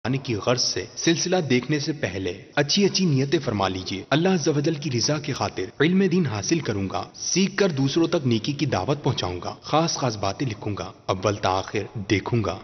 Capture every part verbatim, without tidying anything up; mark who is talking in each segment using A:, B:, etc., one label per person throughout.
A: آنے کی غرض سے سلسلہ دیکھنے سے پہلے اچھی اچھی نیتیں فرما لیجئے۔ اللہ عز و جل کی رضا کی خاطر علم دین حاصل کروں گا، سیکھ کر دوسروں تک نیکی کی دعوت پہنچاؤں گا، خاص خاص باتیں لکھوں گا، اول تا آخر دیکھوں گا۔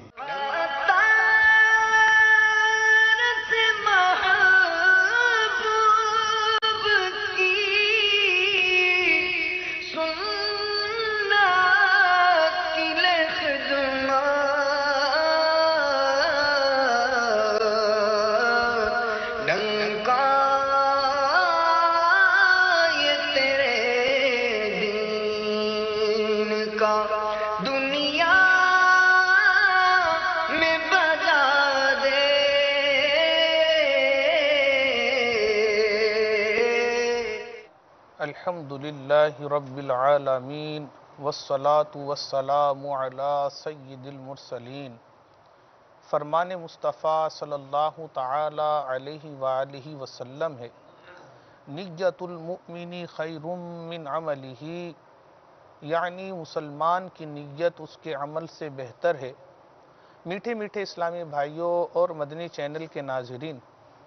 B: الحمد للہ رب العالمین والصلاة والسلام علی سید المرسلین۔ فرمان مصطفیٰ صلی اللہ تعالی علیہ وآلہ وسلم ہے، نیت المؤمن خیر من عملہ، یعنی مسلمان کی نیت اس کے عمل سے بہتر ہے۔ میٹھے میٹھے اسلامی بھائیوں اور مدنی چینل کے ناظرین،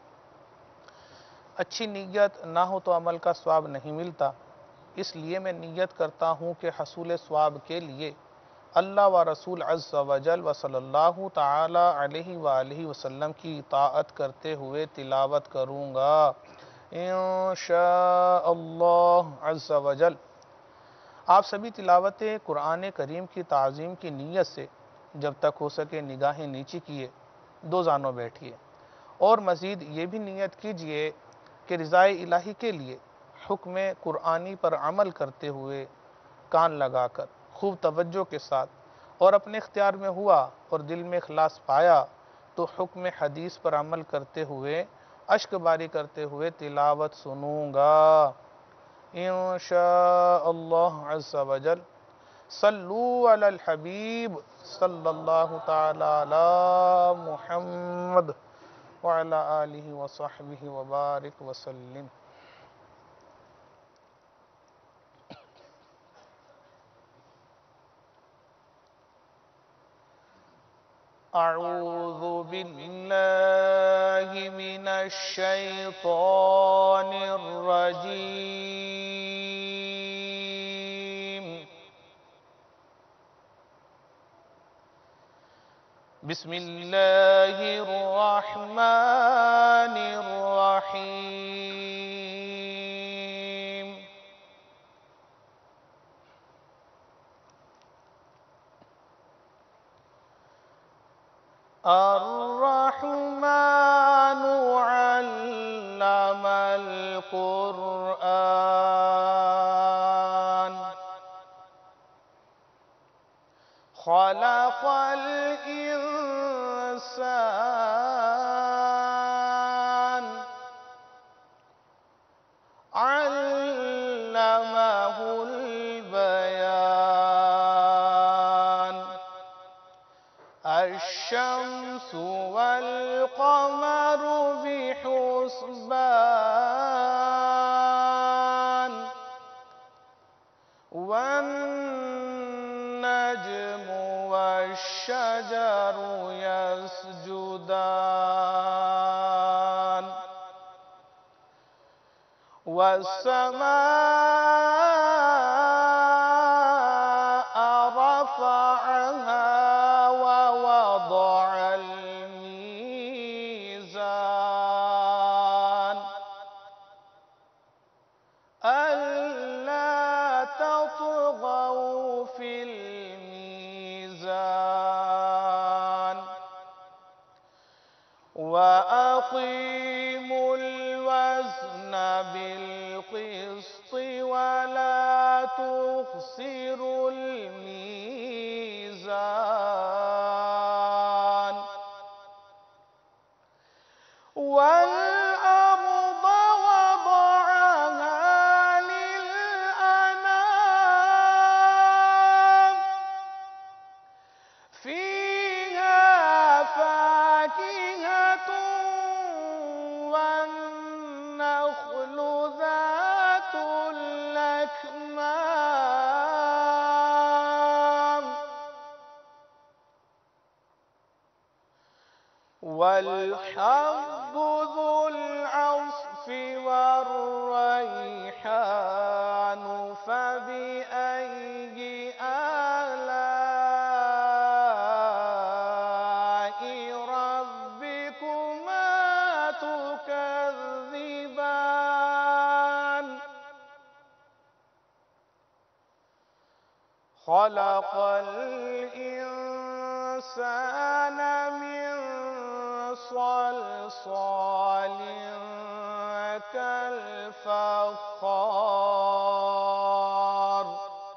B: اچھی نیت نہ ہو تو عمل کا ثواب نہیں ملتا، اس لیے میں نیت کرتا ہوں کہ حصول ثواب کے لیے اللہ و رسول عز و جل و صلی اللہ تعالی علیہ وآلہ وسلم کی اطاعت کرتے ہوئے تلاوت کروں گا انشاء اللہ عز و جل۔ آپ سبھی تلاوت قرآن کریم کی تعظیم کی نیت سے جب تک ہو سکے نگاہیں نیچی کیے، دو زانوں بیٹھیے، اور مزید یہ بھی نیت کیجئے کہ رضائے الہی کے لیے حکم قرآنی پر عمل کرتے ہوئے کان لگا کر خوب توجہ کے ساتھ، اور اپنے اختیار میں ہوا اور دل میں اخلاص پایا تو حکم حدیث پر عمل کرتے ہوئے اشک باری کرتے ہوئے تلاوت سنوں گا انشاء اللہ عز و جل۔ صلو علی الحبیب صلی اللہ تعالی علی محمد وعلی آلہ وصحبہ وبارک وسلم۔ اعوذ باللہ من الشیطان الرجیم، بسم اللہ الرحمن الرحیم۔ الرحمن علم القرآن، خلق الإنسان، علمه البيان، الشمس والقمر بحسبان، والنجم والشجر يسجدان، والسماء رفعها ووضع الميزان، ألا تطغوا في الميزان، وأقيموا الوزن بالقسط ولا تخسروا الميزان، والأرض وضعها للأنام، فيها فاكهة والنخل ذات الأكمام، والحب ذو العصف والريحان فبأي آلاء ربكما تكذبان خلق الإنسان من صلصال كالفخار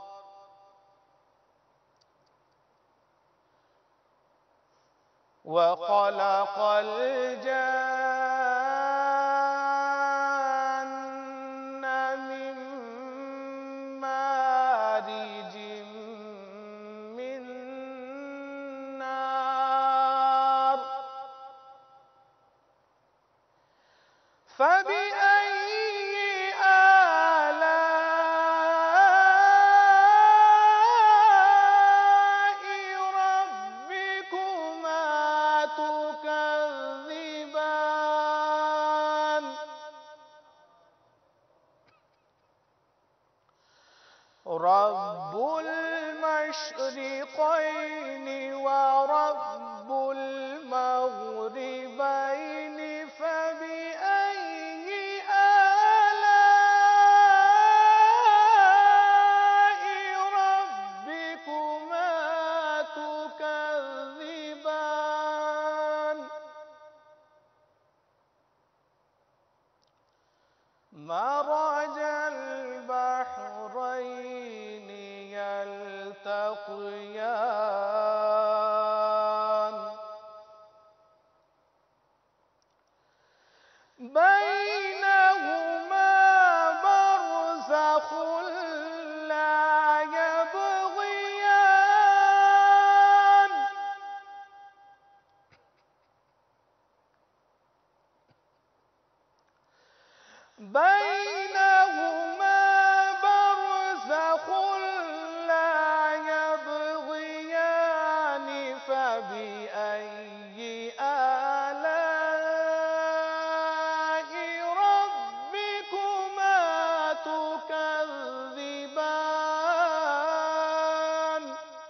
B: وخلق الجن من مارج من نار فبأي آلاء ربكما تكذبان رب المشرقين ورب المغربين فبأي آلاء ربكما تكذبان مرج البحرين يلتقيان بينهما برزخ لا يبغيان بينهما برزخ لا يبغيان فبأي آلاء ربكما تكذبان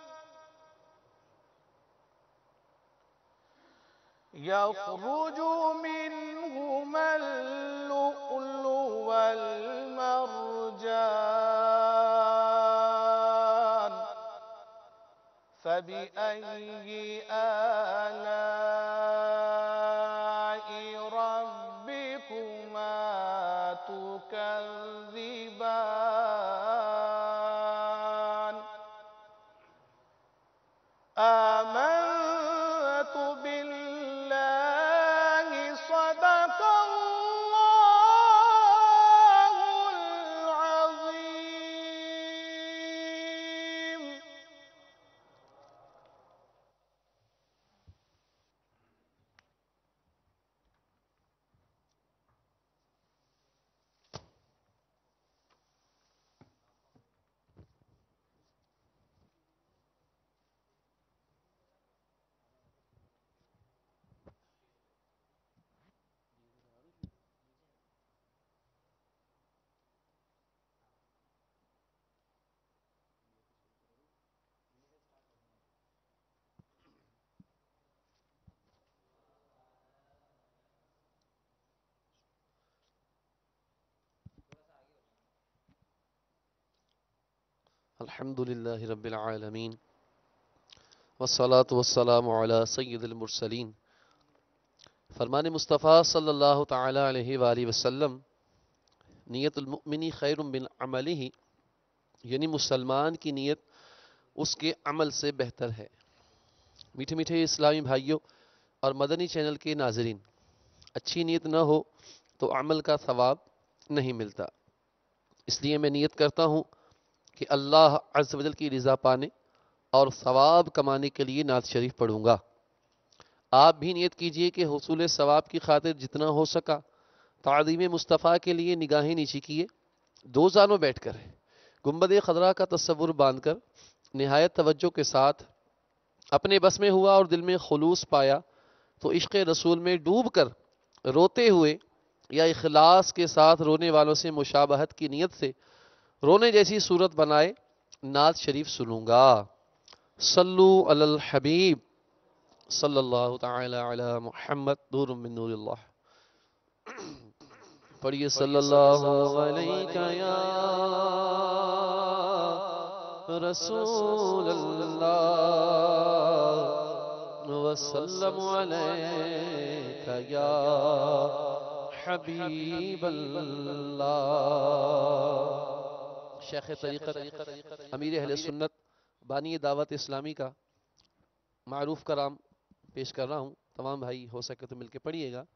B: يخرج منهما اللؤلؤ والمرجان فبأي آلاء ربكما تكذبان آمنت بالله صدق الله العظيم
C: الحمد للہ رب العالمین والصلاة والسلام علی سید المرسلین فرمان مصطفیٰ صلی اللہ تعالی علیہ وآلہ وسلم نیت المؤمنی خیر من عملہ یعنی مسلمان کی نیت اس کے عمل سے بہتر ہے۔ میٹھے میٹھے اسلامی بھائیوں اور مدنی چینل کے ناظرین، اچھی نیت نہ ہو تو عمل کا ثواب نہیں ملتا، اس لیے میں نیت کرتا ہوں کہ اللہ عز و جل کی رضا پانے اور ثواب کمانے کے لیے نعت شریف پڑھوں گا۔ آپ بھی نیت کیجئے کہ حصول ثواب کی خاطر جتنا ہو سکا تعظیم مصطفیٰ کے لیے نگاہیں نیچی کیے، دو زانوں بیٹھ کر گنبد خضرا کا تصور باندھ کر نہایت توجہ کے ساتھ اپنے بس میں ہوا اور دل میں خلوص پایا تو عشق رسول میں ڈوب کر روتے ہوئے یا اخلاص کے ساتھ رونے والوں سے مشابہت کی نیت سے رونے جیسی صورت بنائے نعت شریف سنوں گا. صلو علی الحبیب صلی اللہ تعالی علی محمد نور من نور اللہ. پڑھیے صلی اللہ علیہ یا رسول اللہ وسلم علیک یا حبیب اللہ. شیخ طریقت امیر اہل سنت بانی دعوت اسلامی کا معروف کرام پیش کر رہا ہوں. تمام بھائی ہو سکے تو مل کے پڑھیے گا.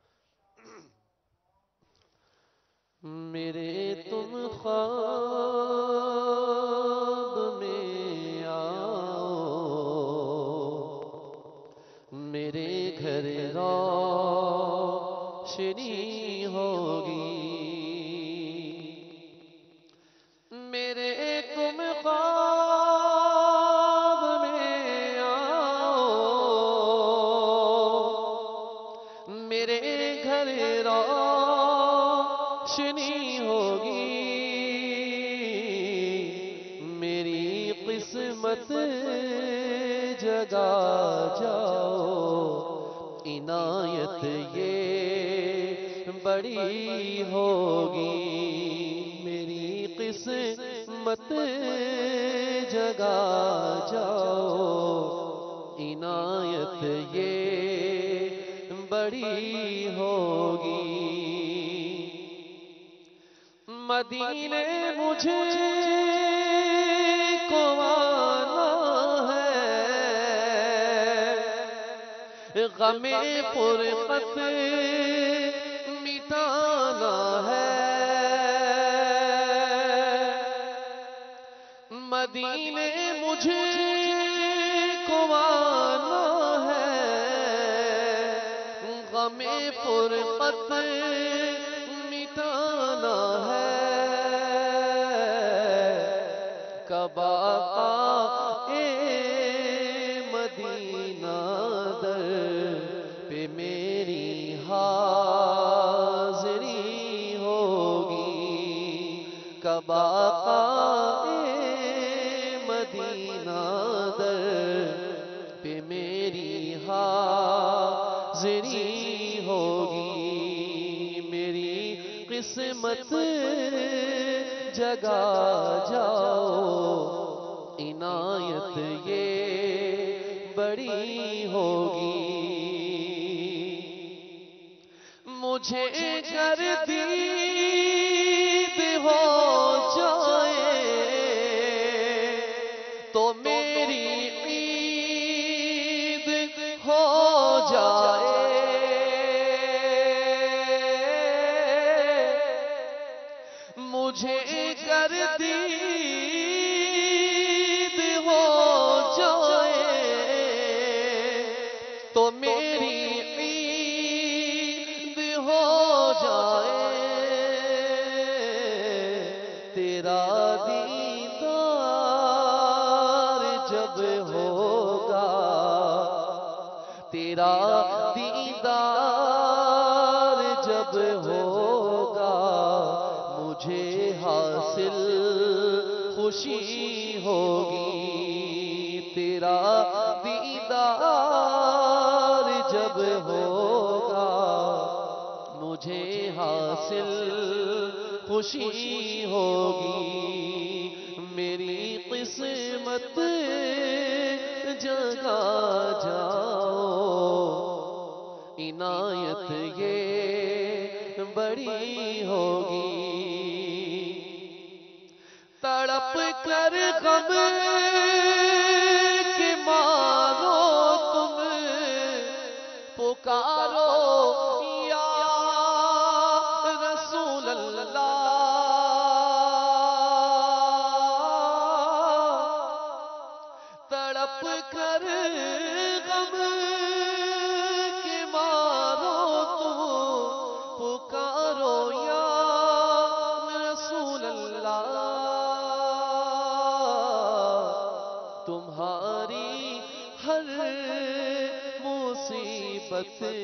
C: میرے تم خواب میں آؤ میرے گھر روشنی ہوگی. میرے تم خواب میں آؤ میرے گھر روشنی ہوگی. میری قسمت جگا جاؤ عنایت یہ بڑی ہوگی. میری قسمت جگا جاؤ عنایت یہ بڑی ہوگی. مدینے مجھے کو آنا ہے غم فرقت مٹانا ہے. مدینے مجھے کو آنا ہے غم فرقت مٹانا ہے. کب آقا مدینہ در پہ میری حاضری ہوگی. کب آقا مدینہ در پہ میری حاضری ہوگی. میری قسمت جگا جاؤ عنایت یہ بڑی ہوگی. مجھے گر دید ہو جائے تو میری عید ہو جائے. مجھے گر دید ہو جائے تو میری عید ہو جائے. تیرا دیدار جب ہوگا تیرا دیدار جب ہوگا مجھے حاصل خوشی ہوگی. تیرا دیدار جب ہوگا مجھے حاصل خوشی ہوگی. میری قسمت جگا جاؤ عنایت یہ بڑی ہوگی. تڑپ کر غم کے مارو تم پکارو یا رسول اللہ. تڑپ کر غم کے مارو تم پکارو یا رسول اللہ. تمہاری ہر مصیبت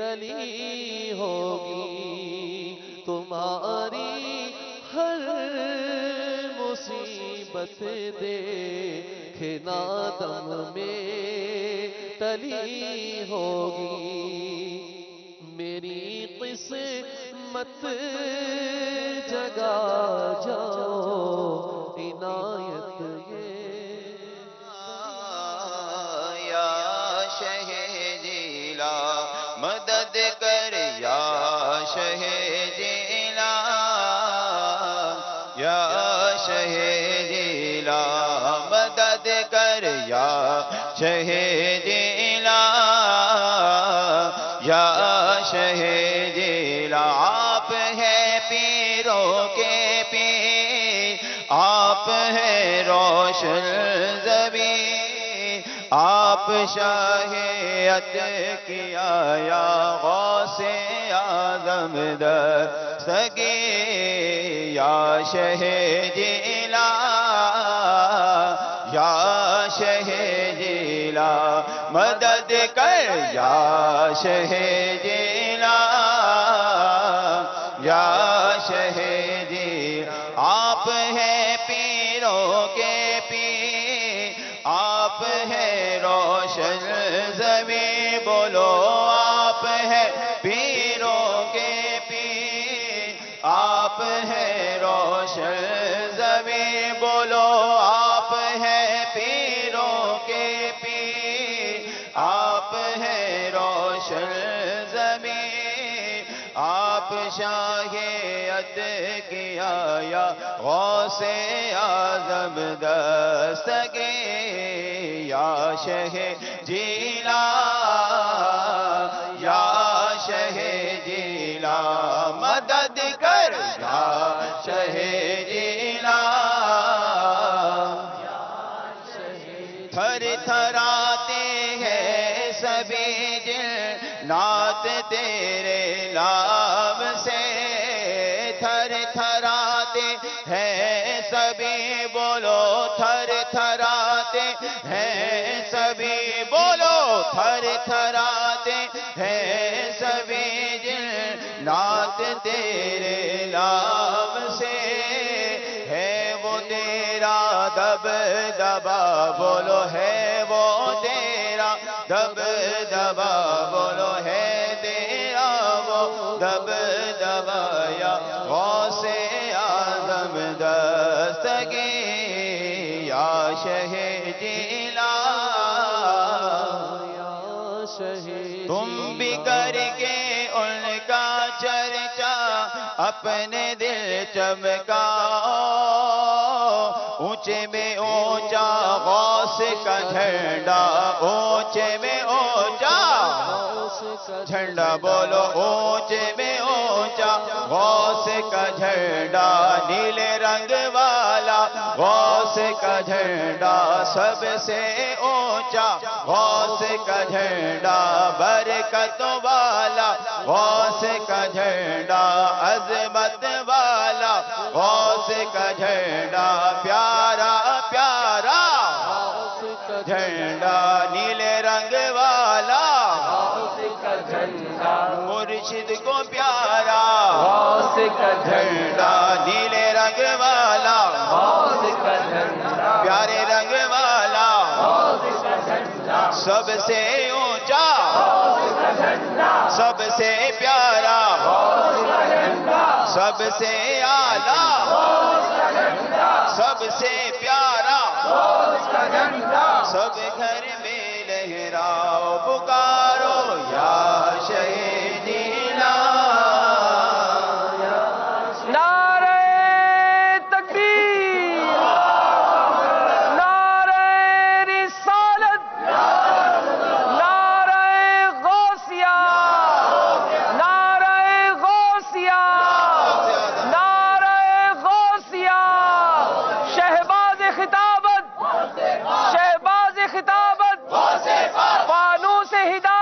C: تلی ہوگی، تمہاری ہر مصیبت دیکھنا دم میں تلی ہوگی، میری قسمت جگا جاؤ عنایت یہ
D: یا شہ جیلا مدد کر، یا شہ جیلا، یا شہ جیلا مدد کر، یا شہ جیلا، یا شہ جیلا۔ آپ ہے پیروں کے پیر، آپ ہے روشن زمین، آپ شاہ عتقیہ یا غوث اعظم دستگیر، یا شہ جیلا، یا شہ جیلا مدد کر، یا شہ جیلا، یا شہ جیلا۔ آپ ہے پیروں کے پیر، آپ ہے روشن زمین، بولو آپ ہے پیروں کے پیر، آپ ہے روشن زمین، بولو آپ ہے پیروں کے پیر، آپ ہے روشن زمین، آپ شاہ عتقیہ یا غوث اعظم دستگیر، یا شہ جیلا، یا شہ جیلا مدد کر، یا شہ جیلا۔ تھر تھراتے ہیں سبھی جنات تیرے نام سے، تھر تھراتے ہیں سبھی، بولو تھر تھراتے ہیں سبھی، بولو تھر تھراتے ہیں سبھی جنات تیرے نام سے، ہے وہ تیرا دبدبا، بولو ہے وہ تیرا دبدبا، بولو ہے تیرا وہ دبدبا، یا غوث اعظم دستگیر، یا شہ جیلا،
C: یا شہ
D: تم بھی کر کے ان کا چرچا اپنے دل چمکاؤ، اونچے میں اونچا غوث کا جھنڈا، اونچے میں اونچا جھنڈا، بولو اونچے میں اونچا غوث کا جھنڈا، نیلے رنگ والا غوث کا جھنڈا، سب سے اونچا غوث کا جھنڈا، برکتوں والا غوث کا جھنڈا، عظمت والا غوث کا جھنڈا، پیارا پیارا جھنڈا، نیلے رنگ والا مرشد کو پیارا
E: غوث کا
D: جھنڈا، نیلے رنگ والا
E: غوث کا جھنڈا،
D: پیارے رنگ والا
E: غوث کا جھنڈا،
D: سب سے اونچا
E: غوث کا جھنڈا،
D: سب سے پیارا
E: غوث کا جھنڈا،
D: سب سے اعلیٰ
E: غوث کا جھنڈا،
D: سب سے پیارا
E: غوث کا جھنڈا،
D: سب گھر میں لہراؤ پکارو، یا شہ جیلا،
E: نعرہ تکبیر، نعرہ رسالت، نعرہ غوثیہ، نعرہ غوثیہ، نعرہ غوثیہ، شہباز خطابت، شہباز خطابت، فانوس ہدایت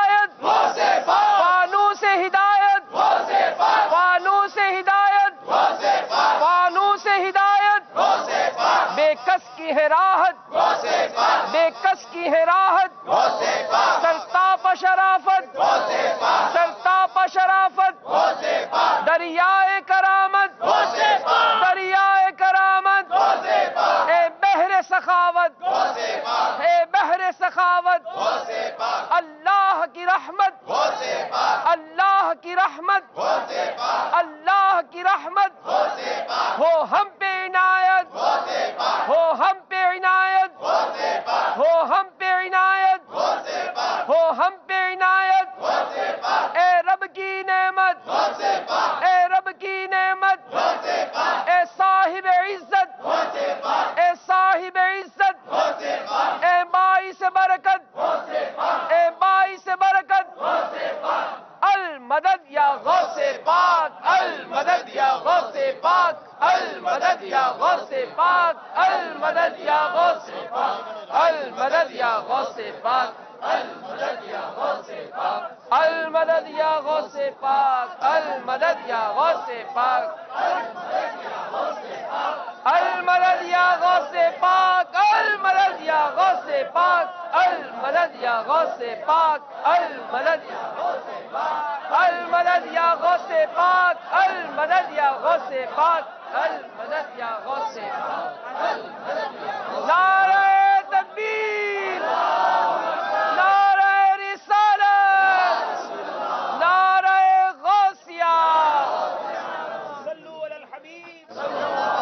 E: ہو ہم پہ عنایت اے رب کی نعمت اے رب کی نعمت اے صاحب عزت اے صاحب عزت اے باعث برکت اے باعث برکت المدد یا غوث پاک المدد یا غوث پاک المدد یا غوث پاک المدد یا غوث پاک المدد یا غوث پاک المدد یا غوث پاک المدد یا غوث پاک المدد یا غوث پاک المدد یا غوث پاک المدد یا غوث پاک المدد یا غوث پاک المدد یا غوث پاک المدد یا غوث پاک المدد یا غوث پاک المدد یا غوث پاک نعرہ تکبیر نعرہ رسالت نعرہ غوثیہ
F: صلو علی الحبیب صلی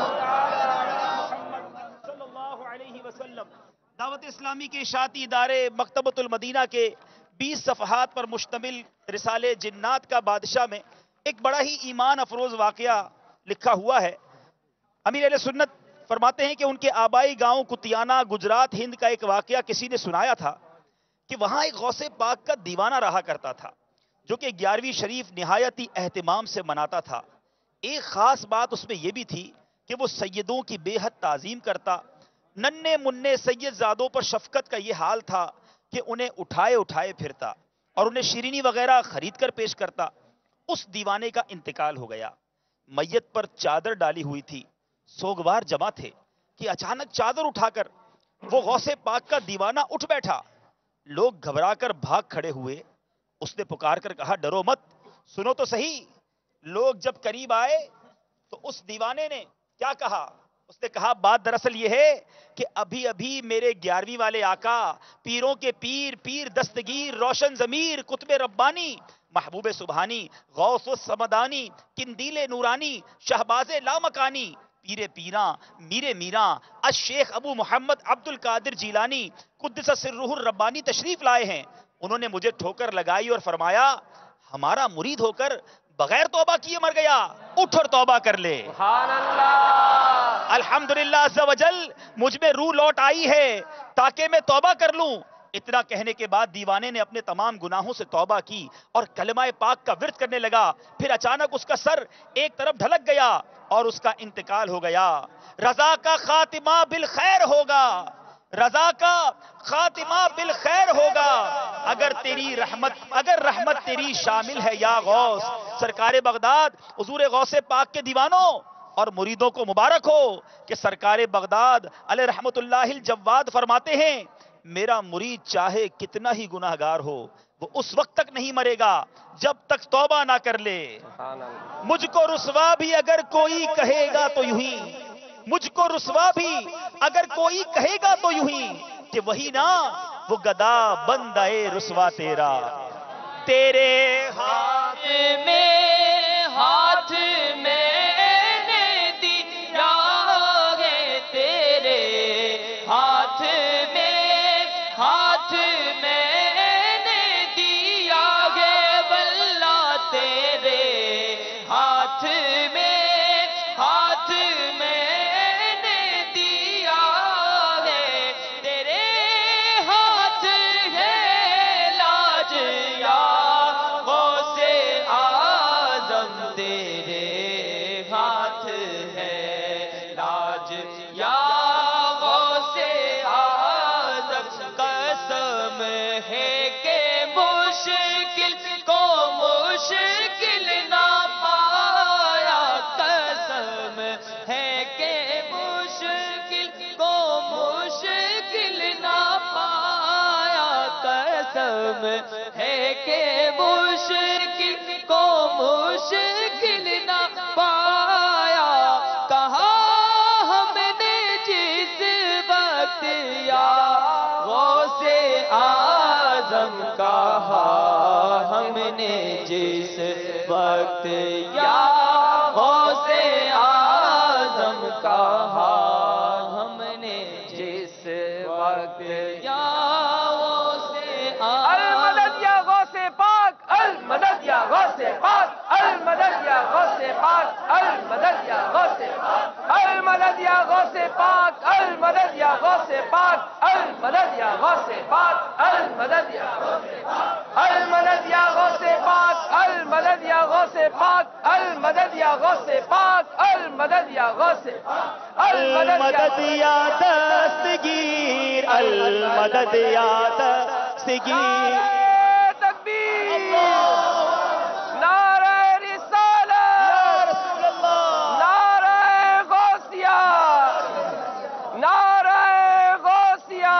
F: اللہ علیہ وسلم۔ دعوت اسلامی کے اشاعتی ادارے مکتبۃ المدینہ کے بیس صفحات پر مشتمل رسالے جنات کا بادشاہ میں ایک بڑا ہی ایمان افروز واقعہ لکھا ہوا ہے۔ امیر اہل سنت فرماتے ہیں کہ ان کے آبائی گاؤں کتیانہ گجرات ہند کا ایک واقعہ کسی نے سنایا تھا کہ وہاں ایک غوث پاک کا دیوانہ رہا کرتا تھا جو کہ گیارہویں شریف نہایت ہی اہتمام سے مناتا تھا۔ ایک خاص بات اس میں یہ بھی تھی کہ وہ سیدوں کی بے حد تعظیم کرتا، ننے مننے سید زادوں پر شفقت کا یہ حال تھا کہ انہیں اٹھائے اٹھائے پھرتا اور انہیں شیرینی وغیرہ خرید کر پیش کرتا۔ اس دیوانے کا انتقال ہو گیا، میت پر چادر ڈالی ہوئی تھی، سوگوار جمع تھے کہ اچانک چادر اٹھا کر وہ غوث پاک کا دیوانہ اٹھ بیٹھا۔ لوگ گھبرا کر بھاگ کھڑے ہوئے۔ اس نے پکار کر کہا ڈرو مت، سنو تو صحیح۔ لوگ جب قریب آئے تو اس دیوانے نے کیا کہا؟ اس نے کہا بات دراصل یہ ہے کہ ابھی ابھی میرے گیارہویں والے آقا، پیروں کے پیر، پیر دستگیر، روشن ضمیر، قطب ربانی، محبوب سبحانی، غوث الصمدانی، قندیل نورانی، شہباز لامکانی، پیر پیراں، میر میراں، الشیخ ابو محمد عبد القادر جیلانی قدس سرہ الربانی تشریف لائے ہیں۔ انہوں نے مجھے ٹھوکر لگائی اور فرمایا ہمارا مرید ہو کر بغیر توبہ کیے مر گیا، اٹھ اور توبہ کر لے۔
E: سبحان اللہ
F: الحمدللہ عز و جل مجھ میں روح لوٹ آئی ہے تاکہ میں توبہ کر لوں۔ اتنا کہنے کے بعد دیوانے نے اپنے تمام گناہوں سے توبہ کی اور کلمہ پاک کا ورد کرنے لگا۔ پھر اچانک اس کا سر ایک طرف ڈھلک گیا اور اس کا انتقال ہو گیا۔ رضا کا خاتمہ بالخیر ہوگا، رضا کا خاتمہ بالخیر ہوگا، اگر تیری رحمت اگر رحمت تیری شامل ہے یا غوث۔ سرکار بغداد حضور غوث پاک کے دیوانوں اور مریدوں کو مبارک ہو کہ سرکار بغداد علیہ رحمت اللہ الجواد فرماتے ہیں میرا مرید چاہے کتنا ہی گناہگار ہو وہ اس وقت تک نہیں مرے گا جب تک توبہ نہ کر لے۔ مجھ کو رسوا بھی اگر کوئی کہے گا تو یوں ہی، مجھ کو رسوا بھی اگر کوئی کہے گا تو یوں ہی کہ وہی نا وہ گدا بندہ رسوا تیرا، تیرے ہاتھ
E: میں ہاتھ میں نے دیا ہے، تیرے ہاتھ میں ہاتھ میں نے دیا ہے، واللہ تیرے ہاتھ میں ہاتھ میں نے دیا ہے، تیرے ہاتھ ہے لاج یا غوث اعظم، تیرے ہاتھ ہے لاج یا غوث اعظم، قسم ہے کہ مشکل کو مشکل نہ پایا، قسم ہے کہ مشکل کو مشکل نہ پایا، قسم ہے کہ مشکل کو مشکل نہ پایا، کہا ہم نے جس وقت یا غوث اعظم، کہا ہم نے جس وقت یا غوث اعظم، کہا ہم نے جس وقت یا غوث اعظم، یا غوث پاک المدد یا غوث پاک المدد یا غوث پاک المدد یا غوث پاک المدد یا غوث پاک المدد یا غوث پاک المدد یا غوث پاک المدد یا غوث پاک المدد یا غوث پاک المدد یا غوث پاک
F: المدد یا دستگیر المدد یا دستگیر
E: تکبیر نعرہ رسالت نعرہ غوثیہ نعرہ غوثیہ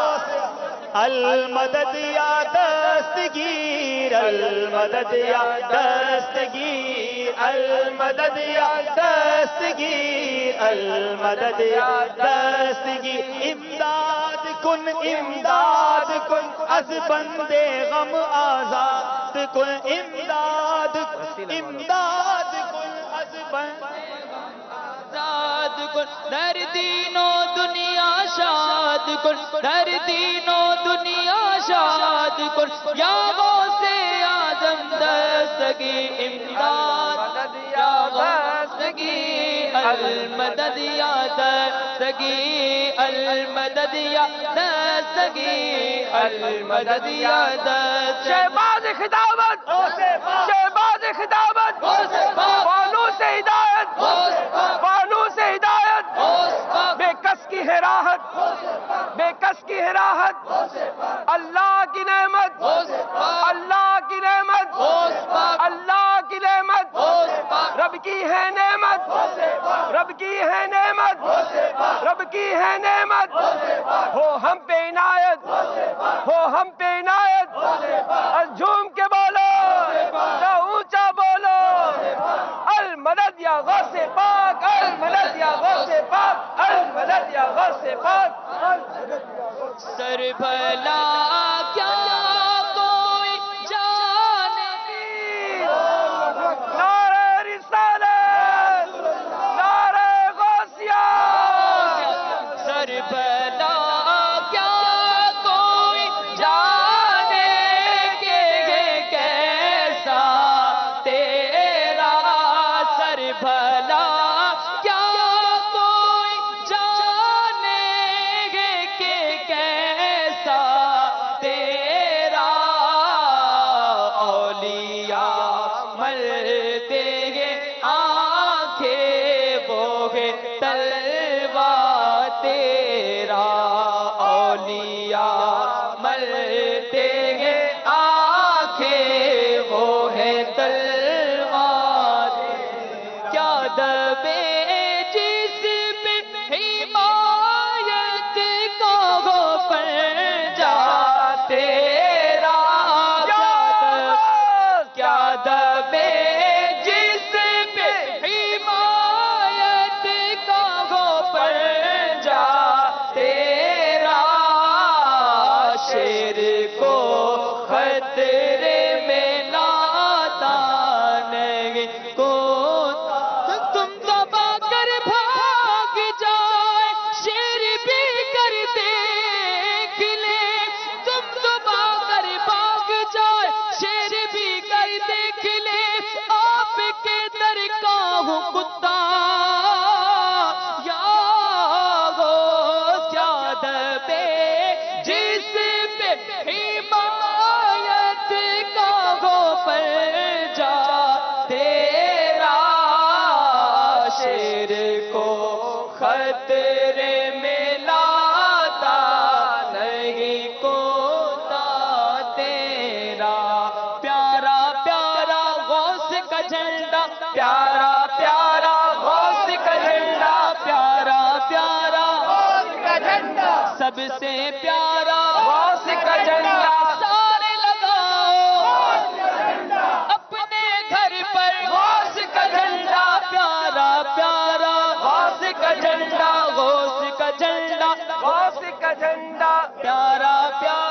F: المدد یا دستگیر المدد یا دستگیر المدد یا دستگیر المدد یا دستگیر امداد کن امداد کن از بندے غم آزاد کن امداد کن امداد کن از بندے
G: آزاد کن در دین و دنیا شاد کن در دین و دنیا شاد کن یا غوث اعظم دستگی امداد یا دستگی المدد یا دستگی المدد یا دستگی المدد یا دستگی
E: شہباز خطابت شہباز خطابت بانو سے ہدایت بانو سے ہدایت بے کس کی ہے راحت بے کس کی ہے راحت اللہ کی نعمت اللہ کی نعمت اللہ کی نعمت رب کی ہے نعمت رب کی ہے نعمت رب کی ہے نعمت ہو ہم پہ عنایت ہو ہم پہ عنایت اور جھوم کے بولو نہ اونچا بولو المدد یا غوث پاک المدد یا غوث پاک المدد یا غوث پاک
G: سر بھلا کیا کوئی جانے
E: نعرہ رسالت نعرہ غوثیہ
G: سر بھلا کیا کوئی جانے کہ کیسا تیرا سر بھلا کیا کوئی جانے کہ کیسا تیرا اولیاء مرتے ہیں آنکھیں وہ ہے تلوا تیرا اولیاء مرتے ہیں آنکھیں وہ ہے تلوا کیا دبے جس پہ حمایت کا ہو پنجا تیرا کیا دبے جس پہ حمایت کا ہو پنجا تیرا شیر کو خطرے میں لاتا نہیں کو تم دبا کر بھاگ جائے شیر بھی کر دیکھ لے تم دبا کر بھاگ جائے شیر بھی کر دیکھ لے آپ کے در کا ہوں کتا یا غوث کیا دبے جس پہ حمایت کا ہو پنجا تیرا شیر کو خطرے میں لاتا نہیں کوتا تیرا پیارا پیارا غوث کا جھنڈا پیارا پیارا غوث کا جھنڈا پیارا پیارا غوث کا جھنڈا سب سے پیارا غوث کا جھنڈا سارے لگاؤ اپنے گھر پر غوث کا جھنڈا پیارا پیارا غوث کا جھنڈا غوث کا جھنڈا
E: غوث کا جھنڈا
G: پیارا پیارا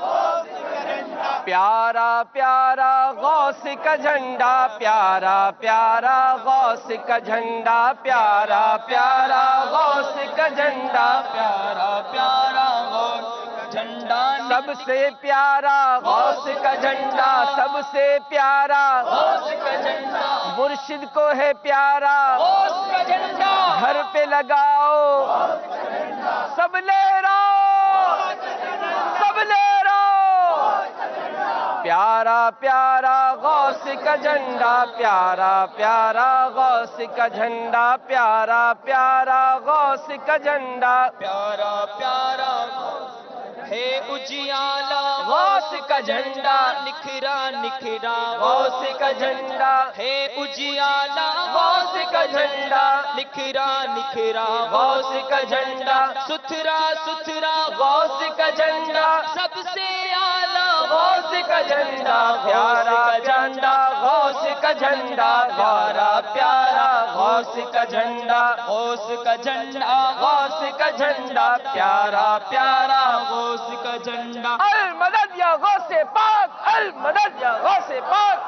E: پیارا پیارا غوث کا جھنڈا پیارا پیارا غوث کا جھنڈا پیارا پیارا غوث کا جھنڈا
G: پیارا پیارا غوث جھنڈا سب سے پیارا غوث کا جھنڈا سب سے پیارا غوث کا جھنڈا مرشد کو ہے پیارا غوث کا جھنڈا گھر پہ لگاؤ سب لے رہو سب لے رہو پیارا پیارا غوث کا جھنڈا پیارا پیارا غوث کا جھنڈا پیارا پیارا غوث کا جھنڈا پیارا پیارا ہے اجیالا غوث کا جھنڈا نکھرا نکھرا غوث کا جھنڈا ہے اجیالا غوث کا جھنڈا نکھرا نکھرا غوث کا جھنڈا ستھرا ستھرا غوث کا جھنڈا سب سے اعلیٰ غوث کا جھنڈا پیارا جھنڈا غوث کا جھنڈا پیارا پیارا غوث کا جھنڈا غوث کا جھنڈا غوث کا جھنڈا پیارا پیارا غوث کا جھنڈا المدد یا غوث پاک المدد یا غوث پاک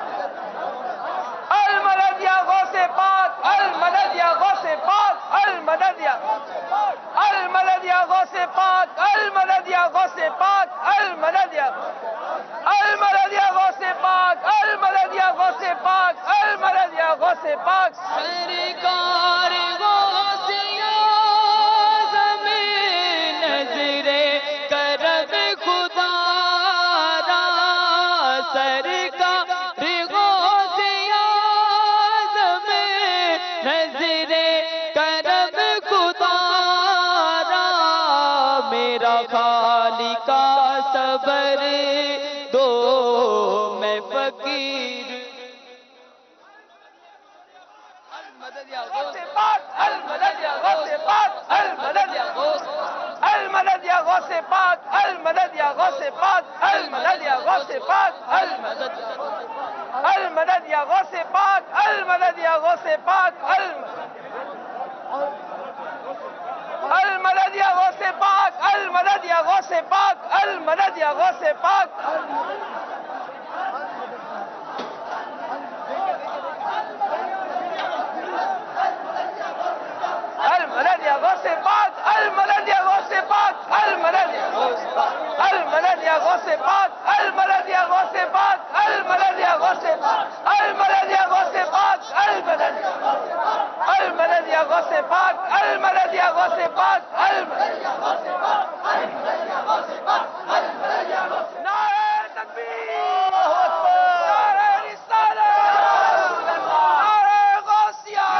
G: المدد یا غوث پاک المدد یا غوث پاک المدد یا المدد یا غوث پاک المدد یا غوث پاک المدد یا المدد یا غوث پاک المدد یا غوث پاک المدد یا غوث پاک سرکار غوث اعظم نظر کرم خدا را سرکار غوث اعظم نظر کرم خدا را میرا خالق صبر دو میں فقیر المدد یا غوث پاک المدد یا غوث پاک المدد یا غوث المدد یا غوث پاک المدد یا غوث پاک المدد یا غوث پاک المدد المدد یا غوث پاک المدد یا غوث پاک المدد یا غوث پاک المدد یا غوث پاک المدد یا غوث پاک المدد یا غوث پاک المدد یا غوث پاک المدد یا غوث پاک المدد یا غوث پاک المدد یا غوث پاک المدد یا غوث پاک المدد یا غوث پاک المدد المدد یا غوث پاک المدد یا غوث پاک المدد یا غوث پاک المدد یا غوث پاک المدد یا غوث نعرہ تکبیر نعرہ رسالت نعرہ غوثیہ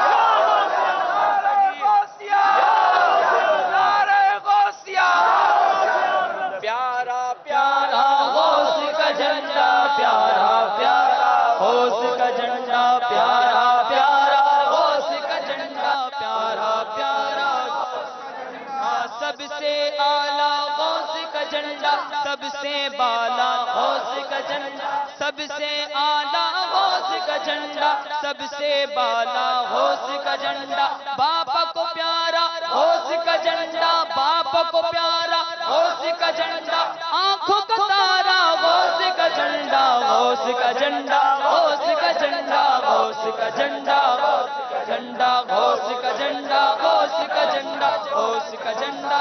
G: پیارا پیارا غوث کا جھنڈا پیارا پیارا غوث کا جھنڈا پیارا پیارا غوث کا جھنڈا پیارا پیارا سب سے اعلیٰ غوث کا جھنڈا سب سے بالا غوث کا جھنڈا سب سے اعلیٰ غوث کا جھنڈا سب سے بالا غوث کا جھنڈا باپ کو پیارا غوث کا جھنڈا باپ کو پیارا غوث کا جھنڈا آنکھوں کا تارا غوث کا جھنڈا غوث کا جھنڈا غوث کا جھنڈا غوث کا جھنڈا جھنڈا غوث کا جھنڈا غوث کا جھنڈا غوث کا جھنڈا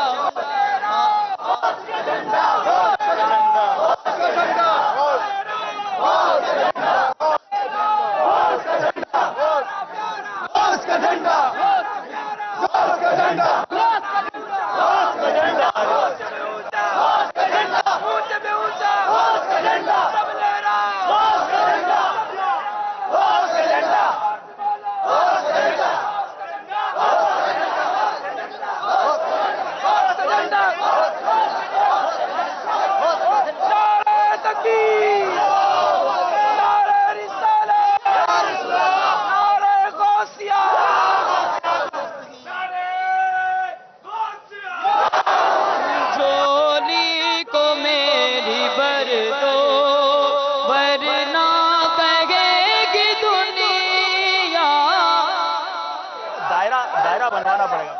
F: بنوانا پڑے گا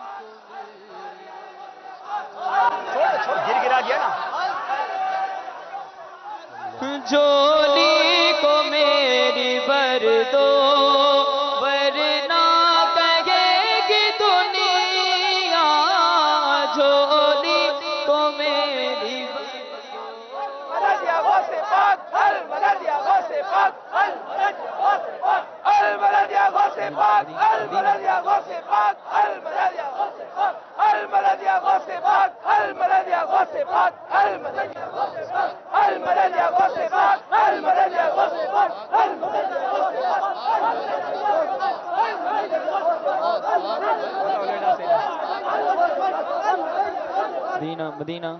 F: گر گرا دیا نا
G: جھولی کو میری بھر دو ورنہ کہے گی دنیا جھولی کو میری
E: پاک المدد یا غوث پاک المدد یا غوث پاک المدد یا غوث پاک المدد یا غوث پاک المدد یا غوث پاک المدد یا غوث پاک المدد یا غوث پاک المدد یا غوث پاک
G: مدینہ مدینہ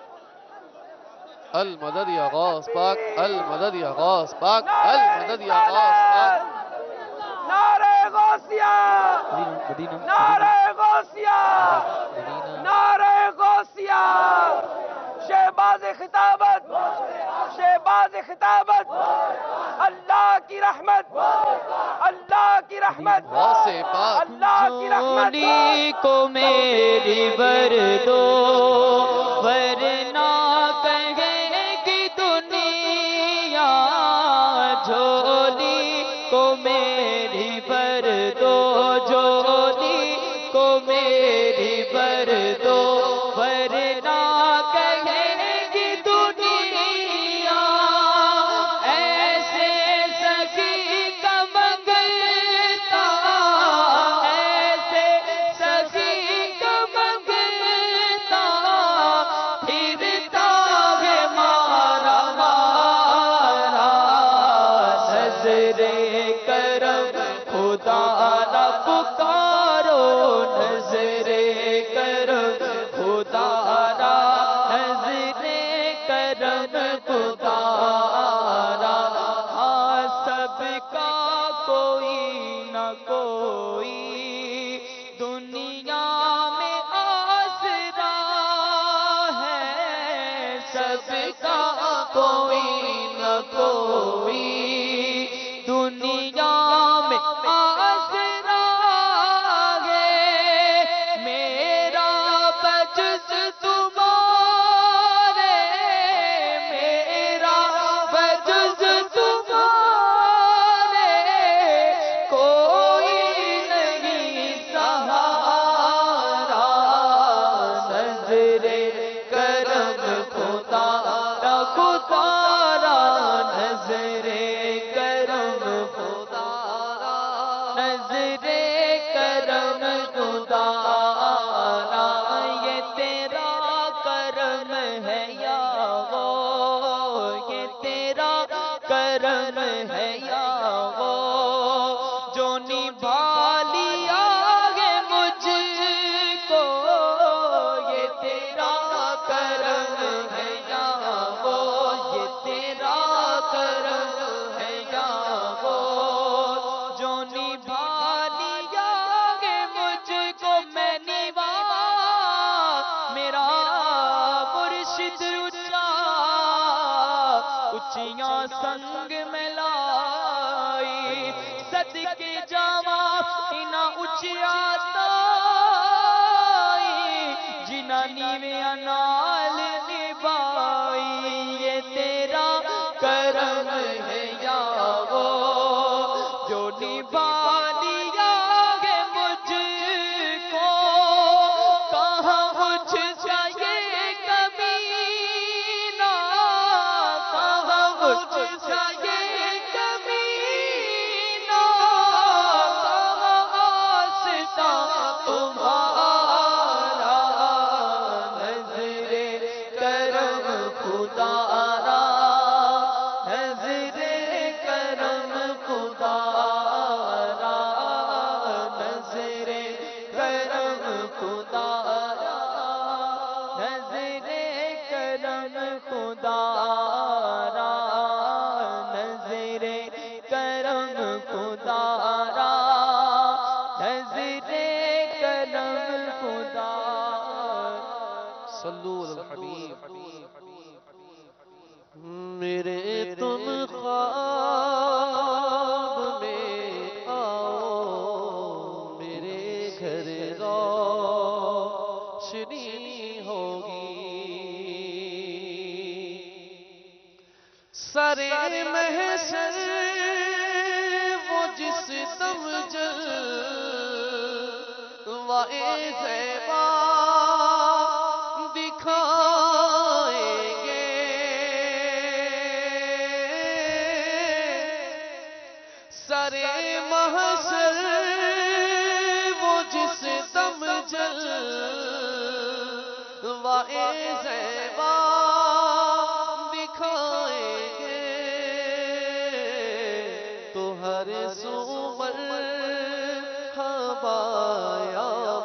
C: المدد یا غوث پاک المدد یا غوث پاک المدد یا غوث پاک
E: نعرہ غوثیہ
G: مدینہ
E: نعرہ غوثیہ نعرہ غوثیہ شہباز خطابت شہباز خطابت اللہ کی رحمت اللہ کی رحمت
C: غوث پاک
E: اللہ کی رحمت
G: جھولی کو میری بردو ورنہ کہے گی دنیا جھولی کو میری بردو جھولی کو میری بردو ورنہ کہے گی دنیا ایسے سخی کا منگتا ایسے سخی کا منگتا پھرتا ہے مارا مارا نظر کرم خدا نہ پکارو نظر کرم خدا نہ نظر کرم خدا نہ ہاں سب کا کوئی نہ کوئی دنیا میں آسرا ہے سب کا کوئی نہ کوئی دنیا میں آسرا ہے میرا بجز تمہارے میرا بجز تمہارے کوئی نہیں سہارا نظر کرم خدا را خدا را نظر کرم خدا را نظر کرم خدا را یہ تیرا کرم ہے یا وہ یہ تیرا کرم ہے یا وہ جو نبھا لیا ہے مجھ کو یہ تیرا کرم ہے یا وہ یہ تیرا کرم ہے یا وہ جو نبھا لیا ہے مجھ کو میں نبھا میرا مرشد اچا اچیاں سنگ میں لائی صدقے جاواں انہاں اچیاں تائی جنہاں نیویاں نال نبھائی یہ تیرا کرم ہے یا وہ جو نبھا لیا ہے مجھ کو کہاں مجھ سے یہ کمینہ کہاں مجھ سے یہ کمینہ کہاں آستا تمہارا نظر کرم خدا را نظر کرم خدا را نظر کرم خدا را نظر کرم خدا را نظر کرم خدا را نظر کرم خدا
C: صلو علی الحبیب میرے تم خواب میں آؤ میرے گھر روشنی ہوگی سرے محشر وہ جس دم جلوائے زیبا دکھائیں گے سرے محشر ہر سو مرحبا یا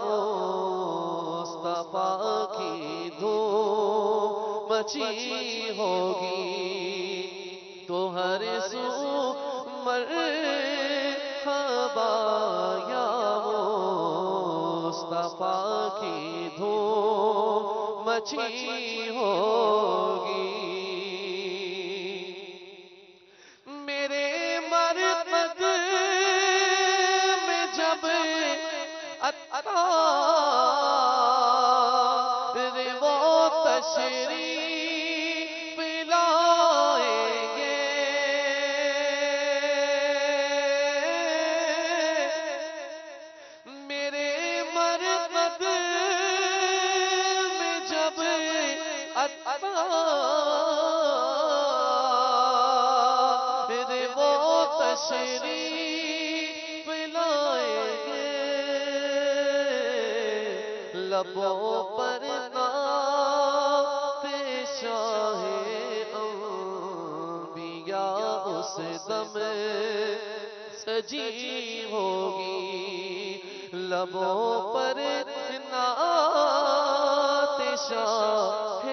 C: مصطفیٰ کی دھوم مچی ہوگی تو ہر سو مرحبا یا مصطفیٰ کی دھوم مچی ہوگی میرے مرقد میں جب اتار وہ تشریف لائیں گے میرے مرقد میں جب اتار وہ تشریف لائیں گے لبوں پر نعت شاہ انبیاء اس دم سجی ہوگی لبوں پر نعت شاہ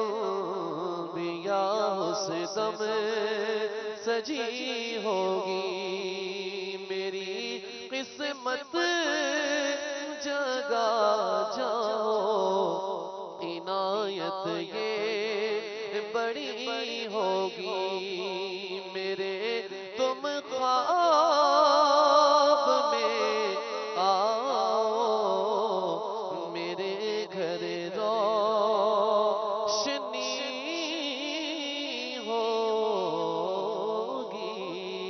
C: انبیاء اس دم سجی ہوگی میری قسمت جگا جاؤ عنایت یہ بڑی ہوگی میرے تم خواب میں آؤ میرے گھر روشنی ہوگی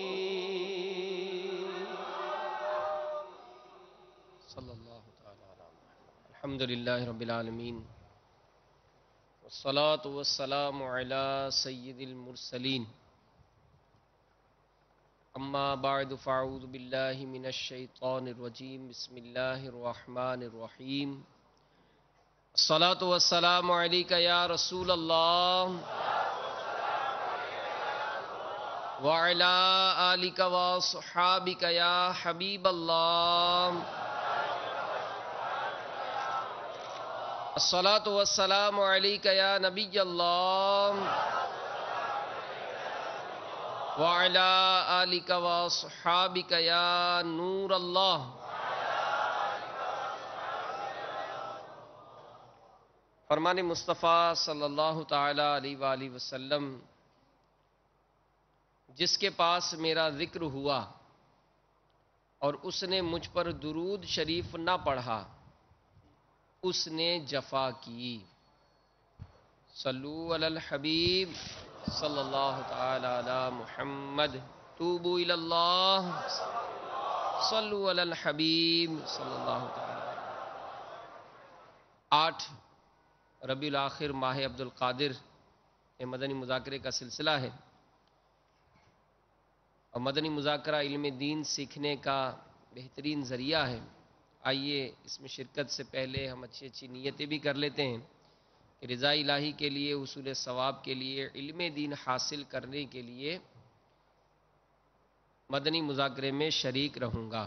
C: صلی اللہ تعالی علیہ الحمدللہ رب العالمین والصلاة والسلام علی سید المرسلین اما بعد فاعوذ باللہ من الشیطان الرجیم بسم اللہ الرحمن الرحیم الصلاة والسلام علیکہ یا رسول اللہ وعلی آلک وصحابک یا حبیب اللہ الصلاة والسلام علیکہ یا نبی اللہ وعلی آلک وصحابک یا نور اللہ فرمان مصطفیٰ صلی اللہ تعالی علیہ وآلہ وسلم جس کے پاس میرا ذکر ہوا اور اس نے مجھ پر درود شریف نہ پڑھا اس نے جفا کی صلو علی الحبیب صلی اللہ تعالی علی محمد توبوا الی اللہ صلو علی الحبیب صلی اللہ تعالی آٹھ ربیع الاخر ماہ عبد القادر یہ مدنی مذاکرے کا سلسلہ ہے اور مدنی مذاکرہ علم دین سیکھنے کا بہترین ذریعہ ہے آئیے اس میں شرکت سے پہلے ہم اچھی اچھی نیتیں بھی کر لیتے ہیں کہ رضا الہی کے لیے حصول ثواب کے لیے علم دین حاصل کرنے کے لیے مدنی مذاکرے میں شریک رہوں گا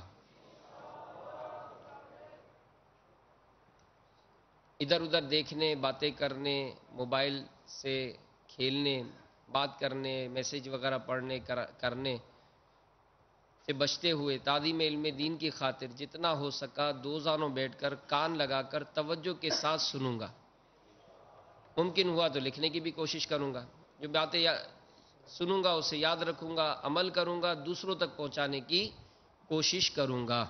C: ادھر ادھر دیکھنے باتیں کرنے موبائل سے کھیلنے بات کرنے میسیج وغیرہ پڑھنے کرنے سے بچتے ہوئے تعظیم علم دین کی خاطر جتنا ہو سکا دو زانوں بیٹھ کر کان لگا کر توجہ کے ساتھ سنوں گا ممکن ہوا تو لکھنے کی بھی کوشش کروں گا جو باتیں سنوں گا اسے یاد رکھوں گا عمل کروں گا دوسروں تک پہنچانے کی کوشش کروں گا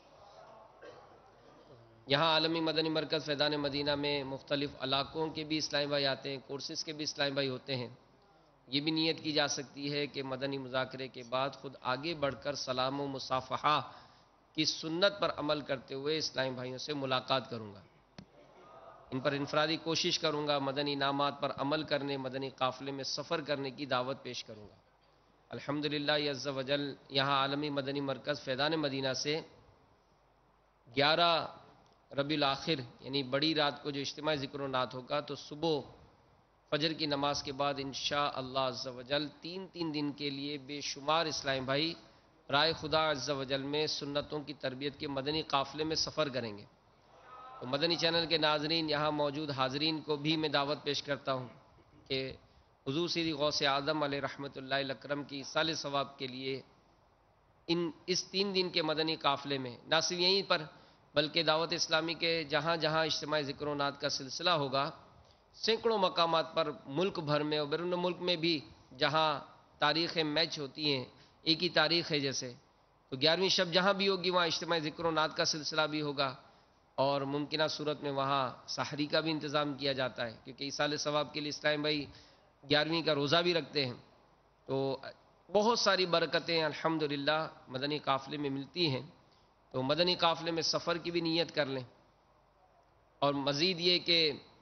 C: یہاں عالمی مدنی مرکز فیضان مدینہ میں مختلف علاقوں کے بھی اسلامی بھائی آتے ہیں کورسز کے بھی اسلامی بھائی ہوتے ہیں یہ بھی نیت کی جا سکتی ہے کہ مدنی مذاکرے کے بعد خود آگے بڑھ کر سلام و مصافحہ کی سنت پر عمل کرتے ہوئے اسلامی بھائیوں سے ملاقات کروں گا ان پر انفرادی کوشش کروں گا مدنی انعامات پر عمل کرنے مدنی قافلے میں سفر کرنے کی دعوت پیش کروں گا الحمدللہ عز و جل یہاں عالمی مدنی مرکز فیضان مدینہ سے گیارہ ربیع الاخر یعنی بڑی رات کو جو اجتماعی ذکر و نعت ہوگا تو صبح فجر کی نماز کے بعد انشاءاللہ عز و جل تین تین دن کے لیے بے شمار اسلامی بھائی
H: رائے خدا عز و جل میں سنتوں کی تربیت کے مدنی قافلے میں سفر کریں گے. تو مدنی چینل کے ناظرین، یہاں موجود حاضرین کو بھی میں دعوت پیش کرتا ہوں کہ حضور سیدی غوث اعظم علیہ رحمۃ اللہ الاکرم کی ایصال ثواب کے لیے ان اس تین دن کے مدنی قافلے میں نہ صرف یہیں پر بلکہ دعوت اسلامی کے جہاں جہاں اجتماعی ذکر و نات کا سلسلہ ہوگا، سینکڑوں مقامات پر ملک بھر میں اور بیرون ملک میں بھی جہاں تاریخیں میچ ہوتی ہیں، ایک ہی تاریخ ہے جیسے، تو گیارہویں شب جہاں بھی ہوگی وہاں اجتماعی ذکر و نات کا سلسلہ بھی ہوگا، اور ممکنہ صورت میں وہاں سحری کا بھی انتظام کیا جاتا ہے، کیونکہ ایصال ثواب کے لیے اسلام بھائی گیارہویں کا روزہ بھی رکھتے ہیں. تو بہت ساری برکتیں الحمدللہ مدنی قافلے میں ملتی ہیں. تو مدنی قافلے میں سفر کی بھی نیت کر لیں. اور مزید یہ کہ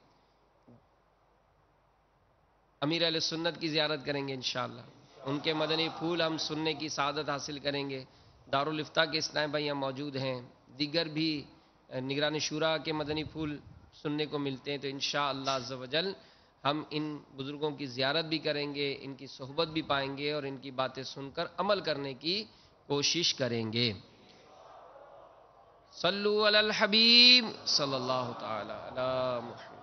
H: امیر اہل سنت کی زیارت کریں گے انشاءاللہ، ان کے مدنی پھول ہم سننے کی سعادت حاصل کریں گے. دارالفتہ کے اسلام بھائی یہاں موجود ہیں، دیگر بھی نگران شورا کے مدنی پھول سننے کو ملتے ہیں. تو انشاءاللہ عز و جل ہم ان بزرگوں کی زیارت بھی کریں گے، ان کی صحبت بھی پائیں گے اور ان کی باتیں سن کر عمل کرنے کی کوشش کریں گے. صلو علی الحبیب صلی اللہ تعالی علی محمد.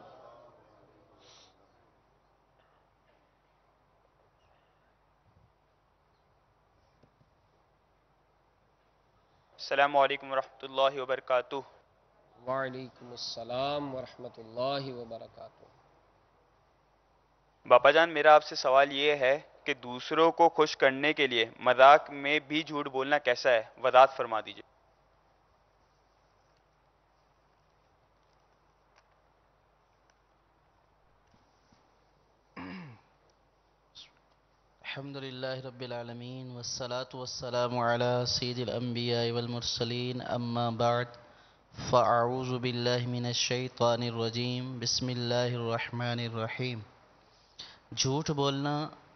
I: السلام علیکم ورحمۃ اللہ وبرکاتہ.
H: وعلیکم السلام ورحمۃ اللہ وبرکاتہ.
I: باپا جان، میرا آپ سے سوال یہ ہے کہ دوسروں کو خوش کرنے کے لیے مذاق میں بھی جھوٹ بولنا کیسا ہے؟ وضاحت فرما دیجیے.
J: الحمد للہ رب العالمین والصلاة والسلام علی سید الانبیاء والمرسلین، اما بعد فاعوذ باللہ من الشیطان الرجیم، بسم اللہ الرحمن الرحیم. جھوٹ بولنا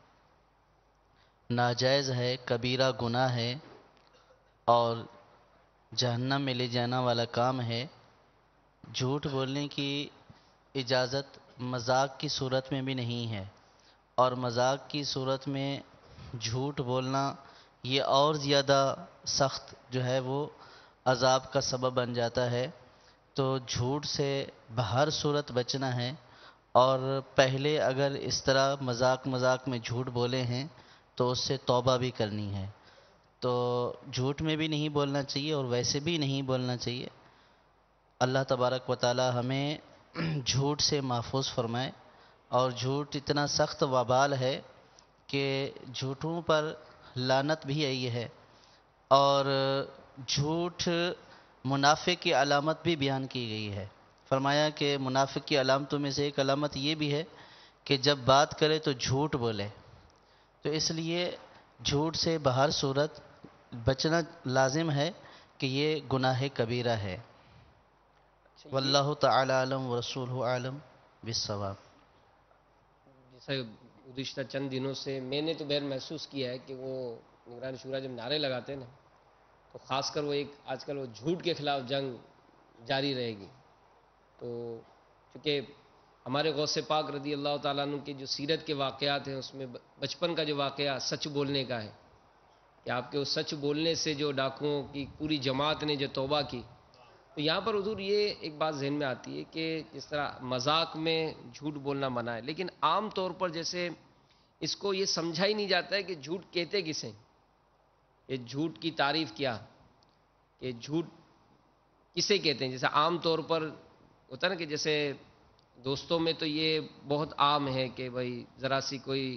J: ناجائز ہے، کبیرہ گناہ ہے اور جہنم میں لے جانا والا کام ہے. جھوٹ بولنے کی اجازت مذاق کی صورت میں بھی نہیں ہے، اور مذاق کی صورت میں جھوٹ بولنا یہ اور زیادہ سخت جو ہے وہ عذاب کا سبب بن جاتا ہے. تو جھوٹ سے بہر صورت بچنا ہے، اور پہلے اگر اس طرح مذاق مذاق میں جھوٹ بولے ہیں تو اس سے توبہ بھی کرنی ہے. تو جھوٹ میں بھی نہیں بولنا چاہیے اور ویسے بھی نہیں بولنا چاہیے. اللہ تبارک و تعالی ہمیں جھوٹ سے محفوظ فرمائے. اور جھوٹ اتنا سخت وبال ہے کہ جھوٹوں پر لعنت بھی آئی ہے، اور جھوٹ منافق کی علامت بھی بیان کی گئی ہے. فرمایا کہ منافق کی علامتوں میں سے ایک علامت یہ بھی ہے کہ جب بات کرے تو جھوٹ بولے. تو اس لیے جھوٹ سے بہر صورت بچنا لازم ہے کہ یہ گناہ کبیرہ ہے. واللہ تعالی عالم ورسولہ عالم بالصواب.
H: جیسے گزشتہ چند دنوں سے میں نے تو بہر محسوس کیا ہے کہ وہ نگران شورا جب نعرے لگاتے ہیں نا، تو خاص کر وہ ایک آج کل وہ جھوٹ کے خلاف جنگ جاری رہے گی. تو چونکہ ہمارے غوث پاک رضی اللہ تعالیٰ عنہ کے جو سیرت کے واقعات ہیں اس میں بچپن کا جو واقعہ سچ بولنے کا ہے کہ آپ کے اس سچ بولنے سے جو ڈاکوؤں کی پوری جماعت نے جو توبہ کی. تو یہاں پر حضور یہ ایک بات ذہن میں آتی ہے کہ جس طرح مذاق میں جھوٹ بولنا منع ہے، لیکن عام طور پر جیسے اس کو یہ سمجھا ہی نہیں جاتا ہے کہ جھوٹ کہتے کسے، یہ جھوٹ کی تعریف کیا، کہ جھوٹ کسے کہتے ہیں. جیسے عام طور پر ہوتا ہے نا کہ جیسے دوستوں میں تو یہ بہت عام ہے کہ بھائی ذرا سی کوئی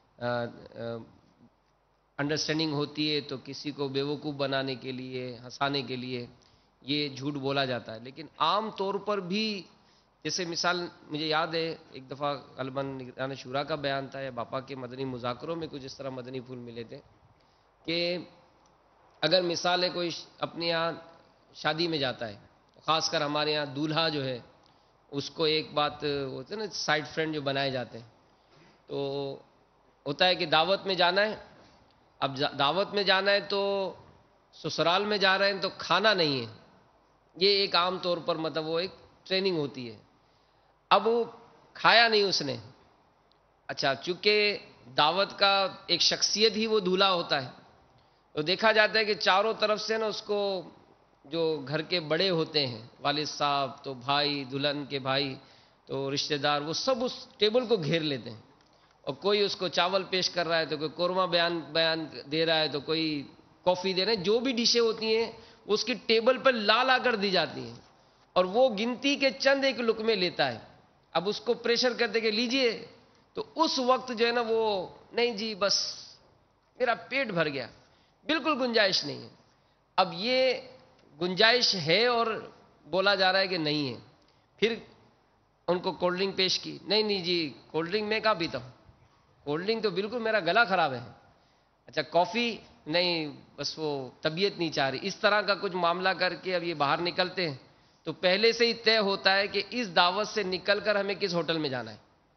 H: انڈرسٹینڈنگ ہوتی ہے تو کسی کو بیوقوف بنانے کے لیے، ہنسانے کے لیے یہ جھوٹ بولا جاتا ہے. لیکن عام طور پر بھی جیسے مثال مجھے یاد ہے ایک دفعہ غالباً نگران شورا کا بیان تھا یا باپا کے مدنی مذاکروں میں کچھ اس طرح مدنی پھول ملے تھے کہ اگر مثال ہے کوئی اپنے یہاں شادی میں جاتا ہے، خاص کر ہمارے یہاں دولہا جو ہے اس کو ایک بات ہوتے ہیں نا سائڈ فرینڈ جو بنائے جاتے ہیں، تو ہوتا ہے کہ دعوت میں جانا ہے. اب دعوت میں جانا ہے تو سسرال میں جا رہے ہیں تو کھانا نہیں ہے، یہ ایک عام طور پر مطلب وہ ایک ٹریننگ ہوتی ہے. اب وہ کھایا نہیں اس نے. اچھا چونکہ دعوت کا ایک شخصیت ہی وہ دولہا ہوتا ہے تو دیکھا جاتا ہے کہ چاروں طرف سے نا اس کو جو گھر کے بڑے ہوتے ہیں، والد صاحب تو بھائی، دلہن کے بھائی تو رشتہ دار، وہ سب اس ٹیبل کو گھیر لیتے ہیں، اور کوئی اس کو چاول پیش کر رہا ہے تو کوئی قورمہ بیان بیان دے رہا ہے تو کوئی کافی دے رہے ہیں، جو بھی ڈشیں ہوتی ہیں اس کی ٹیبل پر لا لا کر دی جاتی ہیں، اور وہ گنتی کے چند ایک لقمے لیتا ہے. اب اس کو پریشر کرتے کہ لیجئے، تو اس وقت جو ہے نا وہ نہیں جی بس میرا پیٹ بھر گیا، بالکل گنجائش نہیں ہے. اب یہ گنجائش ہے اور بولا جا رہا ہے کہ نہیں ہے. پھر ان کو کولڈ ڈرنک پیش کی، نہیں نہیں جی کولڈ ڈرنک میں کہاں پیتا ہوں، کولڈ ڈرنک تو بالکل میرا گلا خراب ہے. اچھا کافی، نہیں بس وہ طبیعت نہیں چاہ رہی. اس طرح کا کچھ معاملہ کر کے اب یہ باہر نکلتے ہیں تو پہلے سے ہی طے ہوتا ہے کہ اس دعوت سے نکل کر ہمیں کس ہوٹل میں جانا ہے،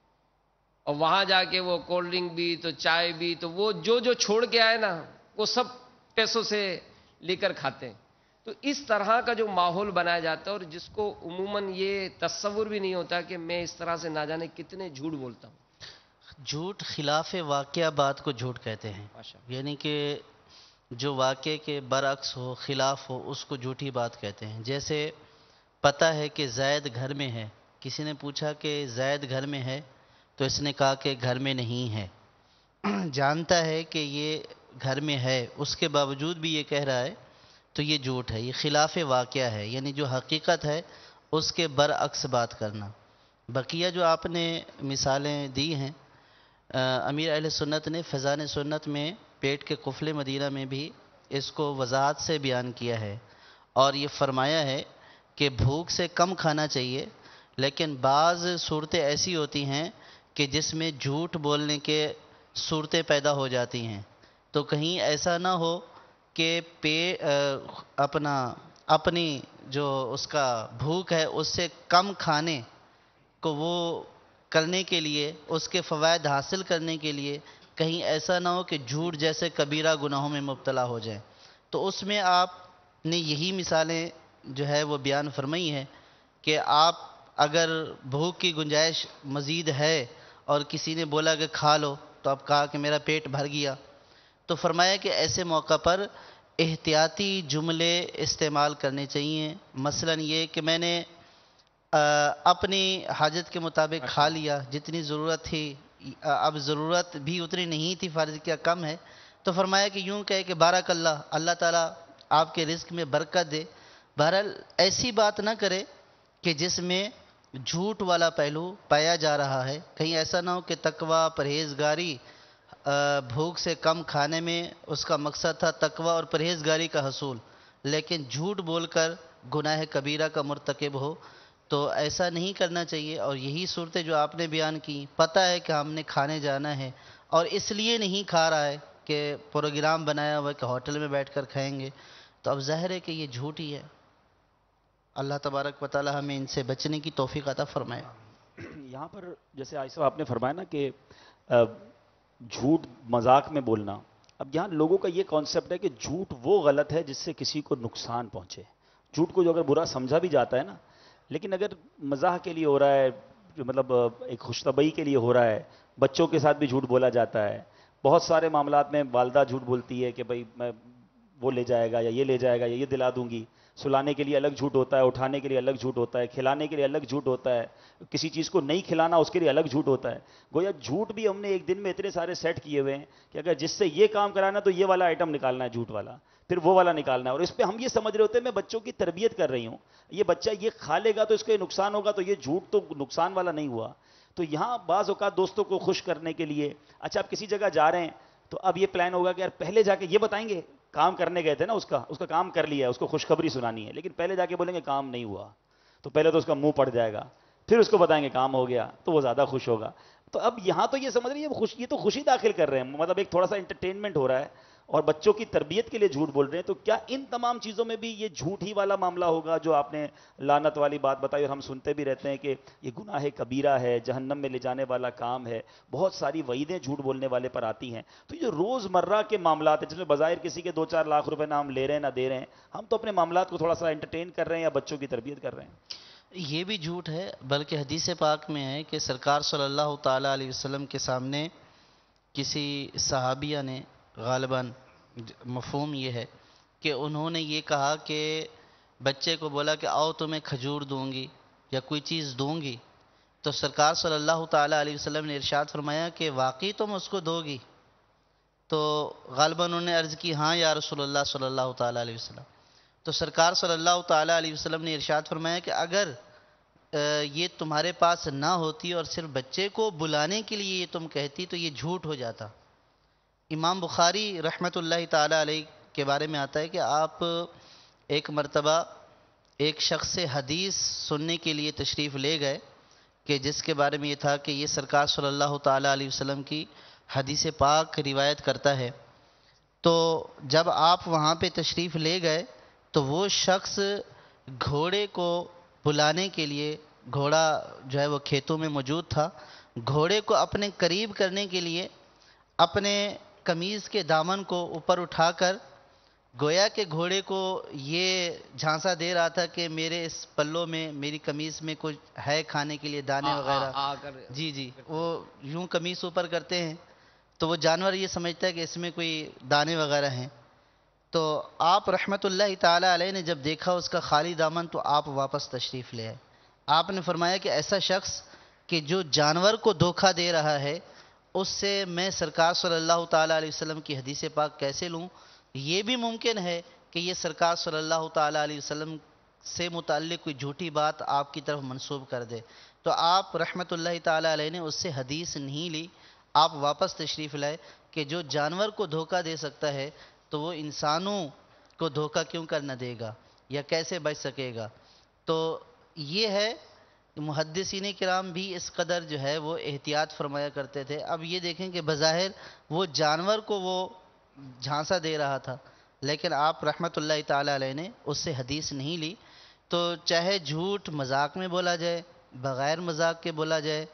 H: اور وہاں جا کے وہ کولڈ ڈرنک بھی تو چائے بھی تو وہ جو جو چھوڑ کے آئے نا وہ سب پیسوں سے لے کر کھاتے ہیں. تو اس طرح کا جو ماحول بنایا جاتا ہے، اور جس کو عموماً یہ تصور بھی نہیں ہوتا کہ میں اس طرح سے نہ جانے کتنے جھوٹ بولتا ہوں.
J: جھوٹ خلاف واقعہ بات کو جھوٹ کہتے ہیں، یعنی کہ جو واقعے کے برعکس ہو، خلاف ہو، اس کو جھوٹی بات کہتے ہیں. جیسے پتہ ہے کہ زید گھر میں ہے، کسی نے پوچھا کہ زید گھر میں ہے تو اس نے کہا کہ گھر میں نہیں ہے. جانتا ہے کہ یہ گھر میں ہے، اس کے باوجود بھی یہ کہہ رہا ہے تو یہ جھوٹ ہے، یہ خلاف واقعہ ہے، یعنی جو حقیقت ہے اس کے برعکس بات کرنا. بقیہ جو آپ نے مثالیں دی ہیں، امیر اہل سنت نے فیضان سنت میں پیٹ کے قفل مدینہ میں بھی اس کو وضاحت سے بیان کیا ہے، اور یہ فرمایا ہے کہ بھوک سے کم کھانا چاہیے، لیکن بعض صورتیں ایسی ہوتی ہیں کہ جس میں جھوٹ بولنے کے صورتیں پیدا ہو جاتی ہیں. تو کہیں ایسا نہ ہو کہ پے اپنا اپنی جو اس کا بھوک ہے اس سے کم کھانے کو وہ کرنے کے لیے، اس کے فوائد حاصل کرنے کے لیے کہیں ایسا نہ ہو کہ جھوٹ جیسے کبیرہ گناہوں میں مبتلا ہو جائیں. تو اس میں آپ نے یہی مثالیں جو ہے وہ بیان فرمائی ہیں کہ آپ اگر بھوک کی گنجائش مزید ہے اور کسی نے بولا کہ کھا لو تو آپ کہا کہ میرا پیٹ بھر گیا، تو فرمایا کہ ایسے موقع پر احتیاطی جملے استعمال کرنے چاہیے. مثلا یہ کہ میں نے اپنی حاجت کے مطابق کھا لیا، جتنی ضرورت تھی، اب ضرورت بھی اتنی نہیں تھی، فرض کیا کم ہے، تو فرمایا کہ یوں کہے کہ بارک اللہ، اللہ تعالیٰ آپ کے رزق میں برکت دے. بہرحال ایسی بات نہ کرے کہ جس میں جھوٹ والا پہلو پایا جا رہا ہے. کہیں ایسا نہ ہو کہ تقوی، پرہیزگاری، بھوک سے کم کھانے میں اس کا مقصد تھا تقوی اور پرہیزگاری کا حصول، لیکن جھوٹ بول کر گناہ کبیرہ کا مرتکب ہو. تو ایسا نہیں کرنا چاہیے. اور یہی صورتیں جو آپ نے بیان کی، پتہ ہے کہ ہم نے کھانے جانا ہے اور اس لیے نہیں کھا رہا ہے کہ پروگرام بنایا ہوا ہے کہ ہوٹل میں بیٹھ کر کھائیں گے، تو اب ظاہر ہے کہ یہ جھوٹ ہی ہے. اللہ تبارک و تعالی ہمیں ان سے بچنے کی توفیق عطا فرمائے.
F: یہاں پر جیسے عائشہ آپ نے فرمایا نا کہ جھوٹ مذاق میں بولنا، اب یہاں لوگوں کا یہ کانسیپٹ ہے کہ جھوٹ وہ غلط ہے جس سے کسی کو نقصان پہنچے. جھوٹ کو جو اگر برا سمجھا بھی جاتا ہے نا، لیکن اگر مزاح کے لیے ہو رہا ہے، جو مطلب ایک خوش طبعی کے لیے ہو رہا ہے، بچوں کے ساتھ بھی جھوٹ بولا جاتا ہے. بہت سارے معاملات میں والدہ جھوٹ بولتی ہے کہ بھائی میں وہ لے جائے گا یا یہ لے جائے گا یا یہ دلا دوں گی. سلانے کے لیے الگ جھوٹ ہوتا ہے، اٹھانے کے لیے الگ جھوٹ ہوتا ہے، کھلانے کے لیے الگ جھوٹ ہوتا ہے، کسی چیز کو نہیں کھلانا اس کے لیے الگ جھوٹ ہوتا ہے. گویا جھوٹ بھی ہم نے ایک دن میں اتنے سارے سیٹ کیے ہوئے ہیں کہ اگر جس سے یہ کام کرانا تو یہ والا آئٹم نکالنا ہے جھوٹ والا، پھر وہ والا نکالنا ہے. اور اس پہ ہم یہ سمجھ رہے ہوتے ہیں میں بچوں کی تربیت کر رہی ہوں، یہ بچہ یہ کھا لے گا تو اس کو یہ نقصان ہوگا، تو یہ جھوٹ تو نقصان والا نہیں ہوا. تو یہاں بعض اوقات دوستوں کو خوش کرنے کے لیے، اچھا آپ کسی جگہ جا رہے ہیں تو اب یہ پلان ہوگا کہ یار پہلے جا کے یہ بتائیں گے کام کرنے گئے تھے نا، اس کا اس کا کام کر لیا ہے، اس کو خوشخبری سنانی ہے، لیکن پہلے جا کے بولیں گے کام نہیں ہوا، تو پہلے تو اس کا منہ پڑ جائے گا، پھر اس کو بتائیں گے کام ہو گیا تو وہ زیادہ خوش ہوگا. تو اب یہاں تو یہ سمجھ رہی ہے خوش، یہ تو خوشی داخل کر رہے ہیں، مطلب ایک تھوڑا سا انٹرٹینمنٹ ہو رہا ہے اور بچوں کی تربیت کے لیے جھوٹ بول رہے ہیں. تو کیا ان تمام چیزوں میں بھی یہ جھوٹ ہی والا معاملہ ہوگا جو آپ نے لعنت والی بات بتائی؟ اور ہم سنتے بھی رہتے ہیں کہ یہ گناہ کبیرہ ہے، جہنم میں لے جانے والا کام ہے، بہت ساری وعیدیں جھوٹ بولنے والے پر آتی ہیں. تو یہ روز مرہ کے معاملات ہیں جس میں بظاہر کسی کے دو چار لاکھ روپے نہ ہم لے رہے ہیں نہ دے رہے ہیں، ہم تو اپنے معاملات کو تھوڑا سا انٹرٹین کر رہے ہیں یا بچوں کی تربیت کر رہے ہیں.
J: یہ بھی جھوٹ ہے، بلکہ حدیث پاک میں ہے کہ سرکار صلی اللہ تعالیٰ علیہ وسلم کے سامنے کسی صحابیہ نے غالباً مفہوم یہ ہے کہ انہوں نے یہ کہا کہ بچے کو بولا کہ آؤ تمہیں کھجور دوں گی یا کوئی چیز دوں گی، تو سرکار صلی اللہ تعالیٰ علیہ وسلم نے ارشاد فرمایا کہ واقعی تم اس کو دو گی؟ تو غالباً انہوں نے عرض کی ہاں یا رسول اللہ صلی اللہ تعالیٰ علیہ وسلم. تو سرکار صلی اللہ تعالیٰ علیہ وسلم نے ارشاد فرمایا کہ اگر یہ تمہارے پاس نہ ہوتی اور صرف بچے کو بلانے کے لیے یہ تم کہتی تو یہ جھوٹ ہو جاتا. امام بخاری رحمۃ اللہ تعالیٰ علیہ کے بارے میں آتا ہے کہ آپ ایک مرتبہ ایک شخص سے حدیث سننے کے لیے تشریف لے گئے کہ جس کے بارے میں یہ تھا کہ یہ سرکار صلی اللہ تعالیٰ علیہ وسلم کی حدیث پاک روایت کرتا ہے. تو جب آپ وہاں پہ تشریف لے گئے تو وہ شخص گھوڑے کو بلانے کے لیے، گھوڑا جو ہے وہ کھیتوں میں موجود تھا، گھوڑے کو اپنے قریب کرنے کے لیے اپنے قمیض کے دامن کو اوپر اٹھا کر گویا کہ گھوڑے کو یہ جھانسا دے رہا تھا کہ میرے اس پلوں میں، میری قمیض میں کچھ ہے کھانے کے لیے، دانے وغیرہ. جی جی وہ یوں قمیض اوپر کرتے ہیں تو وہ جانور یہ سمجھتا ہے کہ اس میں کوئی دانے وغیرہ ہیں. تو آپ رحمت اللہ تعالیٰ علیہ نے جب دیکھا اس کا خالی دامن تو آپ واپس تشریف لے آئے. آپ نے فرمایا کہ ایسا شخص کہ جو جانور کو دھوکہ دے رہا ہے اس سے میں سرکار صلی اللہ تعالیٰ علیہ وسلم کی حدیث پاک کیسے لوں؟ یہ بھی ممکن ہے کہ یہ سرکار صلی اللہ تعالیٰ علیہ وسلم سے متعلق کوئی جھوٹی بات آپ کی طرف منسوب کر دے. تو آپ رحمت اللہ تعالیٰ علیہ نے اس سے حدیث نہیں لی، آپ واپس تشریف لائے کہ جو جانور کو دھوکہ دے سکتا ہے تو وہ انسانوں کو دھوکہ کیوں کر نہ دے گا یا کیسے بچ سکے گا. تو یہ ہے محدثین کرام بھی اس قدر جو ہے وہ احتیاط فرمایا کرتے تھے. اب یہ دیکھیں کہ بظاہر وہ جانور کو وہ جھانسا دے رہا تھا لیکن آپ رحمت اللہ تعالیٰ علیہ نے اس سے حدیث نہیں لی. تو چاہے جھوٹ مذاق میں بولا جائے، بغیر مذاق کے بولا جائے،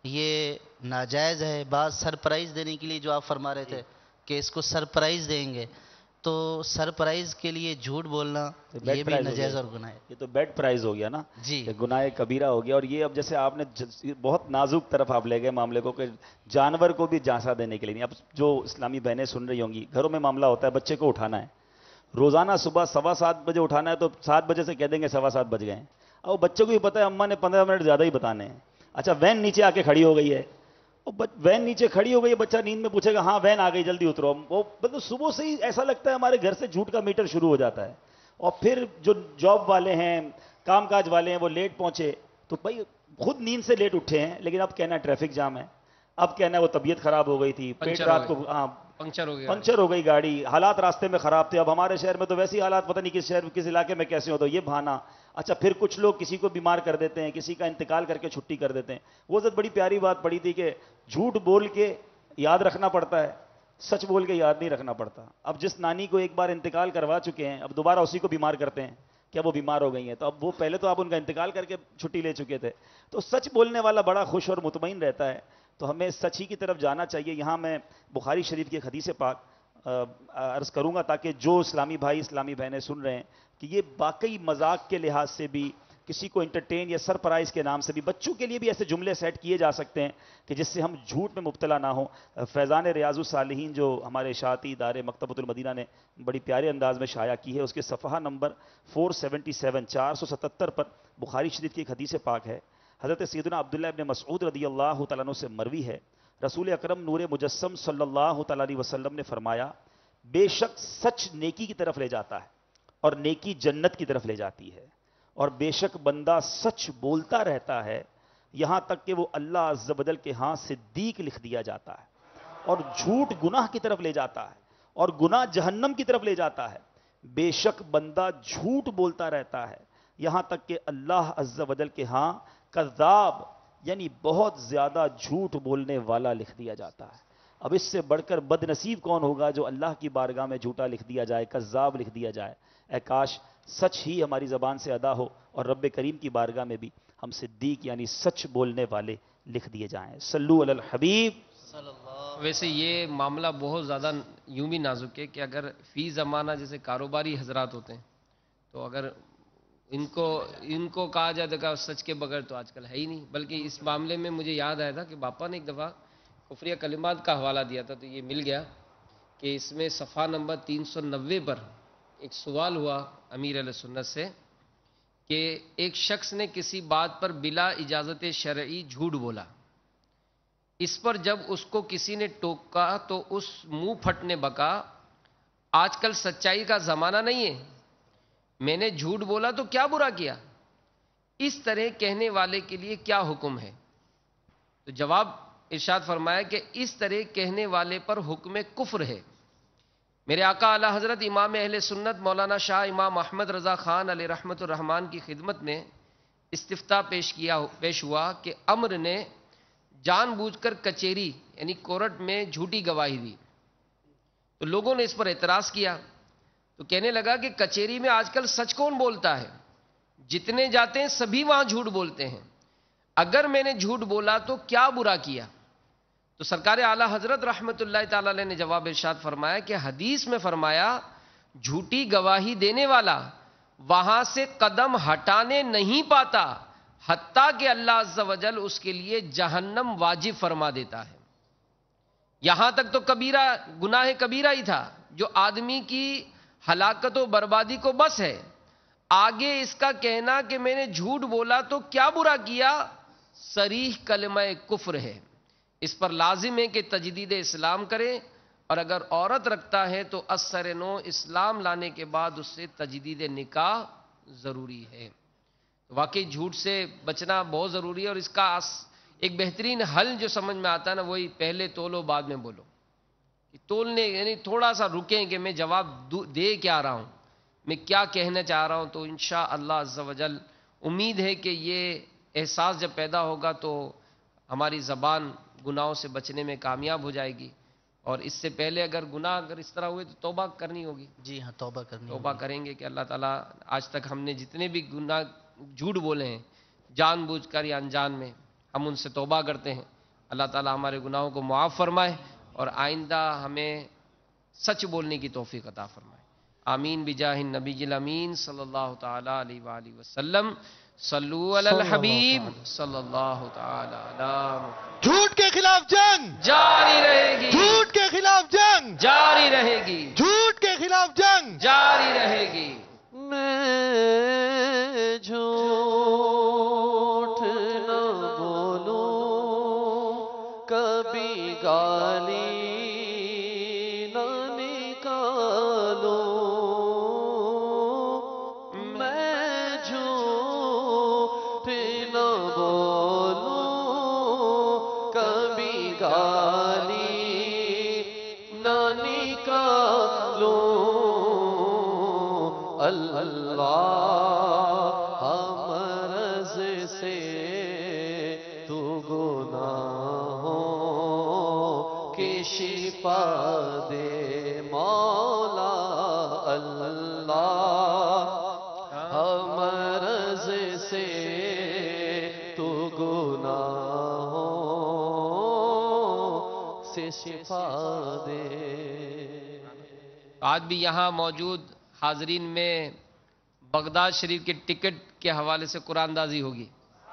J: یہ ناجائز ہے. بعض سرپرائز دینے کے لیے جو آپ فرما رہے تھے کہ اس کو سرپرائز دیں گے، تو سرپرائز کے لیے جھوٹ بولنا یہ بھی ناجائز اور گناہ ہے.
K: یہ تو بیڈ پرائز ہو گیا نا
J: جی،
K: گناہ کبیرہ ہو گیا. اور یہ اب جیسے آپ نے بہت نازک طرف آپ لے گئے معاملے کو کہ جانور کو بھی جھانسا دینے کے لیے نہیں. اب جو اسلامی بہنیں سن رہی ہوں گی، گھروں میں معاملہ ہوتا ہے بچے کو اٹھانا ہے، روزانہ صبح سوا سات بجے اٹھانا ہے تو سات بجے سے کہہ دیں گے سوا سات بج گئے ہیں. اور بچے کو بھی پتہ ہے اماں نے پندرہ منٹ زیادہ ہی بتانے ہیں. اچھا وین نیچے آ کے کھڑی ہو گئی ہے، وین نیچے کھڑی ہو گئی ہے، بچہ نیند میں پوچھے گا ہاں وین آ گئی جلدی اترو. وہ مطلب صبح سے ہی ایسا لگتا ہے ہمارے گھر سے جھوٹ کا میٹر شروع ہو جاتا ہے. اور پھر جو جاب والے ہیں، کام کاج والے ہیں، وہ لیٹ پہنچے تو بھائی خود نیند سے لیٹ اٹھے ہیں لیکن اب کہنا ٹریفک جام ہے، اب کہنا ہے وہ طبیعت خراب ہو گئی تھی، پیٹ رات کو ہاں
H: پنکچر ہو گیا
K: پنکچر ہو گئی گاڑی، حالات راستے میں خراب تھے. اب ہمارے شہر میں تو ویسے ہی حالات پتہ نہیں کس شہر کس علاقے میں کیسے ہوتا ہے، یہ بہانا. اچھا پھر کچھ لوگ کسی کو بیمار کر دیتے ہیں، کسی کا انتقال کر کے چھٹی کر دیتے ہیں. وہ سب بڑی پیاری بات پڑی تھی کہ جھوٹ بول کے یاد رکھنا پڑتا ہے، سچ بول کے یاد نہیں رکھنا پڑتا. اب جس نانی کو ایک بار انتقال کروا چکے ہیں اب دوبارہ اسی کو بیمار کرتے ہیں کیا وہ بیمار ہو گئی ہیں. تو اب وہ پہلے تو آپ ان کا انتقال کر کے چھٹی لے چکے تھے. تو سچ بولنے والا بڑا خوش اور مطمئن رہتا ہے. تو ہمیں سچ ہی کی طرف جانا چاہیے. یہاں میں بخاری شریف کی ایک حدیث پاک عرض کروں گا تاکہ جو اسلامی بھائی اسلامی بہنیں سن رہے ہیں کہ یہ واقعی مذاق کے لحاظ سے بھی، کسی کو انٹرٹین یا سرپرائز کے نام سے بھی، بچوں کے لیے بھی ایسے جملے سیٹ کیے جا سکتے ہیں کہ جس سے ہم جھوٹ میں مبتلا نہ ہوں. فیضان ریاض الصالحین جو ہمارے اشاعتی ادارے مکتبۃ المدینہ نے بڑی پیارے انداز میں شائع کی ہے، اس کے صفحہ نمبر چار سو ستہتر چار سو ستہتر پر بخاری شریف کی ایک حدیث پاک ہے. حضرت سیدنا عبداللہ ابن مسعود رضی اللہ تعالیٰ عنہ سے مروی ہے، رسول اکرم نور مجسم صلی اللہ تعالیٰ علیہ وسلم نے فرمایا بے شک سچ نیکی کی طرف لے جاتا ہے اور نیکی جنت کی طرف لے جاتی ہے، اور بے شک بندہ سچ بولتا رہتا ہے یہاں تک کہ وہ اللہ عز و جل کے ہاں صدیق لکھ دیا جاتا ہے، اور جھوٹ گناہ کی طرف لے جاتا ہے اور گناہ جہنم کی طرف لے جاتا ہے. بے شک بندہ جھوٹ بولتا رہتا ہے یہاں تک کہ اللہ عز و جل کے ہاں کذاب یعنی بہت زیادہ جھوٹ بولنے والا لکھ دیا جاتا ہے. اب اس سے بڑھ کر بد نصیب کون ہوگا جو اللہ کی بارگاہ میں جھوٹا لکھ دیا جائے، کذاب لکھ دیا جائے. اے کاش سچ ہی ہماری زبان سے ادا ہو اور رب کریم کی بارگاہ میں بھی ہم صدیق یعنی سچ بولنے والے لکھ دیے جائیں. صلو علی الحبیب.
H: ویسے یہ معاملہ بہت زیادہ یوں بھی نازک ہے کہ اگر فی زمانہ جیسے کاروباری حضرات ہوتے ہیں تو اگر ان کو ان کو کہا جائے تو سچ کے بغیر تو آج کل ہے ہی نہیں. بلکہ اس معاملے میں مجھے یاد آیا تھا کہ باپا نے ایک دفعہ کفریہ کلمات کا حوالہ دیا تھا تو یہ مل گیا کہ اس میں صفحہ نمبر تین سو نوے پر ایک سوال ہوا امیر علیہ سنت سے کہ ایک شخص نے کسی بات پر بلا اجازت شرعی جھوٹ بولا. اس پر جب اس کو کسی نے ٹوکا تو اس منہ پھٹنے بکا آج کل سچائی کا زمانہ نہیں ہے, میں نے جھوٹ بولا تو کیا برا کیا, اس طرح کہنے والے کے لیے کیا حکم ہے؟ تو جواب ارشاد فرمایا کہ اس طرح کہنے والے پر حکم کفر ہے. میرے آقا اعلی حضرت امام اہل سنت مولانا شاہ امام احمد رضا خان علیہ رحمت الرحمان کی خدمت میں استفتاء پیش کیا پیش ہوا کہ امر نے جان بوجھ کر کچہری یعنی کورٹ میں جھوٹی گواہی دی. تو لوگوں نے اس پر اعتراض کیا تو کہنے لگا کہ کچہری میں آج کل سچ کون بولتا ہے, جتنے جاتے ہیں سبھی وہاں جھوٹ بولتے ہیں, اگر میں نے جھوٹ بولا تو کیا برا کیا؟ تو سرکار اعلی حضرت رحمت اللہ تعالی علیہ نے جواب ارشاد فرمایا کہ حدیث میں فرمایا جھوٹی گواہی دینے والا وہاں سے قدم ہٹانے نہیں پاتا حتیٰ کہ اللہ عز و جل اس کے لیے جہنم واجب فرما دیتا ہے. یہاں تک تو کبیرہ گناہ کبیرہ ہی تھا جو آدمی کی ہلاکت و بربادی کو بس ہے, آگے اس کا کہنا کہ میں نے جھوٹ بولا تو کیا برا کیا صریح کلمہ کفر ہے. اس پر لازم ہے کہ تجدید اسلام کرے, اور اگر عورت رکھتا ہے تو اثر نو اسلام لانے کے بعد اس سے تجدید نکاح ضروری ہے. واقعی جھوٹ سے بچنا بہت ضروری ہے, اور اس کا ایک بہترین حل جو سمجھ میں آتا ہے نا وہی پہلے تولو بعد میں بولو. تولنے یعنی تھوڑا سا رکیں کہ میں جواب دے کیا رہا ہوں, میں کیا کہنا چاہ رہا ہوں. تو انشاءاللہ عز و جل امید ہے کہ یہ احساس جب پیدا ہوگا تو ہماری زبان گناہوں سے بچنے میں کامیاب ہو جائے گی. اور اس سے پہلے اگر گناہ اگر اس طرح ہوئے تو توبہ کرنی ہوگی.
J: جی ہاں توبہ کرنی
H: توبہ
J: ہوگی.
H: کریں گے کہ اللہ تعالیٰ آج تک ہم نے جتنے بھی گناہ جھوٹ بولے ہیں جان بوجھ کر یا انجان میں, ہم ان سے توبہ کرتے ہیں. اللہ تعالیٰ ہمارے گناہوں کو معاف فرمائے اور آئندہ ہمیں سچ بولنے کی توفیق عطا فرمائے. آمین بجاہ النبی الامین صلی اللہ تعالی علیہ وآلہ وسلم. صلو علی الحبیب صلی اللہ تعالی علی.
L: جھوٹ کے خلاف جنگ
H: جاری رہے گی,
L: جھوٹ کے خلاف جنگ
H: جاری رہے گی,
L: جھوٹ کے خلاف جنگ
H: جاری رہے گی.
C: میں جھوٹ نہ بولوں کبھی گالی نہ نکالوں, میں جھوٹ نہ بولوں کبھی گالی نہ نکالوں. اللہ مرض سے تو گناہوں کی شفا دے مولا. اللہ مرض سے تو گناہوں سے شفا دے.
H: آج بھی یہاں موجود حاضرین میں بغداد شریف کے ٹکٹ کے حوالے سے قرآن اندازی ہوگی.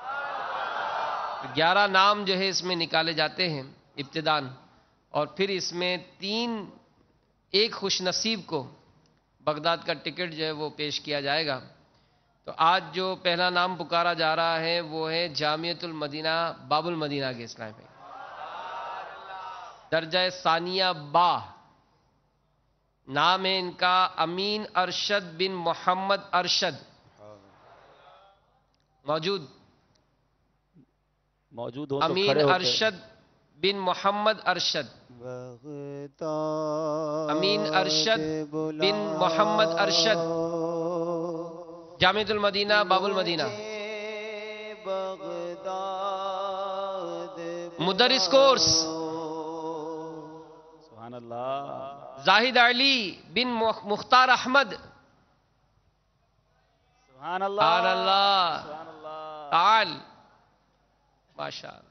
H: گیارہ نام جو ہے اس میں نکالے جاتے ہیں ابتدان, اور پھر اس میں تین ایک خوش نصیب کو بغداد کا ٹکٹ جو ہے وہ پیش کیا جائے گا. تو آج جو پہلا نام پکارا جا رہا ہے وہ ہے جامعۃ المدینہ باب المدینہ کے اسلام میں درجہ ثانیہ با. نام ہے ان کا امین ارشد بن محمد ارشد. موجود
K: موجود ہو
H: امین ارشد بن محمد ارشد. امین ارشد بن محمد ارشد, جامعۃ المدینہ باب المدینہ. مدرس کورس
K: سبحان اللہ.
H: زاہد علی بن مختار احمد.
K: سبحان اللہ
H: سبحان اللہ
K: سبحان اللہ
H: تعال ماشاء اللہ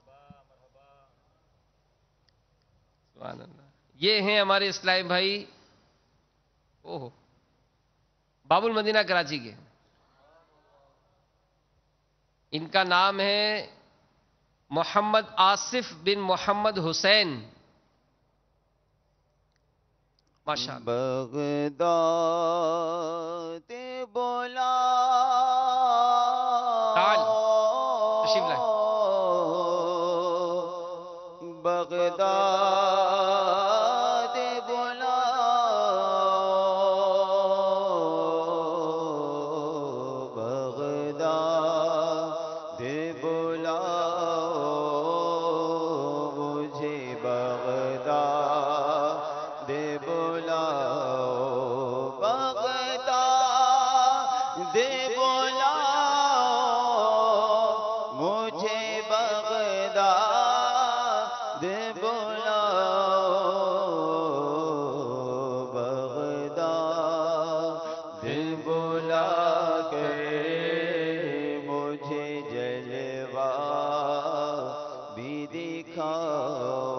H: سبحان اللہ. یہ ہیں ہمارے اسلامی بھائی اوہ باب المدینہ کراچی کے. ان کا نام ہے محمد آصف بن محمد حسین. ماشاء اللہ.
D: بغداد بولا
H: تعال تشریف لائیں.
D: بغداد بولا بغداد بولا مجھے بغداد بولا بغداد بولا مجھے بغداد بولا بغداد بولا کے مجھے جلوہ بھی دکھاؤ.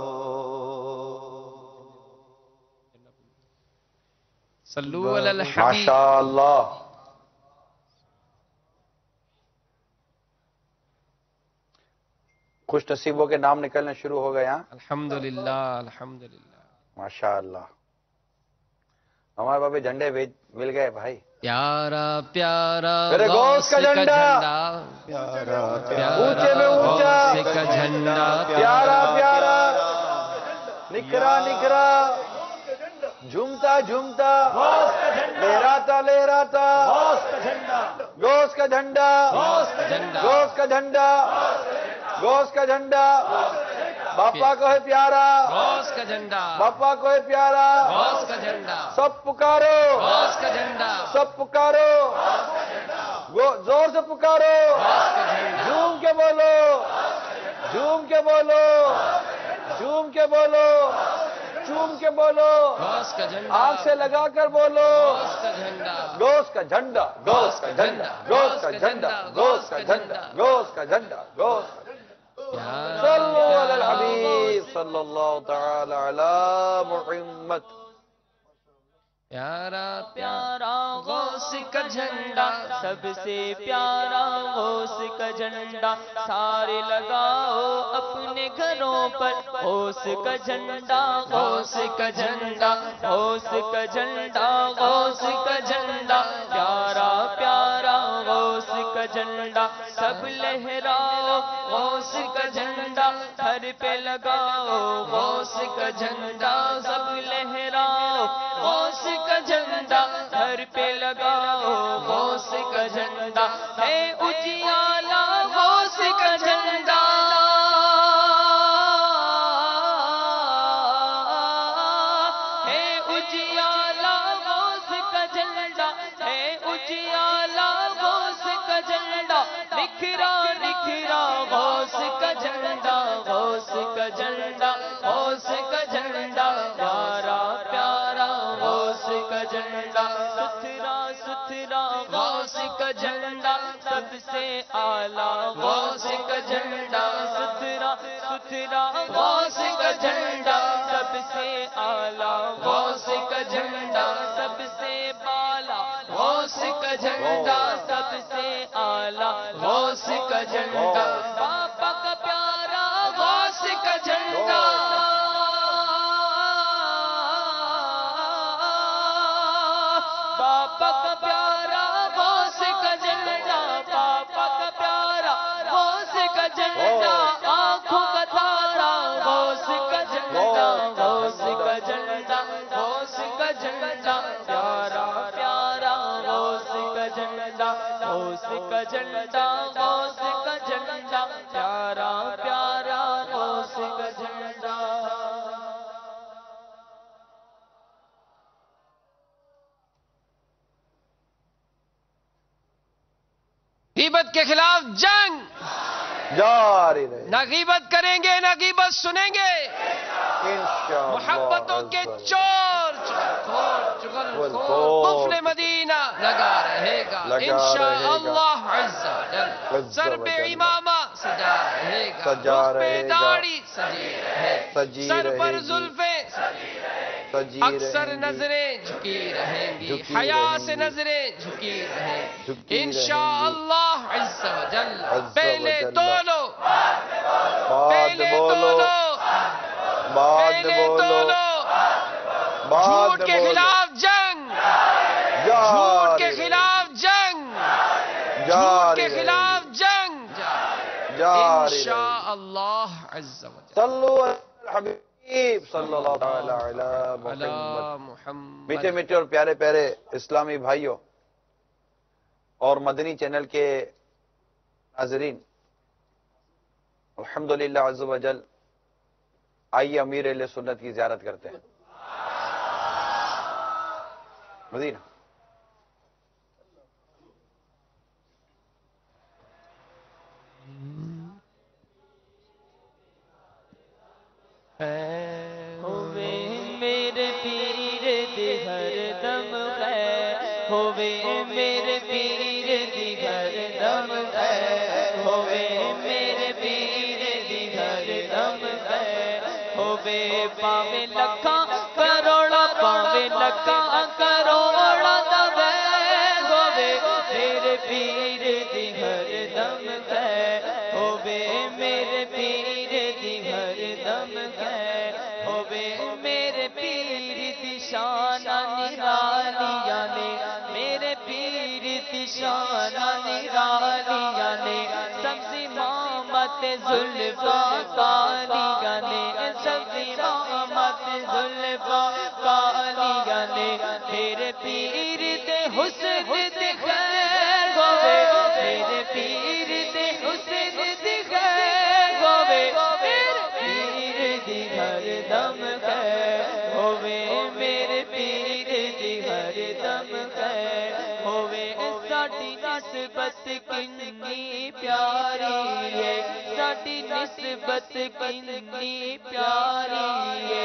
H: صلو علی الحبیب.
B: ماشاء اللہ. خوش نصیبوں کے نام نکلنے شروع ہو گئے ہیں.
H: الحمدللہ الحمدللہ.
B: ماشاء اللہ. ہمارے بابے جھنڈے مل گئے بھائی.
H: پیارا پیارا
B: میرے غوث کا جھنڈا،
D: پیارا
B: اونچے میں اونچا
H: غوث کا جھنڈا،
B: پیارا پیارا نکرا نکرا جھومتا جھومتا لہراتا لہراتا غوث کا جھنڈا، غوث کا جھنڈا، غوث کا جھنڈا. باپا کو ہے پیارا،
H: غوث کا جھنڈا،
B: باپا کو ہے پیارا.
H: غوث کا جھنڈا،
B: سب پکارو،
H: غوث کا جھنڈا،
B: سب پکارو، گو- زور سے پکارو، جھوم کے بولو، جھوم کے بولو، جھوم کے بولو، چوم کے بولو،
H: غوث کا جھنڈا،
B: آنکھ سے لگا کر بولو.
H: غوث کا جھنڈا،
B: غوث کا جھنڈا، غوث کا جھنڈا، غوث کا جھنڈا، غوث کا جھنڈا، غوث کا جھنڈا، غوث کا جھنڈا. صلو علی الحبیب صلی اللہ تعالی علی محمد.
G: پیارا پیارا غوث کا جھنڈا، سب سے پیارا غوث کا جھنڈا. سارے لگاؤ اپنے گھروں پر غوث کا جھنڈا، غوث کا جھنڈا، غوث کا جھنڈا، غوث کا جھنڈا. پیارا پیارا غوث کا جھنڈا، سب لہراؤ غوث کا جھنڈا. گھر پہ لگاؤ غوث کا جھنڈا، سب لہراؤ غوث کا جھنڈا. گھر پہ لگاؤ غوث کا جھنڈا. ہے اجیالا غوث کا جھنڈا، ہے اجیالا غوث کا جھنڈا، ہے اجیالا غوث کا جھنڈا. نکھرا نکھرا غوث کا جھنڈا، غوث کا جھنڈا، غوث کا جھنڈا. پیارا پیارا غوث کا جھنڈا، ستھرا ستھرا غوث کا جھنڈا. سب سے اعلیٰ غوث کا جھنڈا، ستھرا ستھرا غوث کا جھنڈا. سب سے اعلیٰ غوث کا جھنڈا، سب سے بالا غوث کا جھنڈا. سب سے اعلیٰ غوث کا جھنڈا. باپا کا پیارا غوث کا جھنڈا، باپا کا پیارا غوث کا جھنڈا، باپا کا پیارا غوث کا جھنڈا. آنکھوں کا تارا غوث کا جھنڈا، غوث کا جھنڈا، غوث کا جھنڈا. پیارا پیارا غوث کا جھنڈا، غوث کا جھنڈا، غوث کا جھنڈا. پیارا پیارا غوث کا جھنڈا.
H: غیبت کے خلاف جنگ
B: جاری رہے
H: نہ غیبت کریں گے نہ غیبت سنیں گے.
B: انشاءاللہ.
H: محبتوں کے چور چغل خور قفل مدینہ لگا رہے گا انشاءاللہ عز و جل. سر پہ امامہ سجا رہے گا،
B: سجا
H: رخ پہ
B: رہے گا،
H: داڑھی سجی رہے گی،
B: سجی
H: سر
B: رہے
H: پر
B: گی،
H: زلفیں
B: سجی
H: اکثر
B: رہیں گی،
H: نظریں جھکی رہیں گی،
B: جھکی
H: حیا
B: رہیں
H: سے
B: گی،
H: نظریں جھکی رہیں گی
B: جھکی
H: انشاءاللہ عز و جل.
B: عز و
H: پہلے
B: جل.
H: تولو،
B: بعد
H: پہلے
B: بولو،
H: تولو،
B: بعد
H: پہلے
B: بولو،
H: تولو، جھوٹ کے خلاف جنگ، جھوٹ کے خلاف جنگ، جھوٹ کے خلاف جنگ، انشاء اللہ عز و جل۔
M: صلو علی الحبیب صلی اللہ علیہ محمد۔ میٹھے میٹھے اور پیارے پیارے اسلامی بھائیوں اور مدنی چینل کے ناظرین، الحمدللہ عز و جل، آئیے امیر اہل سنت کی زیارت کرتے ہیں مدینہ۔
G: ہووے میرے پیر دی ہر دم خیر، ہووے میرے پیر دی ہر دم خیر، ہووے میرے پیر دی ہر دم خیر، ہووے پاوے لکھاں کروڑا، پاوے لکھاں کروڑا دے، ہووے میرے پیر دی ہر دم خیر، ہووے میرے پیر دی ہر دم خیر، ہووے میرے پیر دی شان نرالیاں نے، میرے پیر دی شان نرالیاں نے، سبزی امامت زلفاں کالیاں نے، سبزی امامت زلفاں کالیاں نے، میرے پیر دے حسن دی خیر ہووے، میرے پیر دے حسن دی خیر ہووے، میرے پیر دی ہر دم خیر ہووے، میرے پیر دی ہر دم خیر ہووے، ساڈی نسبت کنی پیاری ہے، ساڈی نسبت کنی پیاری ہے،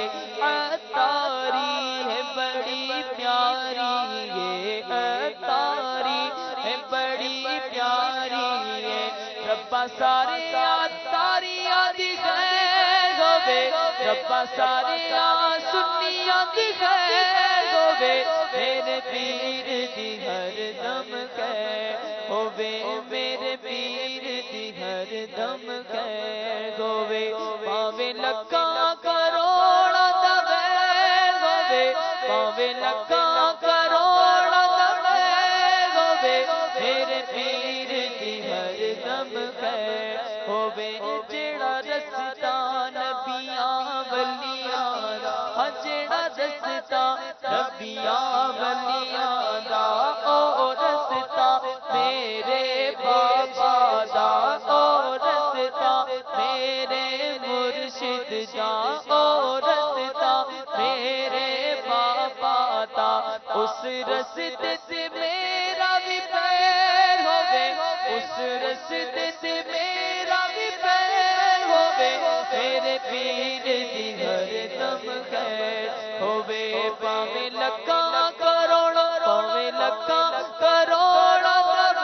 G: عطاری ہے بڑی پیاری ہے، عطاری ہے بڑی پیاری ہے، ربا سارے عطاریاں دی خیر ہووے، ربا سارے سنیاں دی خیر ہووے، میرے پیر دی ہر دم خیر ہووے، میرے پیر دی ہر دم خیر ہووے، پاوے لکھاں کروڑا دے ہووے، پاوے لکھاں کروڑا دے ہووے، میرے پیر دی ہر دم خیر ہووے، جیڑا رستا نبیاں ولیاں دا، جیڑا رستا نبیاں ولیاں دا، او رستا میرے بابا دا، او رستا میرے مرشد دا، او رستا میرے بابا دا، اس رستے سے میرا بھی پیر ہووے، اس رستے سے میرا بھی پیر ہووے، میرے پیر دی ہر دم خیر ہووے، پاوے لکھاں کروڑا، پاوے لکھاں کروڑا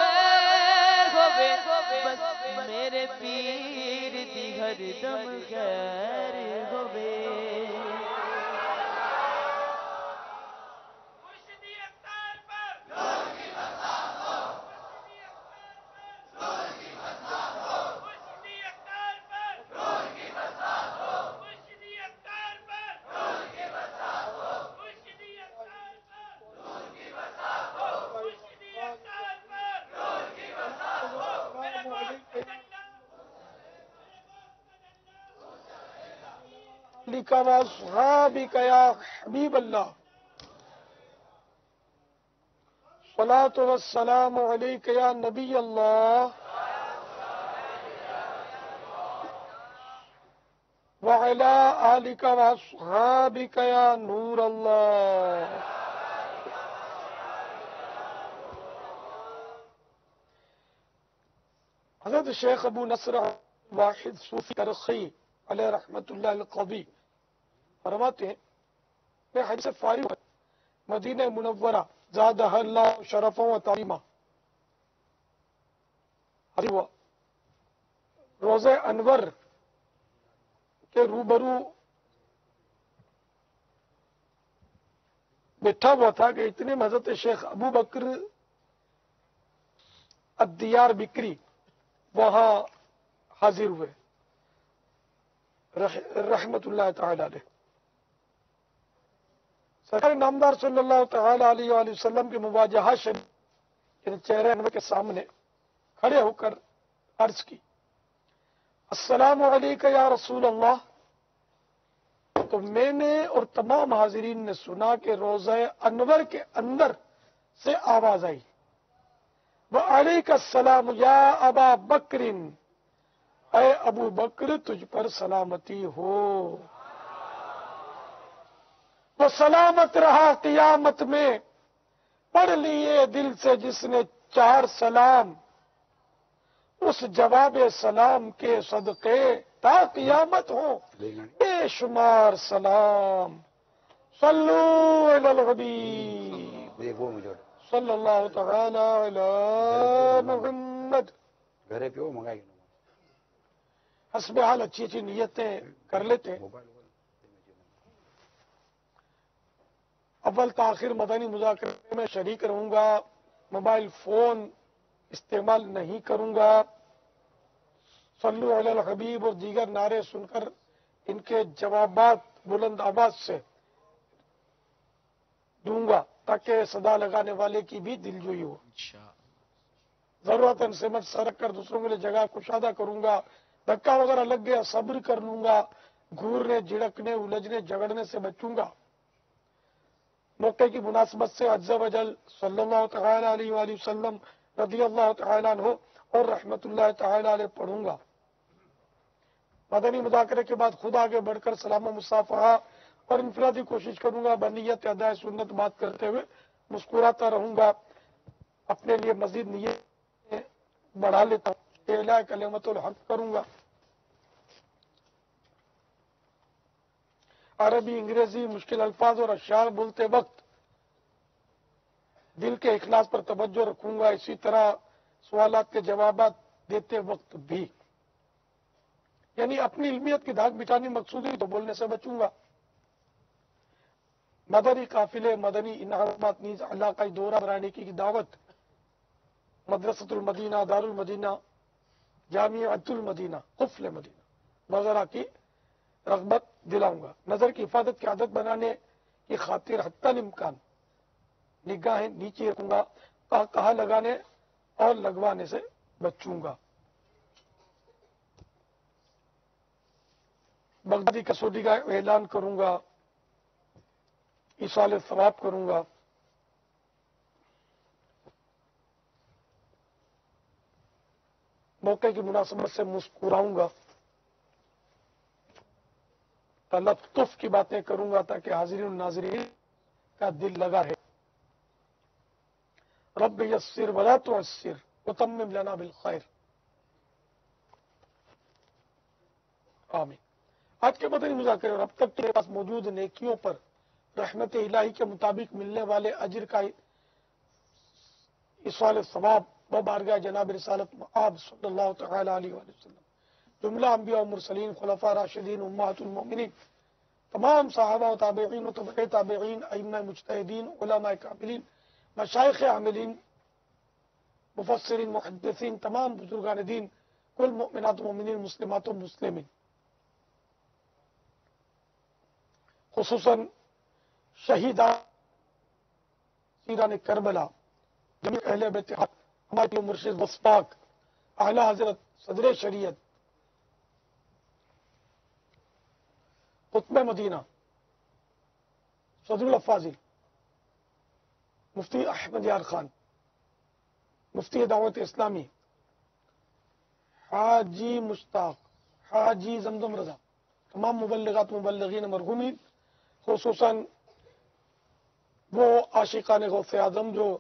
G: دے ہووے، بس میرے پیر دی ہر دم خیر ہووے۔
N: لك واصحابك يا حبيب الله، صلاة والسلام عليك يا نبي الله، وعلى آلك واصحابك يا نور الله۔ حضرت شیخ ابو نصر واحد صوفی ترخی علیہ رحمت اللہ القوی فرماتے ہیں، میں حج سے فارغ ہوں، مدینہ منورہ زادہ اللہ شرفوں و تعلیمہ، روزہ انور کے روبرو بیٹھا ہوا تھا کہ اتنے میں حضرت شیخ ابو بکر الدیار بکری وہاں حاضر ہوئے رحمت اللہ تعالی علیہ۔ सरकार नामदार सल्लल्लाहु तआला अलैहि वसल्लम के मुवाजहा शरीफ यानी चेहरे अनवर के सामने खड़े होकर अर्ज की, अस्सलामु अलैका या रसूल अल्लाह। तो मैंने और तमाम हाजिरीन ने सुना कि रोज़ा अनवर के अंदर से आवाज आई, व अलैका सलाम या अबा बकरिन, ऐ अबू बकर तुझ पर सलामती हो। वो सलामत रहा क़ियामत में, पढ़ लिए दिल से जिसने चार सलाम, उस जवाब सलाम के सदक़े ता क़ियामत हो बेशुमार सलाम। सल्लू अलल हबीब सल्लल्लाहु तआला अला मुहम्मद।
M: घरे पे मंगाई
N: हस्बे हाल अच्छी अच्छी नियतें कर लेते हैं। अव्वल ताखिर मदनी मुज़ाकरे में शरीक रहूंगा, मोबाइल फोन इस्तेमाल नहीं करूंगा, सल्लु अलल हबीब और दीगर नारे सुनकर इनके जवाबात बुलंद आवाज से दूंगा ताकि सदा लगाने वाले की भी दिलजोई हो। जरूरत से मत सरक कर दूसरों के लिए जगह कुशादा करूंगा, धक्का वगैरह लग गया सब्र कर लूंगा, घूरने झिड़कने उलझने झगड़ने से बचूंगा। मौके की मुनासबत से अज़्ज़ा वजल सल्लल्लाहु तआला अलैहि वसल्लम रज़ियल्लाहु तआला अन्हु और रहमतुल्लाह तआला अलैह पढ़ूंगा। मदनी मुज़ाकरे के बाद खुद आगे बढ़कर सलाम मुसाफहा और इनफरादी कोशिश करूंगा। बनियत अदाए सुन्नत बात करते हुए मुस्कुराता रहूंगा। अपने लिए मजीद नियत बढ़ा लेता हूँ, इला कलिमतुल हक करूंगा। अरबी अंग्रेजी मुश्किल अल्फाज और अशार बोलते वक्त दिल के इखलास पर तवज्जो रखूंगा। इसी तरह सवालात के जवाब देते वक्त भी, यानी अपनी इल्मियत की धाक मिटानी मकसूदी तो बोलने से बचूंगा। मदनी काफिले मदनी इनामात नीज इलाकाई दौरा बनाने की दावत मदरसतुल मदीना, दारुल मदीना, जामिअतुल मदीना, कुफल मदीना वगैरह की रगबत दिलाऊंगा। नजर की हिफाजत की आदत बनाने की खातिर हत्तल इम्कान निगाहें नीचे रखूंगा। कहा कहा लगाने और लगवाने से बचूंगा। बगदादी कसौटी का ऐलान करूंगा, इसाले सवाब करूंगा। मौके की मुनासबत से मुस्कुराऊंगा, तलत्तुफ की बातें करूंगा ताकि हाजिरीन नाज़रीन का दिल लगा रहे। रब यस्सिर वला तुअस्सिर वतम्मिम लना बिल खैर। आमीन। आज के मदनी मुज़ाकरे और अब तक के पास मौजूद नेकियों पर रहमत इलाही के मुताबिक मिलने वाले अजर का इसाल सवाब व बारगाह जनाब रिसालत मआब सल्लल्लाहु तआला अलैहि वसल्लम, जुमला अंबिया और मुरसलीन, खुलफा राशिदीन, उम्महातुल मोमिनीन, तमाम सहाबा व ताबईन व तबई ताबईन, अइम्मा मुज्तहिदीन, उलमा कामिलीन, मशाइख आमिलीन, मुफस्सिरीन, मुहद्दिसीन, तमाम बुजुर्गान दीन, कुल मोमिनात मोमिनीन, मुस्लिमात व मुस्लिमीन, खुसूसन शहीदा सीरान करबला, जमी अहले बैत हक, हमारे मुर्शिद वस्पाक, आला हजरत सदर शरीयत, कुतुब मदीना, सदरुल अफाजिल, मुफ्ती अहमद यार खान, मुफ्ती दावत इस्लामी, हाजी मुश्ताक, हाजी जमजम रजा, तमाम मुबल्लिगात मुबल्लिगीन मरहूमीन, खुसूसन वो आशिकान गौसे आजम जो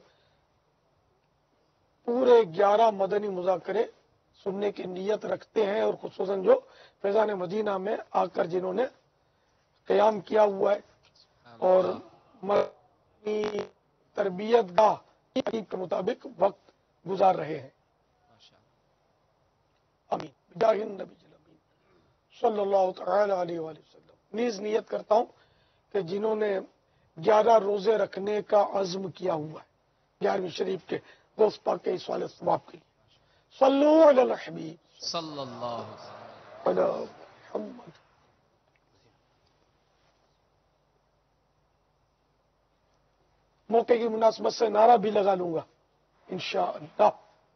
N: पूरे ग्यारह मदनी मुज़ाकरे सुनने की नीयत रखते हैं और खुसूसन जो फैज़ान मदीना में आकर जिन्होंने क़याम किया हुआ है और मदनी तरबियत गाह के मुताबिक वक्त गुजार रहे हैं। आमीन। जाहिन नबी सल्लल्लाहु तआला अलैहि वसल्लम। नीज नियत करता हूँ कि जिन्होंने ग्यारह रोजे रखने का अज़्म किया हुआ है ग्यारहवीं शरीफ के गौस पाक के इस वाले सवाब के लिए, सल्लु अलल हबीब सल्लल्लाहु अलैहि वसल्लम। मौके की मुनासिबत से नारा भी लगा लूंगा इंशाअल्लाह।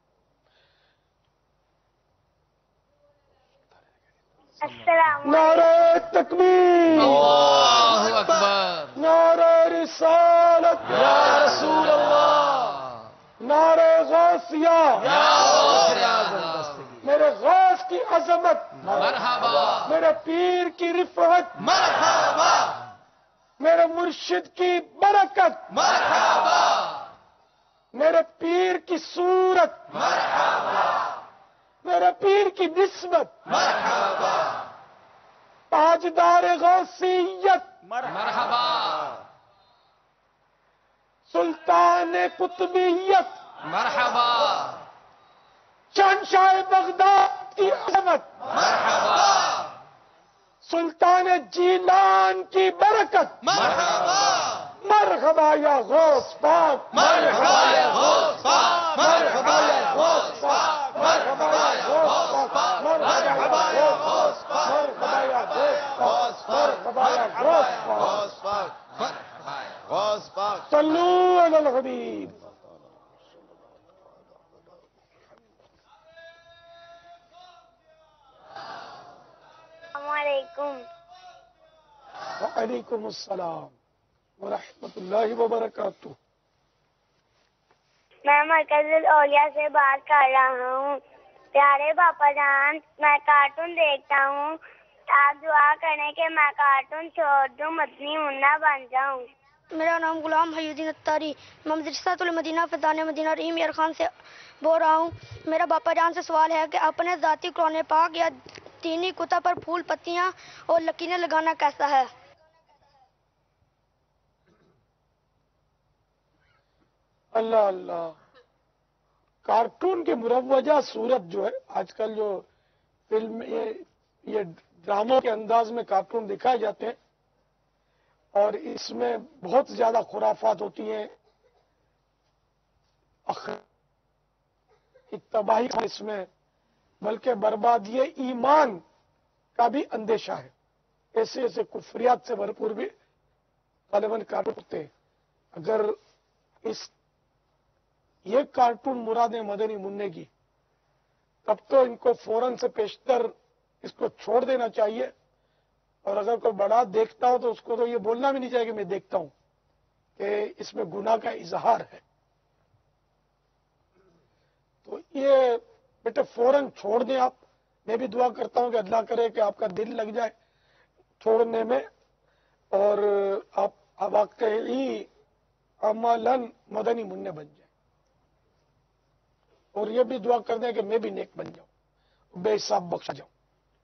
N: नारे तकबीर,
H: अल्लाहु अकबर,
N: नारे रिसालत
H: या रसूल अल्लाह,
N: नारे गौसिया,
H: या गौसे आज़म,
N: मेरे गौस की अजमत
H: मरहबा,
N: मेरे पीर की रिफत
L: मरहबा,
N: मेरे मुर्शिद की बरकत
L: मरहबा,
N: मेरे पीर की सूरत
L: मरहबा,
N: मेरे पीर की निस्बत
L: मरहबा,
N: ताजदार गौसियत
H: मरहबा,
N: सुल्तान कुतुबियत
H: मरहबा,
N: शहंशाह बगदाद की अजमत
L: मरहबा,
N: सुल्तान जीलान की बरकत
L: मरहबा,
N: मरहबा या गौस पाक,
L: मरहबा या गौस पाक, मरहबा या गौस पाक, मरहबा या गौस पाक, मरहबा या गौस पाक,
N: मरहबा या गौस पाक, मरहबा या गौस पाक,
L: गौस पाक।
N: सल्लू अलल हबीब।
O: अस्सलामुअलैकुम।
N: वालेकुम अस्सलाम व रहमतुल्लाहि व बरकातुहू।
O: मैं मरकजुल औलिया से बात कर रहा हूँ। प्यारे पापा जान, मैं कार्टून देखता हूँ, आप दुआ करें कि मैं कार्टून छोड़ दूँ, मदनी मुन्ना बन जाऊँ।
P: मेरा नाम गुलाम हयुद्दीन अत्तारी, मैं मदरसातुल मदीना फैज़ान मदीना रहीम यार खान से बोल रहा हूँ। मेरा बापा जान से सवाल है कि अपने ज़ाती कुरान पाक या दीनी कुतब पर फूल पत्तियाँ और लकीरें लगाना कैसा है?
N: अल्लाह अल्लाह। कार्टून की मुरव्वजा सूरत जो है, आजकल जो फिल्म ये ये ड्रामों के अंदाज में कार्टून दिखाए जाते हैं और इसमें बहुत ज्यादा खुराफात होती हैं, तबाही इसमें, बल्कि बर्बादी ईमान का भी अंदेशा है। ऐसे ऐसे कुफरियात से भरपूर भी गालिबन कार्टून होते हैं। अगर इस ये कार्टून मुराद है मदनी मुन्ने की, तब तो इनको फौरन से पेशतर इसको छोड़ देना चाहिए। और अगर कोई बड़ा देखता हो तो उसको तो ये बोलना भी नहीं चाहिए कि मैं देखता हूं, कि इसमें गुनाह का इजहार है। तो ये बेटे फौरन छोड़ दें आप। मैं भी दुआ करता हूं कि अल्लाह करे कि आपका दिल लग जाए छोड़ने में और आप वाकई अमलन मदनी मुन्ने बन जाए। और ये भी दुआ कर दें कि मैं भी नेक बन जाऊं, बेहिसाब बख्शा जाऊं।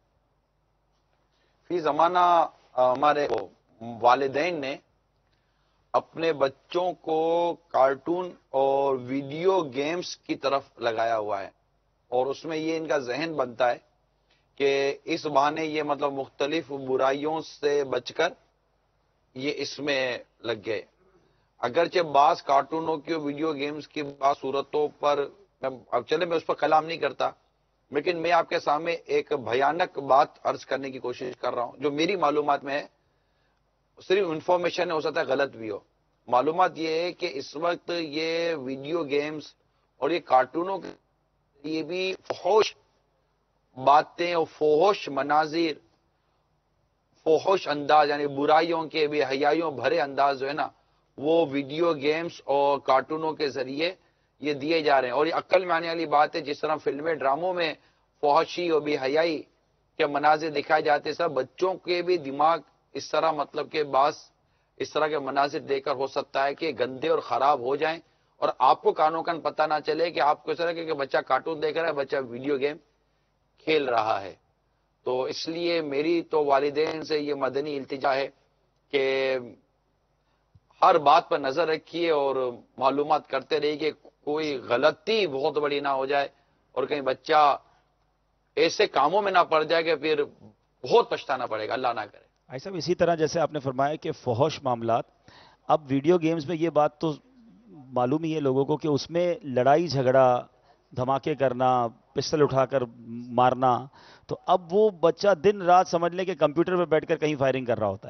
M: फी जमाना हमारे वालिदैन ने अपने बच्चों को कार्टून और वीडियो गेम्स की तरफ लगाया हुआ है और उसमें ये इनका जहन बनता है कि इस बहाने ये मतलब मुख्तलिफ बुराइयों से बचकर ये इसमें लग गए। अगरचे बास कार्टूनों की और वीडियो गेम्स की बात सूरतों पर अब चले मैं उस पर कलाम नहीं करता, लेकिन मैं आपके सामने एक भयानक बात अर्ज करने की कोशिश कर रहा हूं जो मेरी मालूमात में है। सिर्फ इंफॉर्मेशन है, हो सकता है गलत भी हो। मालूमात ये है कि इस वक्त ये वीडियो गेम्स और ये कार्टूनों के ये भी फोहोश बातें और फोहोश मनाजिर, फोहोश अंदाज यानी बुराइयों के बेहयाइयों भरे अंदाज जो है ना, वो वीडियो गेम्स और कार्टूनों के जरिए ये दिए जा रहे हैं। और ये अक्ल में आने वाली बात है, जिस तरह फिल्में ड्रामों में फौहशी और बेहयाई के मनाजिर दिखाए जाते हैं, सब बच्चों के भी दिमाग इस तरह मतलब के बास इस तरह के मनाजिर देकर हो सकता है कि गंदे और ख़राब हो जाएं और आपको कानों कान पता ना चले कि आपको इस तरह के कि बच्चा कार्टून देख रहा है, बच्चा वीडियो गेम खेल रहा है। तो इसलिए मेरी तो वालिदैन से ये मदनी इल्तिजा है कि हर बात पर नज़र रखिए और मालूमात करते रहिए कि कोई गलती बहुत बड़ी ना हो जाए और कहीं बच्चा ऐसे कामों में ना पड़ जाए कि फिर बहुत पछताना पड़ेगा, अल्लाह ना करे।
K: भाई साहब, इसी तरह जैसे आपने फरमाया कि फौहश मामलात, अब वीडियो गेम्स में ये बात तो मालूम ही है लोगों को कि उसमें लड़ाई झगड़ा, धमाके करना, पिस्टल उठाकर मारना, तो अब वो बच्चा दिन रात समझ ले कि कंप्यूटर पर बैठकर कहीं फायरिंग कर रहा होता है।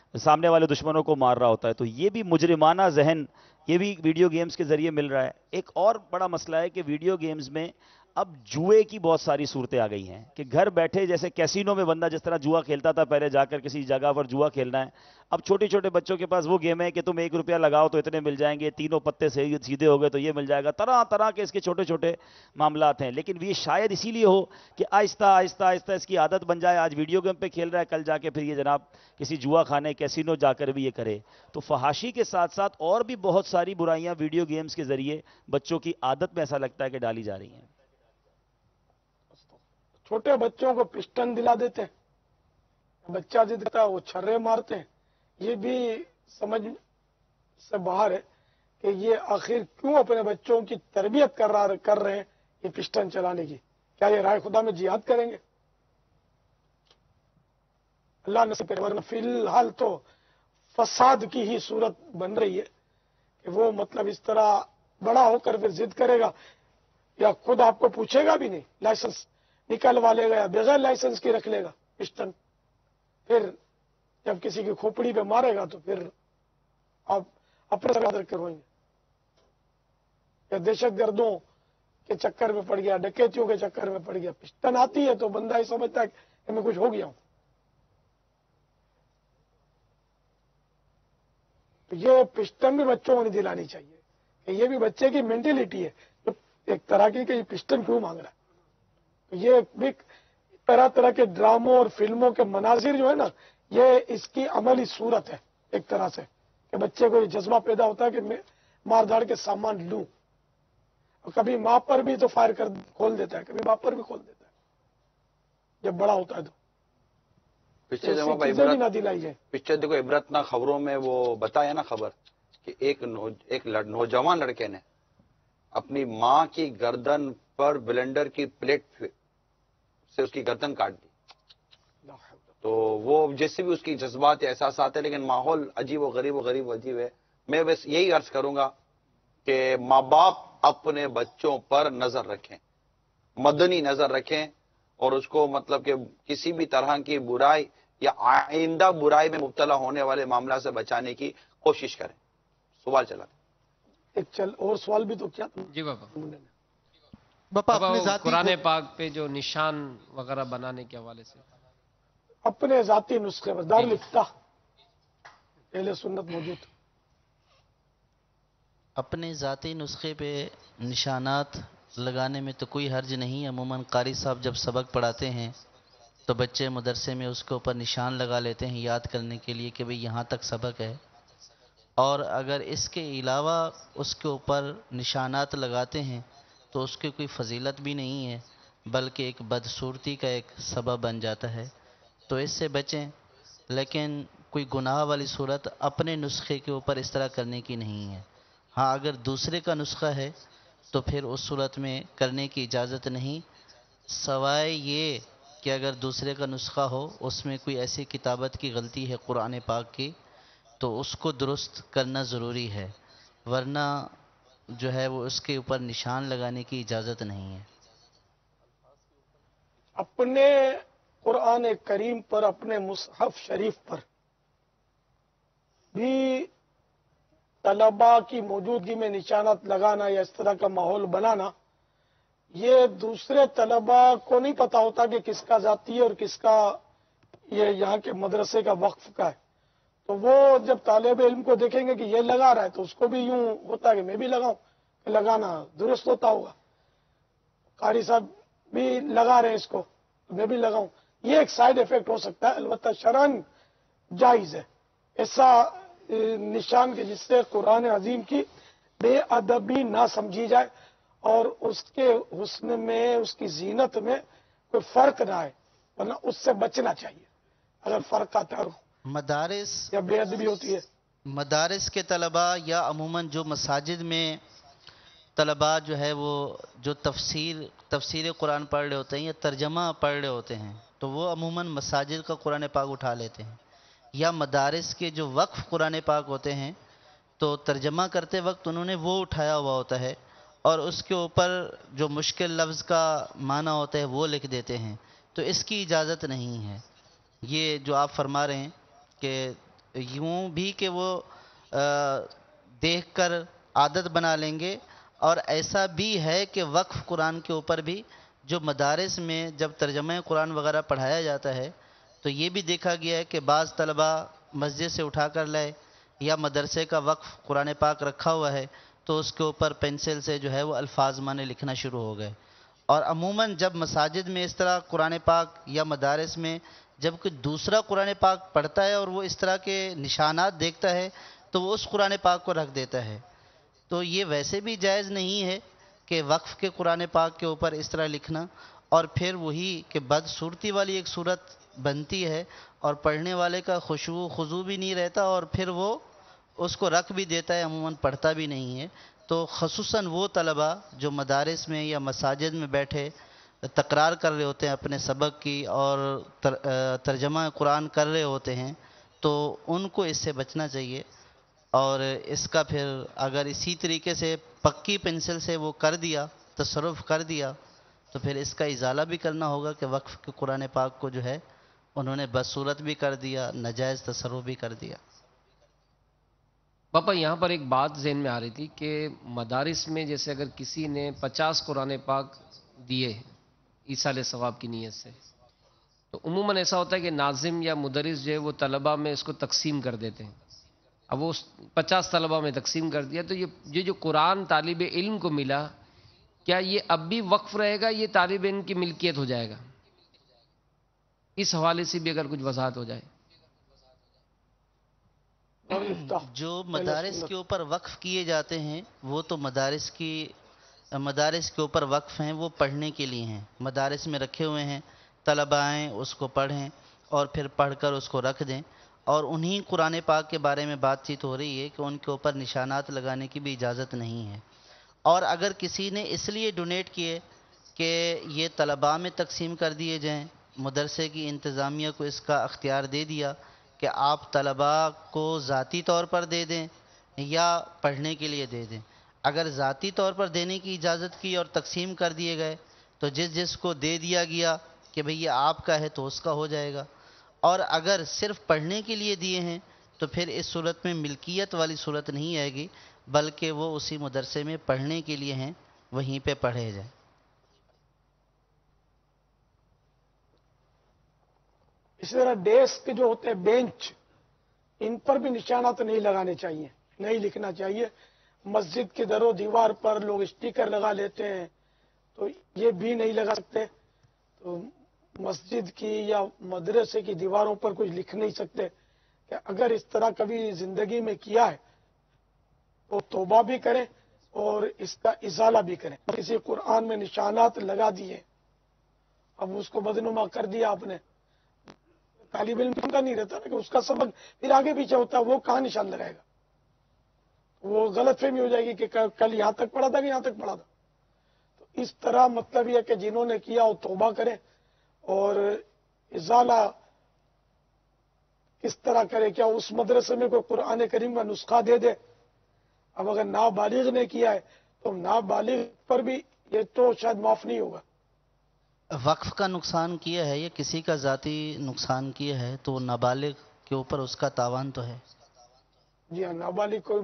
K: सामने वाले दुश्मनों को मार रहा होता है। तो ये भी मुजरिमाना जहन ये भी वीडियो गेम्स के जरिए मिल रहा है। एक और बड़ा मसला है कि वीडियो गेम्स में अब जुए की बहुत सारी सूरतें आ गई हैं कि घर बैठे जैसे कैसीनो में बंदा जिस तरह जुआ खेलता था पहले जाकर किसी जगह पर जुआ खेलना है, अब छोटे छोटे बच्चों के पास वो गेम है कि तुम एक रुपया लगाओ तो इतने मिल जाएंगे, तीनों पत्ते से सीधे हो गए तो ये मिल जाएगा, तरह तरह के इसके छोटे छोटे मामलात हैं। लेकिन ये शायद इसीलिए हो कि आहिस्ता आहिस्ता आहिस्ता इसकी आदत बन जाए। आज वीडियो गेम पे खेल रहा है, कल जाके फिर ये जनाब किसी जुआ खाने कैसीनो जाकर भी ये करे। तो फहाशी के साथ साथ और भी बहुत सारी बुराइयां वीडियो गेम्स के जरिए बच्चों की आदत में ऐसा लगता है कि डाली जा रही हैं।
N: छोटे बच्चों को पिस्टन दिला देते हैं, बच्चा जिद करता है वो छर्रे मारते हैं। ये भी समझ से बाहर है कि ये आखिर क्यों अपने बच्चों की तरबियत कर रहा कर रहे हैं ये पिस्टन चलाने की। क्या ये राय खुदा में जिहाद करेंगे? अल्लाह नसीब करे, वरना फिलहाल तो फसाद की ही सूरत बन रही है कि वो मतलब इस तरह बड़ा होकर फिर जिद करेगा या खुद आपको पूछेगा भी नहीं, लाइसेंस निकलवा लेगा या बगैर लाइसेंस की रख लेगा पिस्टन। फिर जब किसी की खोपड़ी पे मारेगा तो फिर आप अपने सर रख कर रोएंगे। या दहशत गर्दों के चक्कर में पड़ गया, डकैतियों के चक्कर में पड़ गया, पिस्टन आती है तो बंदा ही समझता है कि मैं कुछ हो गया हूं। तो ये पिस्टन भी बच्चों को नहीं दिलानी चाहिए कि ये भी बच्चे की मेंटेलिटी है तो एक तरह की कि ये पिस्टन क्यों मांग रहा है। तो ये भी तरह तरह के ड्रामों और फिल्मों के मनाजिर जो है ना, ये इसकी अमली सूरत है एक तरह से कि बच्चे को ये जज्बा पैदा होता है कि मैं मार धाड़ के सामान लूं। और कभी माँ पर भी तो फायर कर खोल देता है, कभी बाप पर भी खोल देता है जब बड़ा होता है तो।
M: पिछले
N: तो
M: जमा
N: चीजें भी ना दिलाई जाए।
M: पिछले देखो इबरतना खबरों में वो बताया ना खबर कि एक नौ, एक नौजवान लड़के ने अपनी माँ की गर्दन पर ब्लेंडर की प्लेट से उसकी गर्दन काट दी। तो वो जैसे भी उसकी जज्बात एहसास आते हैं, लेकिन माहौल अजीब व गरीब व गरीब अजीब है। मैं बस यही अर्ज करूंगा कि माँ बाप अपने बच्चों पर नजर रखें, मदनी नजर रखें और उसको मतलब कि किसी भी तरह की बुराई या आइंदा बुराई में मुब्तला होने वाले मामला से बचाने की कोशिश करें। सवाल चला
N: एक चल और सवाल भी तो क्या
H: जी बाबा
Q: बापा
H: बाबा
Q: अपने
H: वो
Q: जाती
H: कुरान पाक पे जो निशान वगैरह बनाने के हवाले से
N: अपने जाती नुस्खे पर दारुल इफ्ताह अहले सुन्नत मौजूद।
J: अपने ज़ाती नुस्खे पे निशानात लगाने में तो कोई हर्ज नहीं। अमूमन कारी साहब जब सबक पढ़ाते हैं तो बच्चे मदरसे में उसके ऊपर निशान लगा लेते हैं याद करने के लिए कि भाई यहाँ तक सबक है। और अगर इसके अलावा उसके ऊपर निशानात लगाते हैं तो उसकी कोई फजीलत भी नहीं है, बल्कि एक बदसूरती का एक सबब बन जाता है। तो इससे बचें, लेकिन कोई गुनाह वाली सूरत अपने नुस्खे के ऊपर इस तरह करने की नहीं है। हाँ, अगर दूसरे का नुस्खा है तो फिर उस सूरत में करने की इजाज़त नहीं, सवाए ये कि अगर दूसरे का नुस्खा हो उसमें कोई ऐसी किताबत की गलती है कुरान पाक की तो उसको दुरुस्त करना ज़रूरी है, वरना जो है वो उसके ऊपर निशान लगाने की इजाज़त नहीं है।
N: अपने कुरान करीम पर, अपने मुसहफ शरीफ पर भी तलबा की मौजूदगी में निशानात लगाना या इस तरह का माहौल बनाना, ये दूसरे तलबा को नहीं पता होता कि किसका जाती है और किसका ये यहाँ के मदरसे का वक्फ का है। तो वो जब तालिब इल्म को देखेंगे कि ये लगा रहा है तो उसको भी यूं होता है कि मैं भी लगाऊं, लगाना दुरुस्त होता होगा। कारी साहब भी लगा रहे हैं इसको, मैं भी लगाऊं, ये एक साइड इफेक्ट हो सकता है। अलबत्ता शरन जायज है ऐसा निशान के जिससे कुरान अजीम की बेअदबी ना समझी जाए और उसके हुस्न में, उसकी जीनत में कोई फर्क ना आए, वरना उससे बचना चाहिए अगर फर्क आता है।
J: मदारिस
N: या बेअदबी होती है,
J: मदारिस के तलबा या अमूमन जो मसाजिद में तलबा जो है वो जो तफसीर तफसीर कुरान पढ़ रहे होते हैं या तर्जमा पढ़ रहे होते हैं तो वो अमूमन मसाजिद का कुरान पाक उठा लेते हैं। या मदारिस के जो वक्फ कुरान पाक होते हैं तो तर्जमा करते वक्त उन्होंने वो उठाया हुआ होता है और उसके ऊपर जो मुश्किल लफ्ज़ का माना होता है वो लिख देते हैं। तो इसकी इजाज़त नहीं है। ये जो आप फरमा रहे हैं कि यूं भी कि वो देख कर आदत बना लेंगे। और ऐसा भी है कि वक्फ कुरान के ऊपर भी जो मदारिस में जब तर्जमा कुरान वगैरह पढ़ाया जाता है तो ये भी देखा गया है कि बाज़ तलबा मस्जिद से उठा कर लाए या मदरसे का वक्फ कुरान पाक रखा हुआ है तो उसके ऊपर पेंसिल से जो है वो अल्फाज माने लिखना शुरू हो गए। और अमूमन जब मसाजिद में इस तरह कुरान पाक या मदारिस में जब कोई दूसरा कुरान पाक पढ़ता है और वो इस तरह के निशानात देखता है तो वो उस कुरान पाक को रख देता है। तो ये वैसे भी जायज़ नहीं है कि वक्फ के कुरान पाक के ऊपर इस तरह लिखना, और फिर वही कि बदसूरती वाली एक सूरत बनती है और पढ़ने वाले का खुशू खुजू भी नहीं रहता और फिर वो उसको रख भी देता है, अमूमन पढ़ता भी नहीं है। तो खसूसन वो तलबा जो मदारिस में या मसाजिद में बैठे तकरार कर रहे होते हैं अपने सबक की और तर, तर्जमा कुरान कर रहे होते हैं तो उनको इससे बचना चाहिए। और इसका फिर अगर इसी तरीके से पक्की पेंसिल से वो कर दिया, तसर्रुफ़ कर दिया, तो फिर इसका इजाला भी करना होगा कि वक्फ के कुरान पाक को जो है उन्होंने बदसूरत भी कर दिया, नाजायज़ तसर्रुफ़ भी कर दिया।
H: पापा यहाँ पर एक बात ज़हन में आ रही थी कि मदारिस में जैसे अगर किसी ने पचास कुरान पाक दिए ईसाले सवाब की नीयत से, तो उमूमन ऐसा होता है कि नाजिम या मुदरिस जो है वो तलबा में इसको तकसीम कर देते हैं। अब वो पचास तलबा में तकसीम कर दिया तो ये ये जो कुरान तालिब इल्म को मिला, क्या ये अब भी वक्फ रहेगा, ये तालिब इल्म की मिल्कियत हो जाएगा? इस हवाले से भी अगर कुछ वजाहत हो जाए।
J: जो मदारिस के ऊपर वक्फ किए जाते हैं वो तो मदारिस की मदारिस के ऊपर वक्फ हैं, वो पढ़ने के लिए हैं, मदारिस में रखे हुए हैं, तलबा आएँ उसको पढ़ें और फिर पढ़कर उसको रख दें। और उन्हीं कुरान पाक के बारे में बातचीत हो रही है कि उनके ऊपर निशानात लगाने की भी इजाज़त नहीं है। और अगर किसी ने इसलिए डोनेट किए कि ये तलबा में तकसीम कर दिए जाएं, मदरसे की इंतज़ामिया को इसका अख्तियार दे दिया कि आप तलबा को ज़ाती तौर पर दे दें या पढ़ने के लिए दे दें। अगर ज़ाती तौर पर देने की इजाज़त की और तकसीम कर दिए गए तो जिस जिसको दे दिया गया कि भई ये आपका है तो उसका हो जाएगा। और अगर सिर्फ पढ़ने के लिए दिए हैं तो फिर इस सूरत में मिल्कियत वाली सूरत नहीं आएगी, बल्कि वो उसी मदरसे में पढ़ने के लिए हैं, वहीं पे पढ़े जाए।
N: इसी तरह डेस्क जो होते हैं, बेंच, इन पर भी निशाना तो नहीं लगाने चाहिए, नहीं लिखना चाहिए। मस्जिद के दरो दीवार पर लोग स्टिकर लगा लेते हैं तो ये भी नहीं लगा सकते। तो मस्जिद की या मदरसे की दीवारों पर कुछ लिख नहीं सकते कि अगर इस तरह कभी जिंदगी में किया है तो तौबा भी करें और इसका इजाला भी करें। किसी कुरान में निशानात लगा दिए, अब उसको बदनुमा कर दिया आपने, तालिब इल्म का नहीं रहता ना कि उसका सबक फिर आगे पीछे होता है, वो कहाँ निशान लगाएगा, वो गलतफहमी हो जाएगी कि कल यहां तक पढ़ा था कि यहां तक पढ़ा था। तो इस तरह मतलब यह कि जिन्होंने किया वो तौबा करें और इजाला किस तरह करे, क्या उस मदरसे में कोई कुरान करीम का नुस्खा दे दे। अब अगर नाबालिग ने किया है तो नाबालिग पर भी ये तो शायद माफ नहीं होगा।
J: वक्फ का नुकसान किया है या किसी का ज़ाती नुकसान किया है तो नाबालिग के ऊपर उसका तावान तो है।
N: जी हाँ, नाबालिग को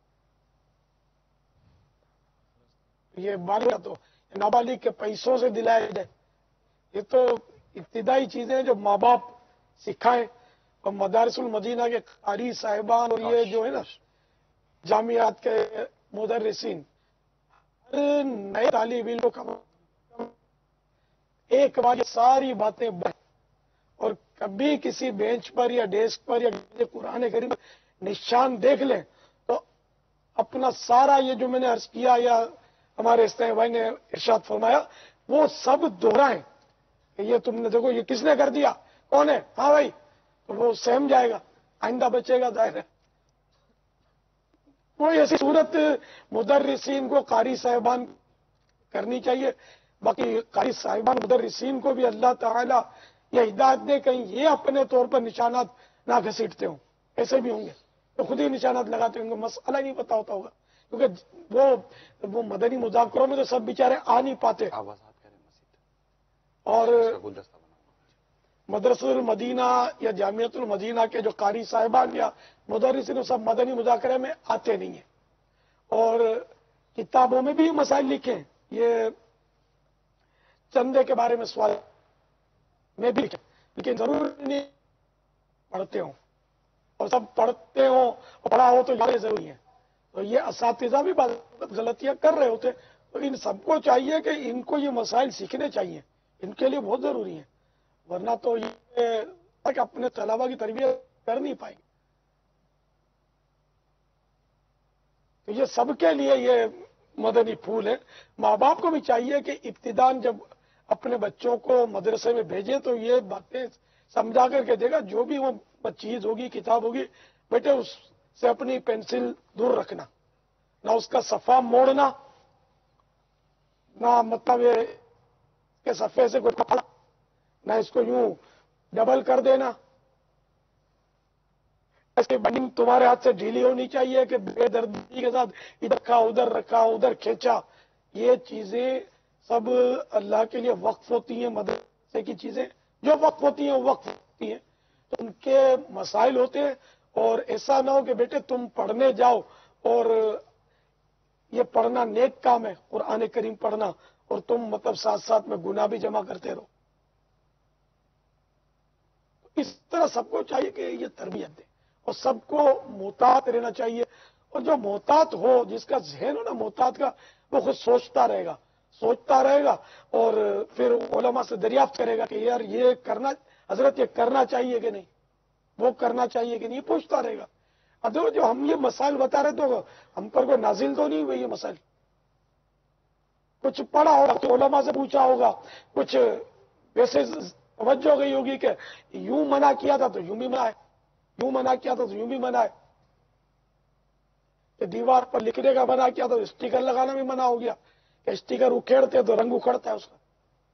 N: ये बालिग तो नाबालिग के पैसों से दिलाया जाए, ये तो इब्तिदाई चीजें हैं जो माँ बाप सिखाएं। और मदारिसुल मदीना के कारी साहिबान और ये जो है ना जामियात के मुदर्रिसीन, हर नए तालिब इल्म को एक बार ये सारी बातें बढ़ और कभी किसी बेंच पर या डेस्क पर या कुरान करीम निशान देख लें तो अपना सारा ये जो मैंने अर्ज किया या हमारे इस्लामी भाई ने इरशाद फरमाया वो सब दोहराएं। ये तुमने देखो ये किसने कर दिया, कौन है, हाँ भाई, तो वो सहम जाएगा, आइंदा बचेगा दायरा। कोई ऐसी सूरत मुदर्रिसीन को कारी साहिबान करनी चाहिए। बाकी कारी साहिबान मुदर्रिसीन को भी अल्लाह ताला ये हिदायत दे कहीं ये अपने तौर पर निशानात ना घसीटते हो, ऐसे भी होंगे तो खुद ही निशानात लगाते होंगे, मसला नहीं पता होता होगा क्योंकि वो वो मदनी मुज़ाकरों में तो सब बेचारे आ नहीं पाते। और मदरसतुल मदीना या जामियतुल मदीना के जो कारी साहिबान या मुदर्रिसीन सब मदनी मुजाकरे में आते नहीं हैं, और किताबों में भी मसाइल लिखे हैं। ये चंदे के बारे में सवाल में भी लिखे, लेकिन जरूरी नहीं पढ़ते हो, और सब पढ़ते हो और पढ़ा हो तो ये जरूरी है। तो ये असातिज़ा भी बात गलतियां कर रहे होते, तो इन सबको चाहिए कि इनको ये मसाइल सीखने चाहिए, इनके लिए बहुत जरूरी है, वरना तो ये अपने तलबा की तरबियत कर नहीं पाएंगे। तो ये सबके लिए ये मदनी फूल है। माँ बाप को भी चाहिए कि इब्तिदान जब अपने बच्चों को मदरसे में भेजें तो ये बातें समझा करके देगा, जो भी वो चीज होगी, किताब होगी, बेटे उससे अपनी पेंसिल दूर रखना, ना उसका सफा मोड़ना, ना मतलब ये के सफे से कोई पकड़ा, ना इसको यूं डबल कर देना, इसकी बंडिंग तुम्हारे हाथ से ढीली होनी चाहिए कि बेदर्दी के साथ इधर रखा उधर रखा उधर खींचा। ये चीजें सब अल्लाह के लिए वक्फ होती हैं, मदरसे की चीजें जो वक्फ होती हैं वो वक्फ होती हैं, तो उनके मसाइल होते हैं। और ऐसा ना हो कि बेटे तुम पढ़ने जाओ और ये पढ़ना नेक काम है, कुरान करीम पढ़ना, और तुम मतलब साथ साथ में गुनाह भी जमा करते रहो। इस तरह सबको चाहिए कि ये तरबियत दे, और सबको मोहतात रहना चाहिए। और जो मोहतात हो, जिसका जहन हो ना मोहतात का, वो खुद सोचता रहेगा सोचता रहेगा और फिर उलमा से दरियाफ्त करेगा कि यार ये करना, हजरत ये करना चाहिए कि नहीं, वो करना चाहिए कि नहीं, पूछता रहेगा। अदो जो हम ये मसाइल बता रहे तो हम पर कोई नाजिल तो नहीं हुए ये मसाइल, कुछ पढ़ा होगा तो उलमा से पूछा होगा, कुछ वैसे तवज्जो गई होगी कि यूं मना किया था तो यूं भी मना है, यूं मना किया था तो यूं भी मना है, कि दीवार पर लिखने का मना किया तो स्टिकर लगाना भी मना हो गया, कि स्टिकर उखेड़ते तो रंग उखड़ता है उसका।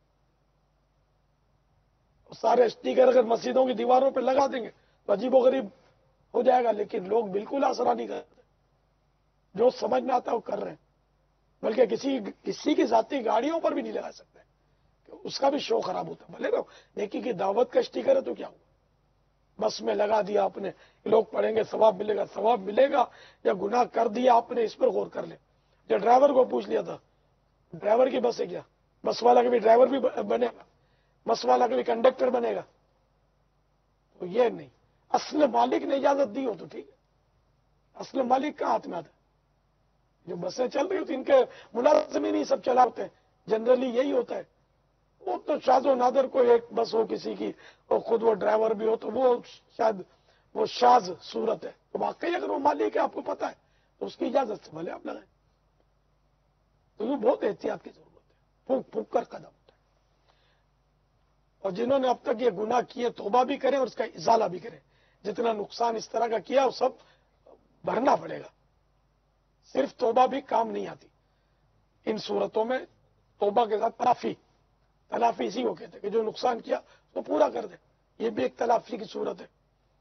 N: सारे स्टिकर अगर मस्जिदों की दीवारों पर लगा देंगे तो अजीबो गरीब हो जाएगा, लेकिन लोग बिल्कुल आसरा नहीं करते, जो समझ में आता है वो कर रहे हैं। बल्कि किसी किसी की जाती गाड़ियों पर भी नहीं लगा सकते, उसका भी शो खराब होता है। भले ना नेकी की दावत का स्टिकर है तो क्या हुआ, बस में लगा दिया आपने, लोग पढ़ेंगे सवाब मिलेगा, सवाब मिलेगा या गुनाह कर दिया आपने, इस पर गौर कर ले। जो ड्राइवर को पूछ लिया था, ड्राइवर की बस है क्या, बस वाला कभी ड्राइवर भी बनेगा, बस वाला कभी कंडक्टर बनेगा, तो ये नहीं। असल मालिक ने इजाजत दी हो तो ठीक है, असल मालिक का हाथ में आता है। जो बसें चल रही होती इनके मुलाजिम ही नहीं सब चला होते हैं, जनरली यही होता है। वो तो शाजो नादर कोई एक बस हो किसी की और खुद वो ड्राइवर भी हो तो वो शायद वो शाज सूरत है, तो वाकई अगर वो मालिक है आपको पता है तो उसकी इजाजत से भले आप लगाएं। तो ये बहुत एहतियात की जरूरत है, फूक फूक कर कदम उठाए, और जिन्होंने अब तक ये गुनाह किए तौबा भी करें और उसका इजाला भी करें। जितना नुकसान इस तरह का किया वो सब भरना पड़ेगा, सिर्फ तौबा भी काम नहीं आती। इन सूरतों में तौबा के साथ तलाफी, तलाफी इसी को कहते हैं कि जो नुकसान किया तो पूरा कर दे, ये भी एक तलाफी की सूरत है।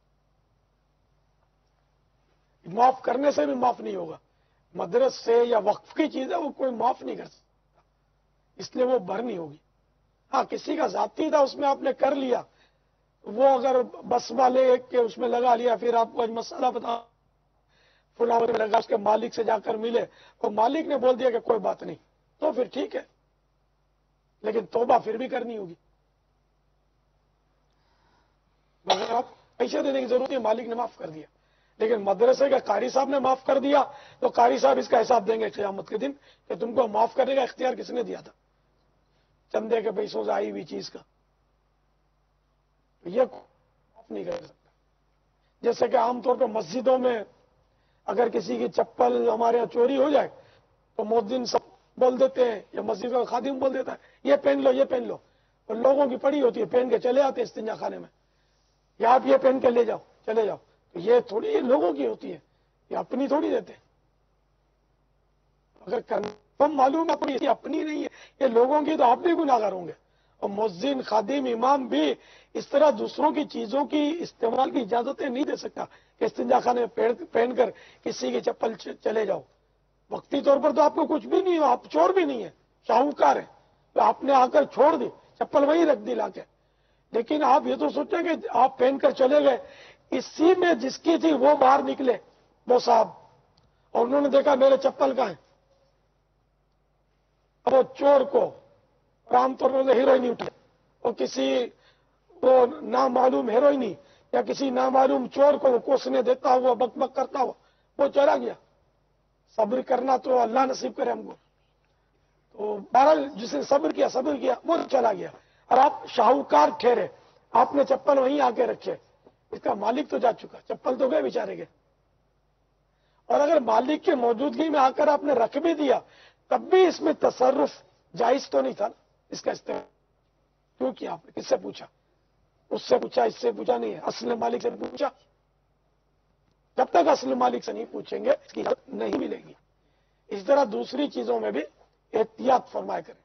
N: माफ करने से भी माफ नहीं होगा, मदरस से या वक्फ की चीज है वो कोई माफ नहीं कर सकता, इसलिए वो भरनी होगी। हाँ, किसी का जाती था उसमें आपने कर लिया, वो अगर बस वाले के उसमें लगा लिया, फिर आपको आज मसला बता फुला में लगा, उसके मालिक से जाकर मिले और मालिक ने बोल दिया कि कोई बात नहीं, तो फिर ठीक है, लेकिन तौबा फिर भी करनी होगी। मगर आप पैसे देने की जरूरत है, मालिक ने माफ कर दिया, लेकिन मदरसे का कारी साहब ने माफ कर दिया तो कारी साहब इसका हिसाब देंगे क़यामत के दिन कि तुमको माफ करने का इख्तियार किसने दिया था, चंदे के पैसों से आई हुई चीज का। तो ये माफ नहीं कर सकता। जैसे कि आमतौर पर मस्जिदों में अगर किसी की चप्पल हमारे यहाँ चोरी हो जाए तो मुअज्जिन सब बोल देते हैं या मस्जिद का खादिम बोल देता है ये पहन लो ये पहन लो, और लोगों की पड़ी होती है, पहन के चले आते हैं इस्तिंजा खाने में, या आप ये पहन के ले जाओ चले जाओ। तो ये थोड़ी ये लोगों की होती है, ये अपनी थोड़ी देते हैं। अगर कंफर्म मालूम है अपनी अपनी नहीं है, ये लोगों की, तो आप भी गुनाहगार होंगे। और मुअज्जिन खादिम इमाम भी इस तरह दूसरों की चीजों की इस्तेमाल की इजाजतें नहीं दे सकता कि इस्तिंजा खाने में पहन कर किसी की चप्पल चले जाओ। वक्ती तौर पर तो आपको कुछ भी नहीं हो, आप चोर भी नहीं है, शाहूकार है, तो आपने आकर छोड़ दी चप्पल वहीं रख दी लाके, لیکن آپ یہ تو سوچیں کہ آپ پہن کر چلے گئے, اسی میں جس کی تھی وہ باہر نکلے وہ صاحب, اور انہوں نے دیکھا میرے چپل کا ہے. اب وہ چور کو عام طور پر ہیروئنی اٹھے, اور کسی وہ نامعلوم ہیروئنی یا کسی نامعلوم چور کو وہ کوسنے دیتا ہوا, بک بک کرتا ہوا, وہ چلا گیا. صبر کرنا تو اللہ نصیب کرے ہم کو. تو بہرحال جس نے صبر کیا صبر کیا وہ چلا گیا. اور آپ شاہوکار ٹھہرے, آپ نے چپل وہیں آ کے رکھے, اس کا مالک تو جا چکا, چپل تو گئے بیچارے گئے. اور اگر مالک کی موجودگی میں آ کر آپ نے رکھ بھی دیا تب بھی اس میں تصرف جائز تو نہیں تھا نا, اس کا استعمال کیوں کیا آپ نے؟ کس سے پوچھا؟ اس سے پوچھا, اس سے پوچھا نہیں ہے, اصل مالک سے پوچھا. جب تک اصل مالک سے نہیں پوچھیں گے اس کی اجازت نہیں ملے گی. اس طرح دوسری چیزوں میں بھی احتیاط فرمایا کریں.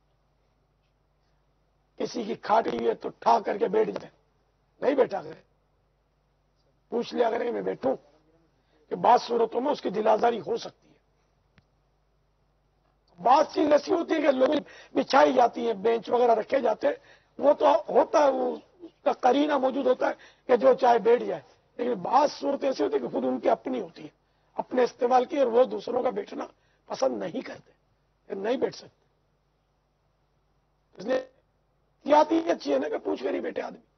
N: کسی کی کھاٹ ہوئی ہے تو ٹھا کر کے بیٹھ جائیں, نہیں بیٹھا کریں, پوچھ لیا کریں میں بیٹھوں, کہ بعض صورتوں میں اس کی دل آزاری ہو سکتی ہے. بعض چیز ایسی ہوتی ہے کہ لوگ بچھائی جاتی ہیں, بینچ وغیرہ رکھے جاتے ہیں, وہ تو ہوتا ہے, وہ اس کا قرینہ موجود ہوتا ہے کہ جو چاہے بیٹھ جائے. لیکن بعض صورتیں ایسی ہوتی ہے کہ خود ان کی اپنی ہوتی ہے, اپنے استعمال کی, اور وہ دوسروں کا بیٹھنا پسند نہیں کرتے, نہیں بیٹھ سکتے. اس لیے احتیاط ہی اچھی ہے نا کہ پوچھ کر ہی بیٹھے آدمی.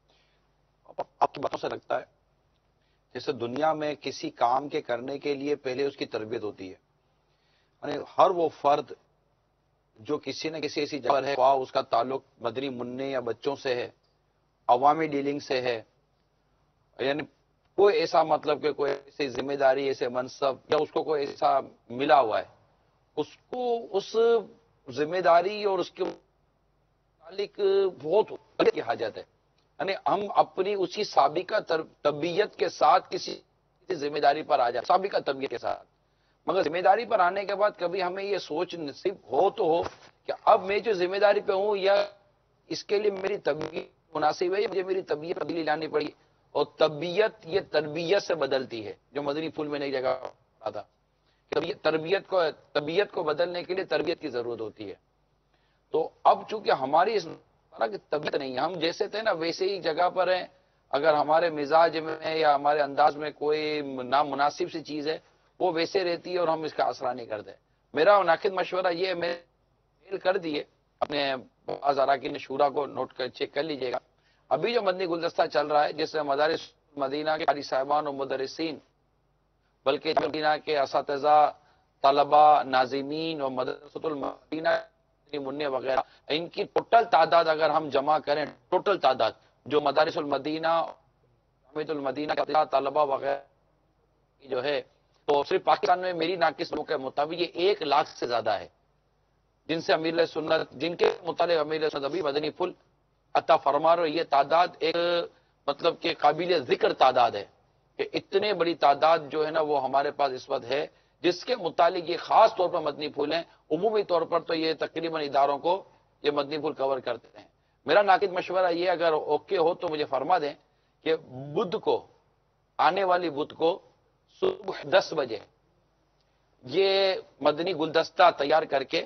M: آپ کی باتوں سے لگتا ہے جیسے دنیا میں کسی کام کے کرنے کے لیے پہلے اس کی تربیت ہوتی ہے. یعنی ہر وہ فرد جو کسی نہ کسی ایسی جگہ پر ہے, خواہ اس کا تعلق مدنی منع یا بچوں سے ہے, عوامی ڈیلنگ سے ہے, یعنی کوئی ایسا مطلب کہ کوئی ایسی ذمہ داری, ایسے منصب یا اس کو کوئی ایسا ملا ہوا ہے, اس کو اس ذمہ داری اور اس کے متعلق بہت کی حاجت ہے. یعنی ہم اپنی اسی سابقہ طبیعت کے ساتھ کسی ذمہ داری پر آ جائیں, سابقہ طبیعت کے ساتھ, مگر ذمہ داری پر آنے کے بعد کبھی ہمیں یہ سوچ نصیب ہو تو ہو کہ اب میں جو ذمہ داری پہ ہوں یا اس کے لیے میری طبیعت مناسب ہے, مجھے میری طبیعت تبدیلی لانے پڑی. اور طبیعت یہ تربیت سے بدلتی ہے, جو مدنی پھول میں نئی جگہ تھا کہ تربیت کو طبیعت کو بدلنے کے لیے تربیت کی ضرورت ہوتی ہے. تو اب چونکہ ہماری اس طرح کی طبیعت نہیں ہے, ہم جیسے تھے نا ویسے ہی جگہ پر ہیں, اگر ہمارے مزاج میں یا ہمارے انداز میں کوئی نامناسب سی چیز ہے وہ ویسے رہتی ہے اور ہم اس کا اثر نہیں کرتے. میرا ناقد مشورہ یہ ہے, میں میل کر دیے اپنے بعض اراکین شورا کو, نوٹ کر چیک کر لیجئے گا. ابھی جو مدنی گلدستہ چل رہا ہے جس میں مدارس مدینہ کے قاری صاحبان و مدرسین, بلکہ مدینہ کے اساتذہ, طلباء, ناظمین اور مدرسۃ المدینہ منع وغیرہ, ان کی ٹوٹل تعداد اگر ہم جمع کریں, ٹوٹل تعداد جو مدارس المدینہ, جامعۃ المدینہ کے طلباء وغیرہ جو ہے, تو صرف پاکستان میں میری ناقص کے مطابق یہ ایک لاکھ سے زیادہ ہے, جن سے امیر سنت, جن کے متعلق امیر سنت ابھی مدنی پھول عطا فرما رہے. یہ تعداد ایک مطلب کہ قابل ذکر تعداد ہے کہ اتنے بڑی تعداد جو ہے نا وہ ہمارے پاس اس وقت ہے, جس کے متعلق یہ خاص طور پر مدنی پھول ہیں. عمومی طور پر تو یہ تقریباً اداروں کو یہ مدنی پھول کور کرتے ہیں. میرا ناقد مشورہ یہ, اگر اوکے ہو تو مجھے فرما دیں کہ بدھ کو, آنے والی بدھ کو صبح دس بجے یہ مدنی گلدستہ تیار کر کے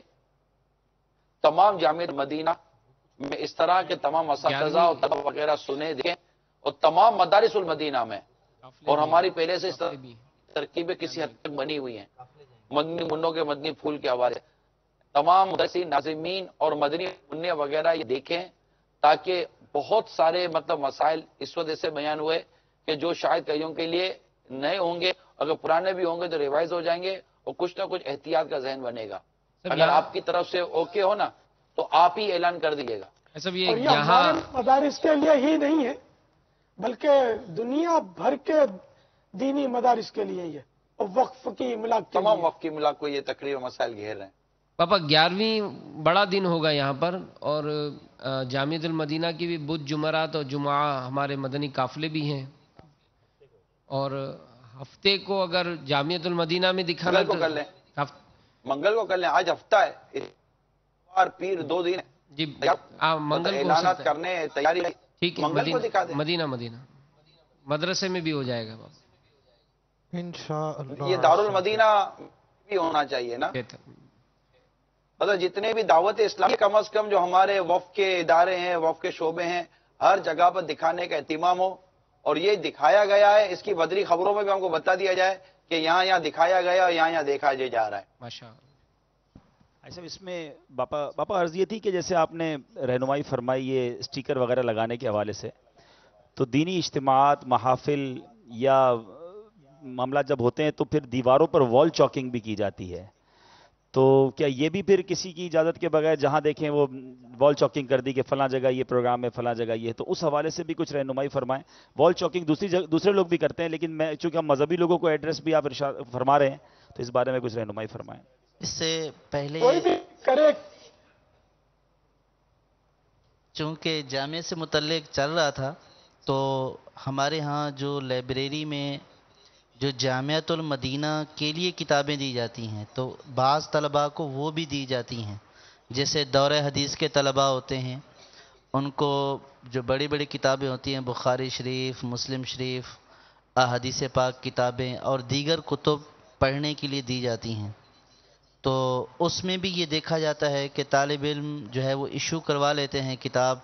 M: تمام جامعہ مدینہ میں اس طرح کے تمام اساتذہ اور طلباء وغیرہ سنے دیں, اور تمام مدارس المدینہ میں, اور ہماری پہلے سے اس طرح ترکیبیں کسی حد تک بنی ہوئی ہیں مدنی منوں کے مدنی پھول کے حوالے, تمام مدرسین, ناظمین اور مدنی منع وغیرہ یہ دیکھیں, تاکہ بہت سارے مطلب مسائل اس وجہ سے بیان ہوئے کہ جو شاید کئیوں کے لیے نئے ہوں گے, اگر پرانے بھی ہوں گے تو ریوائز ہو جائیں گے, اور کچھ نہ کچھ احتیاط کا ذہن بنے گا. اگر آپ کی طرف سے اوکے ہو نا تو آپ ہی اعلان کر دیجیے گا.
N: اور یہ ہمارے مدارس کے لیے ہی نہیں ہے بلکہ دنیا بھر کے دینی مدارس کے لیے ہی ہے, اور وقف کی املاک,
M: تمام وقف کی املاک کو یہ تقریبا مسائل گھیر رہے ہیں.
H: پاپا گیارہویں بڑا دن ہوگا یہاں پر, اور جامعۃ المدینہ کی بھی بدھ, جمعرات اور جمعہ ہمارے مدنی قافلے بھی ہیں, اور ہفتے کو اگر جامعۃ المدینہ میں دکھانا
M: منگل کو کر لیں, منگل کو کر لیں, آج ہفتہ ہے, اتوار پیر دو دن
H: جی, منگل کو
M: اعلانات کرنے تیاری,
H: ٹھیک ہے,
M: منگل کو دکھا دیں.
H: مدینہ مدینہ مدرسے میں بھی ہو جائے گا بابا
Q: انشاءاللہ.
M: یہ دارالمدینہ بھی ہونا چاہیے نا, مطلب جتنے بھی دعوت اسلامی کم از کم جو ہمارے وقف کے ادارے ہیں, وقف کے شعبے ہیں, ہر جگہ پر دکھانے کا اہتمام ہو، اور یہ دکھایا گیا ہے، اس کی بدری خبروں میں بھی ہم کو بتا دیا جائے کہ یہاں یہاں دکھایا گیا اور یہاں یہاں دیکھا جا رہا ہے۔
H: ماشاء اللہ۔
K: ایسا اس میں باپا باپا عرض یہ تھی کہ جیسے آپ نے رہنمائی فرمائی یہ اسٹیکر وغیرہ لگانے کے حوالے سے، تو دینی اجتماعات، محافل یا معاملات جب ہوتے ہیں تو پھر دیواروں پر وال چاکنگ بھی کی جاتی ہے، تو کیا یہ بھی پھر کسی کی اجازت کے بغیر جہاں دیکھیں وہ وال چاکنگ کر دی کہ فلاں جگہ یہ پروگرام ہے، فلاں جگہ یہ ہے، تو اس حوالے سے بھی کچھ رہنمائی فرمائیں؟ وال چاکنگ دوسری جگہ دوسرے لوگ بھی کرتے ہیں، لیکن میں چونکہ ہم مذہبی لوگوں کو ایڈریس بھی آپ ارشاد فرما رہے ہیں تو اس بارے میں کچھ رہنمائی فرمائیں۔
J: اس سے پہلے
N: کوئی بھی کرے،
J: چونکہ جامعہ سے متعلق چل رہا تھا تو ہمارے ہاں جو لائبریری میں جو جامعۃ المدینہ کے لیے کتابیں دی جاتی ہیں تو بعض طلباء کو وہ بھی دی جاتی ہیں، جیسے دور حدیث کے طلباء ہوتے ہیں ان کو جو بڑی بڑی کتابیں ہوتی ہیں، بخاری شریف، مسلم شریف، احادیث پاک کتابیں اور دیگر کتب پڑھنے کے لیے دی جاتی ہیں، تو اس میں بھی یہ دیکھا جاتا ہے کہ طالب علم جو ہے وہ ایشو کروا لیتے ہیں کتاب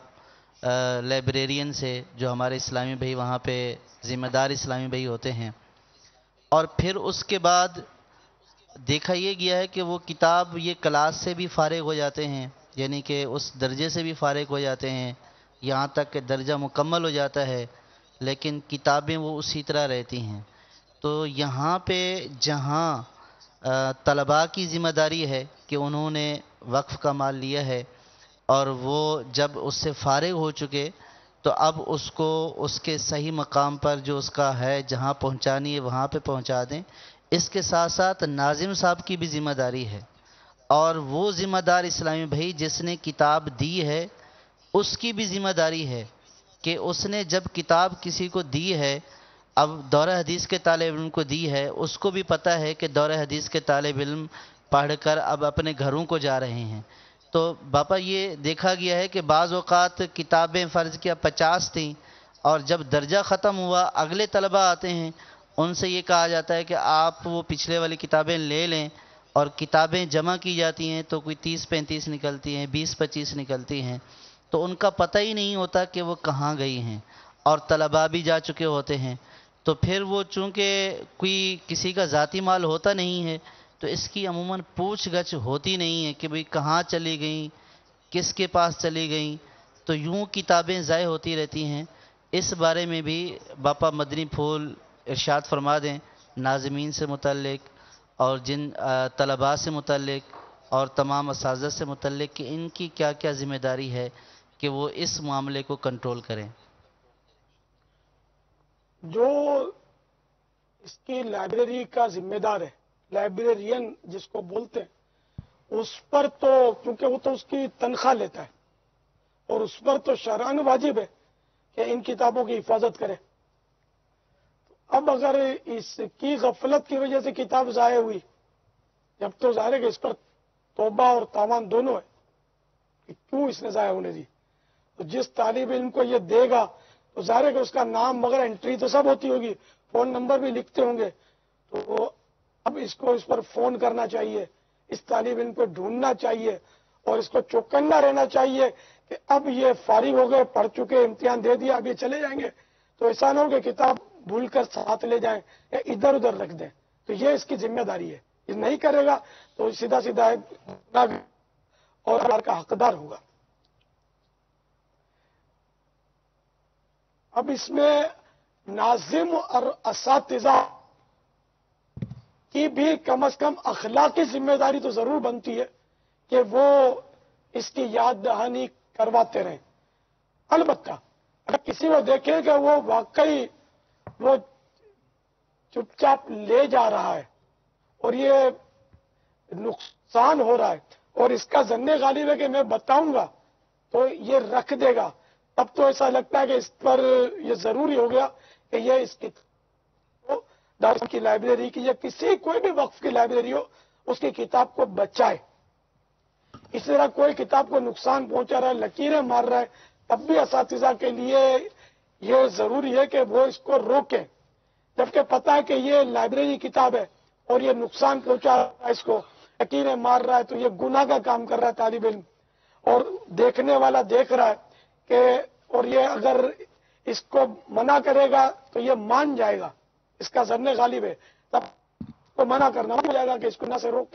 J: لائبریرین سے، جو ہمارے اسلامی بھائی وہاں پہ ذمہ دار اسلامی بھائی ہوتے ہیں، اور پھر اس کے بعد دیکھا یہ گیا ہے کہ وہ کتاب یہ کلاس سے بھی فارغ ہو جاتے ہیں، یعنی کہ اس درجے سے بھی فارغ ہو جاتے ہیں، یہاں تک کہ درجہ مکمل ہو جاتا ہے، لیکن کتابیں وہ اسی طرح رہتی ہیں۔ تو یہاں پہ جہاں طلباء کی ذمہ داری ہے کہ انہوں نے وقف کا مال لیا ہے اور وہ جب اس سے فارغ ہو چکے تو اب اس کو اس کے صحیح مقام پر جو اس کا ہے جہاں پہنچانی ہے وہاں پہ پہنچا دیں۔ اس کے ساتھ ساتھ ناظم صاحب کی بھی ذمہ داری ہے، اور وہ ذمہ دار اسلامی بھائی جس نے کتاب دی ہے اس کی بھی ذمہ داری ہے کہ اس نے جب کتاب کسی کو دی ہے، اب دور حدیث کے طالب علم کو دی ہے، اس کو بھی پتہ ہے کہ دور حدیث کے طالب علم پڑھ کر اب اپنے گھروں کو جا رہے ہیں، تو باپا یہ دیکھا گیا ہے کہ بعض اوقات کتابیں فرض کیا پچاس تھیں اور جب درجہ ختم ہوا اگلے طلباء آتے ہیں، ان سے یہ کہا جاتا ہے کہ آپ وہ پچھلے والی کتابیں لے لیں، اور کتابیں جمع کی جاتی ہیں تو کوئی تیس پینتیس نکلتی ہیں، بیس پچیس نکلتی ہیں، تو ان کا پتہ ہی نہیں ہوتا کہ وہ کہاں گئی ہیں، اور طلباء بھی جا چکے ہوتے ہیں، تو پھر وہ چونکہ کوئی کسی کا ذاتی مال ہوتا نہیں ہے تو اس کی عموماً پوچھ گچھ ہوتی نہیں ہے کہ بھئی کہاں چلی گئیں، کس کے پاس چلی گئیں، تو یوں کتابیں ضائع ہوتی رہتی ہیں۔ اس بارے میں بھی باپا مدنی پھول ارشاد فرما دیں ناظمین سے متعلق اور جن طلباء سے متعلق اور تمام اساتذہ سے متعلق کہ ان کی کیا کیا ذمہ داری ہے کہ وہ اس معاملے کو کنٹرول کریں۔
N: جو اس کی لائبریری کا ذمہ دار ہے، لائبریرین جس کو بولتے ہیں، اس پر تو کیونکہ وہ تو اس کی تنخواہ لیتا ہے اور اس پر تو شرعاً واجب ہے کہ ان کتابوں کی حفاظت کرے۔ اب اگر اس کی غفلت کی وجہ سے کتاب ضائع ہوئی، جب تو ظاہر ہے کہ اس پر توبہ اور تاوان دونوں ہے کہ کیوں اس نے ضائع ہونے دی، تو جس طالب علم کو یہ دے گا تو ظاہر ہے کہ اس کا نام وغیرہ انٹری تو سب ہوتی ہوگی، فون نمبر بھی لکھتے ہوں گے، تو اب اس کو اس پر فون کرنا چاہیے، اس طالب علم کو ڈھونڈنا چاہیے اور اس کو چوکنا رہنا چاہیے کہ اب یہ فارغ ہو گئے، پڑھ چکے، امتحان دے دیا، اب یہ چلے جائیں گے، تو ایسا نہ ہو کہ کتاب بھول کر ساتھ لے جائیں یا ادھر ادھر رکھ دیں، تو یہ اس کی ذمہ داری ہے۔ یہ نہیں کرے گا تو سیدھا سیدھا اور کا حقدار ہوگا۔ اب اس میں ناظم اور اساتذہ کی بھی کم از کم اخلاقی ذمہ داری تو ضرور بنتی ہے کہ وہ اس کی یاد دہانی کرواتے رہیں۔ البتہ اگر کسی کو دیکھیں کہ وہ واقعی وہ چپ چاپ لے جا رہا ہے اور یہ نقصان ہو رہا ہے اور اس کا ظن غالب ہے کہ میں بتاؤں گا تو یہ رکھ دے گا، تب تو ایسا لگتا ہے کہ اس پر یہ ضروری ہو گیا کہ یہ اس کی دار کی لائبریری کی یا کسی کوئی بھی وقف کی لائبریری ہو اس کی کتاب کو بچائے۔ اس طرح کوئی کتاب کو نقصان پہنچا رہا ہے، لکیریں مار رہا ہے، تب بھی اساتذہ کے لیے یہ ضروری ہے کہ وہ اس کو روکیں، جبکہ پتہ ہے کہ یہ لائبریری کتاب ہے اور یہ نقصان پہنچا رہا ہے، اس کو لکیریں مار رہا ہے، تو یہ گناہ کا کام کر رہا ہے طالب علم، اور دیکھنے والا دیکھ رہا ہے کہ اور یہ اگر اس کو منع کرے گا تو یہ مان جائے گا، اس کا ظن غالب ہے، تب تو منع کرنا ہو جائے گا کہ اس کو نہ سے روک کے.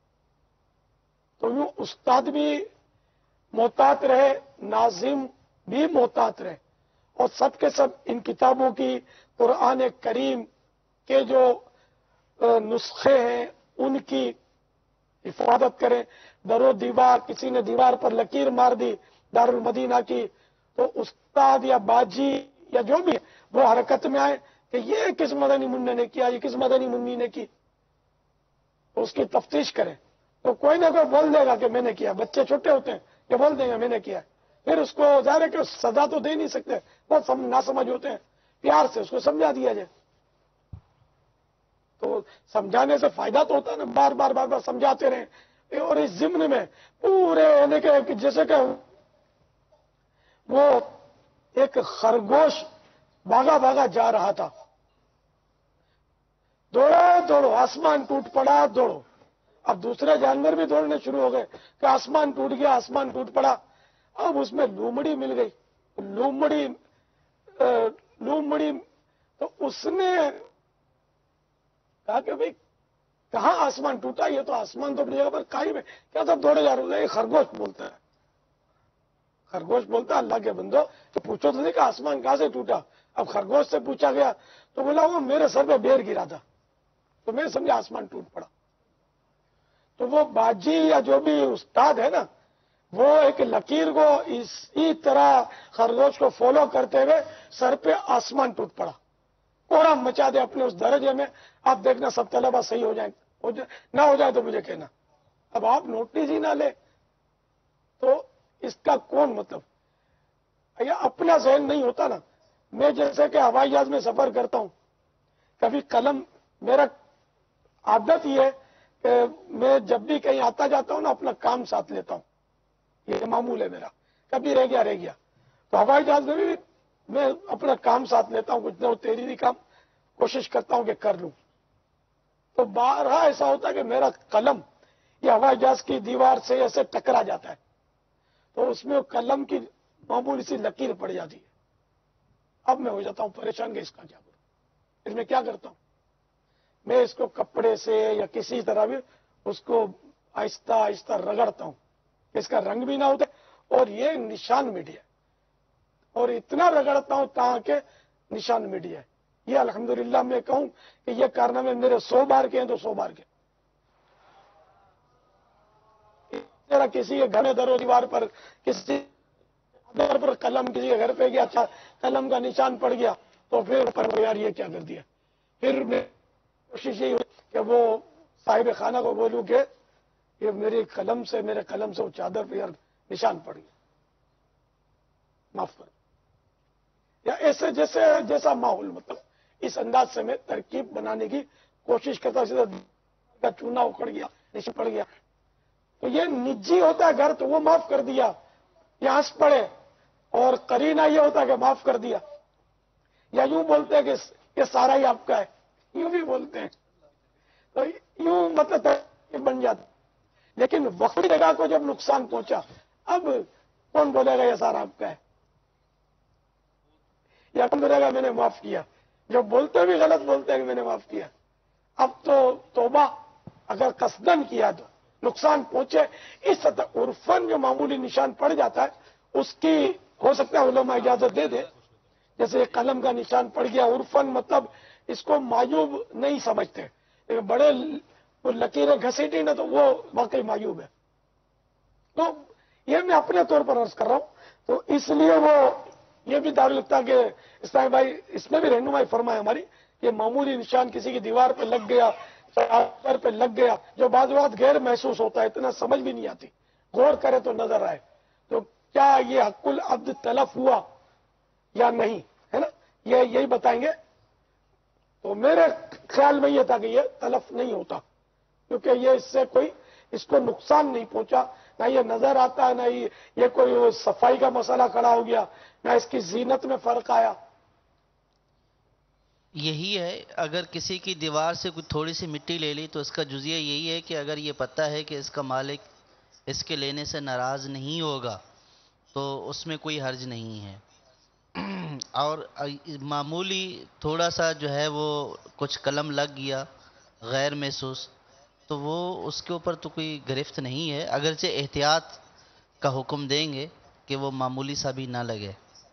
N: تو یوں استاد بھی محتاط رہے، ناظم بھی محتاط رہے، اور سب کے سب ان کتابوں کی، قرآن کریم کے جو نسخے ہیں ان کی حفاظت کریں. در و دیوار، کسی نے دیوار پر لکیر مار دی دارالمدینہ کی، تو استاد یا باجی یا جو بھی وہ حرکت میں آئے کہ یہ کس مدنی منع نے کیا، یہ کس مدنی منی نے کی، تو اس کی تفتیش کریں. تو کوئی نہ کوئی بول دے گا کہ میں نے کیا. بچے چھوٹے ہوتے ہیں کہ بول دیں گے میں نے کیا. پھر اس کو ظاہر ہے کہ سزا تو دے نہیں سکتے، بہت نہ سمجھ ہوتے ہیں، پیار سے اس کو سمجھا دیا جائے. تو سمجھانے سے فائدہ تو ہوتا ہے نا، بار بار بار بار سمجھاتے رہیں. اور اس ضمن میں پورے یعنی کہ جیسے کہ وہ ایک خرگوش بھاگا بھاگا جا رہا تھا، دوڑو دوڑو آسمان ٹوٹ پڑا، دوڑو. اب دوسرے جانور بھی دوڑنے شروع ہو گئے کہ آسمان ٹوٹ گیا، آسمان ٹوٹ پڑا. اب اس میں لومڑی مل گئی، لومڑی لومڑی تو اس نے کہا کہ بھئی کہاں آسمان ٹوٹا، یہ تو آسمان تو اپنی جگہ پر قائم ہے، کیا سب دوڑے جا رہے ہیں. یہ خرگوش بولتا ہے، خرگوش بولتا ہے اللہ کے بندو تو پوچھو تو نہیں کہ آسمان کہاں سے ٹوٹا. اب خرگوش سے پوچھا گیا تو بولا وہ میرے سر پہ بیر گرا تھا تو میں سمجھا آسمان ٹوٹ پڑا. تو وہ باجی یا جو بھی استاد ہے نا، وہ ایک لکیر کو اسی طرح خرگوش کو فالو کرتے ہوئے سر پہ آسمان ٹوٹ پڑا، کوڑا مچا دے اپنے اس درجے میں. آپ دیکھنا سب طلبہ صحیح ہو جائیں، ہو جائے نہ ہو جائے تو مجھے کہنا. اب آپ نوٹس ہی نہ لے تو اس کا کون مطلب. یا اپنا ذہن نہیں ہوتا نا. میں جیسے کہ ہوائی جہاز میں سفر کرتا ہوں، کبھی قلم، میرا عادت یہ ہے کہ میں جب بھی کہیں آتا جاتا ہوں نا اپنا کام ساتھ لیتا ہوں، یہ معمول ہے میرا. کبھی رہ گیا رہ گیا تو ہوائی جہاز میں بھی میں اپنا کام ساتھ لیتا ہوں، کچھ نہ تیری کام کوشش کرتا ہوں کہ کر لوں. تو بارہا ایسا ہوتا ہے کہ میرا قلم یہ ہوائی جہاز کی دیوار سے ایسے ٹکرا جاتا ہے، تو اس میں قلم کی معمولی سی لکیر پڑ جاتی ہے. اب میں ہو جاتا ہوں پریشان کہ اس کا کیا کروں. اس میں کیا کرتا ہوں میں، اس کو کپڑے سے یا کسی طرح بھی اس کو آہستہ آہستہ رگڑتا ہوں، اس کا رنگ بھی نہ ہوتا، اور یہ نشان میڈیا اور اتنا رگڑتا ہوں تاکہ نشان میڈیا ہے. یہ الحمدللہ میں کہوں کہ یہ کارنامے میرے سو بار کے ہیں تو سو بار کے. میرا کسی کے گھر میں در و دیوار پر کسی پر قلم کسی کے گھر پہ گیا، اچھا قلم کا نشان پڑ گیا تو پھر پر یار یہ کیا کر دیا. پھر میں کوشش یہی کہ وہ صاحب خانہ کو بولوں کہ یہ میری قلم سے میرے قلم سے وہ چادر پہ یار نشان پڑ گیا، معاف کر. یا ایسے جیسے جیسا ماحول، مطلب اس انداز سے میں ترکیب بنانے کی کوشش کرتا ہوں. چونا اکھڑ گیا، نشان پڑ گیا تو یہ نجی ہوتا ہے گھر تو وہ معاف کر دیا، یہ ہنس پڑے. اور قرینہ یہ ہوتا ہے کہ معاف کر دیا. یا یوں بولتے ہیں کہ یہ سارا ہی آپ کا ہے، یوں بھی بولتے ہیں تو یوں مطلب بن جاتا. لیکن وقتی جگہ کو جب نقصان پہنچا، اب کون بولے گا یہ سارا آپ کا ہے، یا کون بولے گا میں نے معاف کیا. جو بولتے بھی غلط بولتے ہیں کہ میں نے معاف کیا. اب تو توبہ، اگر قصدن کیا تو نقصان پہنچے اس سطح عرفن جو معمولی نشان پڑ جاتا ہے اس کی ہو سکتا ہے علماء اجازت دے دے. جیسے قلم کا نشان پڑ گیا عرفن، مطلب اس کو معیوب نہیں سمجھتے، لیکن بڑے لکیریں گھسیٹی نا تو وہ واقعی معیوب ہے. تو یہ میں اپنے طور پر عرض کر رہا ہوں. تو اس لیے وہ یہ بھی دار لگتا کہ اسلام بھائی اس میں بھی رہنمائی فرمائے ہماری، کہ معمولی نشان کسی کی دیوار پہ لگ گیا، چادر پہ لگ گیا، جو بعض اوقات غیر محسوس ہوتا ہے، اتنا سمجھ بھی نہیں آتی، غور کرے تو نظر آئے، تو کیا یہ حق العبد تلف ہوا یا نہیں، ہے نا، یہ یہی بتائیں گے. تو میرے خیال میں یہ تھا کہ یہ تلف نہیں ہوتا، کیونکہ یہ اس سے کوئی اس کو نقصان نہیں پہنچا، نہ یہ نظر آتا ہے، نہ یہ کوئی صفائی کا مسئلہ کھڑا ہو گیا، نہ اس کی زینت میں فرق آیا.
J: یہی ہے، اگر کسی کی دیوار سے کچھ تھوڑی سی مٹی لے لی تو اس کا جزیہ یہی ہے کہ اگر یہ پتہ ہے کہ اس کا مالک اس کے لینے سے ناراض نہیں ہوگا تو اس میں کوئی حرج نہیں ہے. اور معمولی تھوڑا سا جو ہے وہ کچھ قلم لگ گیا غیر محسوس، تو وہ اس کے اوپر تو کوئی گرفت نہیں ہے، اگرچہ احتیاط کا حکم دیں گے کہ وہ معمولی سا بھی نہ لگے۔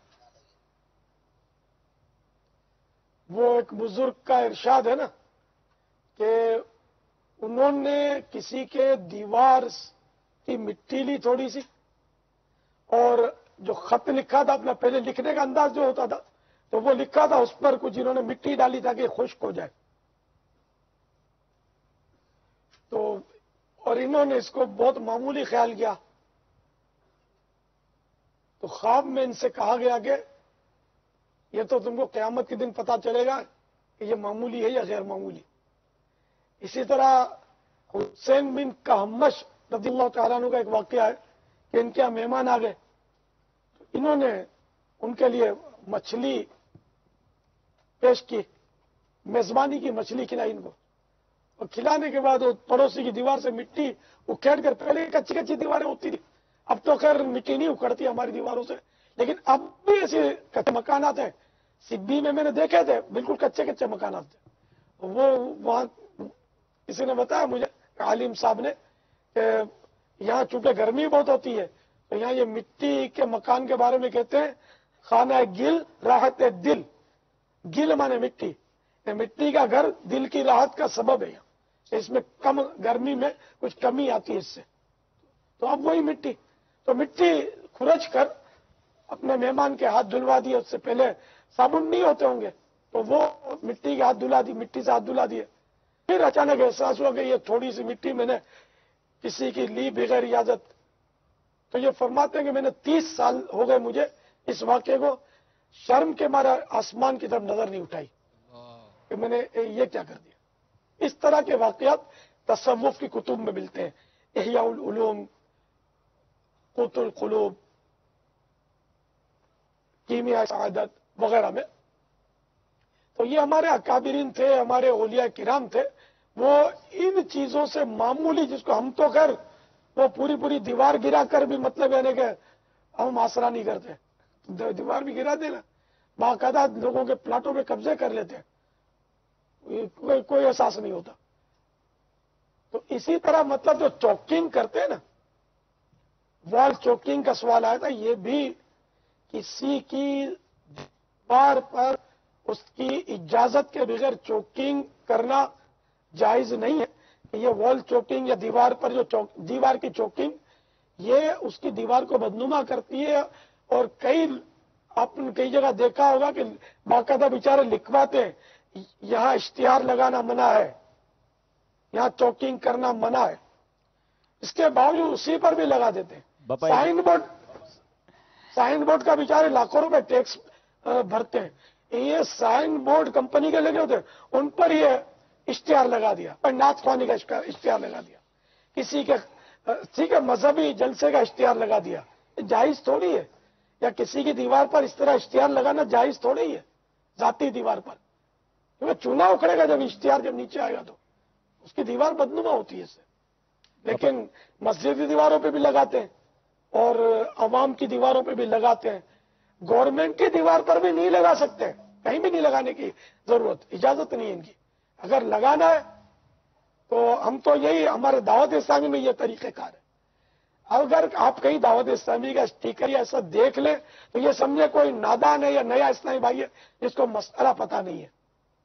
N: وہ ایک بزرگ کا ارشاد ہے نا کہ انہوں نے کسی کے دیوار کی مٹی لی تھوڑی سی، اور جو خط لکھا تھا اپنا پہلے لکھنے کا انداز جو ہوتا تھا تو وہ لکھا تھا، اس پر کچھ انہوں نے مٹی ڈالی تاکہ خشک ہو جائے، تو اور انہوں نے اس کو بہت معمولی خیال کیا، تو خواب میں ان سے کہا گیا کہ یہ تو تم کو قیامت کے دن پتا چلے گا کہ یہ معمولی ہے یا غیر معمولی۔ اسی طرح حسین بن کہمش رضی اللہ تعالیٰ عنہ کا ایک واقعہ ہے کہ ان کے یہاں مہمان آ گئے، انہوں نے ان کے لیے مچھلی پیش کی، میزبانی کی، مچھلی کھلائی ان کو، اور کھلانے کے بعد وہ پڑوسی کی دیوار سے مٹی اکھیڑ کر، پہلے کچی کچی دیواریں ہوتی تھی، اب تو خیر مٹی نہیں اکھڑتی ہماری دیواروں سے، لیکن اب بھی ایسے کچے مکانات ہیں، سبی میں میں نے دیکھے تھے بالکل کچے کچے مکانات تھے، وہ وہاں کسی نے بتایا مجھے عالم صاحب نے کہ یہاں چونکہ گرمی بہت ہوتی ہے تو یہاں یہ مٹی کے مکان کے بارے میں کہتے ہیں خانہ گل راحت دل، گل مانے مٹی، مٹی کا گھر دل کی راحت کا سبب ہے، یہاں اس میں کم گرمی میں کچھ کمی آتی ہے اس سے، تو اب وہی مٹی، تو مٹی کھرچ کر اپنے مہمان کے ہاتھ دھلوا دیے، اس سے پہلے صابن نہیں ہوتے ہوں گے تو وہ مٹی کے ہاتھ دھلا دی، مٹی سے ہاتھ دھلا دیے، پھر اچانک احساس ہوا کہ یہ تھوڑی سی مٹی میں نے کسی کی لی بغیر اجازت، تو یہ فرماتے ہیں کہ میں نے تیس سال ہو گئے مجھے اس واقعے کو شرم کے مارا آسمان کی طرف نظر نہیں اٹھائی کہ میں نے یہ کیا کر دیا۔ اس طرح کے واقعات تصوف کی کتب میں ملتے ہیں، احیاء العلوم، قوت القلوب، کیمیاء سعادت وغیرہ میں۔ تو یہ ہمارے اکابرین تھے، ہمارے اولیاء کرام تھے، وہ ان چیزوں سے معمولی، جس کو ہم تو خیر وہ پوری پوری دیوار گرا کر بھی مطلب یعنی کہ ہم آسرا نہیں کرتے، دیوار بھی گرا دینا، باقاعدہ لوگوں کے پلاٹوں پہ قبضے کر لیتے ہیں، کوئی کوئی احساس نہیں ہوتا۔ تو اسی طرح مطلب جو چوکنگ کرتے ہیں نا، وال چوکنگ کا سوال آیا تھا، یہ بھی کسی کی دیوار پر اس کی اجازت کے بغیر چوکنگ کرنا جائز نہیں ہے۔ یہ وال چوکنگ یا دیوار پر جو چوک دیوار کی چوکنگ، یہ اس کی دیوار کو بدنما کرتی ہے، اور کئی آپ نے کئی جگہ دیکھا ہوگا کہ باقاعدہ بیچارے لکھواتے ہیں یہاں اشتہار لگانا منع ہے، یہاں چوکنگ کرنا منع ہے، اس کے باوجود اسی پر بھی لگا دیتے ہیں۔ سائن بورڈ سائن بورڈ کا بیچارے لاکھوں روپے ٹیکس بھرتے ہیں، یہ سائن بورڈ کمپنی کے لگے ہوتے ہیں، ان پر یہ اشتہار لگا دیا، نعت خوانی کا اشتہار لگا دیا، کسی کے کسی کے مذہبی جلسے کا اشتہار لگا دیا، جائز تھوڑی ہے، یا کسی کی دیوار پر اس طرح اشتہار لگانا جائز تھوڑی ہے ذاتی دیوار پر، کیونکہ چونا اکھڑے گا جب اشتہار جب نیچے آئے گا تو اس کی دیوار بدنما ہوتی ہے اس سے۔ لیکن مسجد کی دیواروں پہ بھی لگاتے ہیں اور عوام کی دیواروں پہ بھی لگاتے ہیں، گورنمنٹ کی دیوار پر بھی نہیں لگا سکتے، کہیں بھی نہیں لگانے کی ضرورت، اجازت نہیں ان کی، اگر لگانا ہے تو ہم تو یہی ہمارے دعوت اسلامی میں یہ طریقہ کار ہے۔ اگر آپ کہیں دعوت اسلامی کا اسٹیکر یا ایسا دیکھ لیں تو یہ سمجھے کوئی نادان ہے یا نیا اسلامی بھائی ہے جس کو مسئلہ پتہ نہیں ہے،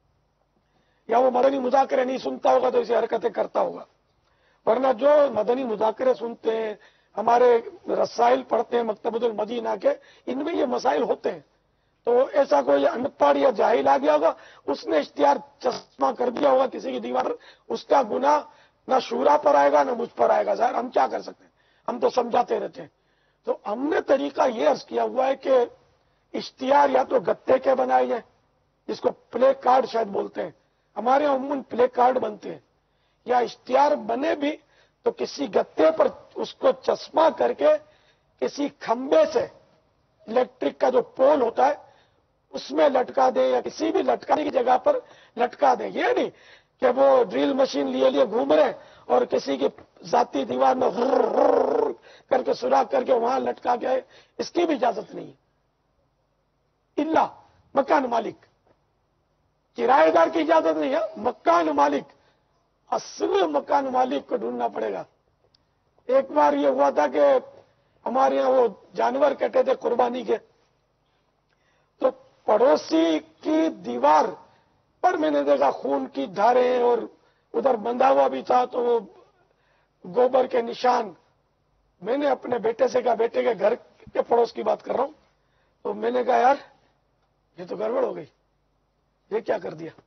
N: یا وہ مدنی مذاکرے نہیں سنتا ہوگا تو اسے حرکتیں کرتا ہوگا، ورنہ جو مدنی مذاکرے سنتے ہیں، ہمارے رسائل پڑھتے ہیں مکتبۃ المدینہ کے، ان میں یہ مسائل ہوتے ہیں، تو ایسا کوئی ان پڑھ یا جاہل آ گیا ہوگا، اس نے اشتہار چشمہ کر دیا ہوگا کسی کی دیوار پر، اس کا گناہ نہ شورا پر آئے گا نہ مجھ پر آئے گا، ظاہر ہم کیا کر سکتے ہیں، ہم تو سمجھاتے رہتے ہیں۔ تو ہم نے طریقہ یہ عرض کیا ہوا ہے کہ اشتہار یا تو گتے کے بنائے جائیں، جس کو پلے کارڈ شاید بولتے ہیں، ہمارے یہاں عموماً پلے کارڈ بنتے ہیں، یا اشتہار بنے بھی تو کسی گتے پر اس کو چشمہ کر کے کسی کھمبے سے، الیکٹرک کا جو پول ہوتا ہے اس میں لٹکا دیں، یا کسی بھی لٹکانے کی جگہ پر لٹکا دیں، یہ نہیں کہ وہ ڈرل مشین لیے لیے گھوم رہے اور کسی کی ذاتی دیوار میں غر غر کر کے سوراخ کر کے وہاں لٹکا گئے، اس کی بھی اجازت نہیں ہے۔ इल्ला मकान मालिक, किराएदार की इजाजत नहीं है, मकान मालिक, असल मकान मालिक को ढूंढना पड़ेगा। एक बार ये हुआ था कि हमारे यहाँ वो जानवर कटे थे कुर्बानी के, तो पड़ोसी की दीवार पर मैंने देखा खून की धारें और उधर बंधा हुआ भी था, तो वो गोबर के निशान। मैंने अपने बेटे से कहा, बेटे के घर के पड़ोस की बात कर रहा हूं, तो मैंने कहा यार ये तो गड़बड़ हो गई, ये क्या कर दिया?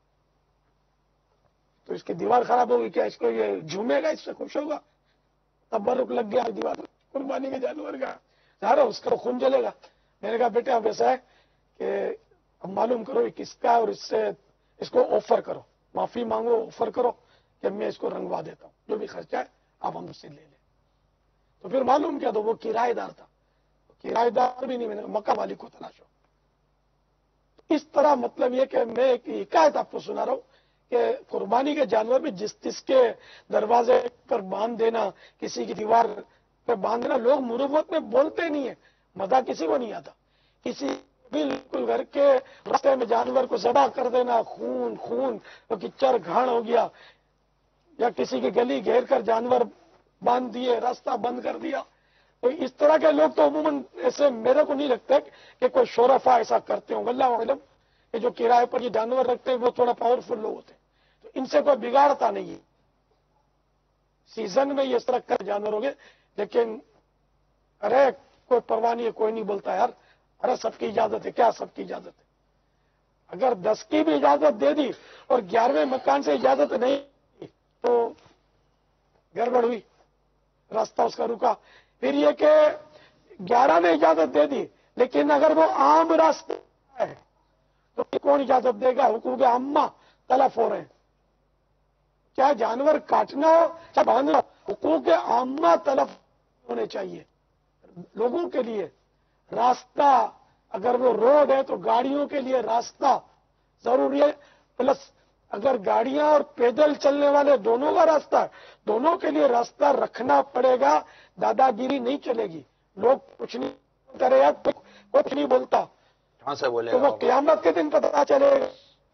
N: तो इसकी दीवार खराब होगी क्या? इसको ये झूमेगा, इससे खुश होगा? तबरुक लग गया दीवार कुर्बानी के जानवर का, जा रहा उसका खून जलेगा। मैंने कहा बेटे अब ऐसा है कि अब मालूम करो ये किसका है और इससे इसको ऑफर करो, माफी मांगो, ऑफर करो कि मैं इसको रंगवा देता हूँ, जो भी खर्चा है आप हम उससे ले लें। तो फिर मालूम क्या, तो वो किराएदार था, किराएदार भी नहीं, मैंने मकान मालिक को तलाशो। इस तरह मतलब ये कि मैं एक हिकायत आपको सुना रहा हूं कि कुर्बानी के जानवर में जिस जिसके दरवाजे पर बांध देना, किसी की दीवार पर बांध देना, लोग मुरुवत में बोलते नहीं है, मजा किसी को नहीं आता। किसी बिल्कुल घर के रास्ते में जानवर को ज़बह कर देना, खून खून तो किच्चर घाण हो गया, या किसी की गली घेर कर जानवर बांध दिए, रास्ता बंद कर दिया। तो इस तरह के लोग तो अमूमन ऐसे मेरे को नहीं लगता कि कोई शोरफा ऐसा करते हों। अल्लाह आलम, ये जो किराए पर ये जानवर रखते हैं वो थोड़ा पावरफुल लोग होते हैं, तो इनसे कोई बिगाड़ता नहीं है। सीजन में ये इस तरह कर जानवर हो गए, लेकिन अरे कोई परवाह नहीं है, कोई नहीं बोलता यार, अरे सबकी इजाजत है। क्या सबकी इजाजत है? अगर दस की भी इजाजत दे दी और ग्यारहवें मकान से इजाजत नहीं तो गड़बड़ हुई, रास्ता उसका रुका। फिर ये कि ग्यारह ने इजाजत दे दी, लेकिन अगर वो आम रास्ता है तो कौन इजाजत देगा? हुकूक अम्मा तलफ हो रहे हैं। क्या जानवर काटना हो चाहे बांधना, हुकूक अम्मा तलफ होने चाहिए लोगों के लिए। रास्ता अगर वो रोड है तो गाड़ियों के लिए रास्ता जरूरी है, प्लस अगर गाड़ियां और पैदल चलने वाले दोनों का रास्ता है, दोनों के लिए रास्ता रखना पड़ेगा। दादागिरी नहीं चलेगी। लोग कुछ नहीं करे यार, कुछ नहीं बोलता,
M: कहां से बोलेगा?
N: तो वो क़यामत के दिन पता चलेगा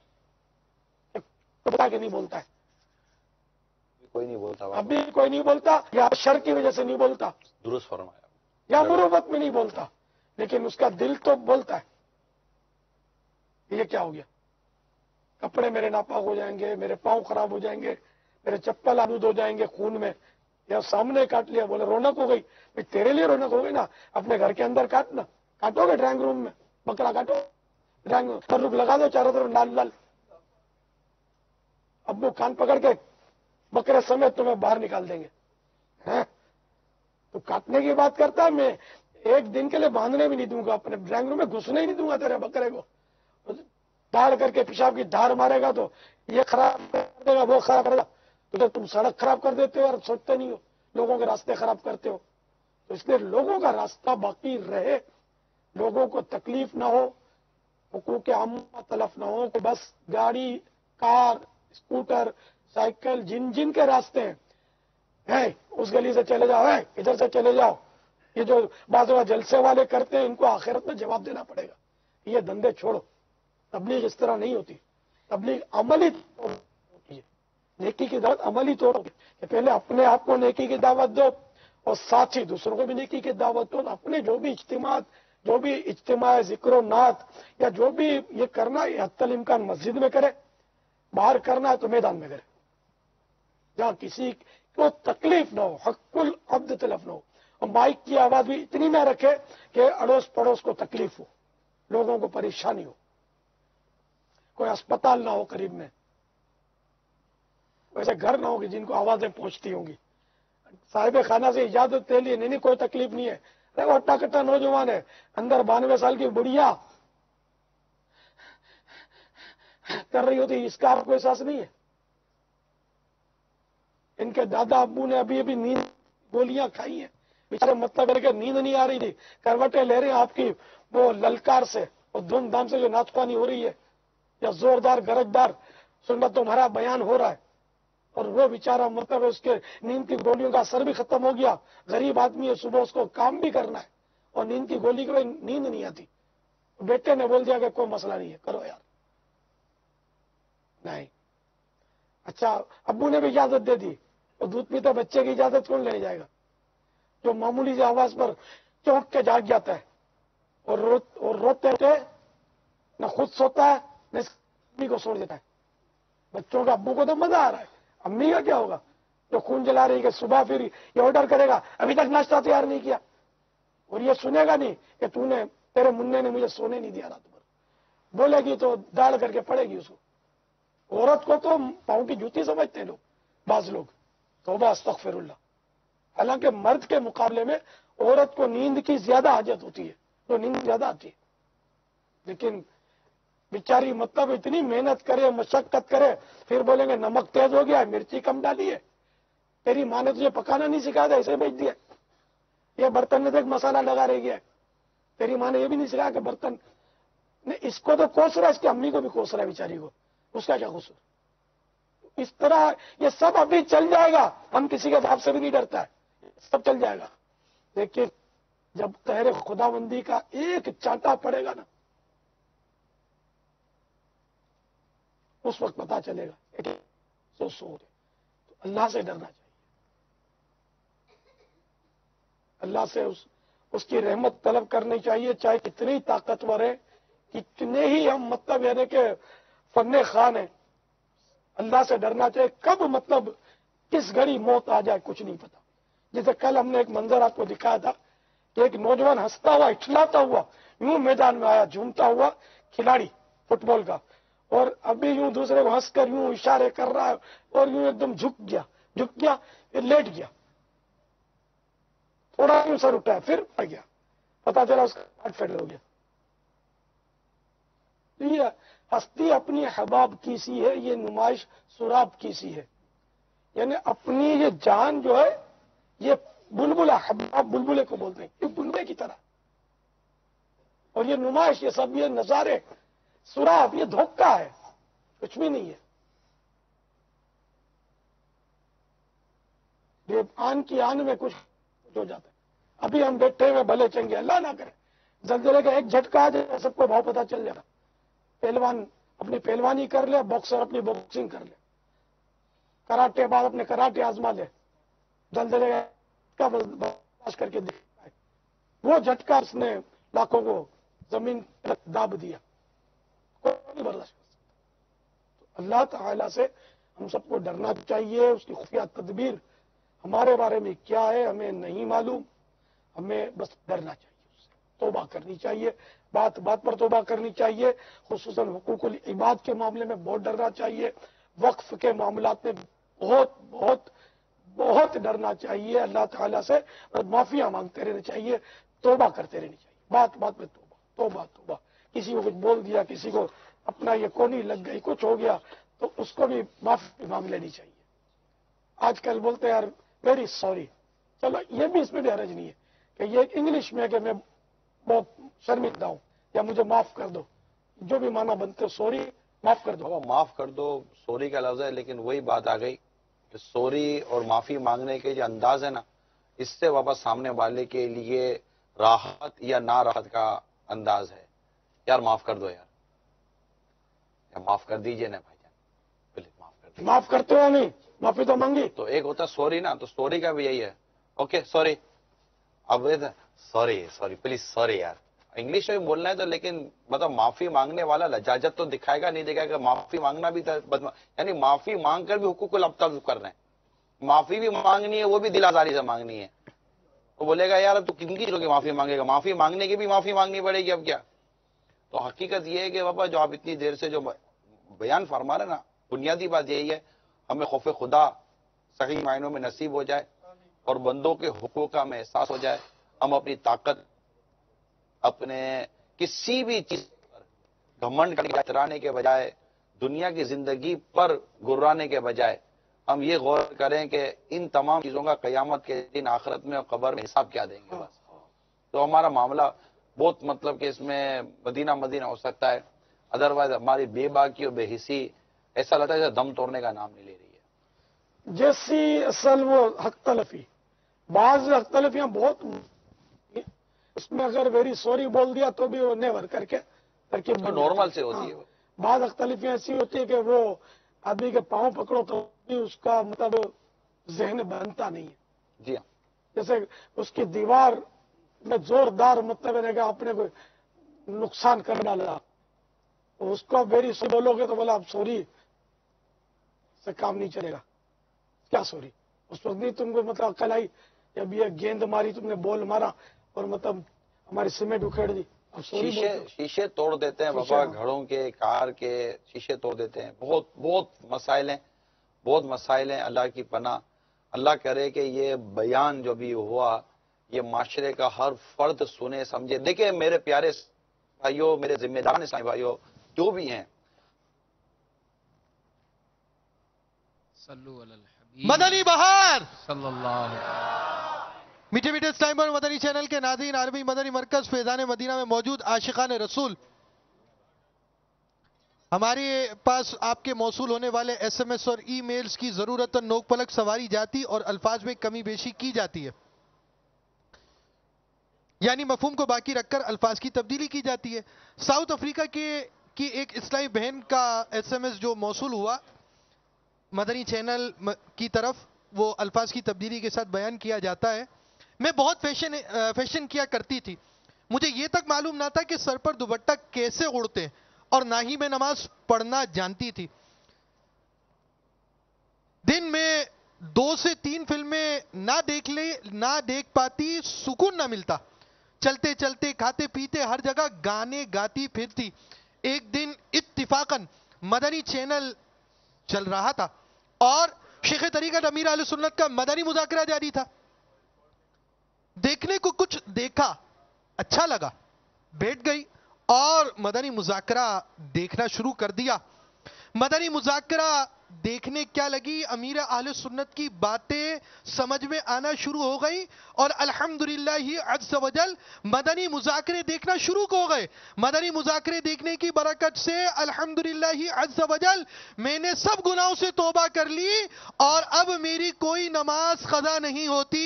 N: पता कि नहीं बोलता है।
M: कोई नहीं बोलता,
N: अभी कोई नहीं बोलता, या शर की वजह से नहीं बोलता,
M: दुरुस्त फरमाया,
N: या मुरुवत में नहीं बोलता, लेकिन उसका दिल तो बोलता है। ये क्या हो गया? कपड़े मेरे नापाक हो जाएंगे, मेरे पांव खराब हो जाएंगे, मेरे चप्पल आलूद हो जाएंगे खून में, या सामने काट लिया, बोले रौनक हो गई। भाई तेरे लिए रौनक हो गई ना, अपने घर के अंदर काटना, काटोगे ड्राइंग रूम में, बकरा काटो ड्राइंग रूम, रुक लगा दो चारों तरफ लाल लाल, अब वो कान पकड़ के बकरे समेत तुम्हें बाहर निकाल देंगे। है तो काटने की बात करता है, मैं एक दिन के लिए बांधने भी नहीं दूंगा, अपने ड्राइंग रूम में घुसने ही नहीं दूंगा तेरे बकरे को। धार करके पेशाब की धार मारेगा तो ये खराब कर देगा, वो खराब करेगा, तो तुम सड़क खराब कर देते हो और सोचते नहीं हो, लोगों के रास्ते खराब करते हो। तो इसलिए लोगों का रास्ता बाकी रहे, लोगों को तकलीफ ना हो, हुकूक अम्मा तलफ ना हो। कि बस गाड़ी, कार, स्कूटर, साइकिल, जिन जिन के रास्ते हैं, है उस गली से चले जाओ, है इधर से चले जाओ, ये जो बाजवा जलसे वाले करते हैं इनको आखिरत में जवाब देना पड़ेगा। ये धंधे छोड़ो। तबलीग इस तरह नहीं होती, तबलीग अमली तौर होती है। नेकी की दावत अमली तौर होती है। पहले अपने आप को नेकी की दावत दो और साथ ही दूसरों को भी नेकी की दावत दो। अपने जो भी इज्तिमात, जो भी इज्तिमा जिक्र नात या जो भी ये करना है, हत्तल इम्कान मस्जिद में करे, बाहर करना है तो मैदान में करे, जहां किसी को तकलीफ ना हो, हक्कुल अब्द तलफ ना हो। और माइक की आवाज भी इतनी ना रखे कि अड़ोस पड़ोस को तकलीफ हो, लोगों को परेशानी हो, कोई अस्पताल ना हो करीब में, वैसे घर ना हो कि जिनको आवाजें पहुंचती होंगी। साहिब खाना से इजाजत ले ली, नहीं नहीं कोई तकलीफ नहीं है, अरे वो अट्टा कट्टा नौजवान है, अंदर बानवे साल की बुढ़िया कर रही होती, इसका आपको एहसास नहीं है? इनके दादा अब्बू ने अभी अभी नींद गोलियां खाई हैं, बेचारे मतलब करके नींद नहीं आ रही थी, करवटें ले रहे हैं आपकी वो ललकार से और धूमधाम से जो नाचपानी हो रही है या जोरदार गरजदार सुन्नत तुम्हारा बयान हो रहा है, और वो बेचारा मतलब उसके नींद की गोलियों का असर भी खत्म हो गया। गरीब आदमी है, सुबह उसको काम भी करना है और नींद की गोली के नींद नहीं आती, बेटे ने बोल दिया कि कोई मसला नहीं है, करो यार, नहीं। अच्छा, अब्बू ने भी इजाजत दे दी, तो दूध पीते बच्चे की इजाजत कौन लेने जाएगा? जो मामूली से आवाज पर चौंक के जाग जाता है और रो और रोते रोते न खुद सोता है न अम्मी को छोड़ देता है। बच्चों का अब्बू को तो मजा आ रहा है, अम्मी का क्या होगा? जो खून जला रही है, सुबह फिर ये ऑर्डर करेगा, अभी तक नाश्ता तैयार नहीं किया, और ये सुनेगा नहीं कि तूने, तेरे मुन्ने ने मुझे सोने नहीं दिया रात भर, बोलेगी तो दाल करके पड़ेगी उसको। औरत को तो पाँव की जूती समझते हैं लोग, बाज लोग, तौबा अस्तगफिरुल्लाह। हालांकि मर्द के मुकाबले में औरत को नींद की ज्यादा हाजत होती है, तो नींद ज्यादा आती है, लेकिन बेचारी मतलब इतनी मेहनत करे, मशक्कत करे, फिर बोलेंगे नमक तेज हो गया, मिर्ची कम डाली है, तेरी माँ ने तुझे पकाना नहीं सिखाया था, ऐसे भेज दिया, ये बर्तन में देख मसाला लगा रह गया, तेरी माँ ने ये भी नहीं सिखाया कि बर्तन ने, इसको तो कोस रहा है, इसकी अम्मी को भी कोस रहा है बेचारी को, उसका क्या कसूर? इस तरह ये सब अभी चल जाएगा, हम किसी के बाप से भी नहीं डरता है, सब चल जाएगा, लेकिन जब तहरे खुदाबंदी का एक चांटा पड़ेगा ना, उस वक्त पता चलेगा कि सो सो रहे। तो अल्लाह से डरना चाहिए, अल्लाह से उस उसकी रहमत तलब करनी चाहिए, चाहे कितनी ताकतवर है, कितने ही हम मतलब यानी कि फन्ने खान है, अल्लाह से डरना चाहिए। कब मतलब किस घड़ी मौत आ जाए कुछ नहीं पता। जैसे कल हमने एक मंजर आपको दिखाया था कि एक नौजवान हंसता हुआ, इठलाता हुआ यूं मैदान में आया, झूमता हुआ खिलाड़ी फुटबॉल का, और अभी यूं दूसरे को हंसकर यूं इशारे कर रहा है, और यूं एकदम झुक गया, झुक गया फिर लेट गया, थोड़ा यूं सर उठाया फिर पड़ गया, पता चला उसका हार्ट फेल हो गया। ये हस्ती अपनी हबाब की सी है, ये नुमाइश सुराब की सी है, यानी अपनी ये जान जो है, ये बुलबुला, हबाब बुलबुले को बोलते हैं, ये बुलबुले की तरह, और ये नुमाइश, ये सब ये नजारे, सुराब, ये धोखा है, कुछ भी नहीं है। ये आन की आन में कुछ हो जाता है। अभी हम बैठे हुए भले चंगे, अल्लाह ना करे जल्जले का एक झटका आ जाए, सबको भाव पता चल जाएगा। पहलवान अपनी पहलवानी कर ले, बॉक्सर अपनी बॉक्सिंग कर ले, कराटे बाद अपने कराटे आजमा ले, जल्जले का बर्दाश्त करके दिखता है, वो झटका उसने लाखों को जमीन तक दाब दिया, कोई नहीं बर्दाश्त कर सकता। तो अल्लाह ताला से हम सबको डरना चाहिए, उसकी खुफिया तदबीर हमारे बारे में क्या है हमें नहीं मालूम, हमें बस डरना चाहिए, उससे तौबा करनी चाहिए, बात बात पर तौबा करनी चाहिए, खुसूसन हुकूकुल इबाद के मामले में बहुत डरना चाहिए, वक्फ के मामलात में बहुत बहुत बहुत डरना चाहिए अल्लाह ताला से, और माफिया मांगते रहना चाहिए, तौबा करते रहनी चाहिए, बात बात में तौबा तौबा तौबा। किसी को कुछ बोल दिया, किसी को अपना ये कोनी लग गई, कुछ हो गया, तो उसको भी माफी मांग लेनी चाहिए। आजकल बोलते हैं यार वेरी सॉरी, चलो ये भी इसमें भी हरज नहीं है कि ये इंग्लिश में कि मैं बहुत शर्मिंदा हूं या मुझे माफ कर दो, जो भी माना बनते सॉरी माफ कर दो।
M: माफ कर दो सॉरी का लफ्ज है, लेकिन वही बात आ गई कि सॉरी और माफी मांगने के जो अंदाज है ना, इससे वापस सामने वाले के लिए राहत या ना राहत का अंदाज है। यार माफ कर दो यार, या माफ कर दीजिए ना भाईजान, प्लीज माफ कर दीजिए।
N: माफ करते हो नहीं, माफी तो मांगी।
M: तो एक होता सॉरी ना, तो सॉरी का भी यही है, ओके सॉरी, अब सॉरी सॉरी प्लीज सॉरी यार, इंग्लिश में बोलना है तो, लेकिन मतलब माफी मांगने वाला लजाजत तो दिखाएगा नहीं दिखाएगा, माफी मांगना भी यानी माफी मांग कर भी हुकूकुल अब्ताल कर रहे हैं, माफी भी मांगनी है, वो भी दिल आजारी से मांगनी है। तो बोलेगा यार अब तू किनकी चीजों की माफी मांगेगा, माफी मांगने की भी माफी मांगनी पड़ेगी अब क्या। तो हकीकत ये है कि बाबा जो आप इतनी देर से जो बयान फरमा रहे ना, बुनियादी बात यही है, हमें खौफ खुदा सही मायनों में नसीब हो जाए और बंदों के हुकूक का हमें एहसास हो जाए, हम अपनी ताकत अपने किसी भी चीज पर घमंड कराने के बजाय, दुनिया की जिंदगी पर गुर्राने के बजाय हम ये गौर करें कि इन तमाम चीजों का कयामत के दिन आखिरत में और कब्र में हिसाब क्या देंगे बस। तो हमारा मामला बहुत मतलब कि इसमें मदीना मदीना हो सकता है, अदरवाइज हमारी बेबाकी और बेहिसी ऐसा लगता है जैसे दम तोड़ने का नाम नहीं ले रही है।
N: जैसी असल वो हक तलफी, बाज हक तलफियां बहुत उसमें अगर वेरी सॉरी बोल दिया तो भी वो नेवर करके करके
M: नॉर्मल से होती है वो।
N: बाद अख्तलिफियाँ ऐसी होती है कि वो आदमी के पाँव पकड़ो तो भी उसका मतलब जहन बनता नहीं है।
M: जी हाँ।
N: जैसे उसकी दीवार में जोरदार मतलब है कि आपने कोई नुकसान कर डाला तो उसको वेरी सॉरी बोलोगे तो बोला आप सॉरी से काम नहीं चलेगा। क्या सॉरी? उस वक्त नहीं तुमको मतलब अकल आई जब ये गेंद मारी तुमने बॉल मारा और मतलब हमारी सीमेंट उखेड़ दी। अब सॉरी
M: शीशे शीशे तोड़ देते हैं बाबा, घरों के कार के शीशे तोड़ देते हैं। बहुत बहुत मसाइल हैं, बहुत मसाइल हैं। अल्लाह की पनाह, अल्लाह करे कि ये बयान जो भी हुआ ये माशरे का हर फर्द सुने समझे। देखिए मेरे प्यारे भाइयों, मेरे जिम्मेदार इस्लामी भाइयों जो भी हैं,
Q: मदनी बहार
H: सल्लल्लाहु
Q: मीठे मीठे इस्लामी और मदनी चैनल के नाज़रीन, आरबी मदनी मरकज फैज़ान मदीना में मौजूद आशिकान रसूल, हमारे पास आपके मौसूल होने वाले एसएमएस और ईमेल्स की जरूरत नोक पलक सवारी जाती और अल्फाज में कमी बेशी की जाती है, यानी मफहूम को बाकी रखकर अल्फाज की तब्दीली की जाती है। साउथ अफ्रीका के की एक इस्लामी बहन का एसएमएस जो मौसूल हुआ मदनी चैनल की तरफ, वो अल्फाज की तब्दीली के साथ बयान किया जाता है। मैं बहुत फैशन फैशन किया करती थी, मुझे ये तक मालूम ना था कि सर पर दुपट्टा कैसे उड़ते हैं और ना ही मैं नमाज पढ़ना जानती थी। दिन में दो से तीन फिल्में ना देख ले ना देख पाती, सुकून ना मिलता। चलते चलते खाते पीते हर जगह गाने गाती फिरती। एक दिन इत्तिफाकन मदनी चैनल चल रहा था और शेख तरीक़त अमीर अहले सुन्नत का मदनी मुज़ाकरा जारी था। देखने को कुछ देखा, अच्छा लगा, बैठ गई और मदनी मुज़ाकरा देखना शुरू कर दिया। मदनी मुज़ाकरा देखने क्या लगी, अमीर अहले सुन्नत की बातें समझ में आना शुरू हो गई और अल्हम्दुलिल्लाह अज़्ज़ वजल मदनी मुज़ाकरे देखना शुरू हो गए। मदनी मुज़ाकरे देखने की बरकत से अल्हम्दुलिल्लाह अज़्ज़ वजल मैंने सब गुनाहों से तौबा कर ली और अब मेरी कोई नमाज क़ज़ा नहीं होती।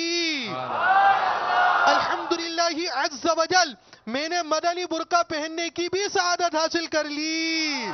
Q: अल्हम्दुलिल्लाह अज़्ज़ वजल मैंने मदनी बुर्का पहनने की भी सआदत हासिल कर ली।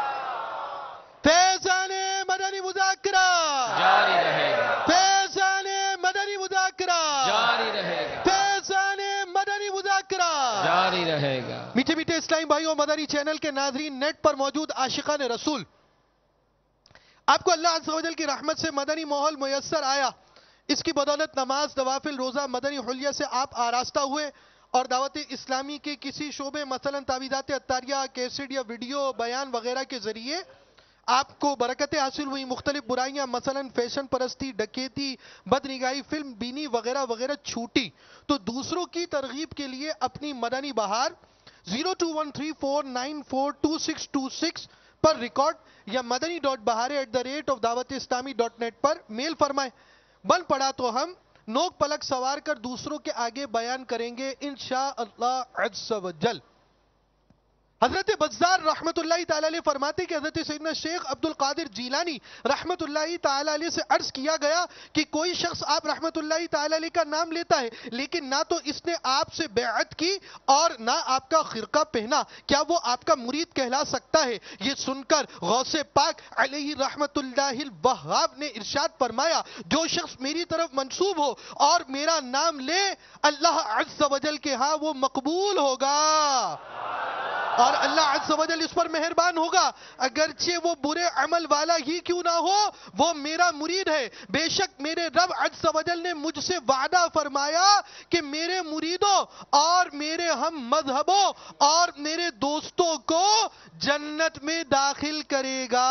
Q: फैज़ाने मदनी मुज़ाकरा
H: जारी रहेगा,
Q: फैज़ाने मदनी मुज़ाकरा
H: जारी रहेगा,
Q: फैज़ाने मदनी मुज़ाकरा
H: जारी रहेगा।
Q: मीठे मीठे इस्लामी भाइयों, मदनी चैनल के नाज़रीन, नेट पर मौजूद आशिकान रसूल, आपको अल्लाह अज़्ज़ वजल की रहमत से मदनी माहौल मुयस्सर आया। इसकी बदौलत नमाज, नवाफिल, रोज़ा, मदनी हुलिया से आप आरास्ता हुए और दावत इस्लामी के किसी शोबे मसलन तावीज़ात अत्तारिया, कैसेट या वीडियो बयान वगैरह के जरिए आपको बरकतें हासिल हुई। मुख्तलिफ बुराइयां मसलन फैशन परस्ती, डकैती, बदनिगाही, फिल्म बीनी वगैरह वगैरह छूटी। तो दूसरों की तरगीब के लिए अपनी मदनी बहार zero two one three four nine four two six two six पर रिकॉर्ड या मदनी डॉट बहारे एट द रेट ऑफ दावत इस्लामी डॉट नेट पर मेल फरमाएं। बन पड़ा तो हम नोक पलक सवार कर दूसरों के आगे बयान करेंगे इंशाअल्लाह अज़्ज़ वजल। हजरत बज़्ज़ार रहमतुल्लाहि ताला अलैह फरमाते कि हजरत सैयदना शेख अब्दुल कादिर जीलानी रहमतुल्लाहि ताला अलैह से अर्ज किया गया कि कोई शख्स आप रहमतुल्लाहि ताला अलैह का नाम लेता है लेकिन ना तो इसने आपसे बैअत की और ना आपका खिरका पहना, क्या वो आपका मुरीद कहला सकता है? ये सुनकर गौसे पाक अलैहि रहमतुल्लाहि वहाब ने इरशाद फरमाया, जो शख्स मेरी तरफ मंसूब हो और मेरा नाम ले, अल्लाह अज़्ज़ वजल के हाँ वो मकबूल होगा और अल्लाह अज़्ज़ वजल इस पर मेहरबान होगा। अगरचे वो बुरे अमल वाला ही क्यों ना हो, वो मेरा मुरीद है। बेशक मेरे रब अज़्ज़ वजल ने मुझसे वादा फरमाया कि मेरे मुरीदों और मेरे हम मजहबों और मेरे दोस्तों को जन्नत में दाखिल करेगा।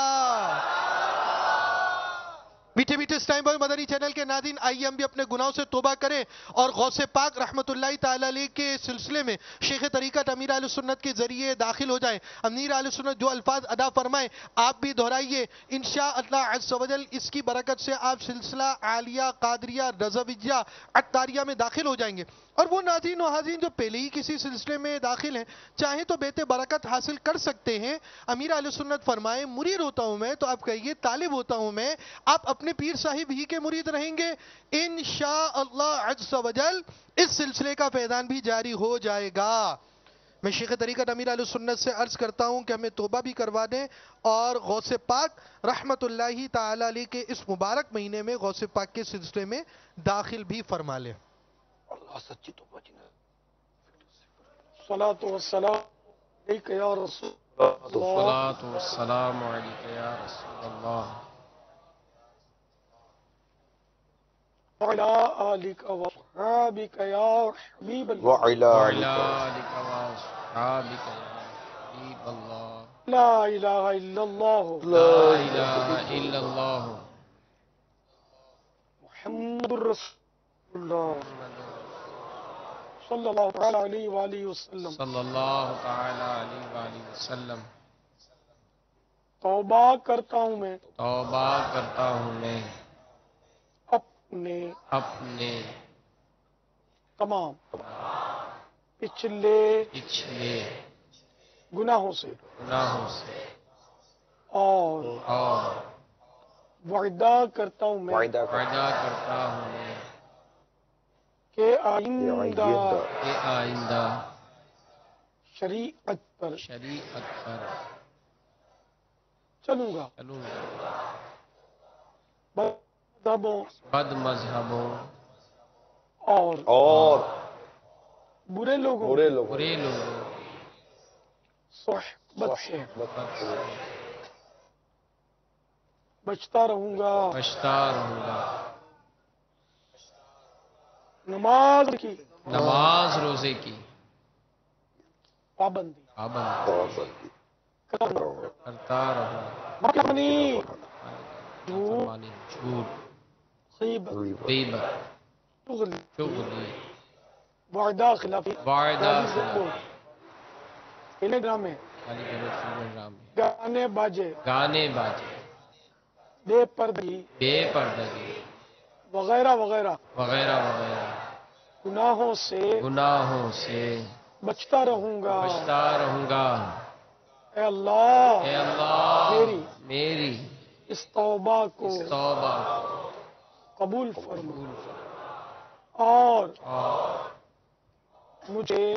Q: मीठे मीठे इस्लामी मदनी चैनल के नाज़रीन, आइए हम भी अपने गुनाहों से तौबा करें और गौसे पाक रहमतुल्लाहि ताला अलैह के सिलसिले में शेख तरीक़त अमीर अहले सुन्नत के जरिए दाखिल हो जाएं। अमीर अहले सुन्नत जो अल्फाज अदा फरमाएं आप भी दोहराइए, इंशाअल्लाह अज़्ज़ वजल इसकी बरकत से आप सिलसिला आलिया, कादरिया, रज़विय्या, अत्तारिया में दाखिल हो जाएंगे। और वो नाज़रीन व हाज़रीन जो पहले ही किसी सिलसिले में दाखिल हैं, चाहे तो बेहतर बरकत हासिल कर सकते हैं। अमीर अहले सुन्नत फरमाए मुरीद होता हूं मैं, तो आप कहिए तालिब होता हूं मैं। आप अपने اپنے پیر صاحب ہی کے مرید رہیں گے، انشاءاللہ عز و جل اس سلسلے کا فیضان بھی جاری ہو جائے گا۔ میں شیخ طریقت امیر اہل سنت سے عرض کرتا ہوں کہ ہمیں توبہ بھی کروا دیں اور غوث پاک رحمت اللہ تعالی علیہ کے اس مبارک مہینے میں غوث پاک کے سلسلے میں داخل بھی فرما لیں۔
N: اللہ سچی توبہ جی صلاۃ و سلام علیک یا رسول اللہ،
H: صلاۃ و سلام علیک یا رسول اللہ،
N: وعلی آلک و اصحابک یا حبیب اللہ،
M: وعلی
H: وعلی آلک و اصحابک یا حبیب اللہ،
N: لا الہ الا اللہ،
H: لا الہ الا اللہ،
N: محمد رسول اللہ صلی اللہ تعالی علیہ وآلہ وسلم،
H: صلی اللہ تعالی علیہ وآلہ وسلم۔
N: توبہ کرتا ہوں میں
H: توبہ کرتا ہوں میں
N: اپنے
H: اپنے
N: تمام پچھلے
H: پچھلے
N: گناہوں سے
H: گناہوں سے
N: اور
H: اور
N: وعدہ کرتا ہوں میں
H: وعدہ کرتا ہوں میں
N: کہ آئندہ
H: کہ آئندہ
N: شریعت پر
H: شریعت پر
N: چلوں گا،
H: چلوں گا،
N: مذہبوں
H: بد مذہبوں
N: اور
M: اور
N: برے لوگوں
M: برے لوگ
H: برے لوگوں
N: صحبت سے بچتا رہوں گا،
H: بچتا رہوں گا،
N: نماز کی
H: نماز روزے کی
N: پابندی
H: پابندی
N: کرتا رہوں گا،
H: کرتا رہوں گا،
N: مکانی
H: فرمانی جھوٹ
N: غیبت
H: غیبت
N: چغلی
H: چغلی
N: وعدہ خلافی
H: وعدہ
N: ٹیلی گرام میں
H: علی گڑھ فلم ڈرام میں
N: گانے باجے
H: گانے باجے
N: بے پردگی
H: بے پردگی
N: وغیرہ وغیرہ
H: وغیرہ وغیرہ
N: گناہوں سے
H: گناہوں سے
N: بچتا رہوں گا،
H: بچتا رہوں گا،
N: اے اللہ
H: اے اللہ
N: میری
H: میری
N: اس توبہ کو
H: اس توبہ کو
N: قبول فرما اور
H: اور
N: مجھے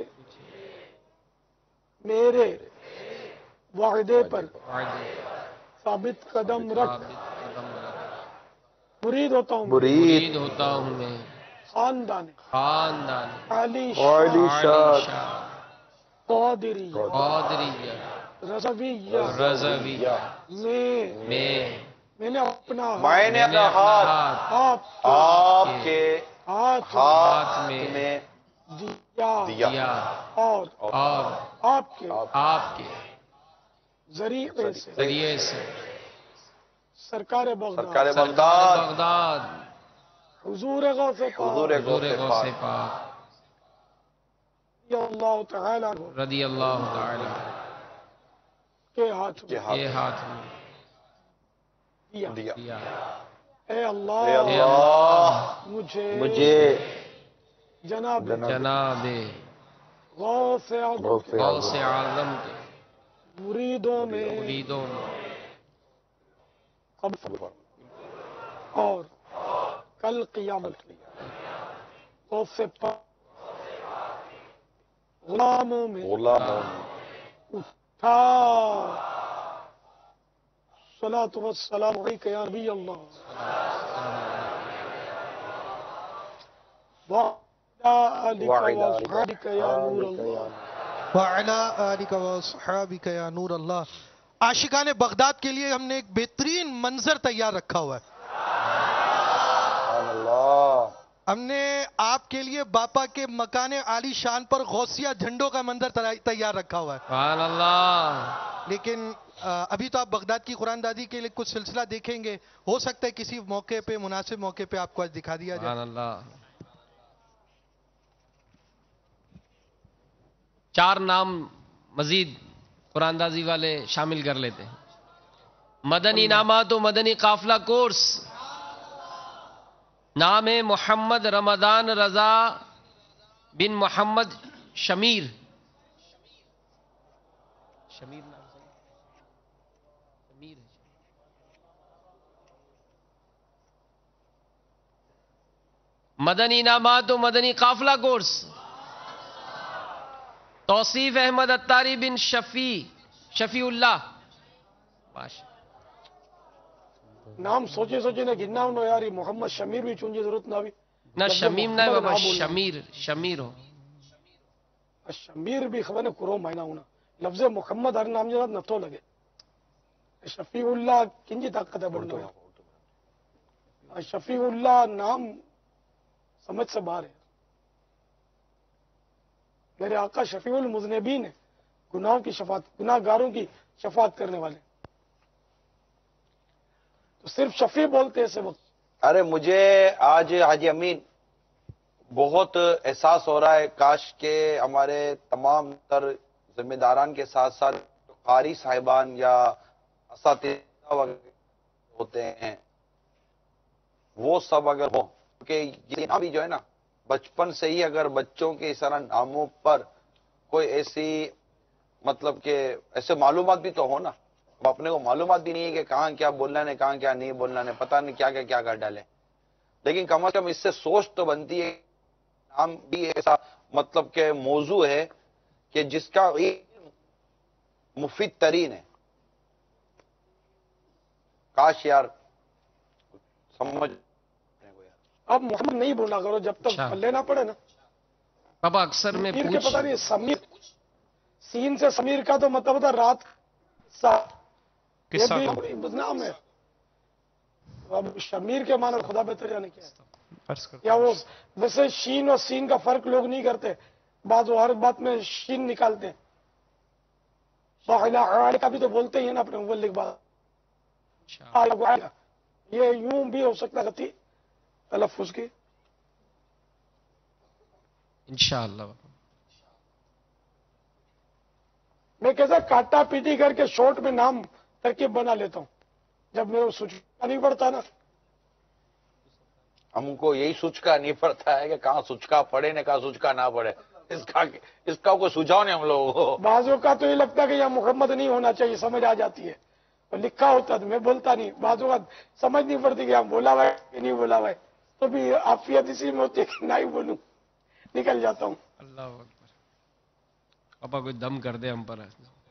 N: میرے وعدے پر
H: وعدے
N: ثابت قدم رکھ،
H: ثابت قدم رکھ،
N: مرید ہوتا ہوں میں
H: مرید ہوتا ہوں میں
N: خاندان
H: خاندان
N: عالی
M: عالی
H: عالی
M: شان
H: شان
N: قادریہ
H: قادریہ
N: رضویہ
H: رضویہ
N: میں
H: میں
N: میں نے اپنا
M: میں نے اپنا ہاتھ
N: آپ
M: آپ کے
N: ہاتھ
M: ہاتھ میں
N: دیا
H: دیا
N: اور
H: اور
N: آپ کے
H: آپ کے
N: ذریعے سے
H: ذریعے سے
N: سرکار بغداد
M: سرکار
H: سرکار
M: بغداد
H: بغداد
N: حضور غوث پاک
M: حضور
H: حضور
M: غوث
H: غوث
M: پاک
H: پاک
N: رضی اللہ تعالی عنہ
H: رضی اللہ تعالی
N: کے ہاتھ
M: کے
N: میں
M: ہاتھ
H: یہ ہاتھ میں
N: دیا،
M: دیا
H: دیا،
N: اے
M: اے
N: اللہ
M: اللہ
N: مجھے
M: مجھے
N: جناب
H: جناب
N: غوث اعظم
M: غوث
N: کے
H: غوث اعظم کے
N: مریدوں میں
H: مریدوں میں
N: قبول فرما اور کل قیامت میں غوث پاک غلاموں میں
M: غلاموں
N: اٹھا صلاۃ و السلام علیک یا نبی اللہ وعلی آلک واصحابک یا نور اللہ
Q: وعلی آلک واصحابک یا نور اللہ۔ عاشقان بغداد کے لیے ہم نے ایک بہترین منظر تیار رکھا ہوا ہے۔
M: سبحان اللہ،
Q: ہم نے آپ کے لیے باپا کے مکان عالی شان پر غوثیہ جھنڈوں کا منظر تیار رکھا ہوا ہے،
H: سبحان اللہ۔
Q: لیکن ابھی تو آپ بغداد کی قرآن دادی کے لیے کچھ سلسلہ دیکھیں گے، ہو سکتا ہے کسی موقع پہ مناسب موقع پہ آپ کو آج دکھا دیا جائے۔
H: سبحان اللہ۔ چار نام مزید قرآن دازی والے شامل کر لیتے ہیں۔ مدنی انعامات و مدنی قافلہ کورس، نام ہے محمد رمضان رضا بن محمد شمیر۔ شمیر نام صحیح؟ شمیر ہے۔ مدنی انعامات و مدنی قافلہ کورس توصیف احمد اتاری بن شفیع شفیع اللہ ماشاء
N: نام سوچے سوچے نہ گننا انہوں یار یہ محمد شمیر بھی چونجی ضرورت نہ بھی
H: نہ شمیم نہ بابا شمیر شمیر ہو
N: شمیر بھی خبر نے کرو مائنا ہونا لفظ محمد ہر نام جنات نہ تو لگے شفیع اللہ کنجی طاقت ہے بڑھنا شفیع اللہ نام سمجھ سے باہر ہے. میرے آقا شفیع المذنبین ہے, گناہوں کی شفاعت, گناہ گاروں کی شفاعت کرنے والے. تو صرف شفیع بولتے ہیں اس وقت.
M: ارے مجھے آج حاجی امین بہت احساس ہو رہا ہے, کاش کہ ہمارے تمام تر ذمہ داران کے ساتھ ساتھ قاری صاحبان یا اساتذہ ہوتے ہیں وہ سب اگر ہوں, کیونکہ یہ نام بھی جو ہے نا بچپن سے ہی اگر بچوں کے اس طرح ناموں پر کوئی ایسی مطلب کہ ایسے معلومات بھی تو ہو نا, اپنے کو معلومات بھی نہیں ہے کہ کہاں کیا بولنا ہے کہاں کیا نہیں بولنا ہے, پتہ نہیں کیا کیا کیا کر ڈالے, لیکن کم از کم اس سے سوچ تو بنتی ہے. نام بھی ایسا مطلب کہ موضوع ہے کہ جس کا مفید ترین ہے. کاش یار سمجھ
N: اب محمد نہیں بولنا کرو جب تک پلے نہ پڑے نا.
H: بابا اکثر میں
N: پوچھ کے پتا نہیں سمیر سین سے سمیر کا تو مطلب ہوتا رات نام ہے. اب شمیر کے معنی خدا بہتر جانے کیا ہے, یا وہ ویسے شین اور سین کا فرق لوگ نہیں کرتے, بعض وہ ہر بات میں شین نکالتے ہیں. کا بھی تو بولتے ہی ہیں نا اپنے مبلغ بات, یہ یوں بھی ہو سکتا ہے تلفظ کی
H: انشاءاللہ.
N: میں کیسا کاٹا پیٹی کر کے شارٹ میں نام ترکیب بنا لیتا ہوں جب میرے سوچنا نہیں پڑتا نا.
M: ہم کو یہی سوچکا نہیں پڑتا ہے کہ کہاں سوچکا پڑے نہ کہاں سوچکا نہ پڑے, اس کا اس کا کوئی سجھاؤ نہیں ہم لوگوں کو.
N: بعضوں کا تو یہ لگتا ہے کہ یہاں محمد نہیں ہونا چاہیے, سمجھ آ جاتی ہے اور لکھا ہوتا ہے میں بولتا نہیں. بعضوں کا سمجھ نہیں پڑتی کہ یہاں بولا ہوا ہے کہ نہیں بولا ہوا ہے, تو بھی عافیت اسی میں ہوتی ہے کہ نہیں بولوں, نکل جاتا ہوں.
H: اللہ اکبر. پاپا کوئی دم کر دے ہم پر.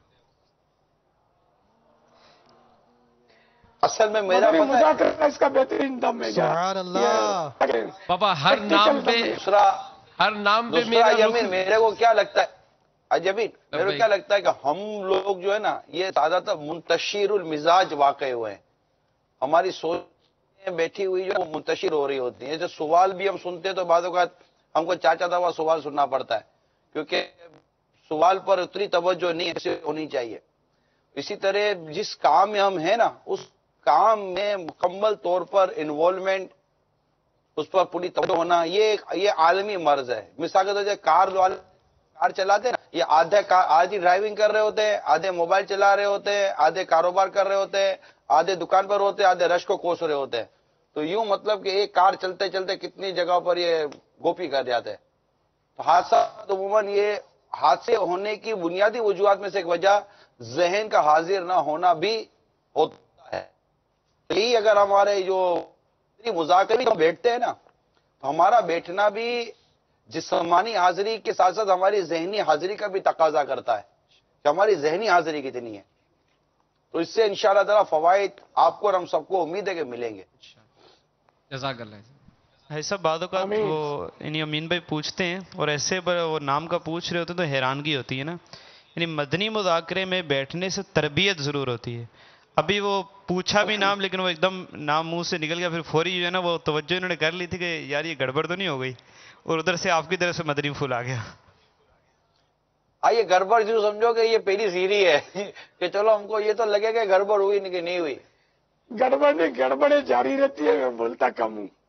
M: اصل میں میرا
N: مذاکرہ اس کا بہترین دم ہے.
Q: سبحان اللہ.
H: پاپا ہر نام پہ
M: دوسرا
H: ہر نام پہ
M: میرا یمین میرے کو کیا لگتا ہے اجمین میرے کو کیا لگتا ہے کہ ہم لوگ جو ہے نا یہ زیادہ تر منتشر المزاج واقع ہوئے ہیں. ہماری سوچ بیٹھی ہوئی جو منتشر ہو رہی ہوتی ہے. جیسے سوال بھی ہم سنتے ہیں تو بعض اوقات ہم کو چاچا دوا سوال سننا پڑتا ہے, کیونکہ سوال پر اتنی توجہ نہیں ایسے ہونی چاہیے. اسی طرح جس کام میں ہم ہیں نا اس کام میں مکمل طور پر انوالومنٹ, اس پر پوری توجہ ہونا, یہ یہ عالمی مرض ہے. مثال کے طور پر کار والے کار چلاتے ہیں نا, یہ آدھے آدھی ڈرائیونگ کر رہے ہوتے ہیں, آدھے موبائل چلا رہے ہوتے ہیں, آدھے کاروبار کر رہے ہوتے ہیں, آدھے دکان پر ہوتے ہیں, آدھے رش کو کوس رہے ہوتے ہیں. تو یوں مطلب کہ ایک کار چلتے چلتے کتنی جگہ پر یہ گوپی کر جاتے ہیں. تو حادثہ عموماً یہ حادثے ہونے کی بنیادی وجوہات میں سے ایک وجہ ذہن کا حاضر نہ ہونا بھی ہوتا ہے. یہی اگر ہمارے جو مذاکرے میں بیٹھتے ہیں نا تو ہمارا بیٹھنا بھی جسمانی حاضری کے ساتھ ساتھ ہماری ذہنی حاضری کا بھی تقاضا کرتا ہے کہ ہماری ذہنی حاضری کتنی ہے. تو اس سے انشاءاللہ تعالی فوائد آپ کو اور ہم سب کو امید ہے کہ ملیں گے.
H: جزاک اللہ.
R: ایسا بعدوں کا وہ یعنی امین بھائی پوچھتے ہیں اور ایسے وہ نام کا پوچھ رہے ہوتے ہیں تو حیرانگی ہوتی ہے نا. یعنی مدنی مذاکرے میں بیٹھنے سے تربیت ضرور ہوتی ہے. ابھی وہ پوچھا بھی نام لیکن وہ ایک دم نام منہ سے نکل گیا, پھر فوری جو ہے نا وہ توجہ انہوں نے کر لی تھی کہ یار یہ گڑبڑ تو نہیں ہو گئی, اور ادھر سے آپ کی طرف سے مدنی پھول آ گیا.
M: آئیے گڑبڑ جو سمجھو کہ یہ پہلی سیڑھی ہے کہ چلو ہم کو یہ تو لگے کہ گڑبڑ ہوئی نہیں کہ نہیں ہوئی.
N: گڑبڑ نہیں گڑبڑیں جاری رہتی ہے. میں بولتا کم ہوں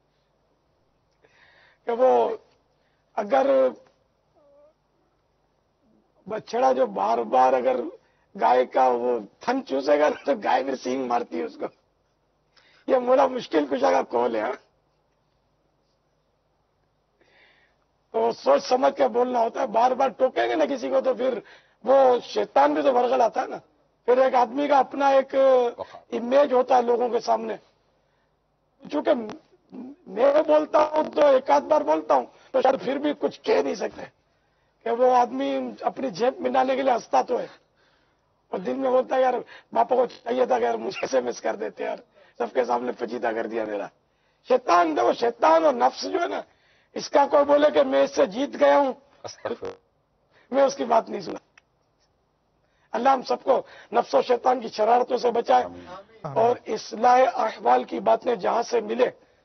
N: کہ وہ اگر بچڑا جو بار بار اگر گائے کا وہ تھن چوسے گا تو گائے پھر سینگ مارتی ہے اس کو. یہ بڑا مشکل کشا کا کال ہے. تو سوچ سمجھ کے بولنا ہوتا ہے. بار بار ٹوکیں گے نا کسی کو تو پھر وہ شیطان بھی تو ورغل آتا ہے نا. پھر ایک آدمی کا اپنا ایک امیج ہوتا ہے لوگوں کے سامنے. چونکہ मैं बोलता हूँ तो एक आध बार बोलता हूँ तो शायद फिर भी कुछ कह नहीं सकते कि वो आदमी अपनी जेब मिलाने के लिए हंसता तो है और दिन में बोलता है यार पापा को चाहिए था यार मुझे ऐसे मिस कर देते यार, सबके सामने पचीदा कर दिया मेरा। शैतान देखो, शैतान और नफ्स जो है ना, इसका कोई बोले कि मैं इससे जीत गया हूँ, मैं उसकी बात नहीं सुना। अल्लाह हम सबको नफ्स और शैतान की शरारतों से बचाए और इस्लाह अहवाल की बातें जहां से मिले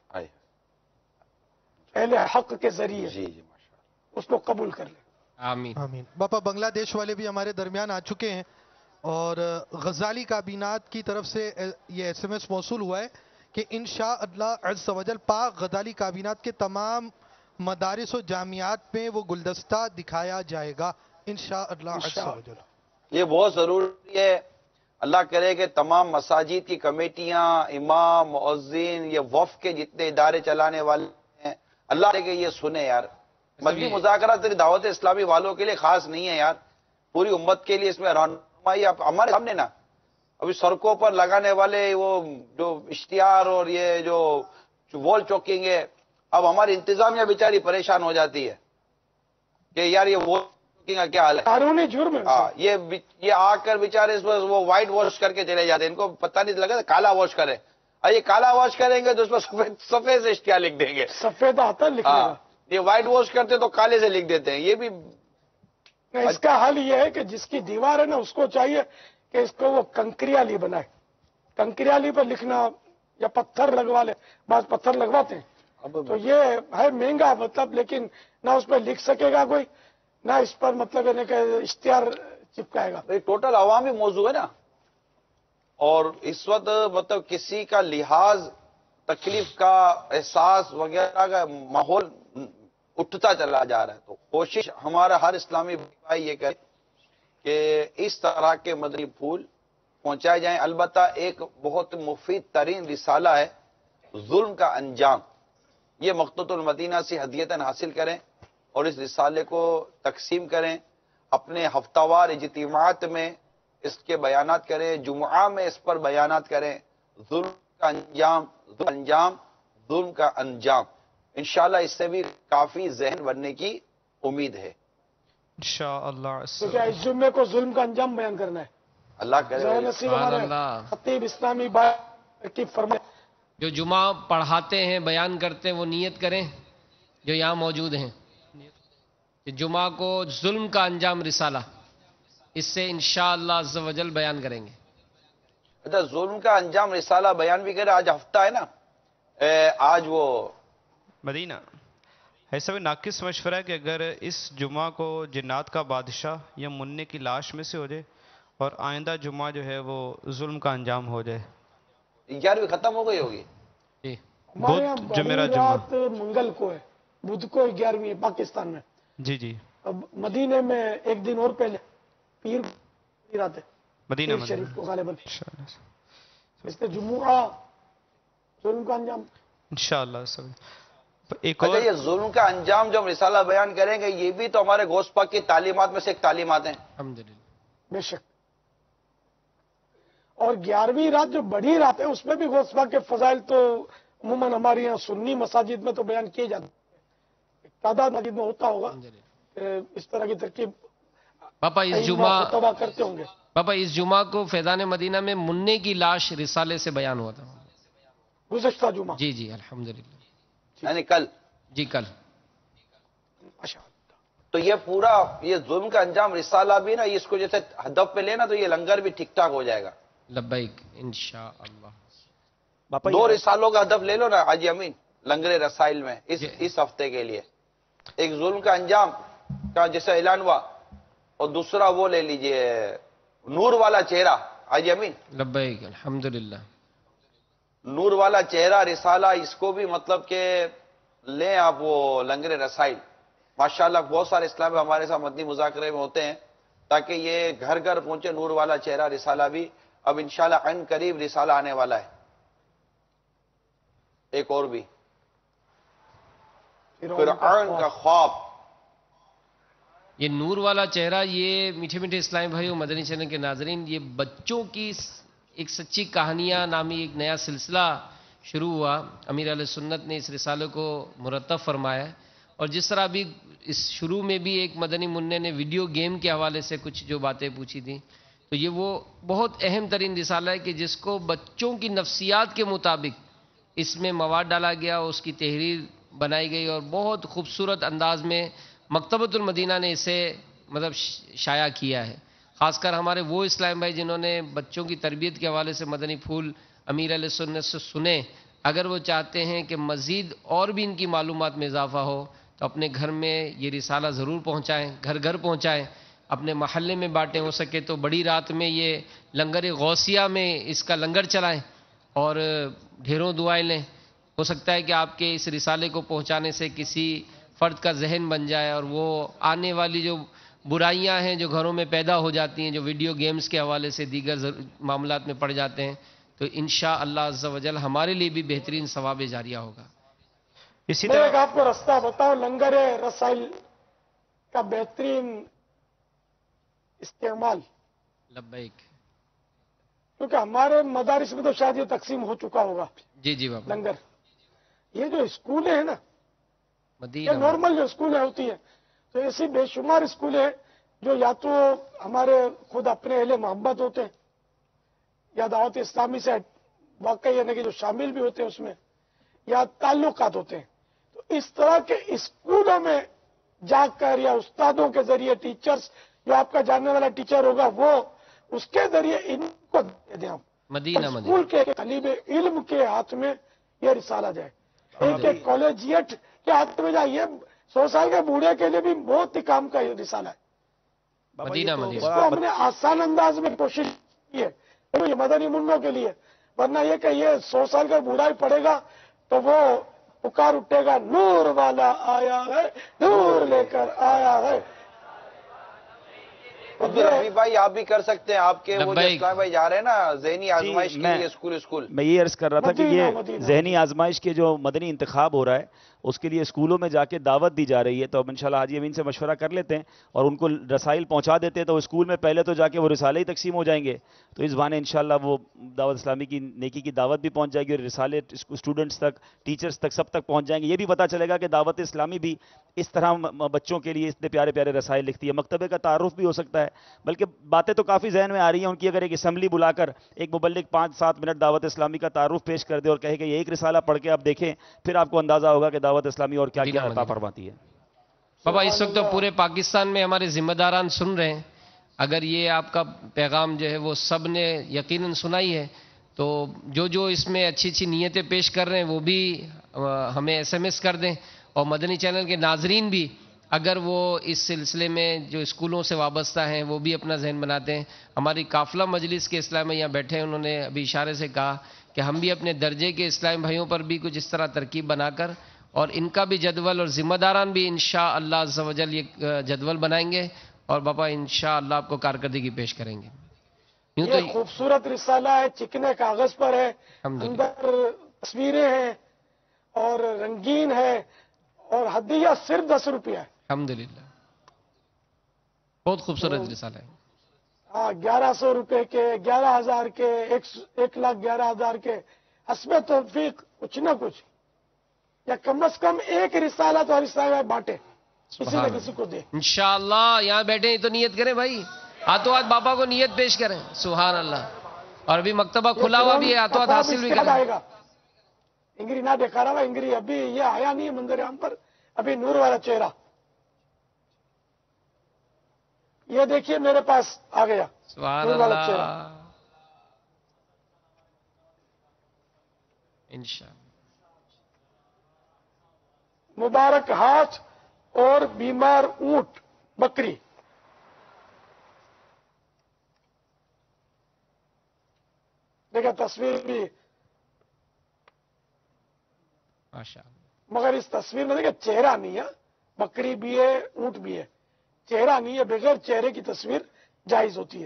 N: अहले हक के जरिए उसको कबूल कर ले।
H: आमीन
Q: आमीन। बापा बांग्लादेश वाले भी हमारे दरमियान आ चुके हैं और गजाली काबीनात की तरफ से ये एसएमएस मौसूल हुआ है कि इंशाअल्लाह अज़्ज़ वजल पाक गजाली काबीनात के तमाम मदारिस और जामियात में वो गुलदस्ता दिखाया जाएगा इंशाअल्लाह अज़्ज़ वजल।
M: ये बहुत जरूरी है। अल्लाह करे कि तमाम मसाजिद की कमेटियां, इमाम, मुअज्जिन, ये वफ के जितने इदारे चलाने वाले हैं, अल्लाह करे कि ये सुने यार। मदनी मुज़ाकरा तेरी दावत इस्लामी वालों के लिए खास नहीं है यार, पूरी उम्मत के लिए इसमें रहनुमाई। आप हमारे सामने ना अभी सड़कों पर लगाने वाले वो जो इश्तिहार और ये जो वॉल चौकिंग है, अब हमारी इंतजामिया बेचारी परेशान हो जाती है कि यार ये वॉल चौकिंग का क्या हाल है।
N: कानूनी जुर्म है।
M: हाँ, ये ये आकर बेचारे इस वो व्हाइट वॉश करके चले जाते हैं, इनको पता नहीं लगा काला वॉश करें। ये काला वॉश करेंगे तो उसमें सफेद सफेद से इश्तिहार लिख देंगे,
N: सफेद आता लिख देगा।
M: ये व्हाइट वॉश करते तो काले से लिख देते हैं। ये भी
N: इसका हल ये है कि जिसकी दीवार है ना उसको चाहिए कि इसको वो कंकरियाली बनाए, कंकरियाली पर लिखना या पत्थर लगवा ले, बाद पत्थर लगवाते हैं तो ये है महंगा मतलब, लेकिन ना उस पर लिख सकेगा कोई, ना इस पर मतलब इश्तिहार चिपकाएगा।
M: टोटल अवामी मौजू है ना, और इस वक्त मतलब किसी का लिहाज, तकलीफ का एहसास वगैरह का माहौल उठता चला जा रहा है। तो कोशिश हमारा हर इस्लामी भाई ये करे कि इस तरह के मदनी फूल पहुंचाए जाएं। अलबत्ता एक बहुत मुफीद तरीन रिसाला है जुल्म का अंजाम, ये मक़तूतुल मदीना से हदियतन हासिल करें और इस रिसाले को तकसीम करें, अपने हफ्तावार इज्तिमात में इसके बयानात करें, जुमुआ में इस पर बयानात करें। जुल्म का अंजाम, जुल्म अंजाम, जुल्म का अंजाम, इंशाअल्लाह इससे भी काफी जहन बनने की उम्मीद है
Q: इंशाअल्लाह।
N: तो क्या इस जुम्मे को जुल्म का अंजाम बयान करना है?
M: अल्लाह करे।
N: खतीब इस्लामी बात की फरमाए,
H: जो जुमा पढ़ाते हैं, बयान करते हैं, वो नियत करें जो यहाँ मौजूद हैं कि जुमा को जुल्म का अंजाम रिसाला, इससे इंशाअल्लाह अज़्ज़ वजल बयान करेंगे।
M: अच्छा, जुल्म का अंजाम रिसाला बयान भी करे। आज हफ्ता है ना, ए, आज वो
R: मदीना ऐसा भी नाकिस मशवरा है कि अगर इस जुमा को जिन्नात का बादशाह या मुन्ने की लाश में से हो जाए और आइंदा जुमा जो है वो जुल्म का अंजाम हो जाए।
M: ग्यारहवीं खत्म हो गई होगी।
R: बुध जो मेरा जुमा
N: मंगल को है, बुध को ग्यारहवीं है पाकिस्तान में।
R: जी जी।
N: अब मदीने में एक दिन और पहले पीर की रात है,
R: मदीना
N: पीर शरीफ को गालिबन, इसलिए जुम्मुआ जुल्म का अंजाम
R: इंशाअल्लाह सब। एक
M: अच्छा,
R: और
M: ये जुल्म का अंजाम जो हम रिसाला बयान करेंगे, ये भी तो हमारे गोश्त पाक की तालीमात में से एक तालीमात है।
N: बेशक। और ग्यारहवीं रात जो बड़ी रात है उसमें भी गोश्त पाक के फजाइल तो अमूमन हमारे यहाँ सुन्नी मसाजिद में तो बयान किए जाते हैं, तादाद मस्जिद में होता होगा इस तरह की तरकीब।
H: पापा इस जुमा
N: तबा करते होंगे।
H: पापा इस जुमा को फैजान मदीना में मुन्ने की लाश रिसाले से बयान हुआ था
N: गुज़श्ता जुमा।
H: जी जी अल्हम्दुलिल्लाह।
M: यानी कल।
H: जी कल।
M: तो ये पूरा ये जुल्म का अंजाम रिसाला भी ना, इसको जैसे हदफ पे लेना तो ये लंगर भी ठीक ठाक हो जाएगा।
H: लब्बैक इंशाअल्लाह।
M: दो रिसालों का हदफ ले लो ना हाजी अमीन, लंगरे रसाइल में इस इस हफ्ते के लिए। एक जुल्म का अंजाम का जैसा ऐलान हुआ और दूसरा वो ले लीजिए नूर वाला चेहरा हाजी अमीन।
H: लब्बैक अल्हम्दुलिल्लाह।
M: नूर वाला चेहरा रिसाला, इसको भी मतलब के लें आप वो लंगरे रसाइल। माशाल्लाह बहुत सारे इस्लामी हमारे साथ मदनी मुज़ाकरे में होते हैं ताकि ये घर घर पहुंचे। नूर वाला चेहरा रिसाला भी अब इंशाल्लाह अन करीब रिसाला आने वाला है। एक और भी फिरऔन का ख्वाब।
H: ये नूर वाला चेहरा, ये मीठे मीठे इस्लामी भाइयों, मदनी चैनल के नाजरीन, ये बच्चों की एक सच्ची कहानियां नामी एक नया सिलसिला شروع ہوا امیر علیہ سنت نے اس رسالے کو مرتب فرمایا، اور جس طرح بھی اس شروع میں بھی ایک مدنی منع نے ویڈیو گیم کے حوالے سے کچھ جو باتیں پوچھی تھیں، تو یہ وہ بہت اہم ترین رسالہ ہے کہ جس کو بچوں کی نفسیات کے مطابق اس میں مواد ڈالا گیا، اس کی تحریر بنائی گئی، اور بہت خوبصورت انداز میں مکتبۃ المدینہ نے اسے مطلب شائع کیا ہے۔ خاص کر ہمارے وہ اسلام بھائی جنہوں نے بچوں کی تربیت کے حوالے سے مدنی پھول امیر علیہ سنت سے سنے، اگر وہ چاہتے ہیں کہ مزید اور بھی ان کی معلومات میں اضافہ ہو تو اپنے گھر میں یہ رسالہ ضرور پہنچائیں، گھر گھر پہنچائیں، اپنے محلے میں بانٹیں، ہو سکے تو بڑی رات میں یہ لنگر غوثیہ میں اس کا لنگر چلائیں اور ڈھیروں دعائیں لیں۔ ہو سکتا ہے کہ آپ کے اس رسالے کو پہنچانے سے کسی فرد کا ذہن بن جائے، اور وہ آنے والی جو برائیاں ہیں جو گھروں میں پیدا ہو جاتی ہیں، جو ویڈیو گیمز کے حوالے سے دیگر معاملات میں پڑ جاتے ہیں، تو انشاءاللہ عز و جل ہمارے لیے بھی بہترین ثواب جاریہ ہوگا۔
N: اسی طرح میں آپ کو راستہ بتاؤں، لنگر رسائل کا بہترین استعمال
H: لبیک،
N: کیونکہ ہمارے مدارس میں تو شاید یہ تقسیم ہو چکا ہوگا۔
H: جی جی بابا،
N: لنگر یہ جو اسکولیں ہیں نا،
H: مدینہ
N: یہ نارمل جو اسکولیں ہوتی ہیں، تو ایسی بے شمار اسکولیں جو یا تو ہمارے خود اپنے اہل محبت ہوتے ہیں یا دعوت اسلامی سے واقعی یعنی کہ جو شامل بھی ہوتے ہیں اس میں، یا تعلقات ہوتے ہیں، تو اس طرح کے اسکولوں میں جا کر یا استادوں کے ذریعے ٹیچرز، جو آپ کا جاننے والا ٹیچر ہوگا وہ اس کے ذریعے ان کو دے دیں ہم،
H: مدینہ
N: اسکول کے طالب علم کے ہاتھ میں یہ رسالہ جائے، ایک ایک کالجیٹ کے ہاتھ میں جائے۔ یہ سو سال کے بوڑھے کے لیے بھی بہت ہی کام کا یہ رسالہ ہے۔
H: مدینہ مدینہ
N: اس کو ہم نے آسان انداز میں کوشش کی ہے یہ مدنی منوں کے لیے، ورنہ یہ کہ یہ سو سال کا بوڑھا ہی پڑے گا تو وہ پکار اٹھے گا، نور والا آیا ہے، نور لے کر آیا ہے۔
M: رفیع بھائی آپ بھی کر سکتے ہیں، آپ کے وہ جو اسلام بھائی جا رہے ہیں نا ذہنی آزمائش کے لیے اسکول اسکول
K: میں یہ عرض کر رہا تھا کہ یہ ذہنی آزمائش کے جو مدنی انتخاب ہو رہا ہے اس کے لیے اسکولوں میں جا کے دعوت دی جا رہی ہے، تو اب انشاءاللہ حاجی امین سے مشورہ کر لیتے ہیں اور ان کو رسائل پہنچا دیتے ہیں، تو اسکول میں پہلے تو جا کے وہ رسالے ہی تقسیم ہو جائیں گے، تو اس بہانے انشاءاللہ وہ دعوت اسلامی کی نیکی کی دعوت بھی پہنچ جائے گی، اور رسالے اسٹوڈنٹس تک، ٹیچرز تک، سب تک پہنچ جائیں گے۔ یہ بھی پتہ چلے گا کہ دعوت اسلامی بھی اس طرح بچوں کے لیے اتنے پیارے پیارے رسائل لکھتی ہے، مکتبے کا تعارف بھی ہو سکتا ہے، بلکہ باتیں تو کافی ذہن میں آ رہی ہیں ان کی، اگر ایک اسمبلی بلا کر ایک مبلغ پانچ سات منٹ دعوت اسلامی کا تعارف پیش کر دے اور کہے کہ یہ ایک رسالہ پڑھ کے آپ دیکھیں، پھر آپ کو اندازہ ہوگا کہ دعوت اسلامی اور کیا کیا عطا فرماتی ہے۔
H: بابا اس وقت تو پورے پاکستان میں ہمارے ذمہ داران سن رہے ہیں، اگر یہ آپ کا پیغام جو ہے وہ سب نے یقیناً سنائی ہے، تو جو جو اس میں اچھی اچھی نیتیں پیش کر رہے ہیں وہ بھی ہمیں ایس ایم ایس کر دیں، اور مدنی چینل کے ناظرین بھی اگر وہ اس سلسلے میں جو اسکولوں سے وابستہ ہیں وہ بھی اپنا ذہن بناتے ہیں۔ ہماری قافلہ مجلس کے اسلام میں یہاں بیٹھے ہیں، انہوں نے ابھی اشارے سے کہا کہ ہم بھی اپنے درجے کے اسلام بھائیوں پر بھی کچھ اس طرح ترکیب بنا کر اور ان کا بھی جدول اور ذمہ داران بھی انشاءاللہ عز و جل یہ جدول بنائیں گے اور بابا انشاءاللہ آپ کو کارکردگی پیش کریں گے۔ یوں تو
N: یہ خوبصورت رسالہ ہے، چکنے کاغذ پر ہے، اندر تصویریں ہیں اور رنگین ہے، اور ہدیہ صرف دس روپیہ ہے۔
H: الحمدللہ بہت خوبصورت رسالہ ہے۔
N: ہاں گیارہ سو روپے کے، گیارہ ہزار کے، ایک لاکھ گیارہ ہزار کے، حسب توفیق کچھ نہ کچھ، یا کم از کم ایک رسالہ تو ہر رسالہ بانٹے، کسی نہ کسی کو دے۔
H: انشاءاللہ یہاں بیٹھے ہیں تو نیت کریں بھائی، ہاتھوں ہاتھ بابا کو نیت پیش کریں، سبحان اللہ۔ اور ابھی مکتبہ کھلا ہوا بھی ہے، ہاتھوں ہاتھ حاصل بھی کریں۔
N: انگری نہ دکھا رہا، انگری ابھی یہ آیا نہیں ہے منظر عام پر، ابھی نور والا چہرہ یہ دیکھیے میرے پاس آ گیا،
H: سبحان
N: نور والا چہرہ۔
H: اللہ انشاءاللہ۔
N: مبارک ہاتھ اور بیمار اونٹ بکری، دیکھا تصویر بھی، مگر اس تصویر میں دیکھا چہرہ نہیں ہے، بکری بھی ہے اونٹ بھی ہے، چہرہ نہیں ہے، بغیر چہرے کی تصویر جائز ہوتی ہے۔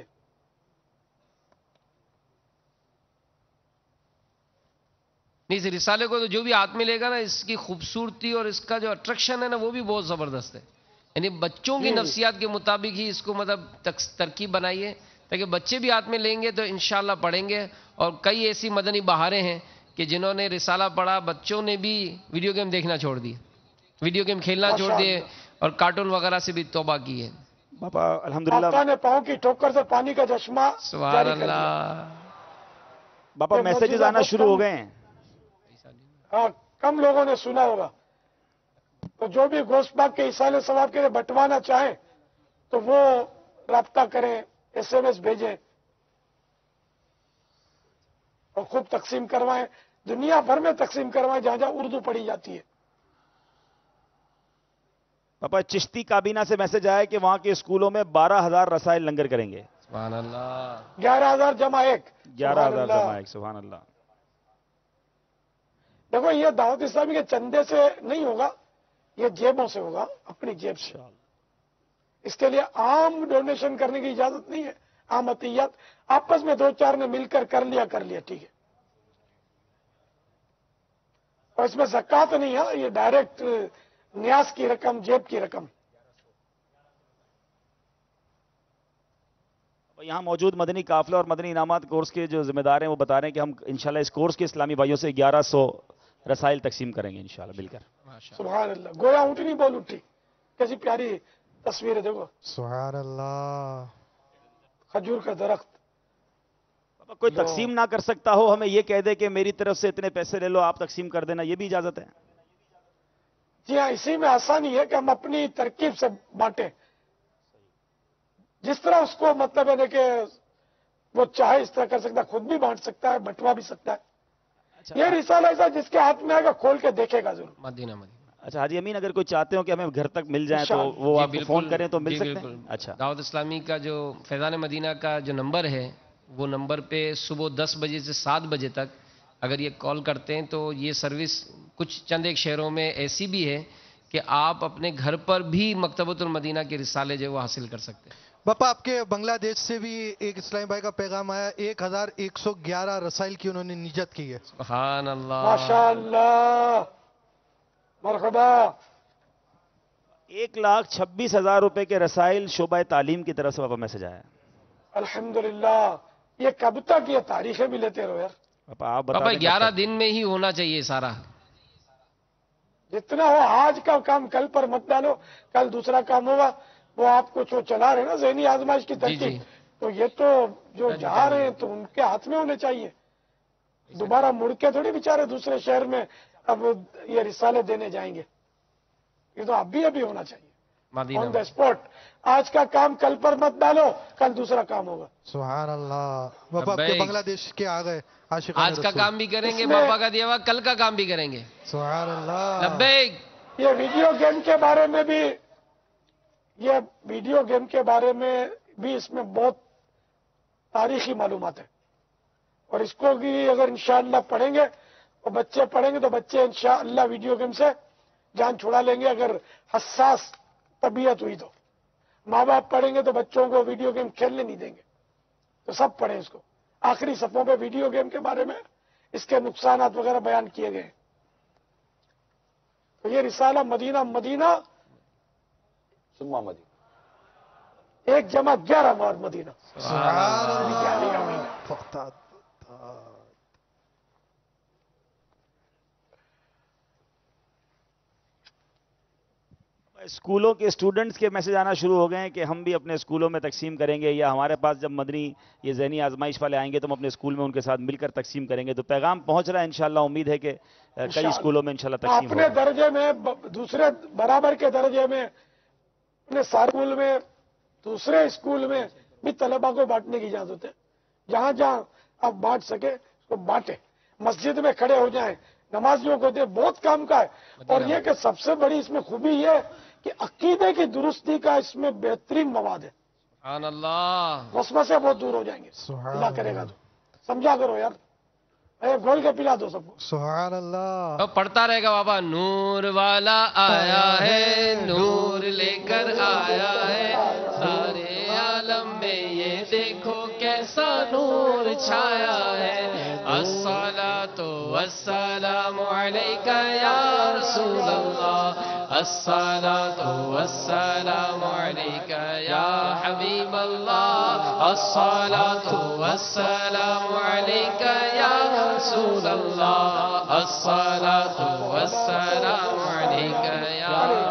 H: نہیں، اس رسالے کو تو جو بھی ہاتھ میں لے گا نا، اس کی خوبصورتی اور اس کا جو اٹریکشن ہے نا وہ بھی بہت زبردست ہے، یعنی بچوں کی نفسیات کے مطابق ہی اس کو مطلب ترکیب بنائیے تاکہ بچے بھی ہاتھ میں لیں گے تو انشاءاللہ پڑھیں گے۔ اور کئی ایسی مدنی بہاریں ہیں کہ جنہوں نے رسالہ پڑھا بچوں نے بھی ویڈیو گیم دیکھنا چھوڑ دیے، ویڈیو گیم کھیلنا چھوڑ دیے اور کارٹون وغیرہ سے بھی توبہ کی ہے.
K: باپا الحمدللہ
N: آقا نے پاؤں کی ٹھوکر سے پانی کا چشمہ
H: سبحان اللہ.
K: باپا میسیجز آنا شروع ہو گئے ہیں.
N: ہاں کم لوگوں نے سنا ہوگا. تو جو بھی گوشت پاک کے اصال ثواب کے لیے بٹوانا چاہیں تو وہ رابطہ کریں، ایس ایم ایس بھیجیں اور خوب تقسیم کروائیں. دنیا بھر میں تقسیم کروائیں جہاں جہاں اردو پڑھی جاتی ہے.
K: پاپا چشتی کابینہ سے میسج آیا کہ وہاں کے اسکولوں میں بارہ ہزار رسائل لنگر کریں گے.
H: سبحان اللہ.
N: گیارہ ہزار جمع ایک.
K: گیارہ ہزار جمع ایک. سبحان اللہ.
N: دیکھو یہ دعوت اسلامی کے چندے سے نہیں ہوگا، یہ جیبوں سے ہوگا، اپنی جیب سے. اس کے لیے عام ڈونیشن کرنے کی اجازت نہیں ہے. عام عطیات آپس میں دو چار نے مل کر کر لیا کر لیا ٹھیک ہے. اور اس میں زکوٰۃ نہیں ہے، یہ ڈائریکٹ نیاز کی رقم، جیب کی رقم.
K: یہاں موجود مدنی قافلہ اور مدنی انعامات کورس کے جو ذمہ دار ہیں وہ بتا رہے ہیں کہ ہم انشاءاللہ اس کورس کے اسلامی بھائیوں سے گیارہ سو رسائل تقسیم کریں گے انشاءاللہ مل کر.
N: سبحان اللہ. گویا اونٹنی بول اٹھی. کیسی پیاری تصویر ہے دیکھو.
Q: سبحان اللہ.
N: کھجور کا درخت.
K: کوئی تقسیم نہ کر سکتا ہو ہمیں یہ کہہ دے کہ میری طرف سے اتنے پیسے لے لو آپ تقسیم کر دینا، یہ بھی اجازت ہے؟
N: جی ہاں، اسی میں آسانی ہے کہ ہم اپنی ترکیب سے بانٹیں. جس طرح اس کو مطلب ہے کہ وہ چاہے اس طرح کر سکتا ہے، خود بھی بانٹ سکتا ہے، بٹوا بھی سکتا ہے. یہ رسالہ ایسا جس کے ہاتھ میں آئے گا کھول کے دیکھے گا ضرور.
H: مدینہ مدینہ.
K: اچھا حاجی امین اگر کوئی چاہتے ہو کہ ہمیں گھر تک مل جائیں تو وہ آپ کو فون کریں تو مل سکتے ہیں؟ اچھا.
H: دعوت اسلامی کا جو فیضان مدینہ کا جو نمبر ہے وہ نمبر پہ صبح دس بجے سے سات بجے تک اگر یہ کال کرتے ہیں تو یہ سروس کچھ چند ایک شہروں میں ایسی بھی ہے کہ آپ اپنے گھر پر بھی مکتبۃ المدینہ کے رسالے جو وہ حاصل کر سکتے ہیں.
Q: باپا آپ کے بنگلہ دیش سے بھی ایک اسلامی بھائی کا پیغام آیا، ایک ہزار ایک سو گیارہ رسائل کی انہوں نے نیجت کی ہے.
H: سبحان اللہ.
N: ماشاء اللہ. مرحبا.
K: ایک لاکھ چھبیس ہزار روپے کے رسائل شعبہ تعلیم کی طرف سے پاپا میسج آیا.
N: الحمدللہ. یہ کب تک یہ تاریخیں بھی لیتے رہو یار.
K: پاپا
H: پاپا گیارہ دن میں ہی ہونا چاہیے سارا.
N: جتنا ہو آج کا کام کل پر مت ڈالو، کل دوسرا کام ہوگا. وہ آپ کو جو چلا رہے ہیں نا ذہنی آزمائش کی ترتیب، تو یہ تو جو جا رہے ہیں تو ان کے ہاتھ میں ہونے چاہیے. دوبارہ مڑ کے تھوڑی بیچارے دوسرے شہر میں اب یہ رسالے دینے جائیں گے. یہ تو ابھی ابھی ہونا چاہیے آن دا اسپاٹ. آج کا کام کل پر مت ڈالو، کل دوسرا کام ہوگا.
Q: سبحان اللہ. باپا آپ کے بنگلہ دیش کے آ گئے عاشقان
H: آج کا کام بھی کریں گے، باپا کا دیا ہوا کل کا کام بھی کریں گے.
Q: سبحان اللہ.
H: لبیک.
N: یہ ویڈیو گیم کے بارے میں بھی یہ ویڈیو گیم کے بارے میں بھی اس میں بہت تاریخی معلومات ہے. اور اس کو بھی اگر انشاءاللہ پڑھیں گے اور بچے پڑھیں گے تو بچے انشاءاللہ ویڈیو گیم سے جان چھڑا لیں گے. اگر حساس طبیعت ہوئی تو ماں باپ پڑھیں گے تو بچوں کو ویڈیو گیم کھیلنے نہیں دیں گے. تو سب پڑھیں اس کو. آخری صفوں پہ ویڈیو گیم کے بارے میں اس کے نقصانات وغیرہ بیان کیے گئے. تو یہ رسالہ مدینہ مدینہ
M: سما مدینہ
N: ایک جمع گیارہ مار مدینہ.
K: اسکولوں کے اسٹوڈنٹس کے میسج آنا شروع ہو گئے ہیں کہ ہم بھی اپنے اسکولوں میں تقسیم کریں گے، یا ہمارے پاس جب مدنی یہ ذہنی آزمائش والے آئیں گے تو ہم اپنے اسکول میں ان کے ساتھ مل کر تقسیم کریں گے. تو پیغام پہنچ رہا ہے انشاءاللہ. امید ہے کہ کئی اسکولوں میں انشاءاللہ تقسیم
N: ہوگا. اپنے درجے میں دوسرے برابر کے درجے میں اپنے اسکول میں دوسرے اسکول میں بھی طلبا کو بانٹنے کی اجازت ہے. جہاں جہاں آپ بانٹ سکے اس کو بانٹے. مسجد میں کھڑے ہو جائیں، نمازیوں کو دے. بہت کام کا ہے. اور یہ کہ سب سے بڑی اس میں خوبی یہ کہ عقیدے کی درستی کا اس میں بہترین مواد ہے.
H: سبحان اللہ.
N: وسوسے بہت دور ہو جائیں گے. اللہ کرے گا تو سمجھا کرو یار. اے گول کے پلا دو سب کو.
Q: سبحان اللہ.
H: پڑھتا رہے گا بابا. نور والا آیا ہے، نور لے کر آیا ہے، سارے عالم میں یہ دیکھو کیسا نور چھایا ہے. الصلاۃ والسلام علیک یا رسول اللہ، الصلاۃ والسلام علیک یا حبیب اللہ، الصلاۃ والسلام علیک یا रसूल अल्लाह अस्सलातु वस्सलामु अलैका या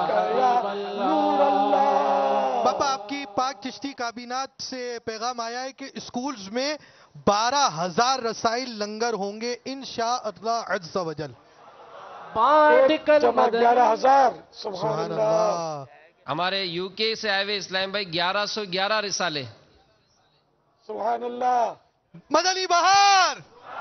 Q: बाबा, आपकी पाक चिश्ती काबीनात से पैगाम आया है कि स्कूल्स में बारह हजार रसाइल लंगर होंगे इंशाअल्लाह अज़्ज़ा वजल।
N: ग्यारह हजार सुभान अल्लाह।
H: हमारे यूके से आए हुए इस्लाम भाई ग्यारह सौ ग्यारह रिसाले।
N: सुभान अल्लाह।
Q: मदनी बहार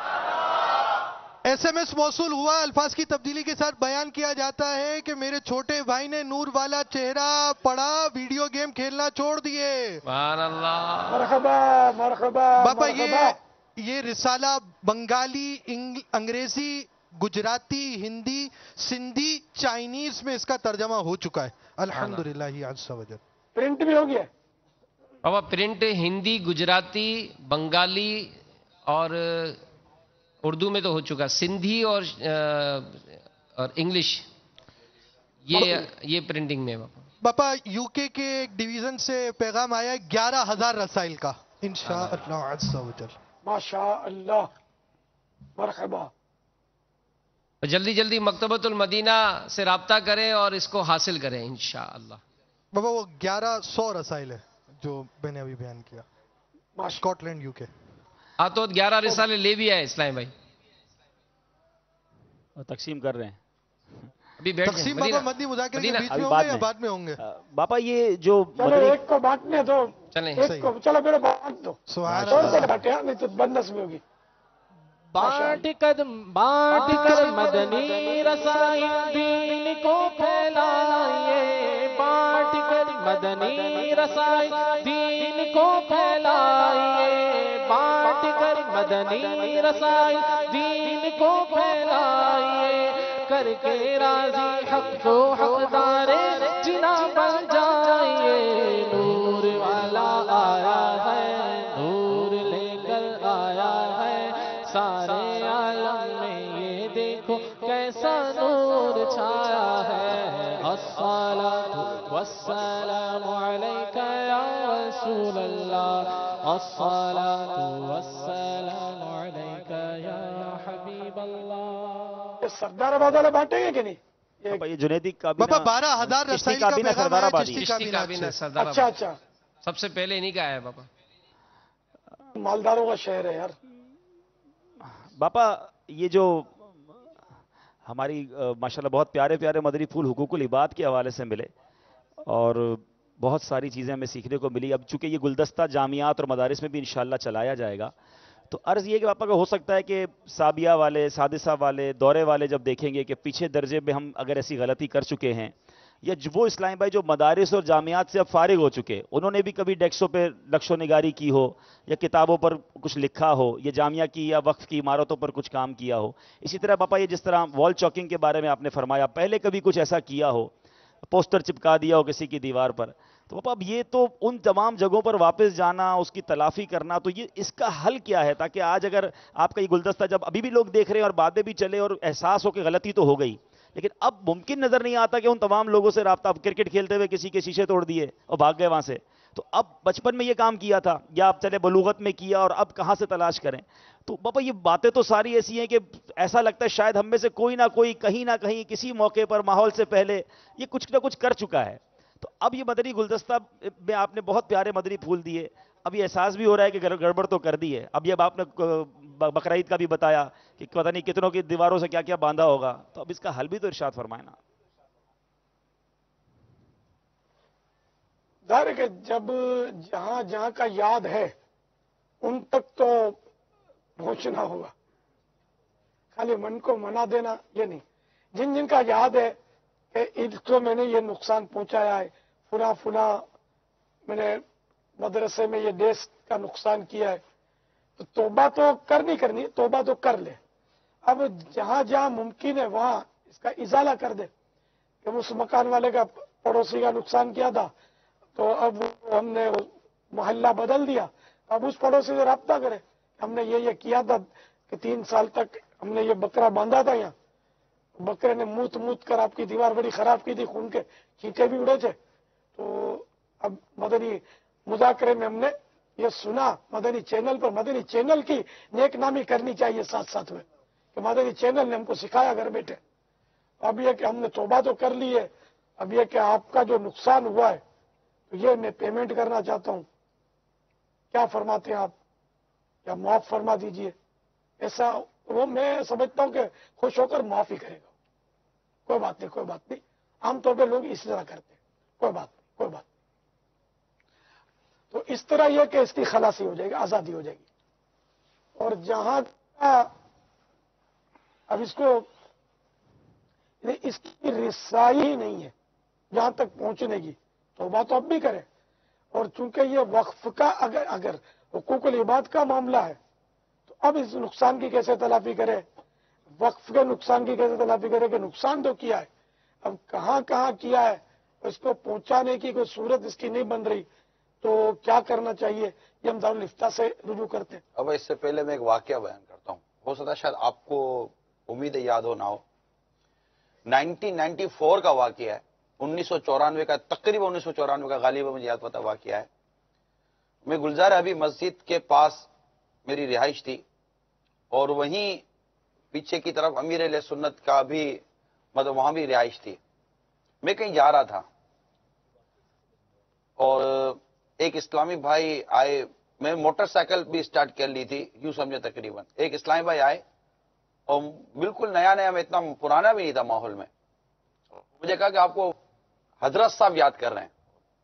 Q: एसएमएस मौसूल हुआ, अल्फाज की तब्दीली के साथ बयान किया जाता है कि मेरे छोटे भाई ने नूर वाला चेहरा पड़ा, वीडियो गेम खेलना छोड़ दिए।
H: सुभान अल्लाह।
N: मरहबा मरहबा।
Q: बाबा ये ये रिसाला बंगाली, अंग्रेजी, गुजराती, हिंदी, सिंधी, चाइनीज में इसका तर्जमा हो चुका है अल्हम्दुलिल्लाह अज़्ज़ा वजल।
N: प्रिंट भी हो गया
H: बाबा? प्रिंट हिंदी, गुजराती, बंगाली और उर्दू में तो हो चुका, सिंधी और और इंग्लिश ये ये प्रिंटिंग में। बाबा
Q: बाबा यूके के एक डिवीजन से पैगाम आया है ग्यारह हजार रसाइल का इंशाअल्लाह अज़्ज़ा वजल।
N: माशा अल्लाह। मरहबा।
H: जल्दी जल्दी मकतबतुल मदीना से राब्ता करें और इसको हासिल करें इंशाअल्लाह।
Q: बाबा वो ग्यारह सौ रसाइल है जो मैंने अभी बयान किया, स्कॉटलैंड यूके।
H: हाँ तो ग्यारह रिसाले ले भी आए इस्लाम भाई,
K: तकसीम कर रहे हैं
H: अभी बैठ
Q: तकसीम बाबा मदनी मुज़ाकिरे के बीच में
K: बाद
Q: होंगे या
K: में।
Q: बाद में होंगे?
K: बाबा ये जो
N: चलो एक को बांटने दो,
H: चलें
N: एक को चलो मेरे बांट दो,
Q: सुभान
N: छोड़
Q: अल्लाह।
N: दो बांटे, हाँ, नहीं तो बंदस में होगी।
G: बांट कर बांट कर मदनी रसाई दीन को फैलाइए, बांट कर मदनी रसाई दीन को फैलाइए, बांट कर मदनी रसाई दीन को फैलाइए, करके राजी हक को हकदारे जिना बन जाइए। नूर वाला आया है, नूर लेकर आया है, सारे आलम में ये देखो कैसा नूर छाया है। अस्सलातु वस्सलामु अलैका या रसूल अल्लाह, अस्सलातु वस्सलामु अलैका या हबीब अल्लाह।
N: ये सरदाराबाद वाले बांटेंगे कि नहीं?
K: बाबा ये जुनैदी काबीना,
Q: बाबा बारह हजार रसाइल का
K: काबीना
Q: पैगाम आया
K: सरदाराबादी।
Q: चिश्ती
H: चिश्ती
Q: काबीना
H: काबीना
Q: से।
H: सरदार
N: अच्छा अच्छा,
H: सबसे पहले इन्हीं का आया बाबा।
N: मालदारों का शहर है यार।
K: बापा ये जो हमारी अ, माशाल्लाह बहुत प्यारे प्यारे मदनी फूल हुकूकुल इबाद के हवाले से मिले और बहुत सारी चीज़ें हमें सीखने को मिली। अब चूंकि ये गुलदस्ता जामियात और मदारिस में भी इंशाल्लाह चलाया जाएगा, तो अर्ज़ ये कि पापा का हो सकता है कि साबिया वाले, सादिसा वाले, दौरे वाले जब देखेंगे कि पीछे दर्जे में हम अगर ऐसी गलती कर चुके हैं, या वो इस्लाम भाई जो मदारिस और जामियात से अब फारिग हो चुके, उन्होंने भी कभी डेस्कों पे नक्शो निगारी की हो या किताबों पर कुछ लिखा हो या जामिया की या वक्फ की इमारतों पर कुछ काम किया हो। इसी तरह पापा ये जिस तरह वॉल चॉकिंग के बारे में आपने फरमाया, पहले कभी कुछ ऐसा किया हो, पोस्टर चिपका दिया हो किसी की दीवार पर, तो पापा अब ये तो उन तमाम जगहों पर वापस जाना, उसकी तलाफी करना, तो ये इसका हल क्या है ताकि आज अगर आपका ये गुलदस्ता जब अभी भी लोग देख रहे हैं और बातें भी चले और एहसास हो कि गलती तो हो गई, लेकिन अब मुमकिन नजर नहीं आता कि उन तमाम लोगों से राब्ता, अब क्रिकेट खेलते हुए किसी के शीशे तोड़ दिए और भाग गए वहां से, तो अब बचपन में ये काम किया था या अब चले बलूगत में किया और अब कहां से तलाश करें। तो पापा ये बातें तो सारी ऐसी हैं कि ऐसा लगता है शायद हम में से कोई ना कोई कहीं ना कहीं किसी मौके पर माहौल से पहले ये कुछ ना कुछ कर चुका है। तो अब ये मदनी गुलदस्ता में आपने बहुत प्यारे मदनी फूल दिए, अब ये एहसास भी हो रहा है कि गड़बड़ तो कर दी है। अब ये आपने बकरा ईद का भी बताया कि पता नहीं कितनों की दीवारों से क्या क्या बांधा होगा, तो अब इसका हल भी तो इरशाद फरमाए ना।
N: जाहिर है कि जब जहां जहां का याद है उन तक तो पहुंचना होगा, खाली मन को मना देना ये नहीं। जिन जिन का याद है कि इसको मैंने ये नुकसान पहुंचाया है, फुना फुना मैंने मदरसे में ये देश का नुकसान किया है, तो तौबा तो करनी करनी, तौबा तो कर ले। अब जहां जहां मुमकिन है वहां इसका इजाला कर दे कि उस मकान वाले का, पड़ोसी का नुकसान किया था, तो अब हमने मोहल्ला बदल दिया, अब उस पड़ोसी से रब्ता करें, हमने ये ये किया था कि तीन साल तक हमने ये बकरा बांधा था, यहाँ बकरे ने मूत मूत कर आपकी दीवार बड़ी खराब की थी, खून के छींटे भी उड़े थे। तो अब मदनी मुज़ाकरे में हमने ये सुना, मदनी चैनल पर, मदनी चैनल की नेक नामी करनी चाहिए साथ साथ में। कि मदनी चैनल ने हमको सिखाया घर बैठे। अब यह कि हमने तौबा तो कर ली है, अब यह कि आपका जो नुकसान हुआ है तो ये मैं पेमेंट करना चाहता हूँ, क्या फरमाते हैं आप, या माफ फरमा दीजिए। ऐसा वो मैं समझता हूँ कि खुश होकर माफ ही करेगा। कोई बात नहीं, कोई बात नहीं, आमतौर पर लोग इस तरह करते हैं, कोई बात नहीं, कोई बात नहीं। तो इस तरह यह कि इसकी खलासी हो जाएगी, आज़ादी हो जाएगी। और जहां अब इसको इसकी रिसाई ही नहीं है जहां तक पहुंचने की, तो बात तो अब भी करें। और चूंकि ये वक्फ का अगर अगर हुकूकुल इबाद का मामला है तो अब इस नुकसान की कैसे तलाफी करे, वक्फ के नुकसान की कैसे तलाफी करे कि नुकसान तो किया है, अब कहाँ कहाँ किया है इसको पहुंचाने की कोई सूरत इसकी नहीं बन रही, तो क्या करना चाहिए, ये हम दारुल इफ्ता से रुजू करते हैं।
M: अब इससे पहले मैं एक वाकया बयान करता हूँ, हो सकता है शायद आपको उम्मीद है याद हो ना हो। उन्नीस सौ चौरानवे का वाकया है, उन्नीस सौ चौरानवे का, तकरीबन उन्नीस सौ चौरानवे का, गालिबा मुझे याद पता वाकया है। मैं गुलजार अभी मस्जिद के पास मेरी रिहाइश थी और वहीं पीछे की तरफ अमीर अहले सुन्नत का भी, मतलब वहां भी रिहाइश थी। मैं कहीं जा रहा था और एक इस्लामी भाई आए, मैं मोटरसाइकिल भी स्टार्ट कर ली थी, यूं समझे तकरीबन। एक इस्लामी भाई आए और बिल्कुल नया नया, मैं इतना पुराना भी नहीं था माहौल में, मुझे कहा कि आपको हजरत साहब याद कर रहे हैं।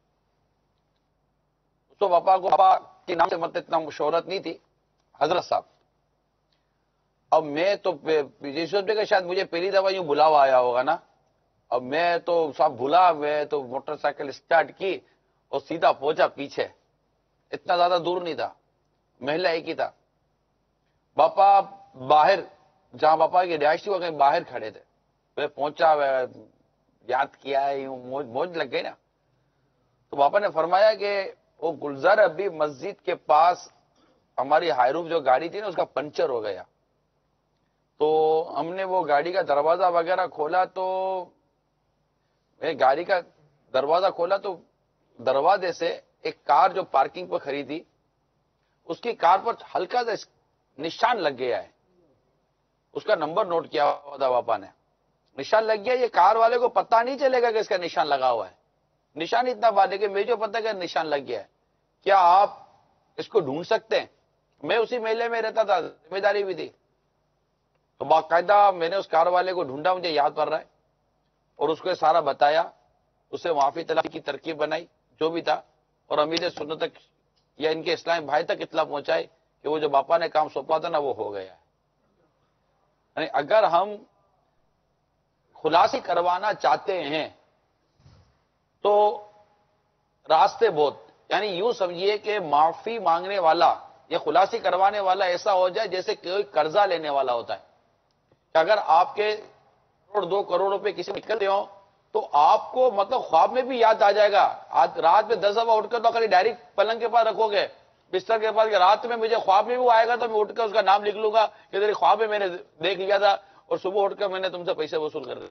M: तो पापा को पापा के नाम से मतलब इतना शोहरत नहीं थी, हजरत साहब। अब मैं तो कि शायद मुझे पहली दफा यूं बुलावा आया होगा ना, अब मैं तो साहब भुला, मैं तो मोटरसाइकिल स्टार्ट की और सीधा पहुंचा पीछे, इतना ज्यादा दूर नहीं था, महला एक ही था। पापा बाहर, जहां पापा की रिहाइश थी वो कहीं बाहर खड़े थे। मैं पहुंचा, याद किया है, यूं मौज मौज लग गई ना। तो पापा ने फरमाया कि वो गुलजार अभी मस्जिद के पास हमारी हायरूफ जो गाड़ी थी ना उसका पंचर हो गया। तो हमने वो गाड़ी का दरवाजा वगैरह खोला, तो मैं गाड़ी का दरवाजा खोला तो दरवाजे से एक कार जो पार्किंग पर खड़ी थी उसकी कार पर हल्का सा निशान लग गया है। उसका नंबर नोट किया हुआ था पापा ने, निशान लग गया। ये कार वाले को पता नहीं चलेगा कि इसका निशान लगा हुआ है, निशान इतना बात है कि मुझे पता है कि निशान लग गया है, क्या आप इसको ढूंढ सकते हैं। मैं उसी मेले में रहता था, जिम्मेदारी भी थी, तो बाकायदा मैंने उस कार वाले को ढूंढा, मुझे याद पड़ रहा है, और उसको सारा बताया, उसे माफी तलाफी की तरकीब बनाई, जो भी था, और अमीर सुन्नत तक या इनके इस्लामी भाई तक इतला पहुंचाई कि वो जो बापा ने काम सौंपा था ना वो हो गया है। यानी अगर हम खुलासी करवाना चाहते हैं तो रास्ते बहुत, यानी यूं समझिए कि माफी मांगने वाला या खुलासी करवाने वाला ऐसा हो जाए जैसे कोई कर्जा लेने वाला होता है कि अगर आपके करोड़ दो करोड़ रुपए किसी निकलते हो तो आपको मतलब ख्वाब में भी याद आ जाएगा। आज रात में दस दफा उठकर तो अगर डायरेक्ट पलंग के पास रखोगे, बिस्तर के पास, रात में मुझे ख्वाब में भी वो आएगा तो मैं उठकर उसका नाम लिख लूंगा कि तेरे ख्वाब में मैंने देख लिया था और सुबह उठकर मैंने तुमसे पैसे वसूल कर दिए।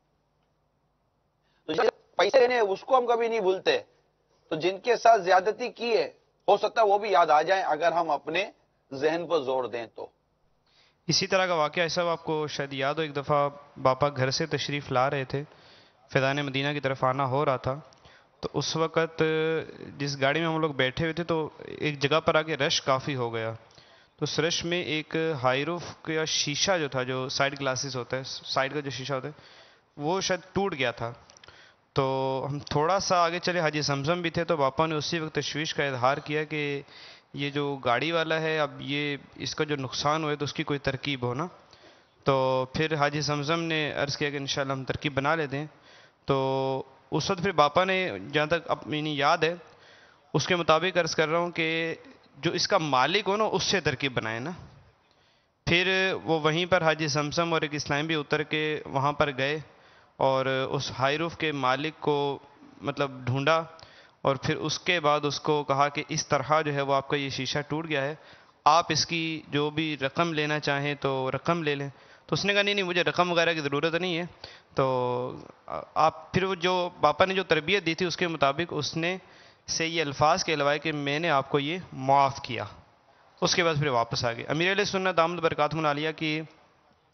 M: तो पैसे लेने उसको हम कभी नहीं भूलते। तो जिनके साथ ज्यादती की है हो सकता है वो भी याद आ जाए अगर हम अपने जहन पर जोर दें तो।
R: इसी तरह का वाकया ऐसा आपको शायद याद हो, एक दफ़ा बापा घर से तशरीफ़ ला रहे थे, फैज़ान मदीना की तरफ आना हो रहा था, तो उस वक़्त जिस गाड़ी में हम लोग बैठे हुए थे तो एक जगह पर आके रश काफ़ी हो गया। तो उस रश में एक हाईरूफ का शीशा जो था, जो साइड ग्लासेस होता है, साइड का जो शीशा होता है, वो शायद टूट गया था। तो हम थोड़ा सा आगे चले, हाजी समसम भी थे, तो पापा ने उसी वक्त तशवीश का इजहार किया कि ये जो गाड़ी वाला है, अब ये इसका जो नुकसान हुआ है तो उसकी कोई तरकीब हो ना। तो फिर हाजी समसम ने अर्ज़ किया कि इंशाल्लाह हम तरकीब बना लेते हैं। तो उस वक्त फिर पापा ने, जहाँ तक अपनी याद है उसके मुताबिक अर्ज़ कर रहा हूँ कि जो इसका मालिक हो ना उससे तरकीब बनाए ना। फिर वो वहीं पर हाजी समसम और एक इस्लामी भी उतर के वहाँ पर गए और उस हाईरूफ के मालिक को मतलब ढूंढा और फिर उसके बाद उसको कहा कि इस तरह जो है वो आपका ये शीशा टूट गया है, आप इसकी जो भी रकम लेना चाहें तो रकम ले लें। तो उसने कहा नहीं नहीं मुझे रकम वगैरह की ज़रूरत नहीं है। तो आप फिर वो जो पापा ने जो तरबियत दी थी उसके मुताबिक उसने से ये अल्फाज कहलवाए कि मैंने आपको ये मुआफ़ किया। उसके बाद फिर वापस आ गए। अमीर अहले सुन्नत दामद बरकातहुल आलिया की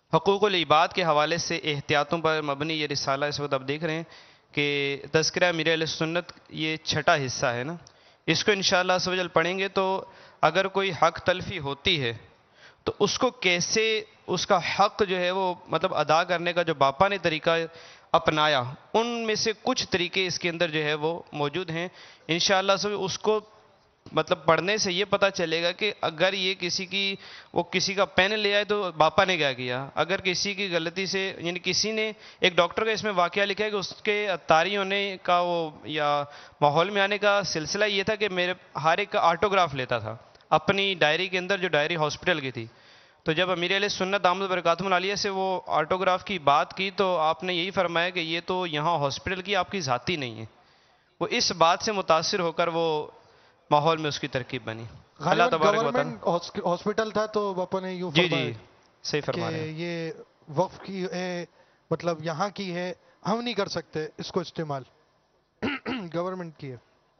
R: حقوق العباد کے حوالے سے احتیاطوں پر مبنی یہ رسالہ اس وقت آپ دیکھ رہے ہیں کہ تذکرہ امیر اہل سنت یہ چھٹا حصہ ہے نا. اس کو انشاءاللہ عز و جل پڑھیں گے تو اگر کوئی حق تلفی ہوتی ہے تو اس کو کیسے اس کا حق جو ہے وہ مطلب ادا کرنے کا جو باپا نے طریقہ اپنایا ان میں سے کچھ طریقے اس کے اندر جو ہے وہ موجود ہیں. انشاءاللہ سے اس کو مطلب پڑھنے سے یہ پتہ چلے گا کہ اگر یہ کسی کی وہ کسی کا پین لے آئے تو باپا نے کیا کیا, اگر کسی کی غلطی سے یعنی کسی نے ایک ڈاکٹر کا اس میں واقعہ لکھا ہے کہ اس کے اطاری ہونے کا وہ یا ماحول میں آنے کا سلسلہ یہ تھا کہ میرے ہر ایک کا آٹوگراف لیتا تھا اپنی ڈائری کے اندر جو ڈائری ہاسپٹل کی تھی. تو جب امیر علیہ سنت دامت برکاتہم العالیہ سے وہ آٹوگراف کی بات کی تو آپ نے یہی فرمایا کہ یہ تو یہاں ہاسپٹل کی آپ کی ذاتی نہیں ہے. وہ اس بات سے متاثر ہو کر وہ ماحول میں اس کی ترکیب بنی. اللہ تبارک و تعالی
Q: گورنمنٹ ہاسپٹل تھا تو باپا نے یوں
R: جی
Q: فرمایا
R: جی صحیح فرما
Q: کہ
R: رہے ہیں
Q: یہ وقف کی ہے, مطلب یہاں کی ہے, ہم نہیں کر سکتے اس کو استعمال, گورنمنٹ کی ہے.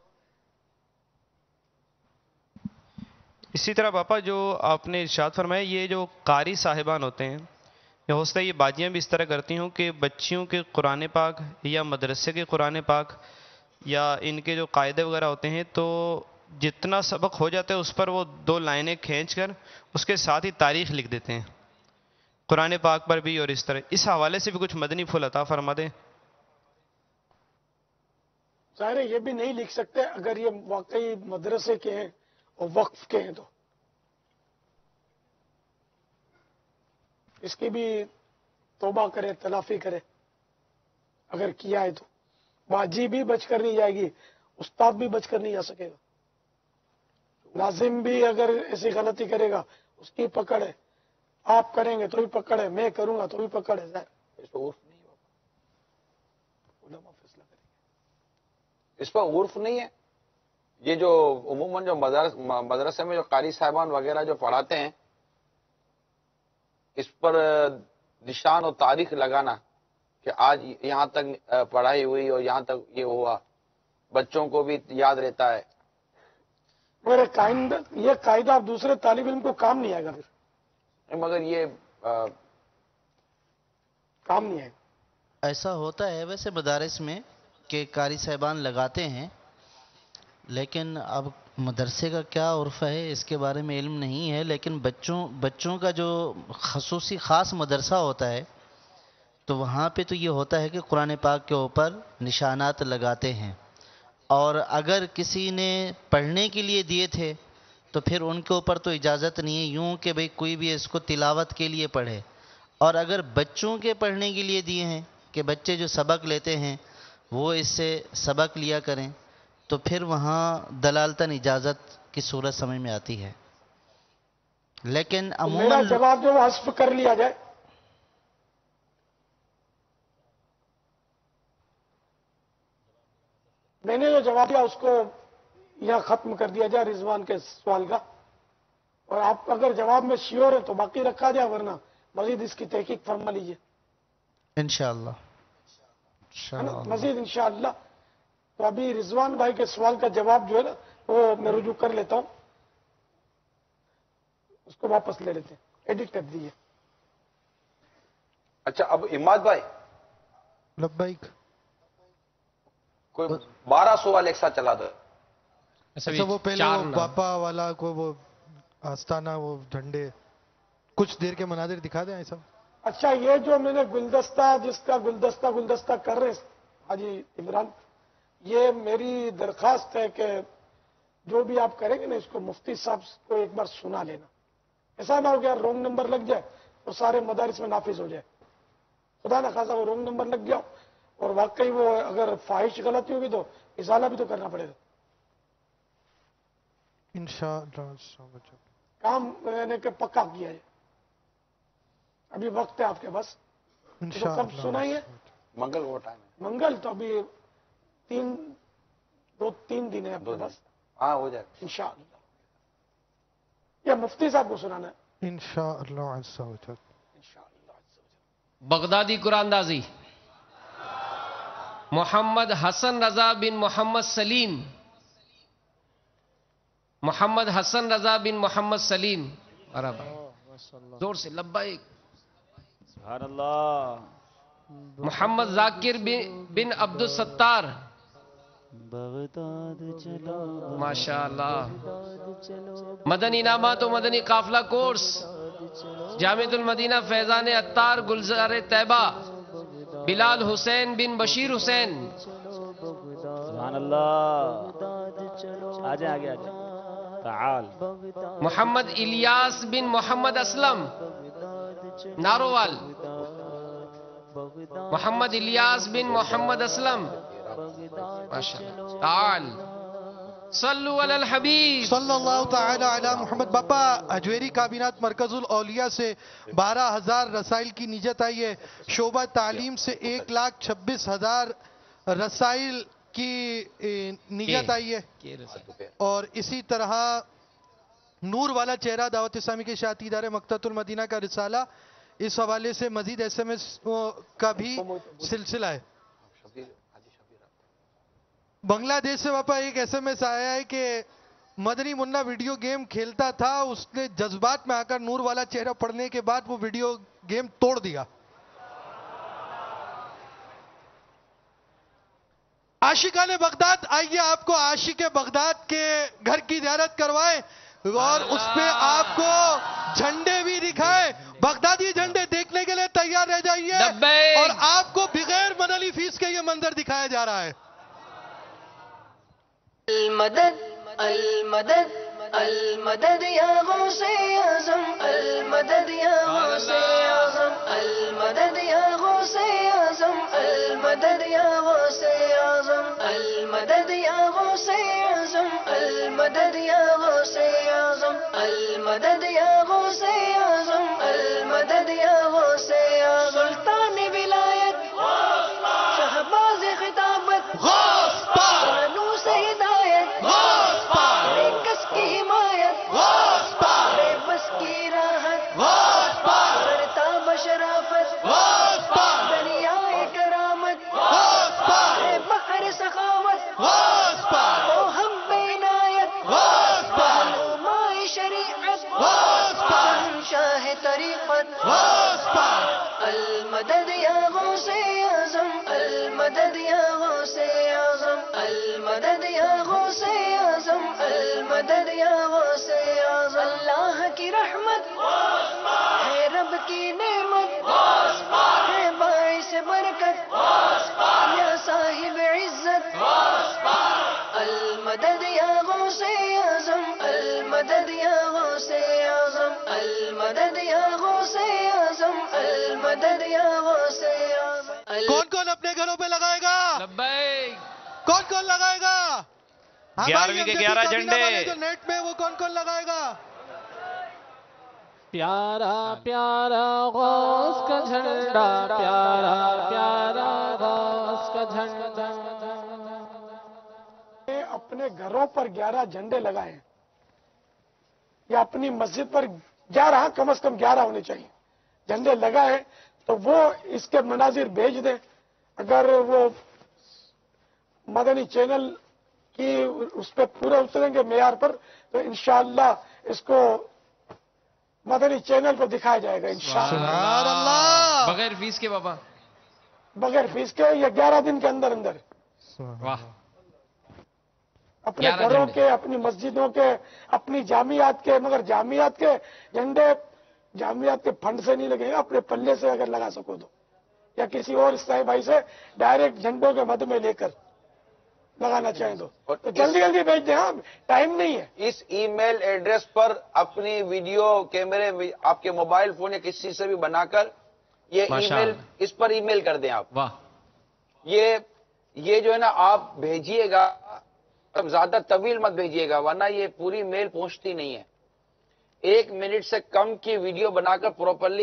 R: اسی طرح باپا جو آپ نے ارشاد فرمایا یہ جو قاری صاحبان ہوتے ہیں یا ہو سکتا ہے یہ باجیاں بھی اس طرح کرتی ہوں کہ بچیوں کے قرآن پاک یا مدرسے کے قرآن پاک یا ان کے جو قاعدے وغیرہ ہوتے ہیں تو جتنا سبق ہو جاتا ہے اس پر وہ دو لائنیں کھینچ کر اس کے ساتھ ہی تاریخ لکھ دیتے ہیں قرآن پاک پر بھی, اور اس طرح اس حوالے سے بھی کچھ مدنی پھول عطا فرما دیں.
N: ظاہر ہے یہ بھی نہیں لکھ سکتے اگر یہ واقعی مدرسے کے ہیں اور وقف کے ہیں تو اس کی بھی توبہ کرے, تلافی کرے. اگر کیا ہے تو باجی بھی بچ کر نہیں جائے گی, استاد بھی بچ کر نہیں جا سکے گا. لازم بھی اگر ایسی غلطی کرے گا اس کی پکڑ ہے, آپ کریں گے تو بھی پکڑ ہے, میں کروں گا تو بھی پکڑ ہے.
M: اس پر عرف نہیں ہوگا, علماء فیصلہ کریں گے. اس پر عرف نہیں ہے. یہ جو عموماً جو مدرسے میں جو قاری صاحبان وغیرہ جو پڑھاتے ہیں اس پر نشان اور تاریخ لگانا کہ آج یہاں تک پڑھائی ہوئی اور یہاں تک یہ ہوا, بچوں کو بھی یاد رہتا ہے.
N: مگر قائدہ یہ قاعدہ آپ دوسرے طالب علم کو کام نہیں آئے گا پھر,
M: مگر یہ آ,
N: کام نہیں آئے گا.
J: ایسا ہوتا ہے ویسے مدارس میں کہ قاری صاحبان لگاتے ہیں, لیکن اب مدرسے کا کیا عرف ہے اس کے بارے میں علم نہیں ہے. لیکن بچوں بچوں کا جو خصوصی خاص مدرسہ ہوتا ہے تو وہاں پہ تو یہ ہوتا ہے کہ قرآن پاک کے اوپر نشانات لگاتے ہیں, اور اگر کسی نے پڑھنے کے لیے دیے تھے تو پھر ان کے اوپر تو اجازت نہیں ہے یوں کہ بھئی کوئی بھی اس کو تلاوت کے لیے پڑھے. اور اگر بچوں کے پڑھنے کے لیے دیے ہیں کہ بچے جو سبق لیتے ہیں وہ اس سے سبق لیا کریں تو پھر وہاں دلالتاً اجازت کی صورت سمجھ میں آتی ہے. لیکن عموماً
N: میرا جواب جو حذف کر لیا جائے, میں نے جو جواب دیا اس کو یہاں ختم کر دیا جائے رضوان کے سوال کا, اور آپ اگر جواب میں شیور ہے تو باقی رکھا جائے, ورنہ مزید اس کی تحقیق فرما لیجیے
J: انشاءاللہ.
N: مزید انشاءاللہ. تو ابھی رضوان بھائی کے سوال کا جواب جو ہے نا وہ میں رجوع کر لیتا ہوں, اس کو واپس لے لیتے ہیں, ایڈٹ کر دیجیے.
M: اچھا اب اماد بھائی
Q: لبیک
M: کوئی بارہ سوال ایک ساتھ چلا دو.
Q: اچھا وہ پہلے وہ باپا والا کو وہ آستانہ وہ جھنڈے کچھ دیر کے مناظر دکھا دیں ایسا.
N: اچھا یہ جو میں نے گلدستہ جس کا گلدستہ گلدستہ کر رہے حاجی عمران, یہ میری درخواست ہے کہ جو بھی آپ کریں گے نا اس کو مفتی صاحب کو ایک بار سنا لینا. ایسا نہ ہو گیا رونگ نمبر لگ جائے اور سارے مدارس میں نافذ ہو جائے. خدا نہ خاصا وہ رونگ نمبر لگ گیا اور واقعی وہ اگر فاحش غلطی ہوگی تو ازالہ بھی تو کرنا پڑے گا.
Q: انشاءاللہ
N: کام یعنی کہ پکا کیا ہے. ابھی وقت ہے آپ کے پاس, کب سنائیے.
M: منگل کو ٹائم ہے.
N: منگل تو ابھی تین دو تین دن ہے آپ کے پاس.
M: ہاں ہو جائے
N: انشاءاللہ. یا مفتی صاحب کو سنانا ہے
Q: انشاءاللہ عز و جل.
H: بغدادی قرآن اندازی محمد حسن رضا بن محمد سلیم, محمد حسن رضا بن محمد سلیم. زور سے لبیک.
K: سبحان اللہ.
H: محمد ذاکر بن عبد الستار.
D: بغداد چلو
H: ماشاء اللہ. مدنی انعامات و مدنی قافلہ کورس جامعۃ المدینہ فیضان عطار گلزار طیبہ. بلال حسین بن بشیر حسین.
K: سبحان اللہ. آجائیں آگے آجائیں. تعال.
H: محمد الیاس بن محمد اسلم ناروال. محمد الیاس بن محمد اسلم. تعال صلو علی الحبیب
Q: صلی اللہ تعالی علی محمد. باپا اجویری کابینات مرکز الاولیاء سے بارہ ہزار رسائل کی نیت آئی ہے. شعبہ تعلیم سے ایک لاکھ چھبیس ہزار رسائل کی نیت آئی ہے. اور اسی طرح نور والا چہرہ دعوت اسلامی کے اشاعتی ادارے مکتبۃ المدینہ کا رسالہ، اس حوالے سے مزید ایس ایم ایس کا بھی سلسلہ ہے. بنگلہ دیش سے باپا ایک ایس ایم ایس آیا ہے کہ مدنی منا ویڈیو گیم کھیلتا تھا، اس نے جذبات میں آ کر نور والا چہرہ پڑھنے کے بعد وہ ویڈیو گیم توڑ دیا. عاشقان بغداد آئیے آپ کو عاشق بغداد کے گھر کی زیارت کروائیں اور اس پہ آپ کو جھنڈے بھی دکھائیں. بغدادی جھنڈے دیکھنے کے لیے تیار رہ جائیے اور آپ کو بغیر مدنی فیس کے یہ منظر دکھایا جا رہا ہے.
S: المدد المدد المدد یا غوث اعظم المدد یا غوث اعظم المدد یا غوث اعظم المدد یا غوث اعظم المدد یا غوث اعظم المدد یا غوث اعظم المدد یا غوث اعظم المدد یا غوث اعظم. سلطان ولایت شہباز خطابت بانو سے ہدایت بے کس کی حمایت بے بس کی راحت برتاب شرافت دریائے کرامت اے بحر سخاوت او ہم بے عنایت علماء شریعت شاہ طریقت. المدد یا غوث اعظم المدد یا غوث اعظم المدد یا غوث اعظم المدد یا غوث اعظم. اللہ کی رحمت ہے رب کی نعمت ہے باعث برکت یا صاحب عزت. المدد یا غوث اعظم المدد یا غوث اعظم المدد یا غوث اعظم المدد یا غوث اعظم.
Q: کون کون اپنے گھروں پہ لگائے گا؟
H: لبیک.
Q: کون کون لگائے گا؟
R: گیارہویں کے گیارہ جھنڈے
Q: جو نیٹ میں وہ کون کون لگائے گا؟
G: پیارا پیارا غوث کا جھنڈا پیارا پیارا غوث کا جھنڈا.
N: اپنے گھروں پر گیارہ جھنڈے لگائیں یا اپنی مسجد پر گیارہ، کم از کم گیارہ ہونے چاہیے جھنڈے لگائیں تو وہ اس کے مناظر بھیج دیں. اگر وہ مدنی چینل کی اس پہ پورے اتریں گے معیار پر تو انشاءاللہ اس کو مدنی چینل پر دکھایا جائے گا انشاءاللہ.
H: بغیر فیس کے بابا،
N: بغیر فیس کے یا گیارہ دن کے اندر اندر.
H: واہ.
N: اپنے گھروں کے، اپنی مسجدوں کے، اپنی جامعات کے، مگر جامعات کے جھنڈے جامعات کے فنڈ سے نہیں لگے گا، اپنے پلے سے اگر لگا سکو تو، یا کسی اور اسلامی بھائی سے ڈائریکٹ جھنڈوں کے مد میں لے کر لگانا چاہیں تو جلدی جلدی بھیج دیں. ہاں ٹائم نہیں ہے.
M: اس ای میل ایڈریس پر اپنی ویڈیو کیمرے آپ کے موبائل فون یا کسی سے بھی بنا کر یہ ای میل اس پر ای میل کر دیں آپ.
H: واہ.
M: یہ یہ جو ہے نا آپ بھیجیے گا، زیادہ طویل مت بھیجیے گا ورنہ یہ پوری میل پہنچتی نہیں ہے. ایک منٹ سے کم کی ویڈیو بنا کر پراپرلی،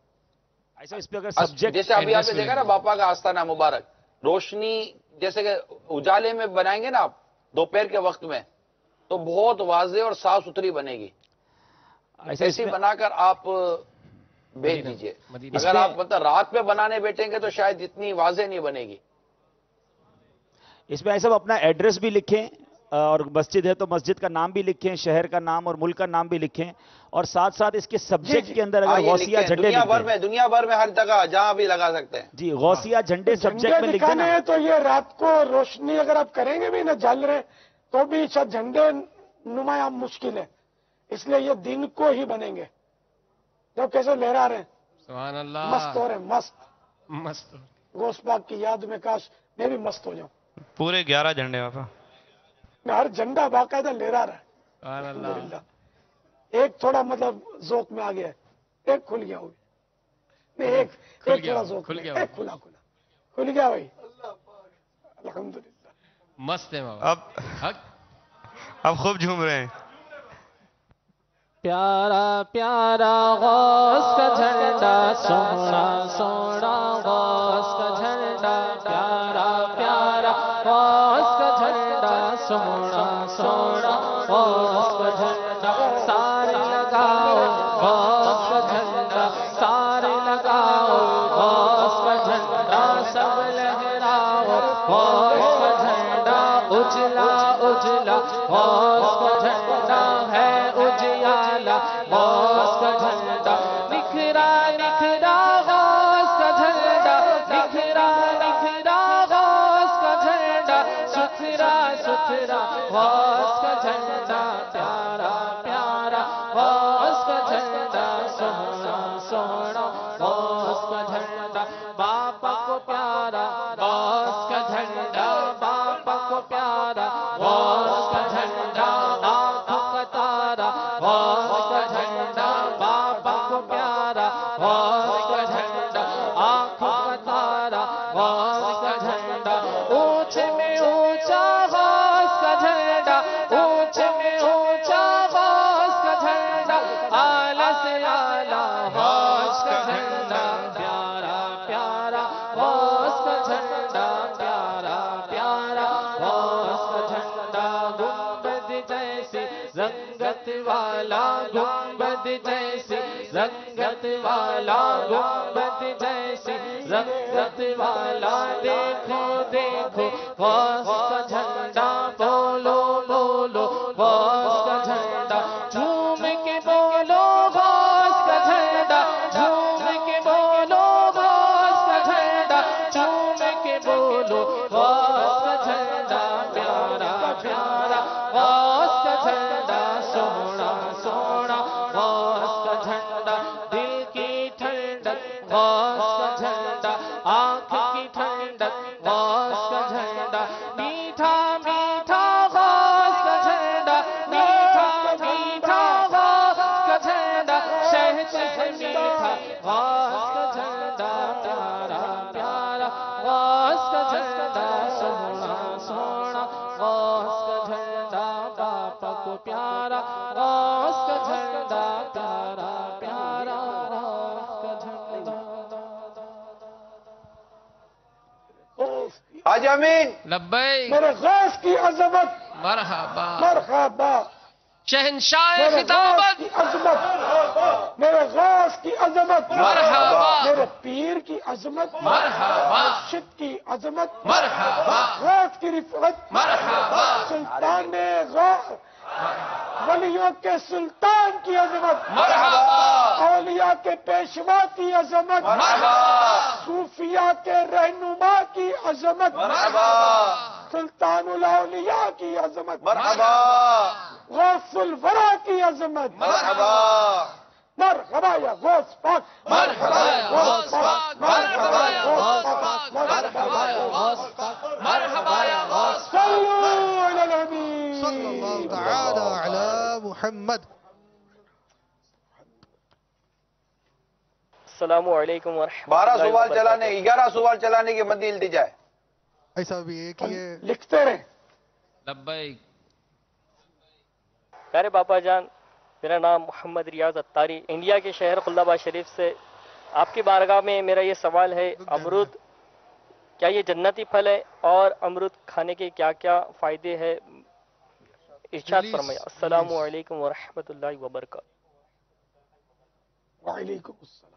M: جیسے ابھی آپ نے دیکھا نا باپا کا آستانہ مبارک، روشنی جیسے کہ اجالے میں بنائیں گے نا آپ دوپہر کے وقت میں تو بہت واضح اور صاف ستھری بنے گی. ایسی بنا کر آپ بھیج دیجئے. اگر آپ مطلب رات میں بنانے بیٹھیں گے تو شاید اتنی واضح نہیں بنے گی.
K: اس میں ایسا اپنا ایڈریس بھی لکھیں اور مسجد ہے تو مسجد کا نام بھی لکھیں، شہر کا نام اور ملک کا نام بھی لکھیں، اور ساتھ ساتھ اس کے سبجیکٹ کے اندر اگر غوثیہ جھنڈے
M: دنیا
K: لکھ
M: بھر
K: دیں
M: میں دنیا بھر میں ہر جگہ جہاں بھی لگا سکتے ہیں
K: جی غوثیہ جھنڈے سبجیکٹ میں لکھ
N: دکھانے
K: دینا.
N: ہیں تو یہ رات کو روشنی اگر آپ کریں گے بھی نہ جل رہے تو بھی شاید جھنڈے نمایاں مشکل ہے، اس لیے یہ دن کو ہی بنیں گے. جب کیسے لہرا رہے ہیں،
H: سبحان اللہ،
N: مست ہو رہے ہیں، مست
H: مست.
N: غوث پاک کی یاد میں کاش میں بھی مست ہو جاؤں.
R: پورے گیارہ جھنڈے پاپا.
N: میں ہر جھنڈا باقاعدہ لہرا رہا ہے.
H: سبحان اللہ.
N: الحمدللہ. ایک تھوڑا مطلب ذوق میں آ گیا ہے، ایک کھل گیا ہوگا نہیں، ایک ایک تھوڑا ذوق میں، ایک کھلا کھلا کھل گیا بھائی. الحمدللہ
H: مست ہے بابا.
R: اب اب خوب جھوم رہے ہیں.
G: پیارا پیارا غوث کا جھنڈا، سونا سونا غوث کا جھنڈا، پیارا پیارا غوث کا جھنڈا، سونا سونا غوث کا جھنڈا، سارے لگاؤ غوث کا جھنڈا، سارے لگاؤ غوث کا جھنڈا، سب لہراؤ غوث کا جھنڈا، اجلا اجلا غوث کا جھنڈا ہے اجیالا غوث کا جھنڈا، نکھرا نکھرا غوث کا جھنڈا، نکھرا نکھرا غوث کا جھنڈا، ستھرا ستھرا غوث کا جھنڈا، پیارا پیارا غوث کا جھنڈا، سونا سونا غوث کا جھنڈا، باپا کو پیارا غوث کا جھنڈا، باپا کو پیارا غوث کا جھنڈا، آنکھوں کا تارا غوث کا جھنڈا، باپا کو پیارا غوث کا جھنڈا، آنکھوں کا تارا غوث کا جھنڈا، اونچے میں اونچا غوث کا جھنڈا، اونچے میں اونچا غوث کا جھنڈا، اعلیٰ سے اعلیٰ غوث کا جھنڈا، پیارا پیارا غوث کا جھنڈا، پیارا پیارا غوث کا جھنڈا، گنبد جیسی رنگت والا، گنبد جیسی رنگت والا، گنبد جیسی رنگت والا، دیکھو دیکھو غوث کا جھنڈا، بولو بولو غوث کا جھنڈا، جھوم کے بولو غوث کا جھنڈا، جھوم کے بولو غوث کا جھنڈا، جھوم کے بولو غوث کا جھنڈا، پیارا پیارا غوث کا جھنڈا، سونا سونا غوث کا جھنڈا، دل کی ٹھنڈک غوث کا جھنڈا، آنکھ کی ٹھنڈک غوث کا جھنڈا، میٹھا میٹھا غوث کا جھنڈا، میٹھا میٹھا غوث کا جھنڈا، شہد سے میٹھا غوث کا جھنڈا، پیارا پیارا غوث کا جھنڈا، سونا سونا غوث کا جھنڈا، باپا کو پیارا غوث کا جھنڈا، پیارا پیارا غوث کا جھنڈا.
M: حاجی امین
H: لبیک
N: میرے غوث کی عظمت،
H: مرحبا
N: مرحبا
H: شہنشاہ
N: میرے غوث
H: خطابت،
N: کی عظمت، میرے غوث کی عظمت،
H: مرحبا
N: میرے پیر کی عظمت،
H: مرحبا
N: مرشد کی عظمت،
H: مرحبا
N: غوث کی رفعت،
H: مرحبا
N: سلطان غوث، ولیوں کے سلطان کی عظمت،
H: مرحبا
N: اولیاء کے پیشوا کی عظمت،
H: مرحبا
N: صوفیاء کے رہنما کی عظمت،
M: مرحبا
N: سلطان الاولیاء کی عظمت،
M: مرحبا
N: غوث الورا کی عظمت،
M: مرحبا
N: مرحبا یا غوث پاک،
H: مرحبا یا غوث پاک، مرحبا یا غوث پاک، مرحبا یا غوث پاک، مرحبا یا غوث پاک.
N: صلوا علی النبی
Q: صلی اللہ تعالی علی محمد.
T: السلام علیکم ورحمۃ
M: بارہ
T: اللہ
M: سوال
T: وبرکاتہ.
M: چلانے گیارہ سوال چلانے کی مندی التجا ہے.
Q: ایسا بھی ہے کہ یہ
N: لکھتے رہے.
H: لبیک.
T: پیارے باپا جان، میرا نام محمد ریاض اتاری، انڈیا کے شہر خلد آباد شریف سے. آپ کی بارگاہ میں میرا یہ سوال ہے، امرود کیا یہ جنتی پھل ہے اور امرود کھانے کے کیا کیا فائدے ہیں؟ ارشاد فرمائیں. السلام علیکم ورحمۃ اللہ وبرکاتہ.
N: وعلیکم السلام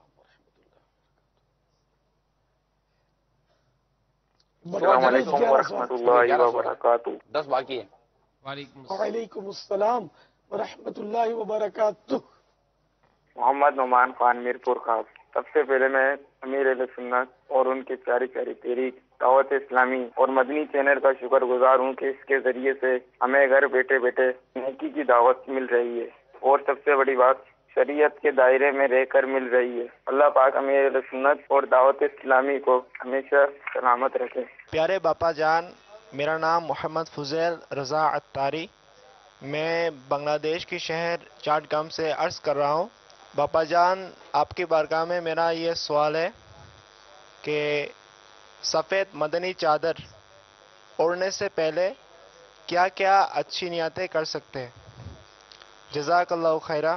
M: السلام علیکم ورحمۃ اللہ وبرکاتہ. دس باقی ہے.
N: وعلیکم السلام ورحمۃ اللہ وبرکاتہ۔
U: محمد نعمان خان میرپور خاص۔ سب سے پہلے میں امیر اہل سنت اور ان کی پیاری پیاری تحریک دعوت اسلامی اور مدنی چینل کا شکر گزار ہوں کہ اس کے ذریعے سے ہمیں گھر بیٹھے بیٹھے نیکی کی دعوت مل رہی ہے، اور سب سے بڑی بات شریعت کے دائرے میں رہ کر مل رہی ہے۔ اللہ پاک امیر اہل سنت اور دعوت اسلامی کو ہمیشہ سلامت رکھے۔
V: پیارے باپا جان، میرا نام محمد فضیل رضا عطاری، میں بنگلہ دیش کے شہر چاٹ گام سے عرض کر رہا ہوں۔ باپا جان، آپ کی بارگاہ میں میرا یہ سوال ہے کہ سفید مدنی چادر اوڑھنے سے پہلے کیا کیا اچھی نیتیں کر سکتے ہیں؟ جزاک اللہ خیرہ۔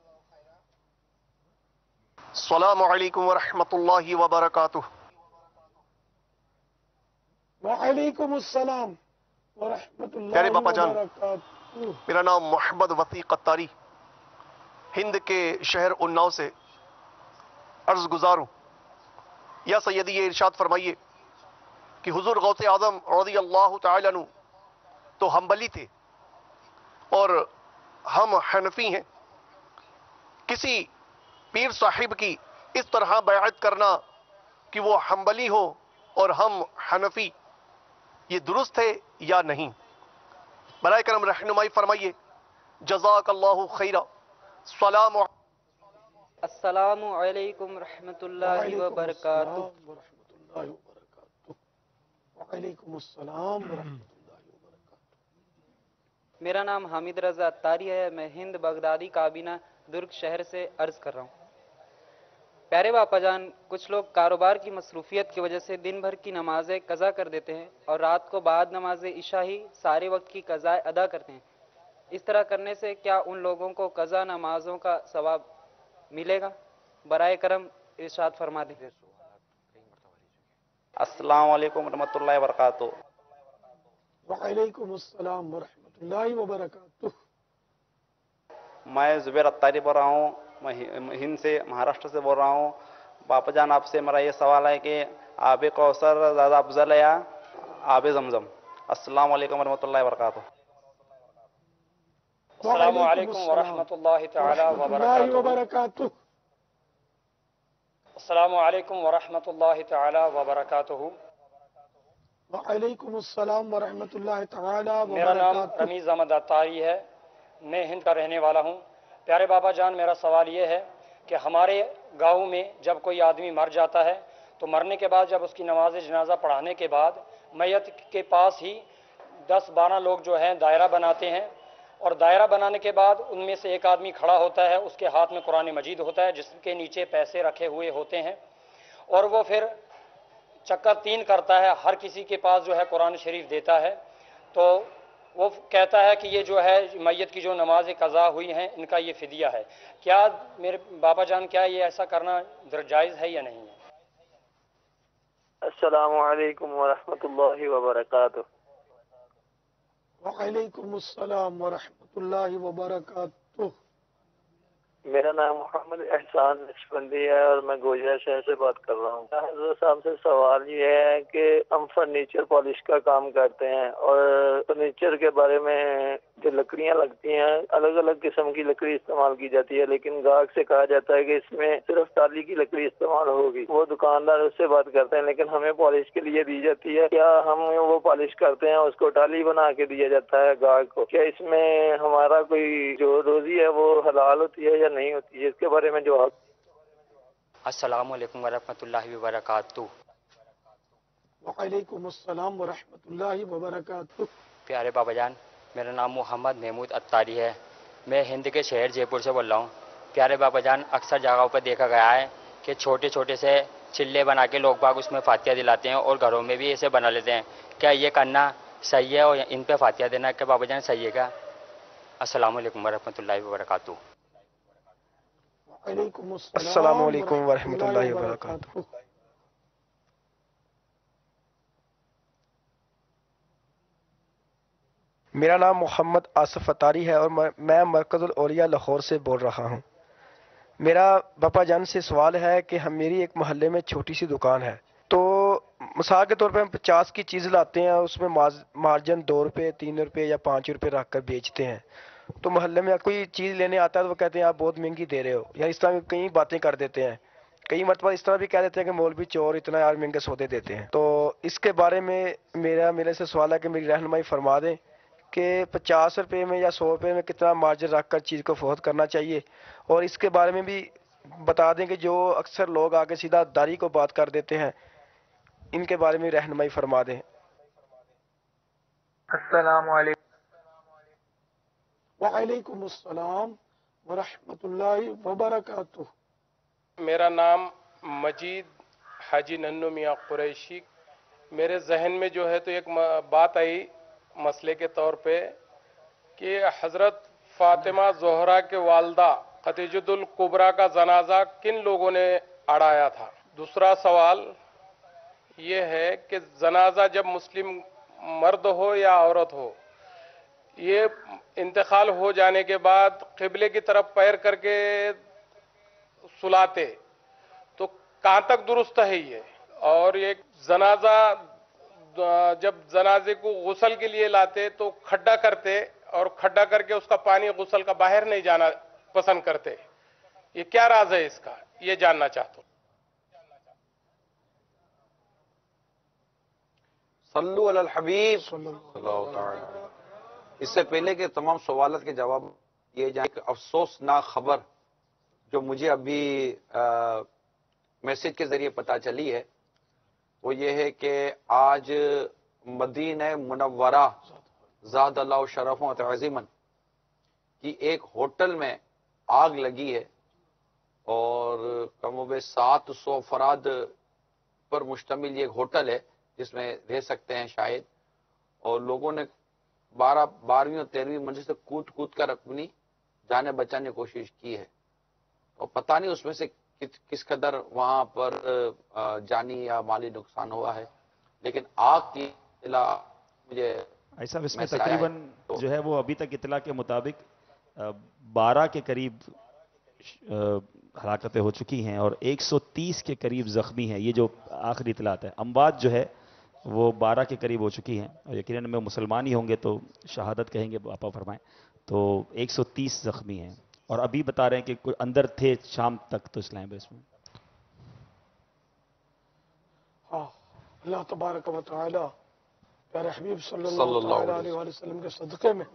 W: السلام علیکم ورحمۃ اللہ وبرکاتہ۔
N: وعلیکم السلام ورحمۃ
W: پیارے
N: اللہ
W: باپا جان،
N: وبرکاتہ۔
W: میرا نام محمد وثیق قطاری، ہند کے شہر اناؤ سے عرض گزار ہوں۔ یا سیدی، یہ ارشاد فرمائیے کہ حضور غوث اعظم رضی اللہ تعالی عنہ تو حنبلی تھے اور ہم حنفی ہیں، کسی پیر صاحب کی اس طرح بیعت کرنا کہ وہ حنبلی ہو اور ہم حنفی، یہ درست ہے یا نہیں؟ برائے کرم رہنمائی فرمائیے، جزاک اللہ خیرہ۔ السلام
X: السلام علیکم ورحمۃ اللہ وبرکاتہ۔
N: وعلیکم السلام ورحمۃ اللہ وبرکاتہ۔
X: میرا نام حامد رضا عطاری ہے، میں ہند بغدادی کابینہ درگ شہر سے عرض کر رہا ہوں۔ پیارے باپا جان، کچھ لوگ کاروبار کی مصروفیت کی وجہ سے دن بھر کی نمازیں قضا کر دیتے ہیں اور رات کو بعد نماز عشاء ہی سارے وقت کی قضا ادا کرتے ہیں۔ اس طرح کرنے سے کیا ان لوگوں کو قضا نمازوں کا ثواب ملے گا؟ برائے کرم ارشاد فرما دیں۔
Y: السلام علیکم ورحمۃ اللہ وبرکاتہ۔
N: وعلیکم السلام ورحمۃ اللہ وبرکاتہ۔
Y: میں زبیر عطاری بول رہا ہوں، میں ہند سے مہاراشٹر سے بول رہا ہوں۔ باپا جان، آپ سے میرا یہ سوال ہے کہ آب کوثر زیادہ افضل ہے یا آب زمزم؟ السلام علیکم ورحمۃ اللہ وبرکاتہ۔
X: السلام علیکم ورحمۃ اللہ تعالی وبرکاتہ۔ السلام علیکم ورحمۃ اللہ تعالی وبرکاتہ۔
N: وعلیکم السلام ورحمۃ اللہ تعالی
X: میرا نام
N: وبرکاتہ۔
X: رمیز احمد عطاری ہے، میں ہند کا رہنے والا ہوں۔ پیارے بابا جان، میرا سوال یہ ہے کہ ہمارے گاؤں میں جب کوئی آدمی مر جاتا ہے تو مرنے کے بعد جب اس کی نماز جنازہ پڑھانے کے بعد میت کے پاس ہی دس بارہ لوگ جو ہیں دائرہ بناتے ہیں، اور دائرہ بنانے کے بعد ان میں سے ایک آدمی کھڑا ہوتا ہے، اس کے ہاتھ میں قرآن مجید ہوتا ہے جس کے نیچے پیسے رکھے ہوئے ہوتے ہیں، اور وہ پھر چکر تین کرتا ہے، ہر کسی کے پاس جو ہے قرآن شریف دیتا ہے، تو وہ کہتا ہے کہ یہ جو ہے میت کی جو نماز قضا ہوئی ہیں ان کا یہ فدیہ ہے۔ کیا میرے بابا جان، کیا یہ ایسا کرنا جائز ہے یا نہیں ہے؟
W: السلام علیکم ورحمۃ اللہ وبرکاتہ۔
N: وعلیکم السلام ورحمۃ اللہ وبرکاتہ۔
W: میرا نام محمد احسان نقشبندی ہے اور میں گوجرا شہر سے بات کر رہا ہوں۔ حضرت صاحب سے سوال یہ ہے کہ ہم فرنیچر پالش کا کام کرتے ہیں اور فرنیچر کے بارے میں جو لکڑیاں لگتی ہیں الگ الگ قسم کی لکڑی استعمال کی جاتی ہے، لیکن گاہک سے کہا جاتا ہے کہ اس میں صرف ٹالی کی لکڑی استعمال ہوگی۔ وہ دکاندار اس سے بات کرتے ہیں لیکن ہمیں پالش کے لیے دی جاتی ہے، کیا ہم وہ پالش کرتے ہیں اس کو ٹالی بنا کے دیا جاتا ہے گاہک کو؟ کیا اس میں ہمارا کوئی جو روزی ہے وہ حلال ہوتی ہے یا نہیں ہوتی ہے؟ اس کے بارے میں جواب۔
X: السلام علیکم ورحمۃ اللہ وبرکاتہ۔
N: وعلیکم السلام ورحمۃ اللہ وبرکاتہ۔
X: پیارے بابا جان، میرا نام محمد محمود عطاری ہے، میں ہند کے شہر جے پور سے بول رہا ہوں۔ پیارے بابا جان، اکثر جگہوں پر دیکھا گیا ہے کہ چھوٹے چھوٹے سے چلے بنا کے لوگ باغ اس میں فاتحہ دلاتے ہیں اور گھروں میں بھی ایسے بنا لیتے ہیں، کیا یہ کرنا صحیح ہے اور ان پہ فاتحہ دینا کہ بابا جان صحیح ہے کیا؟ السلام علیکم ورحمۃ اللہ وبرکاتہ۔
W: السلام علیکم ورحمۃ اللہ وبرکاتہ۔
Z: میرا نام محمد آصف عطاری ہے اور میں مرکز الاولیاء لاہور سے بول رہا ہوں۔ میرا باپا جان سے سوال ہے کہ ہم میری ایک محلے میں چھوٹی سی دکان ہے، تو مثال کے طور پہ ہم پچاس کی چیز لاتے ہیں، اس میں مارجن دو روپے تین روپے یا پانچ روپے رکھ کر بیچتے ہیں، تو محلے میں کوئی چیز لینے آتا ہے تو وہ کہتے ہیں آپ بہت مہنگی دے رہے ہو، یا اس طرح کئی باتیں کر دیتے ہیں. کئی مرتبہ اس طرح بھی کہہ دیتے ہیں کہ مولوی چور اتنا یار مہنگے سودے دیتے ہیں. تو اس کے بارے میں میرا میرے سے سوال ہے کہ میری رہنمائی فرما دیں کہ پچاس روپے میں یا سو روپے میں کتنا مارجن رکھ کر چیز کو فروخت کرنا چاہیے، اور اس کے بارے میں بھی بتا دیں کہ جو اکثر لوگ آگے سیدھا داری کو بات کر دیتے ہیں، ان کے بارے میں رہنمائی فرما دیں.
A: السلام علیکم.
N: وعلیکم السلام ورحمۃ اللہ وبرکاتہ.
A: میرا نام مجید حاجی ننو میاں قریشی. میرے ذہن میں جو ہے تو ایک بات آئی مسئلے کے طور پہ کہ حضرت فاطمہ زہرا کے والدہ خدیجۃ الکبریٰ کا جنازہ کن لوگوں نے اڑایا تھا. دوسرا سوال یہ ہے کہ جنازہ جب مسلم مرد ہو یا عورت ہو، یہ انتقال ہو جانے کے بعد قبلے کی طرف پیر کر کے سلاتے تو کہاں تک درست ہے یہ؟ اور ایک جنازہ جب جنازے کو غسل کے لیے لاتے تو کھڈا کرتے اور کھڈا کر کے اس کا پانی غسل کا باہر نہیں جانا پسند کرتے، یہ کیا راز ہے اس کا؟ یہ جاننا چاہتا ہوں.
M: صلو علی الحبیب صلی اللہ تعالی. اس سے پہلے کہ تمام سوالات کے جواب دیے جائیں، ایک افسوسناک خبر جو مجھے ابھی میسج کے ذریعے پتہ چلی ہے وہ یہ ہے کہ آج مدینہ منورہ زاد اللہ شرف و تعظیما کی ایک ہوٹل میں آگ لگی ہے، اور کم و بیش سات سو افراد پر مشتمل یہ ایک ہوٹل ہے جس میں رہ سکتے ہیں شاید، اور لوگوں نے بارہ بارہویں اور تیرہویں منزل سے کود کود کر اپنی جانیں بچانے کی کوشش کی ہے، اور پتہ نہیں اس میں سے کس قدر وہاں پر جانی یا مالی نقصان ہوا ہے، لیکن آگ کی اطلاع مجھے
K: ایسا اس میں تقریباً جو ہے وہ ابھی تک اطلاع کے مطابق بارہ کے قریب ہلاکتیں ہو چکی ہیں اور ایک سو تیس کے قریب زخمی ہیں. یہ جو آخری اطلاعات ہے، اموات جو ہے وہ بارہ کے قریب ہو چکی ہیں، اور یقیناً میں مسلمان ہی ہوں گے تو شہادت کہیں گے آپا فرمائیں. تو ایک سو تیس زخمی ہیں، اور ابھی بتا رہے ہیں کہ کوئی اندر تھے شام تک تو اسلام بیس میں.
N: ہاں، اللہ تبارک و تعالی پیارے حبیب صلی اللہ علیہ وآلہ وسلم کے صدقے میں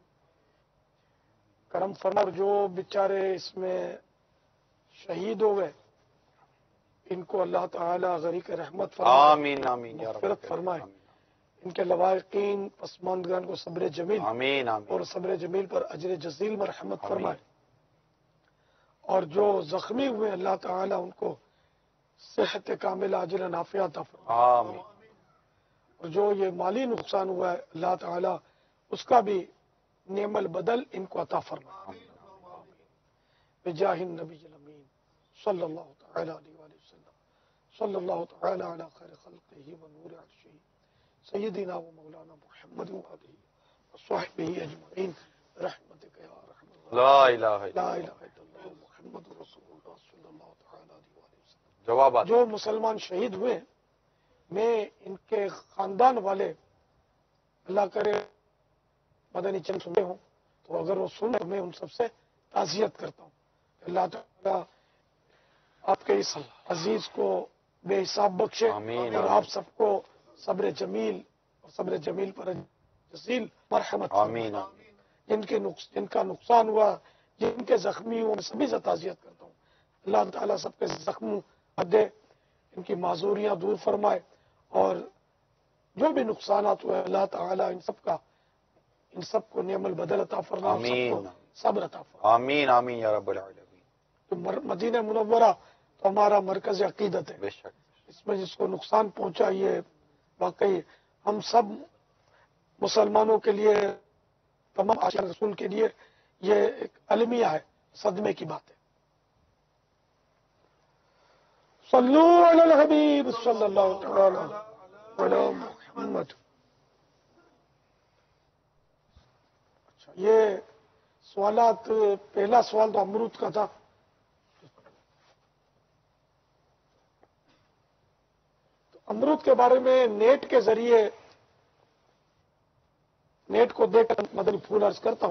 N: کرم فرما. جو بیچارے اس میں شہید ہو گئے ان کو اللہ تعالی غریق رحمت فرمائے،
M: آمین آمین یا رب
N: مغفرت فرمائے. ان کے لواحقین پسماندگان کو صبر جمیل
M: آمین آمین
N: اور صبر جمیل پر اجر جزیل مرحمت فرمائے. اور جو زخمی ہوئے اللہ تعالی ان کو صحت کامل اجر نافع عطا فرمائے.
M: آمین.
N: اور جو یہ مالی نقصان ہوا ہے اللہ تعالی اس کا بھی نعم البدل ان کو عطا فرمائے. بجاہ النبی الامین صلی اللہ تعالی علیہ وآلہ وسلم، صلی اللہ تعالی علی خیر خلقہ و نور عرشہ سیدنا و مولانا محمد و آلہ وصحبہ اجمعین برحمتک یا ارحم الراحمین.
M: لا الہ الا
N: لا الہ الا اللہ محمد رسول اللہ صلی اللہ تعالی علیہ وآلہ وسلم.
M: جوابات
N: جو مسلمان شہید ہوئے میں ان کے خاندان والے اللہ کرے مدنی چند سنتے ہوں تو اگر وہ سنے تو میں ان سب سے تعزیت کرتا ہوں. اللہ تعالیٰ آپ کے اس عزیز کو بے حساب بخشے اور آپ سب کو صبر جمیل اور صبر جمیل پر جزیل مرحمت
M: آمین.
N: جن کے جن کا نقصان ہوا، جن کے زخمی ہوں، میں سبھی سے تعزیت کرتا ہوں. اللہ تعالیٰ سب کے زخم دے، ان کی معذوریاں دور فرمائے، اور جو بھی نقصانات ہوئے اللہ تعالیٰ ان سب کا ان سب کو نعم البدل عطا فرمائے، سب کو صبر عطا فرمائے.
M: آمین آمین یا رب العالمین.
N: تو مدینہ منورہ تو ہمارا مرکز عقیدت ہے.
M: بے شک
N: اس میں جس کو نقصان پہنچا یہ واقعی ہم سب مسلمانوں کے لیے، تمام عاشق رسول کے لیے یہ ایک المیہ ہے، صدمے کی بات ہے. صلو علی الحبیب صلی اللہ تعالی علی محمد. اچھا، یہ سوالات، پہلا سوال تو امرود کا تھا. امرود अमरूद के बारे में नेट के जरिए नेट को देखकर मदनी फूल अर्ज करता हूं।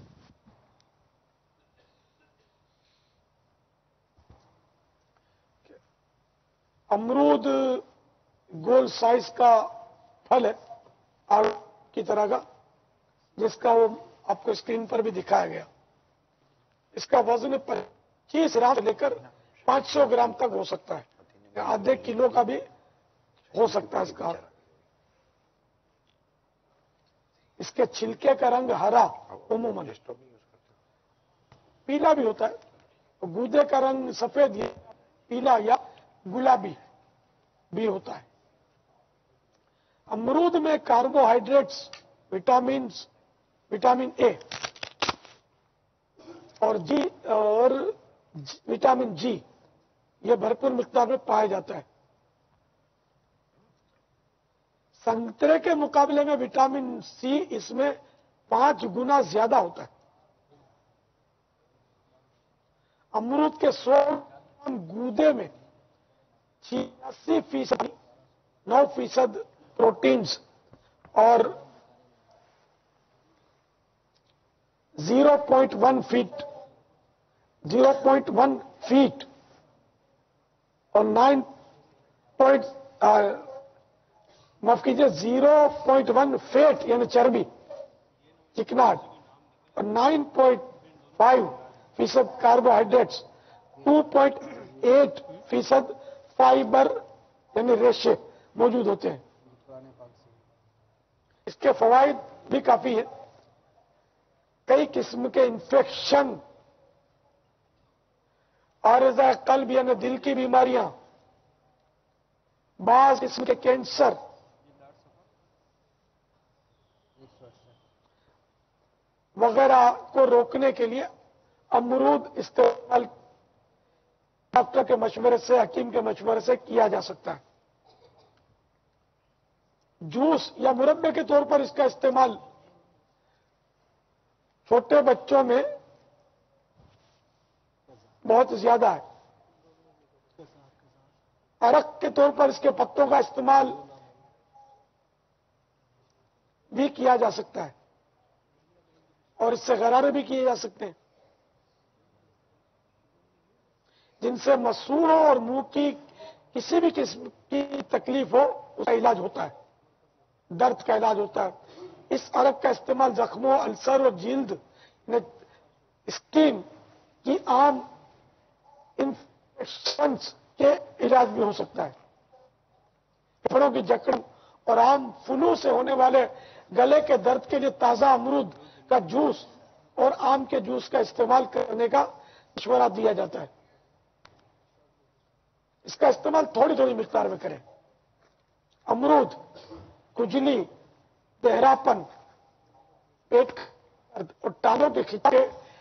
N: अमरूद गोल साइज का फल है आड़ू की तरह का, जिसका वो आपको स्क्रीन पर भी दिखाया गया। इसका वजन पच्चीस ग्राम से लेकर पाँच सौ ग्राम तक हो सकता है, आधे किलो का भी हो सकता है इसका। इसके छिलके का रंग हरा उमूमन, पीला भी होता है, तो गूदे का रंग सफेद या पीला या गुलाबी भी होता है। अमरूद में कार्बोहाइड्रेट्स, विटामिन विटामिन ए और जी और विटामिन जी ये भरपूर मिकदार में पाया जाता है। संतरे के मुकाबले में विटामिन सी इसमें पांच गुना ज्यादा होता है। अमरूद के सौ गूदे में छियासी फीसद नौ फीसद प्रोटीन्स और zero point one fat zero point one fat और नाइन पॉइंट माफ कीजिए ज़ीरो पॉइंट वन फैट यानी चर्बी चिकनाट और नाइन पॉइंट फाइव फीसद कार्बोहाइड्रेट्स, टू पॉइंट एट फीसद फाइबर यानी रेशे मौजूद होते हैं। इसके फवाइद भी काफी है। कई किस्म के इंफेक्शन, आरज़ा कल्ब यानी दिल की बीमारियां, बाज किस्म के कैंसर, वगैरह को रोकने के लिए अमरूद इस्तेमाल डॉक्टर के मशवरे से, हकीम के मशवरे से किया जा सकता है। जूस या मुरब्बे के तौर पर इसका इस्तेमाल छोटे बच्चों में बहुत ज्यादा है। अरक के तौर पर इसके पत्तों का इस्तेमाल भी किया जा सकता है और इससे गरारे भी किए जा सकते हैं। जिनसे मसूड़ों और मुंह की किसी भी किस्म की तकलीफ हो उसका इलाज होता है, दर्द का इलाज होता है। इस अरक का इस्तेमाल जख्मों, अल्सर और जिल्द, स्किन की आम इन्फेक्शंस के इलाज भी हो सकता है। फेफड़ों की जकड़न और आम फ्लू से होने वाले गले के दर्द के लिए ताजा अमरूद का जूस और आम के जूस का इस्तेमाल करने का मशवरा दिया जाता है। इसका इस्तेमाल थोड़ी थोड़ी मिकदार में करें। अमरूद खुजली, बहरापन, पेट और टांगों के खिंचाव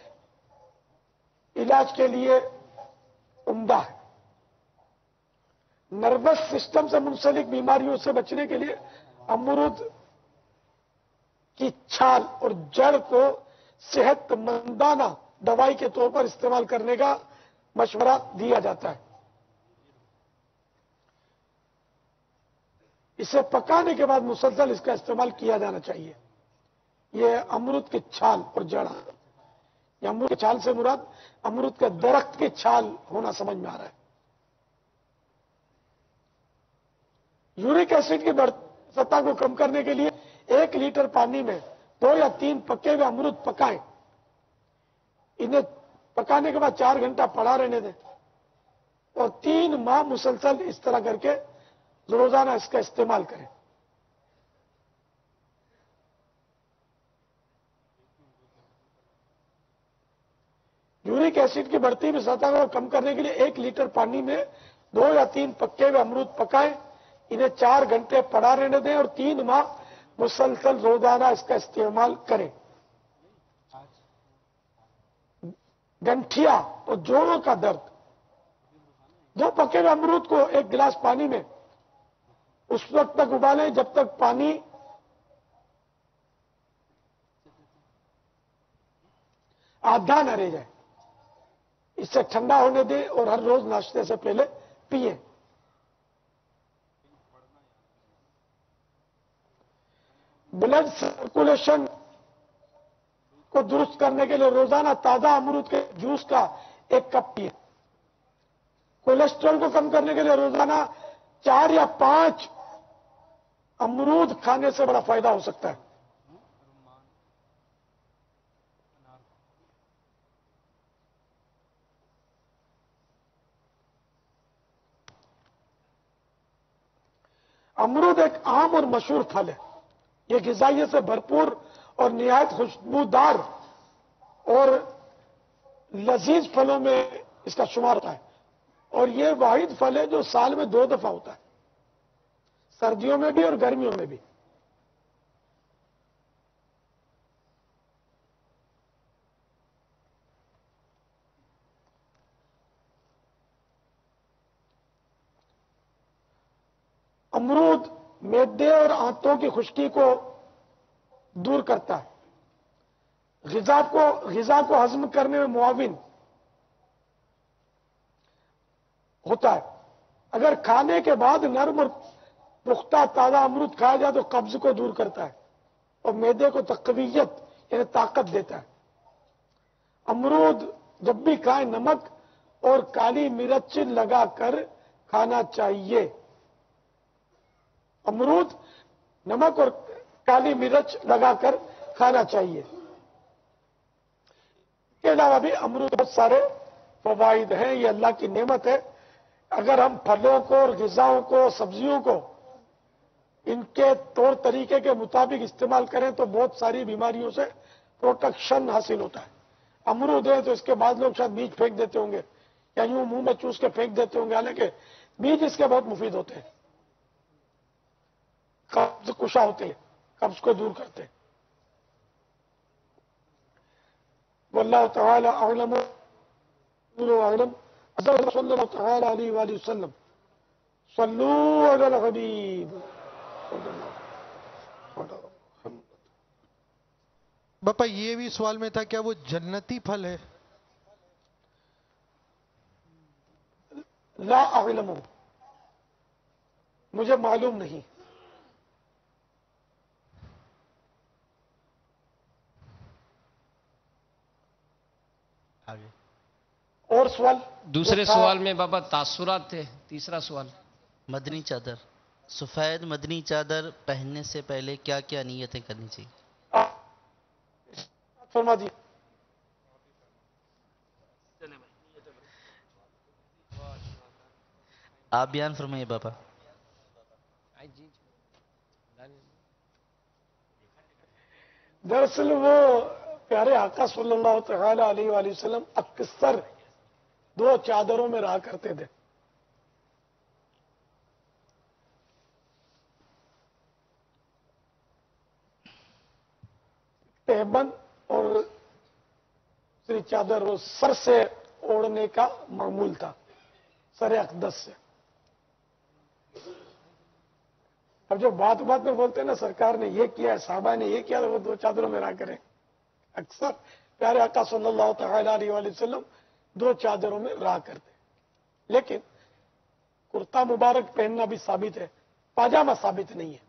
N: के इलाज के लिए उम्दा है। नर्वस सिस्टम से मुंसलिक बीमारियों से बचने के लिए अमरूद की छाल और जड़ को सेहतमंदाना दवाई के तौर पर इस्तेमाल करने का मशवरा दिया जाता है। इसे पकाने के बाद मुसलसल इसका इस्तेमाल किया जाना चाहिए। यह अमरूद की छाल और जड़, यह अमरूद की छाल से मुराद अमरूद के दरख्त की छाल होना समझ में आ रहा है। यूरिक एसिड की सतह को कम करने के लिए एक लीटर पानी में दो या तीन पके हुए अमरूद पकाएं। इन्हें पकाने के बाद चार घंटा पड़ा रहने दें और तीन माह मुसलसल इस तरह करके रोजाना इसका इस्तेमाल करें। यूरिक एसिड की बढ़ती हुई सतह को कम करने के लिए एक लीटर पानी में दो या तीन पके हुए अमरूद पकाएं, इन्हें चार घंटे पड़ा रहने दें और तीन माह मुसलसल रोजाना इसका इस्तेमाल करें। गंठिया और जोड़ों का दर्द, दो पके हुए अमरूद को एक गिलास पानी में उस वक्त तक उबालें जब तक पानी आधा न रह जाए। इससे ठंडा होने दें और हर रोज नाश्ते से पहले पिए। ब्लड सर्कुलेशन को दुरुस्त करने के लिए रोजाना ताजा अमरूद के जूस का एक कप पिए। कोलेस्ट्रॉल को कम करने के लिए रोजाना चार या पांच अमरूद खाने से बड़ा फायदा हो सकता है। अमरूद एक आम और मशहूर फल है। ये ग़िज़ाइयत से भरपूर और निहायत खुशबूदार और लजीज फलों में इसका शुमार होता है और ये वाहिद फल है जो साल में दो दफा होता है, सर्दियों में भी और गर्मियों में भी। अमरूद मैदे और आंतों की खुश्की को दूर करता है, ग़िज़ा को ग़िज़ा को हजम करने में मुआविन होता है। अगर खाने के बाद नरम और पुख्ता ताज़ा अमरूद खाया जाए तो कब्ज को दूर करता है और मैदे को तक़वियत यानी ताकत देता है। अमरूद जब भी खाएं नमक और काली मिर्च लगाकर खाना चाहिए। अमरूद नमक और काली मिर्च लगाकर खाना चाहिए। इसके अलावा भी अमरूद बहुत सारे फवाइद हैं, ये अल्लाह की नेमत है। अगर हम फलों को और ग़िज़ाओं को, सब्जियों को इनके तौर तरीके के मुताबिक इस्तेमाल करें तो बहुत सारी बीमारियों से प्रोटेक्शन हासिल होता है। अमरूद है तो इसके बाद लोग शायद बीज फेंक देते होंगे या यूं मुंह में चूस के फेंक देते होंगे, हालांकि बीज इसके बहुत मुफीद होते हैं, कब्ज कुशा होते हैं, कब्ज को दूर करते हैं। वल्लाहु तआला अअलम अअलम सल्लल्लाहु तआला अलैहि वसल्लम सल्लू अलल हबीब।
Q: बापा ये भी सवाल में था, क्या वो जन्नती फल है?
N: ला अअलम, मुझे मालूम नहीं।
J: आगे
N: और सवाल?
H: दूसरे सवाल में बाबा तासुरात थे। तीसरा सवाल,
J: मदनी चादर, सफेद मदनी चादर पहनने से पहले क्या क्या नियतें करनी चाहिए?
N: फरमा दी।
J: आप बयान फरमाइए बाबा।
N: दरअसल वो प्यारे आका सल्लल्लाहु तआला अलैहि वसल्लम अक्सर दो चादरों में रहा करते थे। तहबंद और दूसरी चादर वो सर से ओढ़ने का मामूल था, सर अक़दस से। अब जो बात बात में बोलते हैं ना सरकार ने ये किया है, साहबा ने ये किया, तो वो दो चादरों में रहा करें। अक्सर प्यारे आका सल्लल्लाहु तआला अलैहि वसल्लम दो चादरों में रहा करते। लेकिन कुर्ता मुबारक पहनना भी साबित है, पाजामा साबित नहीं है।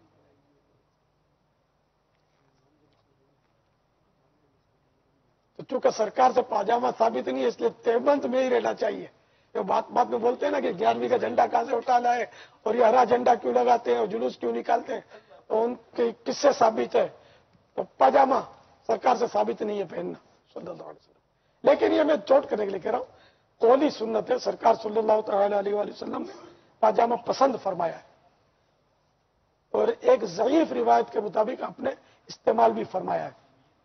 N: तो चूंकि सरकार से पाजामा साबित नहीं है, इसलिए तहबंद में ही रहना चाहिए। जो बात बात में बोलते हैं ना कि ग्यारहवीं का झंडा कहां से उठा लाए और ये हरा झंडा क्यों लगाते हैं और जुलूस क्यों निकालते हैं, तो उनके किससे साबित है? तो पाजामा सरकार से साबित नहीं है पहनना सल्लल्लाहु अलैहि वसल्लम। लेकिन ये मैं चोट करने के लिए कह रहा हूं, कौली सुन्नत है, सरकार सल्लल्लाहु तआला अलैहि वसल्लम ने पाजामा पसंद फरमाया है और एक ज़ईफ रिवायत के मुताबिक आपने इस्तेमाल भी फरमाया है।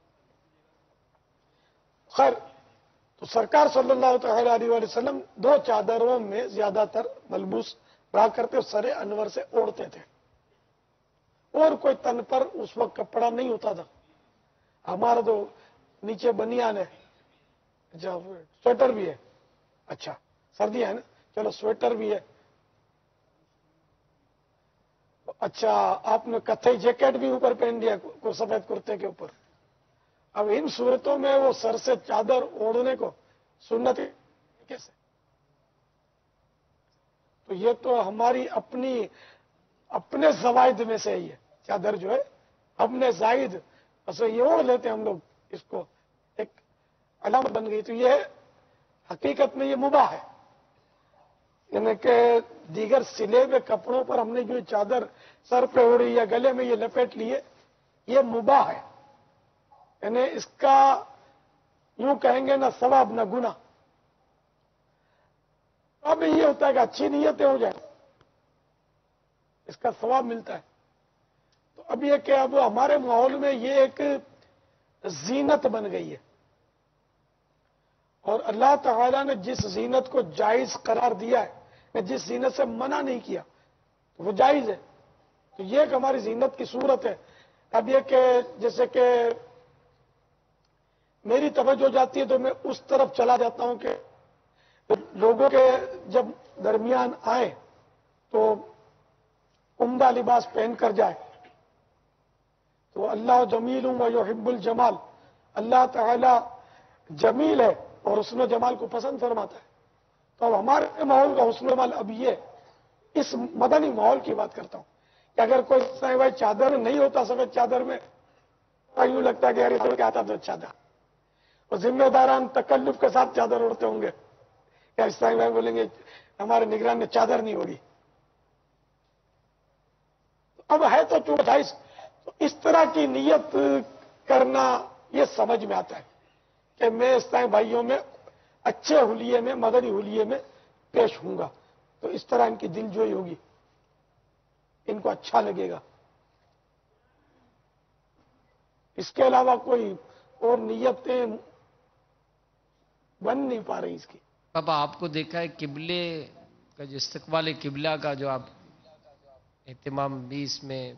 N: खैर, तो सरकार सल्लल्लाहु तआला अलैहि वसल्लम दो चादरों में ज्यादातर मलबूस रहा करते, सरे अनवर से ओढ़ते थे और कोई तन पर उस वक्त कपड़ा नहीं होता था। हमारा तो नीचे बनियान है, जब स्वेटर भी है, अच्छा सर्दियां है ना, चलो स्वेटर भी है, अच्छा आपने कथई जैकेट भी ऊपर पहन दिया को सफेद कुर्ते के ऊपर। अब इन सूरतों में वो सर से चादर ओढ़ने को सुन्नत कैसे? तो ये तो हमारी अपनी अपने जवायद में से ही है, चादर जो है हमने जाहिद ऐसे ये ओढ़ लेते हैं हम लोग, इसको एक अलामत बन गई। तो ये हकीकत में ये मुबाह है, यानी कि दीगर सिले हुए कपड़ों पर हमने जो चादर सर पे ओढ़ी या गले में ये लपेट लिए, ये मुबाह है, यानी इसका यूं कहेंगे ना सवाब ना गुना। अब ये होता है कि अच्छी नीयतें हो जाए, इसका सवाब मिलता है। तो अब ये कि अब हमारे माहौल में ये एक जीनत बन गई है, और अल्लाह ताला ने जिस जीनत को जायज करार दिया है, ने जिस जीनत से मना नहीं किया, तो वो जायज है। तो ये एक हमारी जीनत की सूरत है। अब ये कि जैसे कि मेरी तवज्जो जाती है तो मैं उस तरफ चला जाता हूं कि लोगों के जब दरमियान आए तो उम्दा लिबास पहन कर जाए। तो अल्लाह जमील व युहिब्बुल जमाल, अल्लाह ताला जमील है और हुस्न जमाल को पसंद फरमाता है। तो अब हमारे माहौल का हुस्न जमाल अब ये, इस मदनी माहौल की बात करता हूं कि अगर कोई भाई चादर में नहीं होता, सफेद चादर में, तो यूं लगता है कि यार ये क्या आता तो चादर, और जिम्मेदारान तकल्लुफ के साथ चादर उड़ते होंगे। क्या इस भाई बोलेंगे हमारे निगरान ने चादर नहीं ओढ़ी। अब है तो चूक जायज, तो इस तरह की नीयत करना ये समझ में आता है कि मैं इस तरह भाइयों में अच्छे हुलिये में, मदनी हुलिये में पेश हूंगा, तो इस तरह इनकी दिलजोई होगी, इनको अच्छा लगेगा। इसके अलावा कोई और नीयतें बन नहीं पा रही इसकी।
H: पापा आपको देखा है किबले का जो इस्तकबाल किबला का जो आप एहतमाम भी इसमें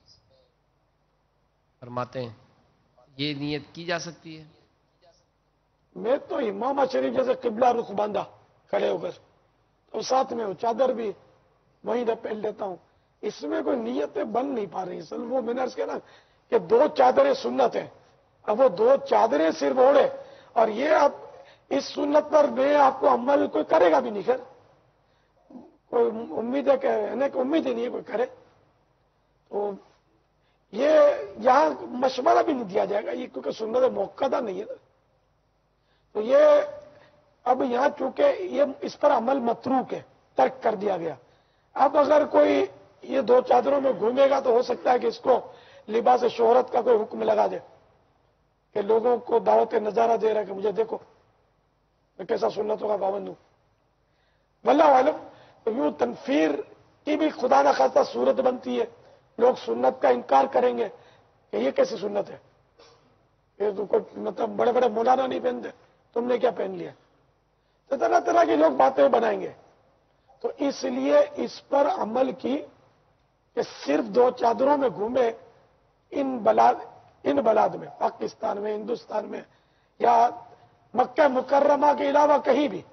H: फरमाते हैं, ये नियत की जा सकती है?
N: मैं तो इमाम शरीफ जैसे किबला रुख बांधा खड़े होकर, तो साथ में वो चादर भी वहीं पहन लेता हूं। इसमें कोई नीयतें बन नहीं पा रही। असल वो मैंने अर्ज किया ना कि दो चादरें सुन्नत हैं, अब वो दो चादरें सिर्फ ओढ़े, और ये आप इस सुन्नत पर मैं आपको अमल कोई करेगा भी नहीं, खैर कोई उम्मीद है कि उम्मीद ही नहीं है कोई करे, तो ये यहां मशवरा भी नहीं दिया जाएगा, ये क्योंकि सुन्नत मौक़दा नहीं है ना। तो ये अब यहां चूंकि ये इस पर अमल मतरूक है, तर्क कर दिया गया। अब अगर कोई ये दो चादरों में घूमेगा तो हो सकता है कि इसको लिबास शोहरत का कोई हुक्म लगा दे कि लोगों को दावत नजारा दे रहा है कि मुझे देखो मैं कैसा सुन्नतों का पाबंद हूं। वल्लाहु आलम। तो यूं तनफीर की भी खुदा न खास्ता सूरत बनती है, लोग सुन्नत का इनकार करेंगे कि ये कैसी सुन्नत है, ये तो कोई मतलब बड़े बड़े मौलाना नहीं पहनते, तुमने क्या पहन लिया। तो तरह तरह की लोग बातें बनाएंगे। तो इसलिए इस पर अमल की कि सिर्फ दो चादरों में घूमे इन बलाद इन बलाद में, पाकिस्तान में, हिंदुस्तान में या मक्का मुकर्रमा के अलावा कहीं भी।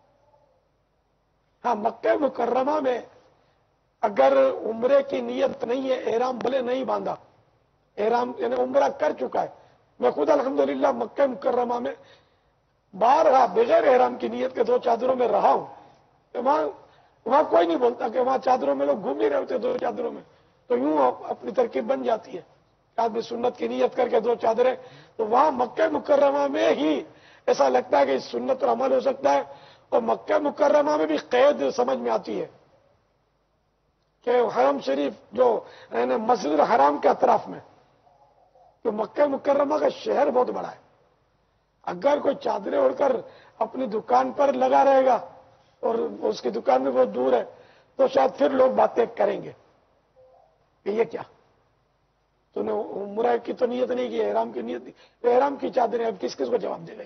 N: हाँ, मक्का मुकर्रमा में अगर उम्रे की नीयत नहीं है, एहराम भले नहीं बांधा, एहराम यानी उम्रा कर चुका है, मैं खुद अल्हम्दुलिल्लाह मक्का मुकर्रमा में बारहा बगैर एहराम की नीयत के दो चादरों में रहा हूं, तो वहां वहां कोई नहीं बोलता कि वहां चादरों में लोग घूम ही रहे होते दो चादरों में। तो यूं अपनी तरकीब बन जाती है, आदमी सुन्नत की नीयत करके दो चादरें, तो वहां मक्का मुकर्रमा में ही ऐसा लगता है कि इस सुन्नत पर अमल हो सकता है। और मक्का मुकर्रमा में भी कैद समझ में आती है कि हरम शरीफ जो मस्जिद हराम के अतराफ में, तो मक्का मुकर्रमा का शहर बहुत बड़ा है। अगर कोई चादरें ओढ़कर अपनी दुकान पर लगा रहेगा और उसकी दुकान में बहुत दूर है, तो शायद फिर लोग बातें करेंगे कि ये क्या, तूने उम्रा की तो नीयत नहीं की, एहराम की नीयत नहीं, एहराम की चादरें अब किस किस को जवाब देगा।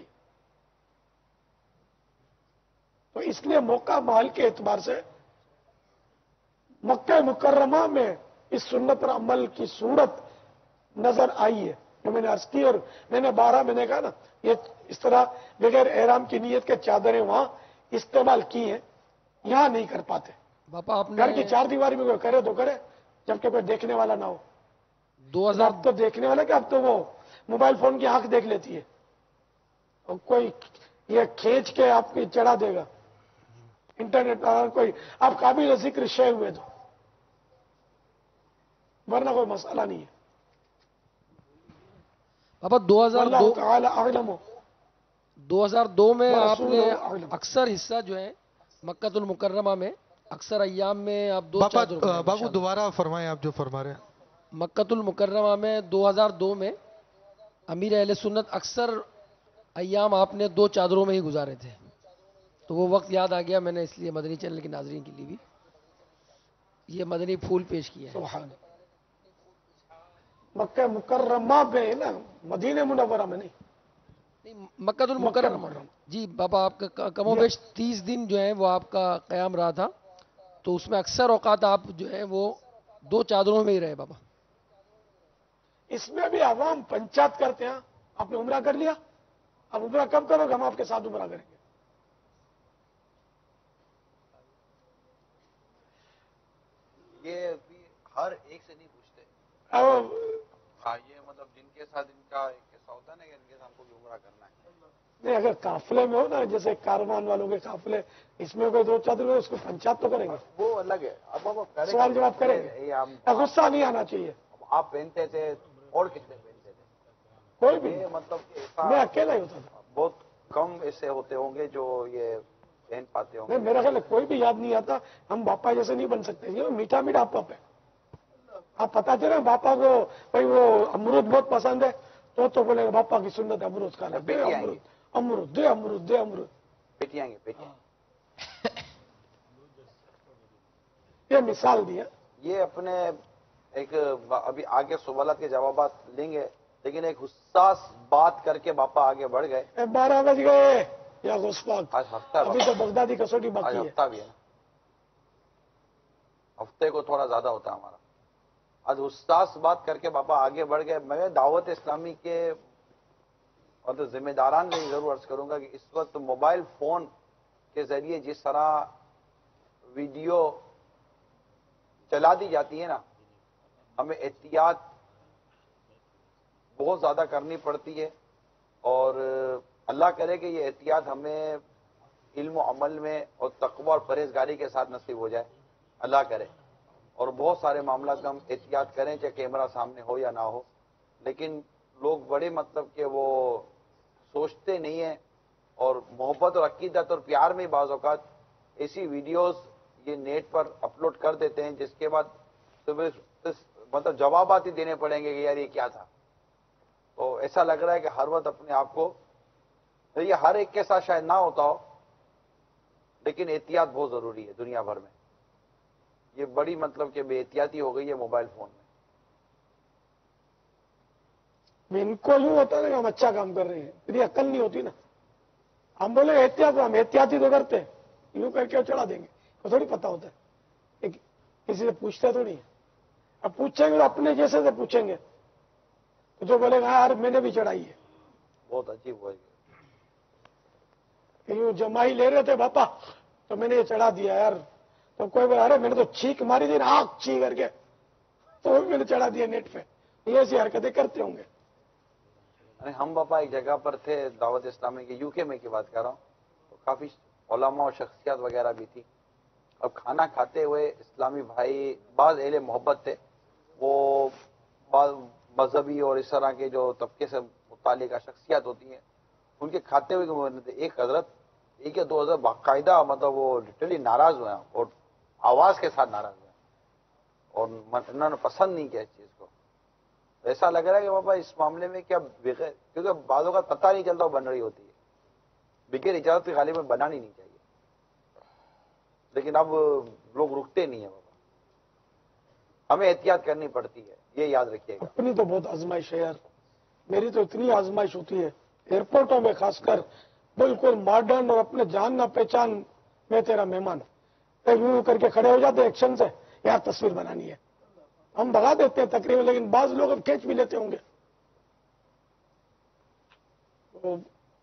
N: तो इसलिए मौका माल के एतबार से मक्का मुकर्रमा में इस सुन्नत पर अमल की सूरत नजर आई है जो मैंने अर्ज की। और मैंने बारह मैंने कहा ना, ये इस तरह बगैर एहराम की नीयत के चादरें वहां इस्तेमाल की हैं, यहां नहीं कर पाते।
B: बापा आपने
N: घर की चार दीवारी में कोई करे तो करे, जबकि कोई देखने वाला ना हो।
B: दो हजार
N: अब तो देखने वाला कि अब तो वो मोबाइल फोन की आंख देख लेती है, और कोई ये खींच के आपकी चढ़ा देगा इंटरनेट पर, कोई आप काबिल जिक्र शेयर हुए तो, वरना कोई मसला नहीं है।
B: पापा दो हज़ार दो
N: वल्लाहु ताला अअलम।
B: दो हज़ार दो में
N: रसूल
B: आपने
N: अअलम।
B: अक्सर हिस्सा जो है मक्कातुल मुकर्रमा में अक्सर अय्याम में आप दो
Q: बाबा
B: चादरों में
Q: बाबू दोबारा फरमाएं आप जो फरमा रहे हैं।
B: मक्कातुल मुकर्रमा में दो हज़ार दो में अमीर अहले सुन्नत अक्सर अय्याम आपने दो चादरों में ही गुजारे थे, तो वो वक्त याद आ गया, मैंने इसलिए मदनी चैनल के नाजरीन के लिए भी ये मदनी फूल पेश किया है।
N: सुभान मक्का मुकर्रमा पे है ना, मदीने मुनव्वरा में नहीं।
B: मक्कातुल मुकर्रमा जी बाबा आपका कमोबेश तीस दिन जो है वो आपका क़याम रहा था, तो उसमें अक्सर औकात आप जो है वो दो चादरों में ही रहे बाबा।
N: इसमें भी आवाम पंचायत करते हैं, आपने उम्रा कर लिया, अब उम्रा कब करोगे, हम आपके साथ उम्रा करेंगे।
M: ये भी हर एक से नहीं पूछते।
N: अब
M: हाँ, ये मतलब जिनके साथ इनका एक ऐसा होता है ना कि इनके साथ हमको भी उम्रा करना है।
N: नहीं, अगर काफिले में हो ना, जैसे कारवान वालों के काफिले, इसमें कोई दो चादर में उसको पंचायत तो करेंगे,
M: वो अलग है। अब अब करेंगे,
N: सवाल जवाब करेंगे,
M: ये हम
N: गुस्सा नहीं आना चाहिए।
M: आप पहनते थे और कितने पहनते थे?
N: कोई भी
M: ये मतलब कि ऐसा
N: मैं अकेला ही होता था।
M: बहुत कम ऐसे होते होंगे जो ये पहन पाते होंगे।
N: नहीं, मेरा ख्याल है कोई भी याद नहीं आता, हम बापा जैसे नहीं बन सकते। ये मीठा मीठा आप है, आप पता चले बापा को भाई वो अमरूद बहुत पसंद है, तो तो बोलेगा बापा की सुन्नत है अमरूद खाना, दे अमरूद, अमरूद दे अमरूद दे अमरूद।
M: बेटियां बेटियां
N: ये मिसाल दिया।
M: ये अपने एक अभी आगे सवालात के जवाब लेंगे, लेकिन एक हुस्सास बात करके बापा आगे बढ़ गए।
N: बारह बज गए या गुस्ताख,
M: आज हफ्ता
N: अभी तो बगदादी कसौटी
M: आज
N: बाकी है।
M: हफ्ता भी है ना, हफ्ते को थोड़ा ज्यादा होता है हमारा। आज हुस्सास बात करके बापा आगे बढ़ गए। मैं दावत इस्लामी के मतलब जिम्मेदारान से जरूर अर्ज करूंगा कि इस वक्त मोबाइल फोन के जरिए जिस तरह वीडियो चला दी जाती है ना, हमें एहतियात बहुत ज्यादा करनी पड़ती है, और अल्लाह करे कि ये एहतियात हमें इल्म और अमल में और तकवा और परहेजगारी के साथ नसीब हो जाए, अल्लाह करे। और बहुत सारे मामला का हम एहतियात करें, चाहे कैमरा सामने हो या ना हो, लेकिन लोग बड़े मतलब कि वो सोचते नहीं है, और मोहब्बत और अकीदत और प्यार में बाज़ औक़ात ऐसी वीडियोस ये नेट पर अपलोड कर देते हैं जिसके बाद सुबह मतलब जवाबात ही देने पड़ेंगे कि यार ये क्या था। तो ऐसा लग रहा है कि हर वक्त अपने आप को, तो ये हर एक के साथ शायद ना होता हो, लेकिन एहतियात बहुत जरूरी है दुनिया भर में। ये बड़ी मतलब कि बेहतियाती हो गई है मोबाइल फोन में।
N: इनको यूं होता है ना हम अच्छा काम कर रहे हैं, इतनी अक्ल नहीं होती ना। हम बोले एहतियात, हम एहतियाती तो करते हैं, यूं करके चढ़ा देंगे, तो थोड़ी पता होता है, एक, किसी से पूछते तो नहीं है। अब पूछेंगे तो अपने जैसे से पूछेंगे, तो जो बोलेगा यार मैंने भी चढ़ाई है।
M: बहुत अजीब हो
N: गई, यूं जमाई ले रहे थे पापा, तो मैंने ये चढ़ा दिया यार। तो कोई बोला अरे मैंने तो चीख मारी थी ना, आग ची करके, तो मैंने चढ़ा दिया नेट पे। ये ऐसी हरकतें करते होंगे।
M: अरे हम पापा एक जगह पर थे दावत इस्लामी के, यूके में की बात कर रहा हूँ, तो काफी उलमा और शख्सियत वगैरह भी थी। अब खाना खाते हुए इस्लामी भाई बाज अहले मोहब्बत थे, वो बाज मजहबी और इस तरह के जो तबके से मुतालिका शख्सियत होती हैं, उनके खाते हुए एक हजरत, एक या दो हजरत बाकायदा मतलब वो लिटरली नाराज हुए और आवाज के साथ नाराज हुए, और उन्होंने पसंद नहीं किया इस चीज को। ऐसा लग रहा है कि बाबा इस मामले में क्या बगैर, क्योंकि बाजों का पता नहीं चलता बन रही होती है, बगैर इजाजत के गाली में बनानी नहीं चाहिए, लेकिन अब लोग रुकते नहीं है बाबा। हमें एहतियात करनी पड़ती है, ये याद रखिएगा।
N: अपनी तो बहुत आजमाइश है यार, मेरी तो इतनी आजमाइश होती है एयरपोर्टों में, खासकर बिल्कुल मॉडर्न और अपने जान ना पहचान में तेरा मेहमान, यूं करके खड़े हो जाते एक्शन से, यार तस्वीर बनानी है, हम भगा देते हैं तकरीबन, लेकिन बाज लोग अब खींच भी लेते होंगे। तो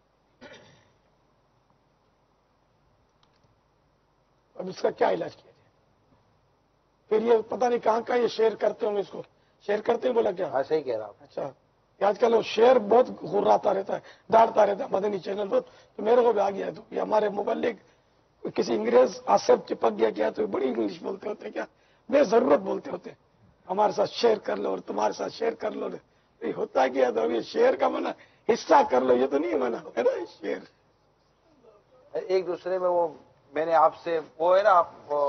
N: अब इसका क्या इलाज किया जाए? फिर ये पता नहीं कहां कहां ये शेयर करते होंगे, इसको शेयर करते हैं, बोला क्या?
M: हाँ सही कह रहा हूं।
N: अच्छा, आजकल वो शेयर बहुत घुर्राता रहता है, दाड़ता रहता है मदनी चैनल पर, तो मेरे को भी आ गया है। तो ये हमारे मुबल्लिग किसी अंग्रेज आसफ चिपक गया क्या, तो बड़ी इंग्लिश बोलते होते क्या, बेजरूरत बोलते होते, हमारे साथ शेयर कर लो और तुम्हारे साथ शेयर कर लो, ये होता क्या था, ये शेर का मना हिस्सा कर लो, ये तो नहीं मना है ना शेर।
M: एक दूसरे में वो मैंने आपसे वो है ना आप वो,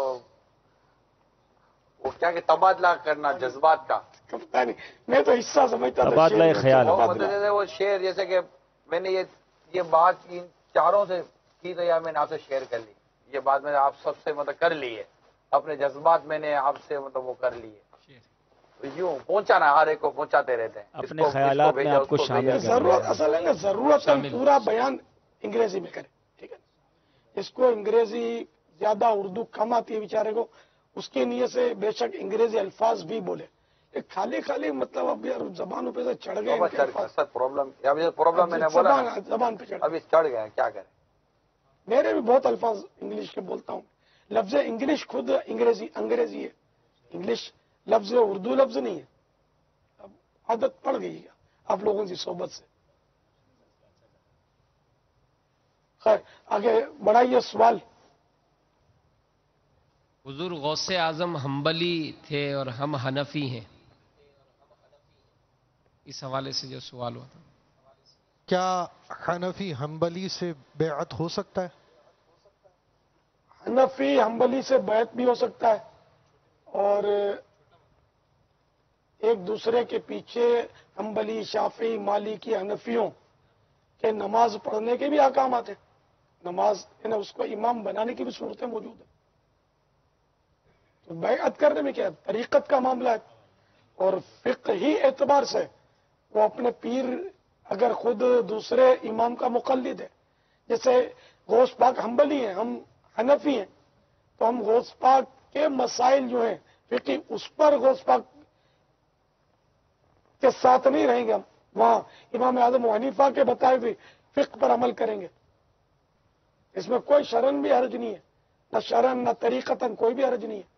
M: वो क्या कि तबादला करना जज्बात का,
N: पता नहीं, मैं तो हिस्सा समझता था।
K: तबादला ख्याल।
M: वो मतलब जैसे वो शेर, जैसे कि मैंने ये ये बात इन चारों से की तो यार मैंने आपसे शेयर कर ली, ये बात मैंने आप सबसे मतलब कर ली है, अपने जज्बात मैंने आपसे मतलब वो कर लिए, तो यूं पहुंचाना, हर एक को पहुंचाते रहते हैं,
K: अपने ख्यालात में आपको शामिल करना।
N: जरूरत असल है ना, जरूरत है पूरा बयान अंग्रेजी में करें, ठीक है। इसको अंग्रेजी ज्यादा, उर्दू कम आती है बेचारे को, उसकी नीयत से बेशक अंग्रेजी अल्फाज भी बोले, खाली खाली मतलब अब यार जबानों पे से चढ़ गए,
M: सर प्रॉब्लम प्रॉब्लम मैंने बोला
N: जबान पे चढ़,
M: अभी चढ़ गए, क्या करें।
N: मेरे भी बहुत अल्फाज इंग्लिश के बोलता हूँ, लफ्ज इंग्लिश खुद अंग्रेजी अंग्रेजी है, इंग्लिश लफ्ज उर्दू लफ्ज नहीं है, अब आदत पड़ गई है आप लोगों की सोबत से। खैर आगे बढ़ाइए सवाल।
H: हुजूर गौसे आजम हम्बली थे और हम हनफी हैं, इस हवाले से जो सवाल हुआ था,
Q: क्या हनफी हम्बली से बेअत हो सकता है?
N: हनफी हम्बली से बैत भी हो सकता है, और एक दूसरे के पीछे हम्बली, शाफी, मालिकी, हनफियों के नमाज पढ़ने के भी अहकाम आते, नमाज ना उसको इमाम बनाने की भी सूरतें मौजूद है। तो बैअत करने में क्या है, तरीकत का मामला है, और फिक्ही एतबार से वो अपने पीर अगर खुद दूसरे इमाम का मुकल्लिद है, जैसे गौस पाक हम्बली हैं, हम हनफी हैं, तो हम गौस पाक के मसाइल जो हैं फिक्ही, उस पर गौस पाक के साथ नहीं रहेंगे, हम वहां इमाम आजम हनीफा के बताए हुए फिक्र पर अमल करेंगे। इसमें कोई शरन भी हर्ज नहीं है, न शरन न तरीकतन कोई भी हर्ज नहीं है।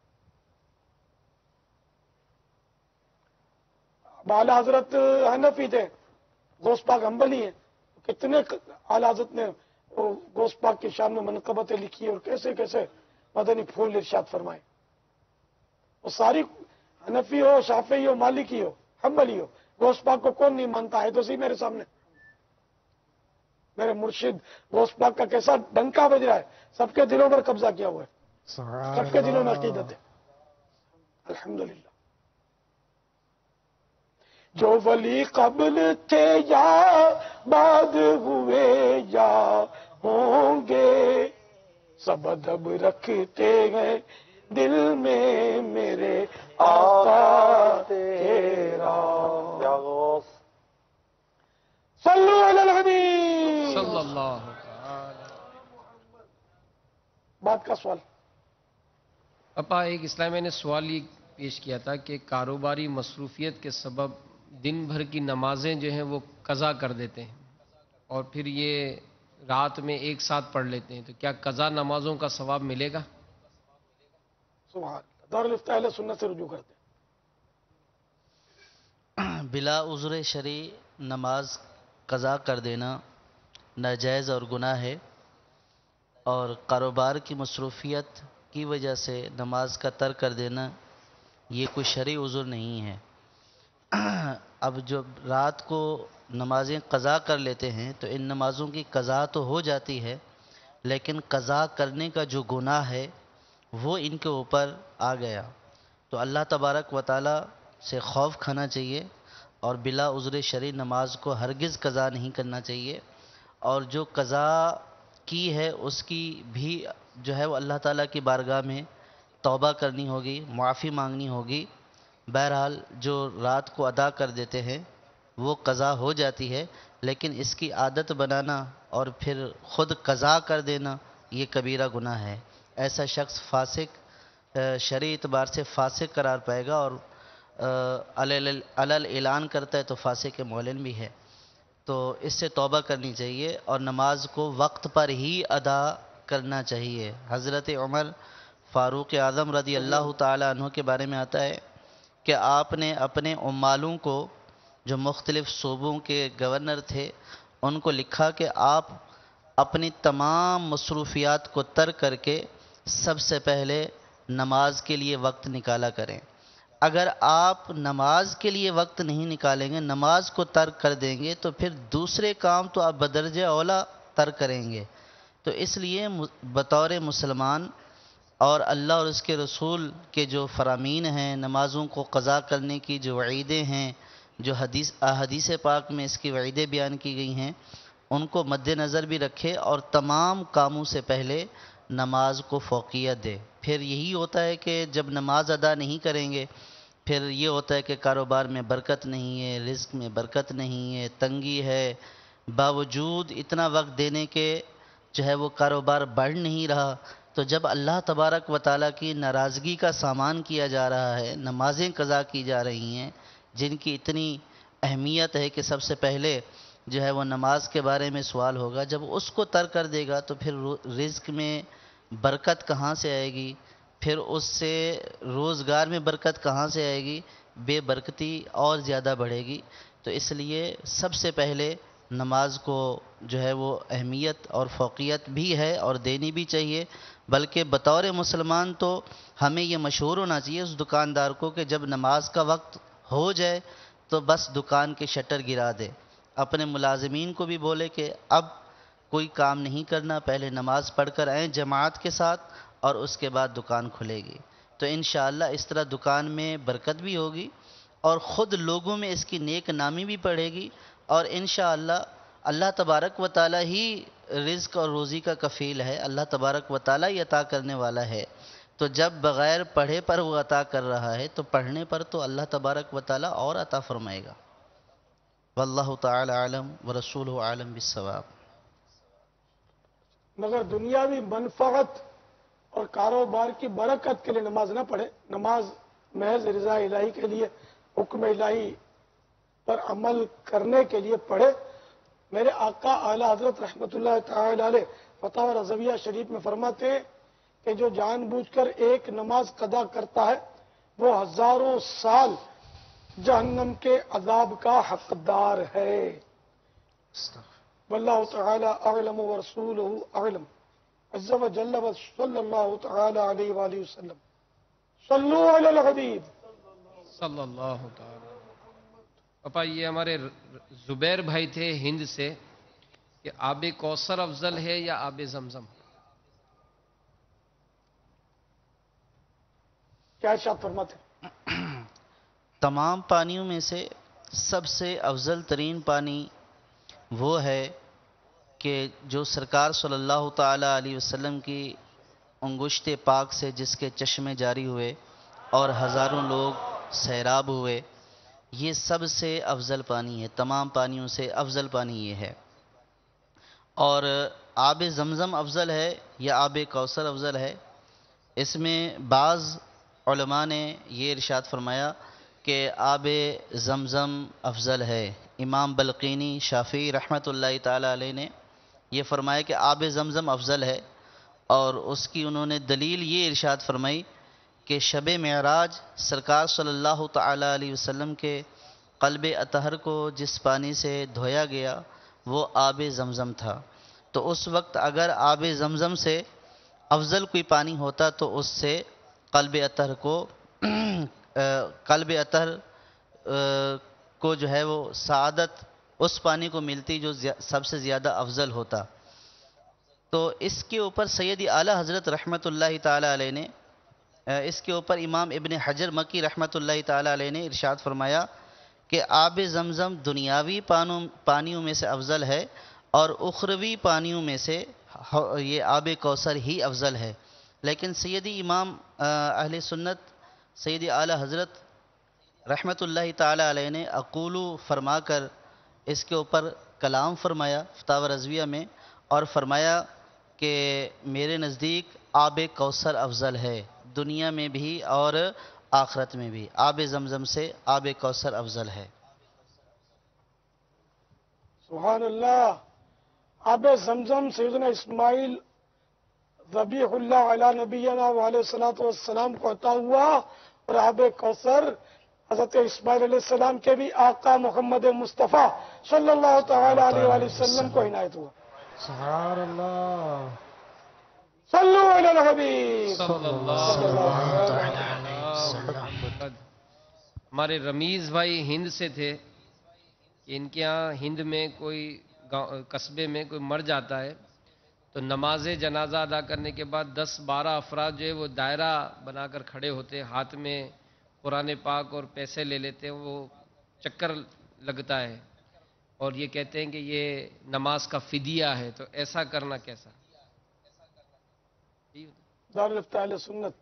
N: आला हजरत हनफी थे, गौस पाक हम्बली हैं, कितने आला हजरत ने गौस पाक की शान में मनकबतें लिखी और कैसे कैसे मदनी फूल इरशाद फरमाए। वो सारी हनफी हो, शाफी हो, मालिकी हो, हम्बली हो, गौस पाक को कौन नहीं मानता है? तो सी मेरे सामने मेरे मुर्शिद गौस पाक का कैसा डंका बज रहा है, सबके दिलों पर कब्जा किया हुआ है, सबके दिलों में अकीदत है, अल्हम्दुलिल्लाह। जो वली कब्ल थे या बाद हुए या होंगे, सब अदब रखते हैं दिल में मेरे आका तेरा। सल्लु अलल हबीब
H: सल्लल्लाहु।
N: बात का सवाल।
H: पापा, एक इस्लामी ने सवाल ये पेश किया था कि कारोबारी मसरूफियत के सबब दिन भर की नमाजें जो हैं वो कज़ा कर देते हैं और फिर ये रात में एक साथ पढ़ लेते हैं, तो क्या कज़ा नमाजों का सवाब मिलेगा?
N: सुभान अल्लाह, दारुल इफ्ता अहले सुन्नत से रुजू करते
J: हैं। बिला उज़्र शरी नमाज कज़ा कर देना नाजायज़ और गुनाह है, और कारोबार की मसरूफियत की वजह से नमाज का तर्क कर देना ये कोई शरई उज़्र नहीं है। अब जो रात को नमाजें कज़ा कर लेते हैं तो इन नमाज़ों की कज़ा तो हो जाती है, लेकिन कज़ा करने का जो गुनाह है वो इनके ऊपर आ गया। तो अल्लाह तबारक व तआला से खौफ खाना चाहिए और बिला उज़्र शरई नमाज को हरगिज़ कज़ा नहीं करना चाहिए, और जो कज़ा की है उसकी भी जो है वो अल्लाह ताला की बारगाह में तौबा करनी होगी, माफ़ी मांगनी होगी। बहरहाल जो रात को अदा कर देते हैं वो कज़ा हो जाती है, लेकिन इसकी आदत बनाना और फिर ख़ुद कज़ा कर देना ये कबीरा गुनाह है। ऐसा शख्स फासिक शरई एतबार से फासिक करार पाएगा, और अलल अलल ऐलान करता है तो फासिक मौलन भी है। तो इससे तौबा करनी चाहिए और नमाज को वक्त पर ही अदा करना चाहिए। हज़रत उमर फ़ारूक आज़म रज़ी अल्लाह ताला अन्हु के बारे में आता है कि आपने अपने उम्मालों को, जो मुख्तलिफ़ सूबों के गवर्नर थे, उनको लिखा कि आप अपनी तमाम मसरूफियात को तर्क करके सबसे पहले नमाज के लिए वक्त निकाला करें। اگر آپ نماز کے لیے وقت نہیں نکالیں گے، نماز کو ترک کر دیں گے، تو پھر دوسرے کام تو آپ بدرجہ اولا ترک کریں گے۔ تو اس لیے بطور مسلمان اور اللہ اور اس کے رسول کے جو فرامین ہیں، نمازوں کو قضا کرنے کی جو وعیدیں ہیں، جو حدیث احادیث پاک میں اس کی وعیدیں بیان کی گئی ہیں، ان کو مد نظر بھی رکھے اور تمام کاموں سے پہلے نماز کو فوقیت دے۔ پھر یہی ہوتا ہے کہ جب نماز ادا نہیں کریں گے، پھر یہ ہوتا ہے کہ کاروبار میں برکت نہیں ہے، رزق میں برکت نہیں ہے، تنگی ہے، باوجود اتنا وقت دینے کے جو ہے وہ کاروبار بڑھ نہیں رہا۔ تو جب اللہ تبارک و تعالیٰ کی ناراضگی کا سامان کیا جا رہا ہے، نمازیں قضا کی جا رہی ہیں جن کی اتنی اہمیت ہے کہ سب سے پہلے جو ہے وہ نماز کے بارے میں سوال ہوگا، جب اس کو ترک کر دے گا تو پھر رزق میں برکت کہاں سے آئے گی، پھر اس سے روزگار میں برکت کہاں سے آئے گی، بے برکتی اور زیادہ بڑھے گی۔ تو اس لیے سب سے پہلے نماز کو جو ہے وہ اہمیت اور فوقیت بھی ہے اور دینی بھی چاہیے، بلکہ بطور مسلمان تو ہمیں یہ مشہور ہونا چاہیے اس دکاندار کو کہ جب نماز کا وقت ہو جائے تو بس دکان کے شٹر گرا دے، اپنے ملازمین کو بھی بولے کہ اب کوئی کام نہیں کرنا، پہلے نماز پڑھ کر آئیں جماعت کے ساتھ اور اس کے بعد دکان کھلے گی۔ تو انشاءاللہ اس طرح دکان میں برکت بھی ہوگی اور خود لوگوں میں اس کی نیک نامی بھی پڑھے گی، اور انشاءاللہ اللہ تبارک و تعالیٰ ہی رزق اور روزی کا کفیل ہے، اللہ تبارک و تعالیٰ ہی عطا کرنے والا ہے۔ تو جب بغیر پڑھے پر وہ عطا کر رہا ہے تو پڑھنے پر تو اللہ تبارک و تعالیٰ اور عطا فرمائے گا۔ واللہ تعالی عالم ورسولہ عالم بالصواب۔
N: مگر دنیاوی منفعت اور کاروبار کی برکت کے لیے نماز نہ پڑھے، نماز محض رضا الہی کے لیے، حکم الہی پر عمل کرنے کے لیے پڑھے۔ میرے آقا اعلیٰ حضرت رحمۃ اللہ تعالی علیہ فتاوی رضویہ شریف میں فرماتے ہیں کہ جو جان بوجھ کر ایک نماز قضا کرتا ہے وہ ہزاروں سال جہنم کے عذاب کا حقدار ہے۔ واللہ تعالی اعلم ورسولہ اعلم عز وجل وصلی اللہ تعالی علیہ وآلہ وسلم۔ صلو علی الحبیب
H: صلی اللہ تعالی۔ پاپا یہ ہمارے زبیر بھائی تھے ہند سے، کہ آب کوثر افضل ہے یا آب زمزم؟
N: کیا ارشاد فرماتے ہیں؟
J: تمام پانیوں میں سے سب سے افضل ترین پانی وہ ہے کہ جو سرکار صلی اللہ تعالی علیہ وسلم کی انگشت پاک سے جس کے چشمے جاری ہوئے اور ہزاروں لوگ سیراب ہوئے، یہ سب سے افضل پانی ہے، تمام پانیوں سے افضل پانی یہ ہے۔ اور آب زمزم افضل ہے یا آب کوثر افضل ہے، اس میں بعض علماء نے یہ ارشاد فرمایا کہ آب زمزم افضل ہے۔ امام بلقینی شافعی رحمۃ اللہ تعالی علیہ نے یہ فرمایا کہ آب زمزم افضل ہے، اور اس کی انہوں نے دلیل یہ ارشاد فرمائی کہ شب معراج سرکار صلی اللہ تعالی علیہ وسلم کے قلب اطہر کو جس پانی سے دھویا گیا وہ آب زمزم تھا، تو اس وقت اگر آب زمزم سے افضل کوئی پانی ہوتا تو اس سے قلب اطہر کو قلب اطہر کو جو ہے وہ سعادت اس پانی کو ملتی جو سب سے زیادہ افضل ہوتا۔ تو اس کے اوپر سیدی اعلیٰ حضرت رحمۃ اللہ تعالی علیہ نے اس کے اوپر امام ابن حجر مکی رحمۃ اللہ تعالی علیہ نے ارشاد فرمایا کہ آب زمزم دنیاوی پانیوں میں سے افضل ہے اور اخروی پانیوں میں سے یہ آب کوثر ہی افضل ہے۔ لیکن سیدی امام اہل سنت سیدی اعلیٰ حضرت رحمۃ اللہ تعالی علیہ نے اقولو فرما کر اس کے اوپر کلام فرمایا فتاوی رضویہ میں، اور فرمایا کہ میرے نزدیک آب کوثر افضل ہے، دنیا میں بھی اور آخرت میں بھی آب زمزم سے آب کوثر افضل ہے۔
N: سبحان اللہ۔ آب زمزم سیدنا اسماعیل ذبیح اللہ علی نبینا وعلیہ الصلوۃ والسلام کو عطا ہوا، اور آب کوثر حضرت اسماعیل علیہ السلام کے بھی آقا محمد مصطفیٰ صلی اللہ تعالی علیہ وآلہ وسلم کو عنایت ہوا۔
C: سبحان اللہ۔
N: صلو علی الحبیب
H: صلی اللہ علیہ وسلم۔ ہمارے رمیز بھائی ہند سے تھے کہ ان کے ہاں ہند میں کوئی گاؤں قصبے میں کوئی مر جاتا ہے تو نماز جنازہ ادا کرنے کے بعد دس بارہ افراد جو ہے وہ دائرہ بنا کر کھڑے ہوتے ہیں، ہاتھ میں قرآن پاک اور پیسے لے لیتے ہیں، وہ چکر لگتا ہے اور یہ کہتے ہیں کہ یہ نماز کا فدیہ ہے، تو ایسا کرنا کیسا؟
N: دارالفتہ اہل سنت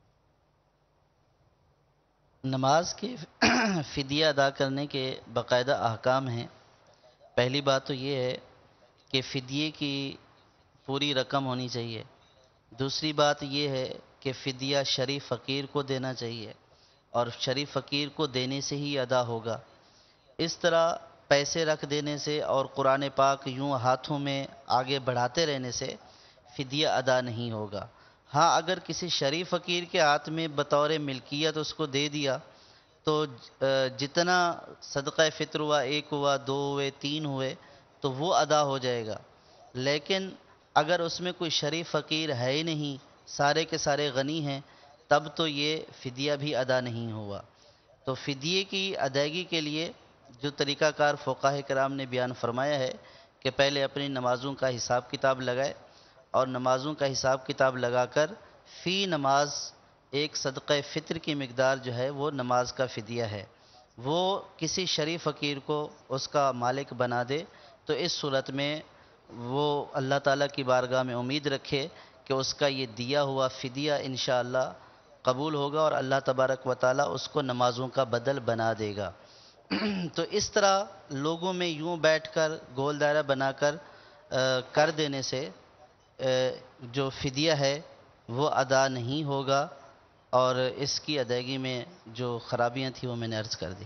J: نماز کے فدیہ ادا کرنے کے باقاعدہ احکام ہیں۔ پہلی بات تو یہ ہے کہ فدیے کی پوری رقم ہونی چاہیے۔ دوسری بات یہ ہے کہ فدیہ شریف فقیر کو دینا چاہیے اور شریف فقیر کو دینے سے ہی ادا ہوگا۔ اس طرح پیسے رکھ دینے سے اور قرآن پاک یوں ہاتھوں میں آگے بڑھاتے رہنے سے فدیہ ادا نہیں ہوگا۔ ہاں اگر کسی شریف فقیر کے ہاتھ میں بطور ملکیت اس کو دے دیا تو جتنا صدقہ فطر ہوا، ایک ہوا، دو ہوئے، تین ہوئے، تو وہ ادا ہو جائے گا۔ لیکن اگر اس میں کوئی شریف فقیر ہے ہی نہیں، سارے کے سارے غنی ہیں، تب تو یہ فدیہ بھی ادا نہیں ہوا۔ تو فدیے کی ادائیگی کے لیے جو طریقہ کار فقہاء کرام نے بیان فرمایا ہے کہ پہلے اپنی نمازوں کا حساب کتاب لگائے اور نمازوں کا حساب کتاب لگا کر فی نماز ایک صدقہ فطر کی مقدار جو ہے وہ نماز کا فدیہ ہے، وہ کسی شریف فقیر کو اس کا مالک بنا دے، تو اس صورت میں وہ اللہ تعالیٰ کی بارگاہ میں امید رکھے کہ اس کا یہ دیا ہوا فدیہ انشاءاللہ قبول ہوگا اور اللہ تبارک و تعالیٰ اس کو نمازوں کا بدل بنا دے گا۔ تو اس طرح لوگوں میں یوں بیٹھ کر گول دائرہ بنا کر کر دینے سے جو فدیہ ہے وہ ادا نہیں ہوگا، اور اس کی ادائیگی میں جو خرابیاں تھیں وہ میں نے عرض کر دی۔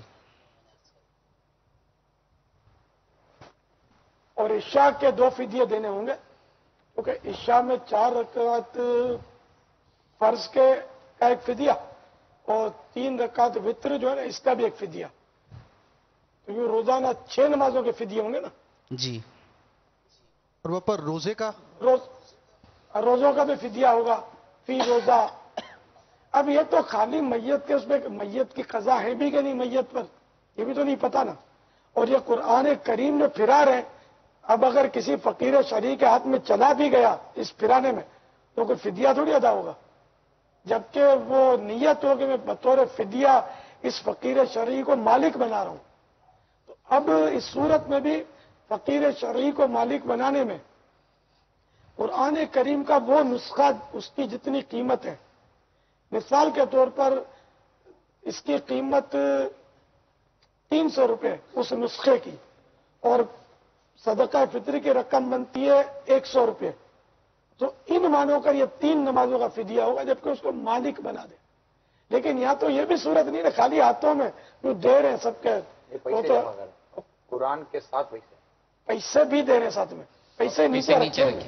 N: اور عشاء کے دو فدیے دینے ہوں گے، کیونکہ عشاء میں چار رکعت فرض کے کا ایک فدیہ اور تین رکعت وتر جو ہے نا اس کا بھی ایک فدیہ، تو یہ روزانہ چھ نمازوں کے فدیے ہوں گے نا
J: جی۔
Q: اور وہ پر روزے کا
N: روز روزوں کا بھی فدیہ ہوگا فی روزہ۔ اب یہ تو خالی میت کے اس میں میت کی قضا ہے بھی کہ نہیں میت پر، یہ بھی تو نہیں پتا نا۔ اور یہ قرآن کریم میں پھرا رہے، اب اگر کسی فقیر شرعی کے ہاتھ میں چلا بھی گیا اس پھرانے میں تو کوئی فدیہ تھوڑی ادا ہوگا، جبکہ وہ نیت ہو کہ میں بطور فدیہ اس فقیر شرعی کو مالک بنا رہا ہوں۔ تو اب اس صورت میں بھی فقیر شرعی کو مالک بنانے میں قرآن کریم کا وہ نسخہ اس کی جتنی قیمت ہے، مثال کے طور پر اس کی قیمت تین سو روپے اس نسخے کی، اور صدقہ فطر کی رقم بنتی ہے ایک سو روپے، تو ان مانوں کر یہ تین نمازوں کا فدیہ ہوگا جبکہ اس کو مالک بنا دے۔ لیکن یہاں تو یہ بھی صورت نہیں ہے، خالی ہاتھوں میں جو دے رہے ہیں سب کے
M: قرآن کے ساتھ پیسے
N: پیسے بھی دے رہے ہیں، ساتھ میں پیسے نیچے رکھے ہیں،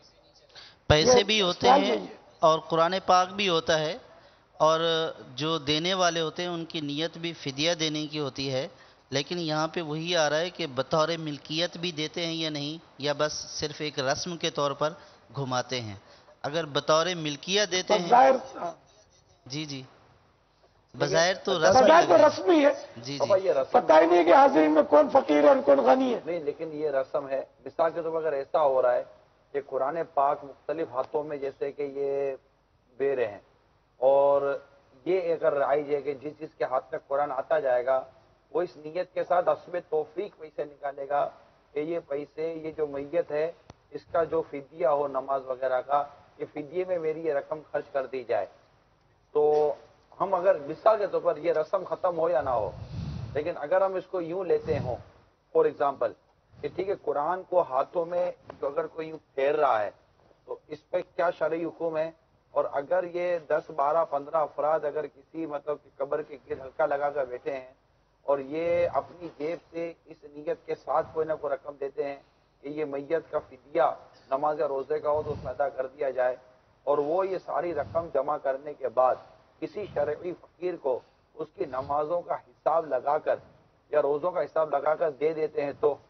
J: پیسے بھی ہوتے ہیں اور قرآن پاک بھی ہوتا ہے، اور جو دینے والے ہوتے ہیں ان کی نیت بھی فدیہ دینے کی ہوتی ہے، لیکن یہاں پہ وہی آ رہا ہے کہ بطور ملکیت بھی دیتے ہیں یا نہیں، یا بس صرف ایک رسم کے طور پر گھماتے ہیں۔ اگر بطور ملکیت دیتے ہیں جی جی بظاہر تو
N: رسمی ہے،
J: جی جی
N: پتہ ہی نہیں کہ حاضرین میں کون فقیر ہے اور کون غنی ہے۔
M: نہیں، لیکن یہ رسم ہے، مثال کے طور پر اگر ایسا ہو رہا ہے کہ قرآن پاک مختلف ہاتھوں میں جیسے کہ یہ دے رہے ہیں، اور یہ اگر رائج ہے کہ جس جس کے ہاتھ میں قرآن آتا جائے گا وہ اس نیت کے ساتھ عصب توفیق پیسے نکالے گا کہ یہ پیسے، یہ جو میت ہے اس کا جو فدیہ ہو نماز وغیرہ کا، یہ فدیے میں میری یہ رقم خرچ کر دی جائے۔ تو ہم اگر مثال کے طور پر یہ رسم ختم ہو یا نہ ہو، لیکن اگر ہم اس کو یوں لیتے ہوں فور ایگزامپل کہ ٹھیک ہے قرآن کو ہاتھوں میں جو اگر کوئی یوں پھیر رہا ہے تو اس پہ کیا شرعی حکم ہے، اور اگر یہ دس بارہ پندرہ افراد اگر کسی مطلب کہ قبر کے گرد ہلکا لگا کر بیٹھے ہیں اور یہ اپنی جیب سے اس نیت کے ساتھ کوئی نہ کوئی رقم دیتے ہیں کہ یہ میت کا فدیہ نماز روزے کا ہو تو اس میں ادا کر دیا جائے، اور وہ یہ ساری رقم جمع کرنے کے بعد کسی شرعی فقیر کو اس کی نمازوں کا حساب لگا کر یا روزوں کا حساب لگا کر دے دیتے ہیں تو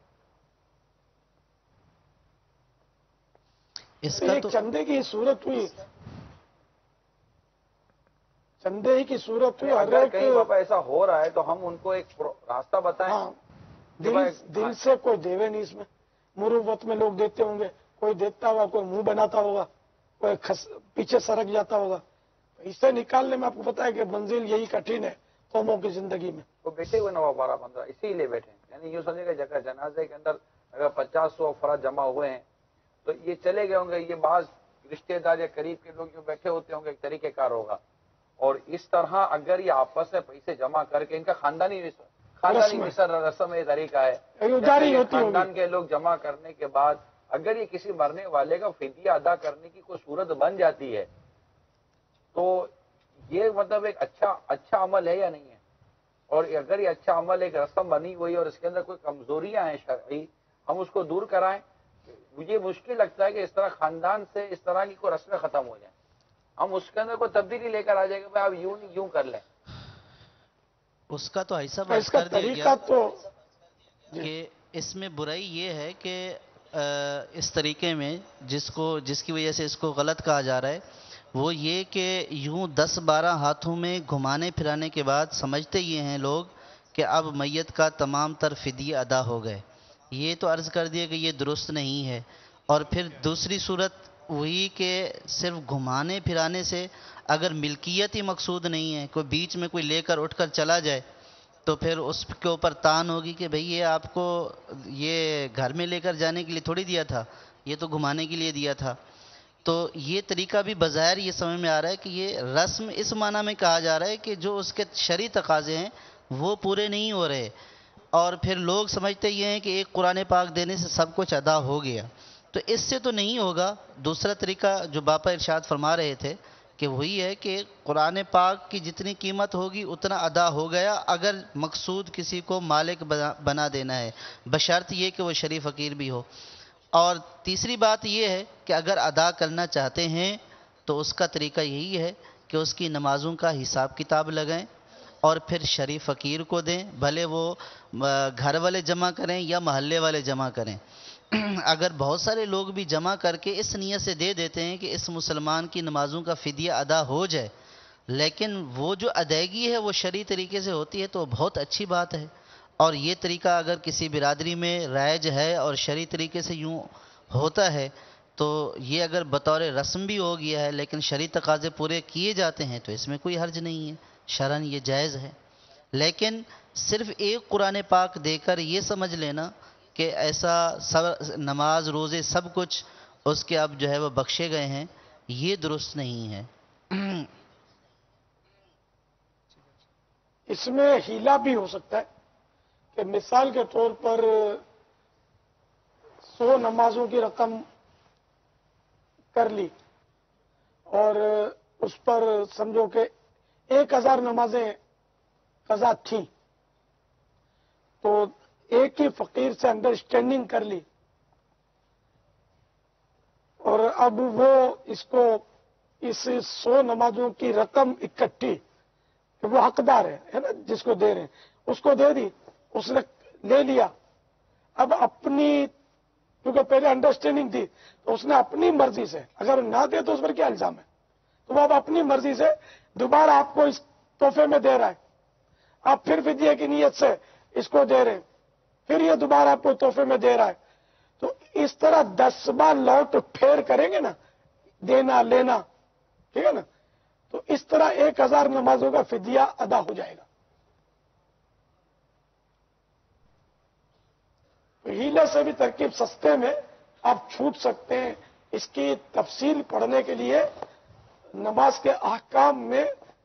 N: اس کا تو چندے کی صورت ہوئی، چندے ہی کی صورت میں
M: اگر کہیں باپا ایسا ہو رہا ہے تو ہم ان کو ایک راستہ بتائیں.
N: ہاں دل, دل سے کوئی دیوے نہیں اس میں. مروت میں لوگ دیتے ہوں گے, کوئی دیتا ہوگا, کوئی منہ بناتا ہوگا, کوئی پیچھے سرک جاتا ہوگا. اسے نکالنے میں آپ کو پتا ہے کہ منزل یہی کٹھن ہے قوموں کی زندگی میں.
M: وہ بیٹھے ہوئے نواب بارہ پندرہ اسی لیے بیٹھے ہیں. یعنی یوں سمجھے کہ جگہ جنازے کے اندر اگر پچاس سو افراد جمع ہوئے ہیں تو یہ چلے گئے ہوں گے. یہ بعض رشتے دار یا قریب کے لوگ جو بیٹھے ہوتے ہوں گے, ایک طریقہ کار ہوگا. اور اس طرح اگر یہ آپس میں پیسے جمع کر کے, ان کا خاندانی خاندانی مصر رسم یہ طریقہ ہے, خاندان کے لوگ جمع کرنے کے بعد اگر یہ کسی مرنے والے کا فدیہ ادا کرنے کی کوئی صورت بن جاتی ہے تو یہ مطلب ایک اچھا اچھا عمل ہے یا نہیں ہے؟ اور اگر یہ اچھا عمل ایک رسم بنی ہوئی اور اس کے اندر کوئی کمزوریاں ہیں شرعی, ہم اس کو دور کرائیں. مجھے مشکل لگتا ہے کہ اس طرح خاندان سے اس طرح کی کوئی رسمیں ختم ہو جائیں, ہم اس کے اندر کوئی تبدیلی لے کر آ جائے گا. آپ یوں نہیں یوں کر لیں.
J: اس کا تو ایسا بات کر دیا گیا کہ اس میں برائی یہ ہے کہ اس طریقے میں جس کو جس کی وجہ سے اس کو غلط کہا جا رہا ہے وہ یہ کہ یوں دس بارہ ہاتھوں میں گھمانے پھرانے کے بعد سمجھتے یہ ہیں لوگ کہ اب میت کا تمام تر فدیے ادا ہو گئے. یہ تو عرض کر دیا کہ یہ درست نہیں ہے. اور پھر دوسری صورت وہی کہ صرف گھمانے پھرانے سے اگر ملکیت ہی مقصود نہیں ہے, کوئی بیچ میں کوئی لے کر اٹھ کر چلا جائے تو پھر اس کے اوپر تان ہوگی کہ بھئی یہ آپ کو یہ گھر میں لے کر جانے کے لیے تھوڑی دیا تھا, یہ تو گھمانے کے لیے دیا تھا. تو یہ طریقہ بھی بظاہر یہ سمجھ میں آ رہا ہے کہ یہ رسم اس معنی میں کہا جا رہا ہے کہ جو اس کے شرعی تقاضے ہیں وہ پورے نہیں ہو رہے, اور پھر لوگ سمجھتے یہ ہیں کہ ایک قرآن پاک دینے سے سب کچھ ادا ہو گیا. تو اس سے تو نہیں ہوگا. دوسرا طریقہ جو باپا ارشاد فرما رہے تھے کہ وہی ہے کہ قرآن پاک کی جتنی قیمت ہوگی اتنا ادا ہو گیا, اگر مقصود کسی کو مالک بنا دینا ہے, بشرط یہ کہ وہ شریف فقیر بھی ہو. اور تیسری بات یہ ہے کہ اگر ادا کرنا چاہتے ہیں تو اس کا طریقہ یہی ہے کہ اس کی نمازوں کا حساب کتاب لگائیں اور پھر شریف فقیر کو دیں, بھلے وہ گھر والے جمع کریں یا محلے والے جمع کریں. اگر بہت سارے لوگ بھی جمع کر کے اس نیت سے دے دیتے ہیں کہ اس مسلمان کی نمازوں کا فدیہ ادا ہو جائے, لیکن وہ جو ادائیگی ہے وہ شرعی طریقے سے ہوتی ہے تو بہت اچھی بات ہے. اور یہ طریقہ اگر کسی برادری میں رائج ہے اور شرعی طریقے سے یوں ہوتا ہے تو یہ اگر بطور رسم بھی ہو گیا ہے لیکن شرعی تقاضے پورے کیے جاتے ہیں تو اس میں کوئی حرج نہیں ہے, شرعاً یہ جائز ہے. لیکن صرف ایک قرآن پاک دے کر یہ سمجھ لینا کہ ایسا سب نماز روزے سب کچھ اس کے اب جو ہے وہ بخشے گئے ہیں, یہ درست نہیں ہے.
N: اس میں ہیلا بھی ہو سکتا ہے کہ مثال کے طور پر سو نمازوں کی رقم کر لی اور اس پر سمجھو کہ ایک ہزار نمازیں قضا تھیں تو ایک ہی فقیر سے انڈرسٹینڈنگ کر لی اور اب وہ اس کو اس سو نمازوں کی رقم اکٹھی کہ وہ حقدار ہے نا جس کو دے رہے ہیں اس کو دے دی, اس نے لے لیا. اب اپنی کیونکہ پہلے انڈرسٹینڈنگ تھی تو اس نے اپنی مرضی سے اگر نہ دے تو اس پر کیا الزام ہے, تو وہ اب اپنی مرضی سے دوبارہ آپ کو اس تحفے میں دے رہا ہے. آپ پھر فدیے کی نیت سے اس کو دے رہے ہیں, پھر یہ دوبارہ آپ کو تحفے میں دے رہا ہے. تو اس طرح دس بار لوٹ پھیر کریں گے نا, دینا لینا, ٹھیک ہے نا, تو اس طرح ایک ہزار نمازوں کا فدیہ ادا ہو جائے گا. ہیلے سے بھی ترکیب سستے میں آپ چھوٹ سکتے ہیں. اس کی تفصیل پڑھنے کے لیے نماز کے احکام میں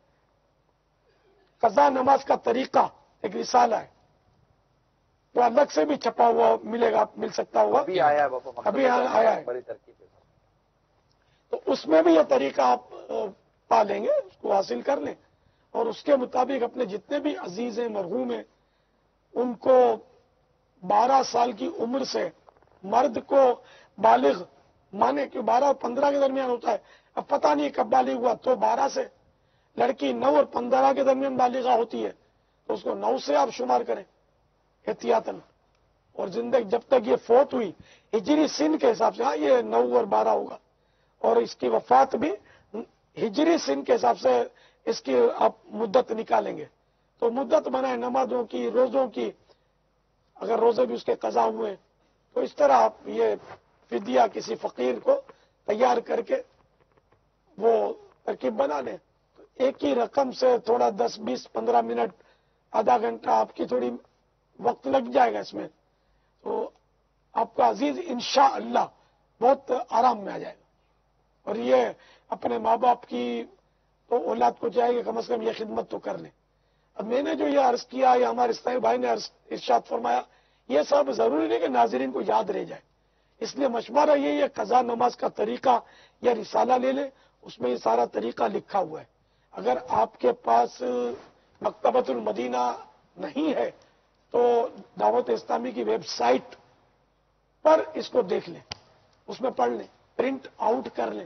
N: قضا نماز کا طریقہ ایک رسالہ ہے, وہ الگ سے بھی چھپا ہوا ملے گا, مل سکتا ہوا
M: ابھی آیا ہے,
N: ابھی آیا ہے.
M: بڑی ترکیب ہے.
N: تو اس میں بھی یہ طریقہ آپ پا لیں گے, اس کو حاصل کر لیں اور اس کے مطابق اپنے جتنے بھی عزیز ہیں مرحوم ہیں ان کو بارہ سال کی عمر سے مرد کو بالغ مانے کہ بارہ اور پندرہ کے درمیان ہوتا ہے, اب پتہ نہیں کب بالغ ہوا, تو بارہ سے لڑکی نو اور پندرہ کے درمیان بالغہ ہوتی ہے تو اس کو نو سے آپ شمار کریں احتیاطاً. اور زندگی جب تک یہ فوت ہوئی ہجری سن کے حساب سے, ہاں یہ نو اور بارہ ہوگا, اور اس کی وفات بھی ہجری سن کے حساب سے اس کی آپ مدت نکالیں گے تو مدت بنائیں نمازوں کی، روزوں کی، اگر روزے بھی اس کے قضا ہوئے تو اس طرح آپ یہ فدیہ کسی فقیر کو تیار کر کے وہ ترکیب بنا لیں. ایک ہی رقم سے تھوڑا دس بیس پندرہ منٹ آدھا گھنٹہ آپ کی تھوڑی وقت لگ جائے گا اس میں، تو آپ کا عزیز انشاءاللہ بہت آرام میں آ جائے گا. اور یہ اپنے ماں باپ کی تو اولاد کو چاہیے کہ کم از کم یہ خدمت تو کر لیں. اب میں نے جو یہ عرض کیا یا ہمارے اسلامی بھائی نے ارشاد فرمایا، یہ سب ضروری نہیں کہ ناظرین کو یاد رہ جائے، اس لیے مشورہ یہی ہے قضا نماز کا طریقہ یا رسالہ لے لیں، اس میں یہ سارا طریقہ لکھا ہوا ہے. اگر آپ کے پاس مکتبۃ المدینہ نہیں ہے تو دعوت اسلامی کی ویب سائٹ پر اس کو دیکھ لیں، اس میں پڑھ لیں، پرنٹ آؤٹ کر لیں.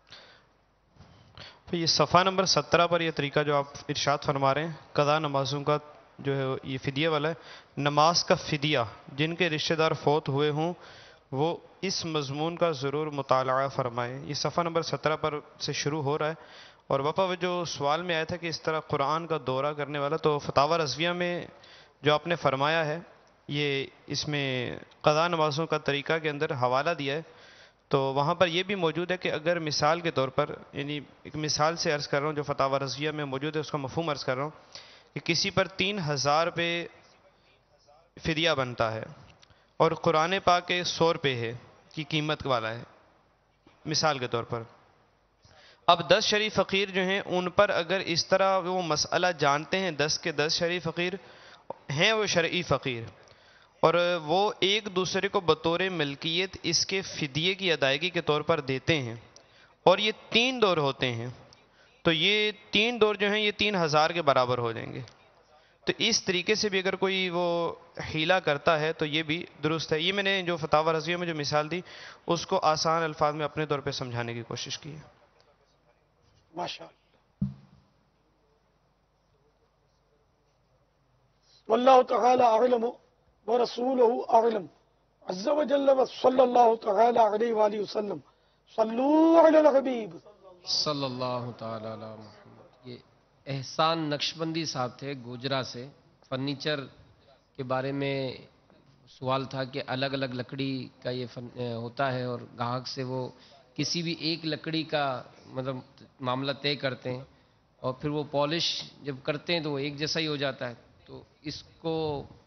R: تو یہ صفحہ نمبر سترہ پر یہ طریقہ جو آپ ارشاد فرما رہے ہیں قضا نمازوں کا جو ہے یہ فدیہ والا ہے، نماز کا فدیہ جن کے رشتہ دار فوت ہوئے ہوں وہ اس مضمون کا ضرور مطالعہ فرمائیں. یہ صفحہ نمبر سترہ پر سے شروع ہو رہا ہے. اور باپا وہ جو سوال میں آیا تھا کہ اس طرح قرآن کا دورہ کرنے والا، تو فتاوی رضویہ میں جو آپ نے فرمایا ہے یہ اس میں قضا نمازوں کا طریقہ کے اندر حوالہ دیا ہے، تو وہاں پر یہ بھی موجود ہے کہ اگر مثال کے طور پر، یعنی ایک مثال سے عرض کر رہا ہوں جو فتاوی رضویہ میں موجود ہے اس کا مفہوم عرض کر رہا ہوں کہ کسی پر تین ہزار روپے فدیہ بنتا ہے اور قرآن پاک کے سو روپے ہے کی قیمت والا ہے مثال کے طور پر. اب دس شریف فقیر جو ہیں ان پر اگر اس طرح وہ مسئلہ جانتے ہیں، دس کے دس شریف فقیر ہیں وہ شرعی فقیر، اور وہ ایک دوسرے کو بطور ملکیت اس کے فدیے کی ادائیگی کے طور پر دیتے ہیں، اور یہ تین دور ہوتے ہیں، تو یہ تین دور جو ہیں یہ تین ہزار کے برابر ہو جائیں گے. تو اس طریقے سے بھی اگر کوئی وہ حیلہ کرتا ہے تو یہ بھی درست ہے. یہ میں نے جو فتاوی رضویہ میں جو مثال دی اس کو آسان الفاظ میں اپنے طور پہ سمجھانے کی کوشش کی ہے.
N: ماشاء اللہ. واللہ تعالی اعلم ورسولہ اعلم عز وجل وصلی اللہ تعالی علیہ وآلہ وسلم. صلو علی الحبیب
H: صلی اللہ تعالی علی محمد. یہ احسان نقشبندی صاحب تھے گوجرا سے. فرنیچر کے بارے میں سوال تھا کہ الگ الگ لکڑی کا یہ فن ہوتا ہے اور گاہک سے وہ کسی بھی ایک لکڑی کا مطلب معاملہ طے کرتے ہیں اور پھر وہ پالش جب کرتے ہیں تو وہ ایک جیسا ہی ہو جاتا ہے. تو اس کو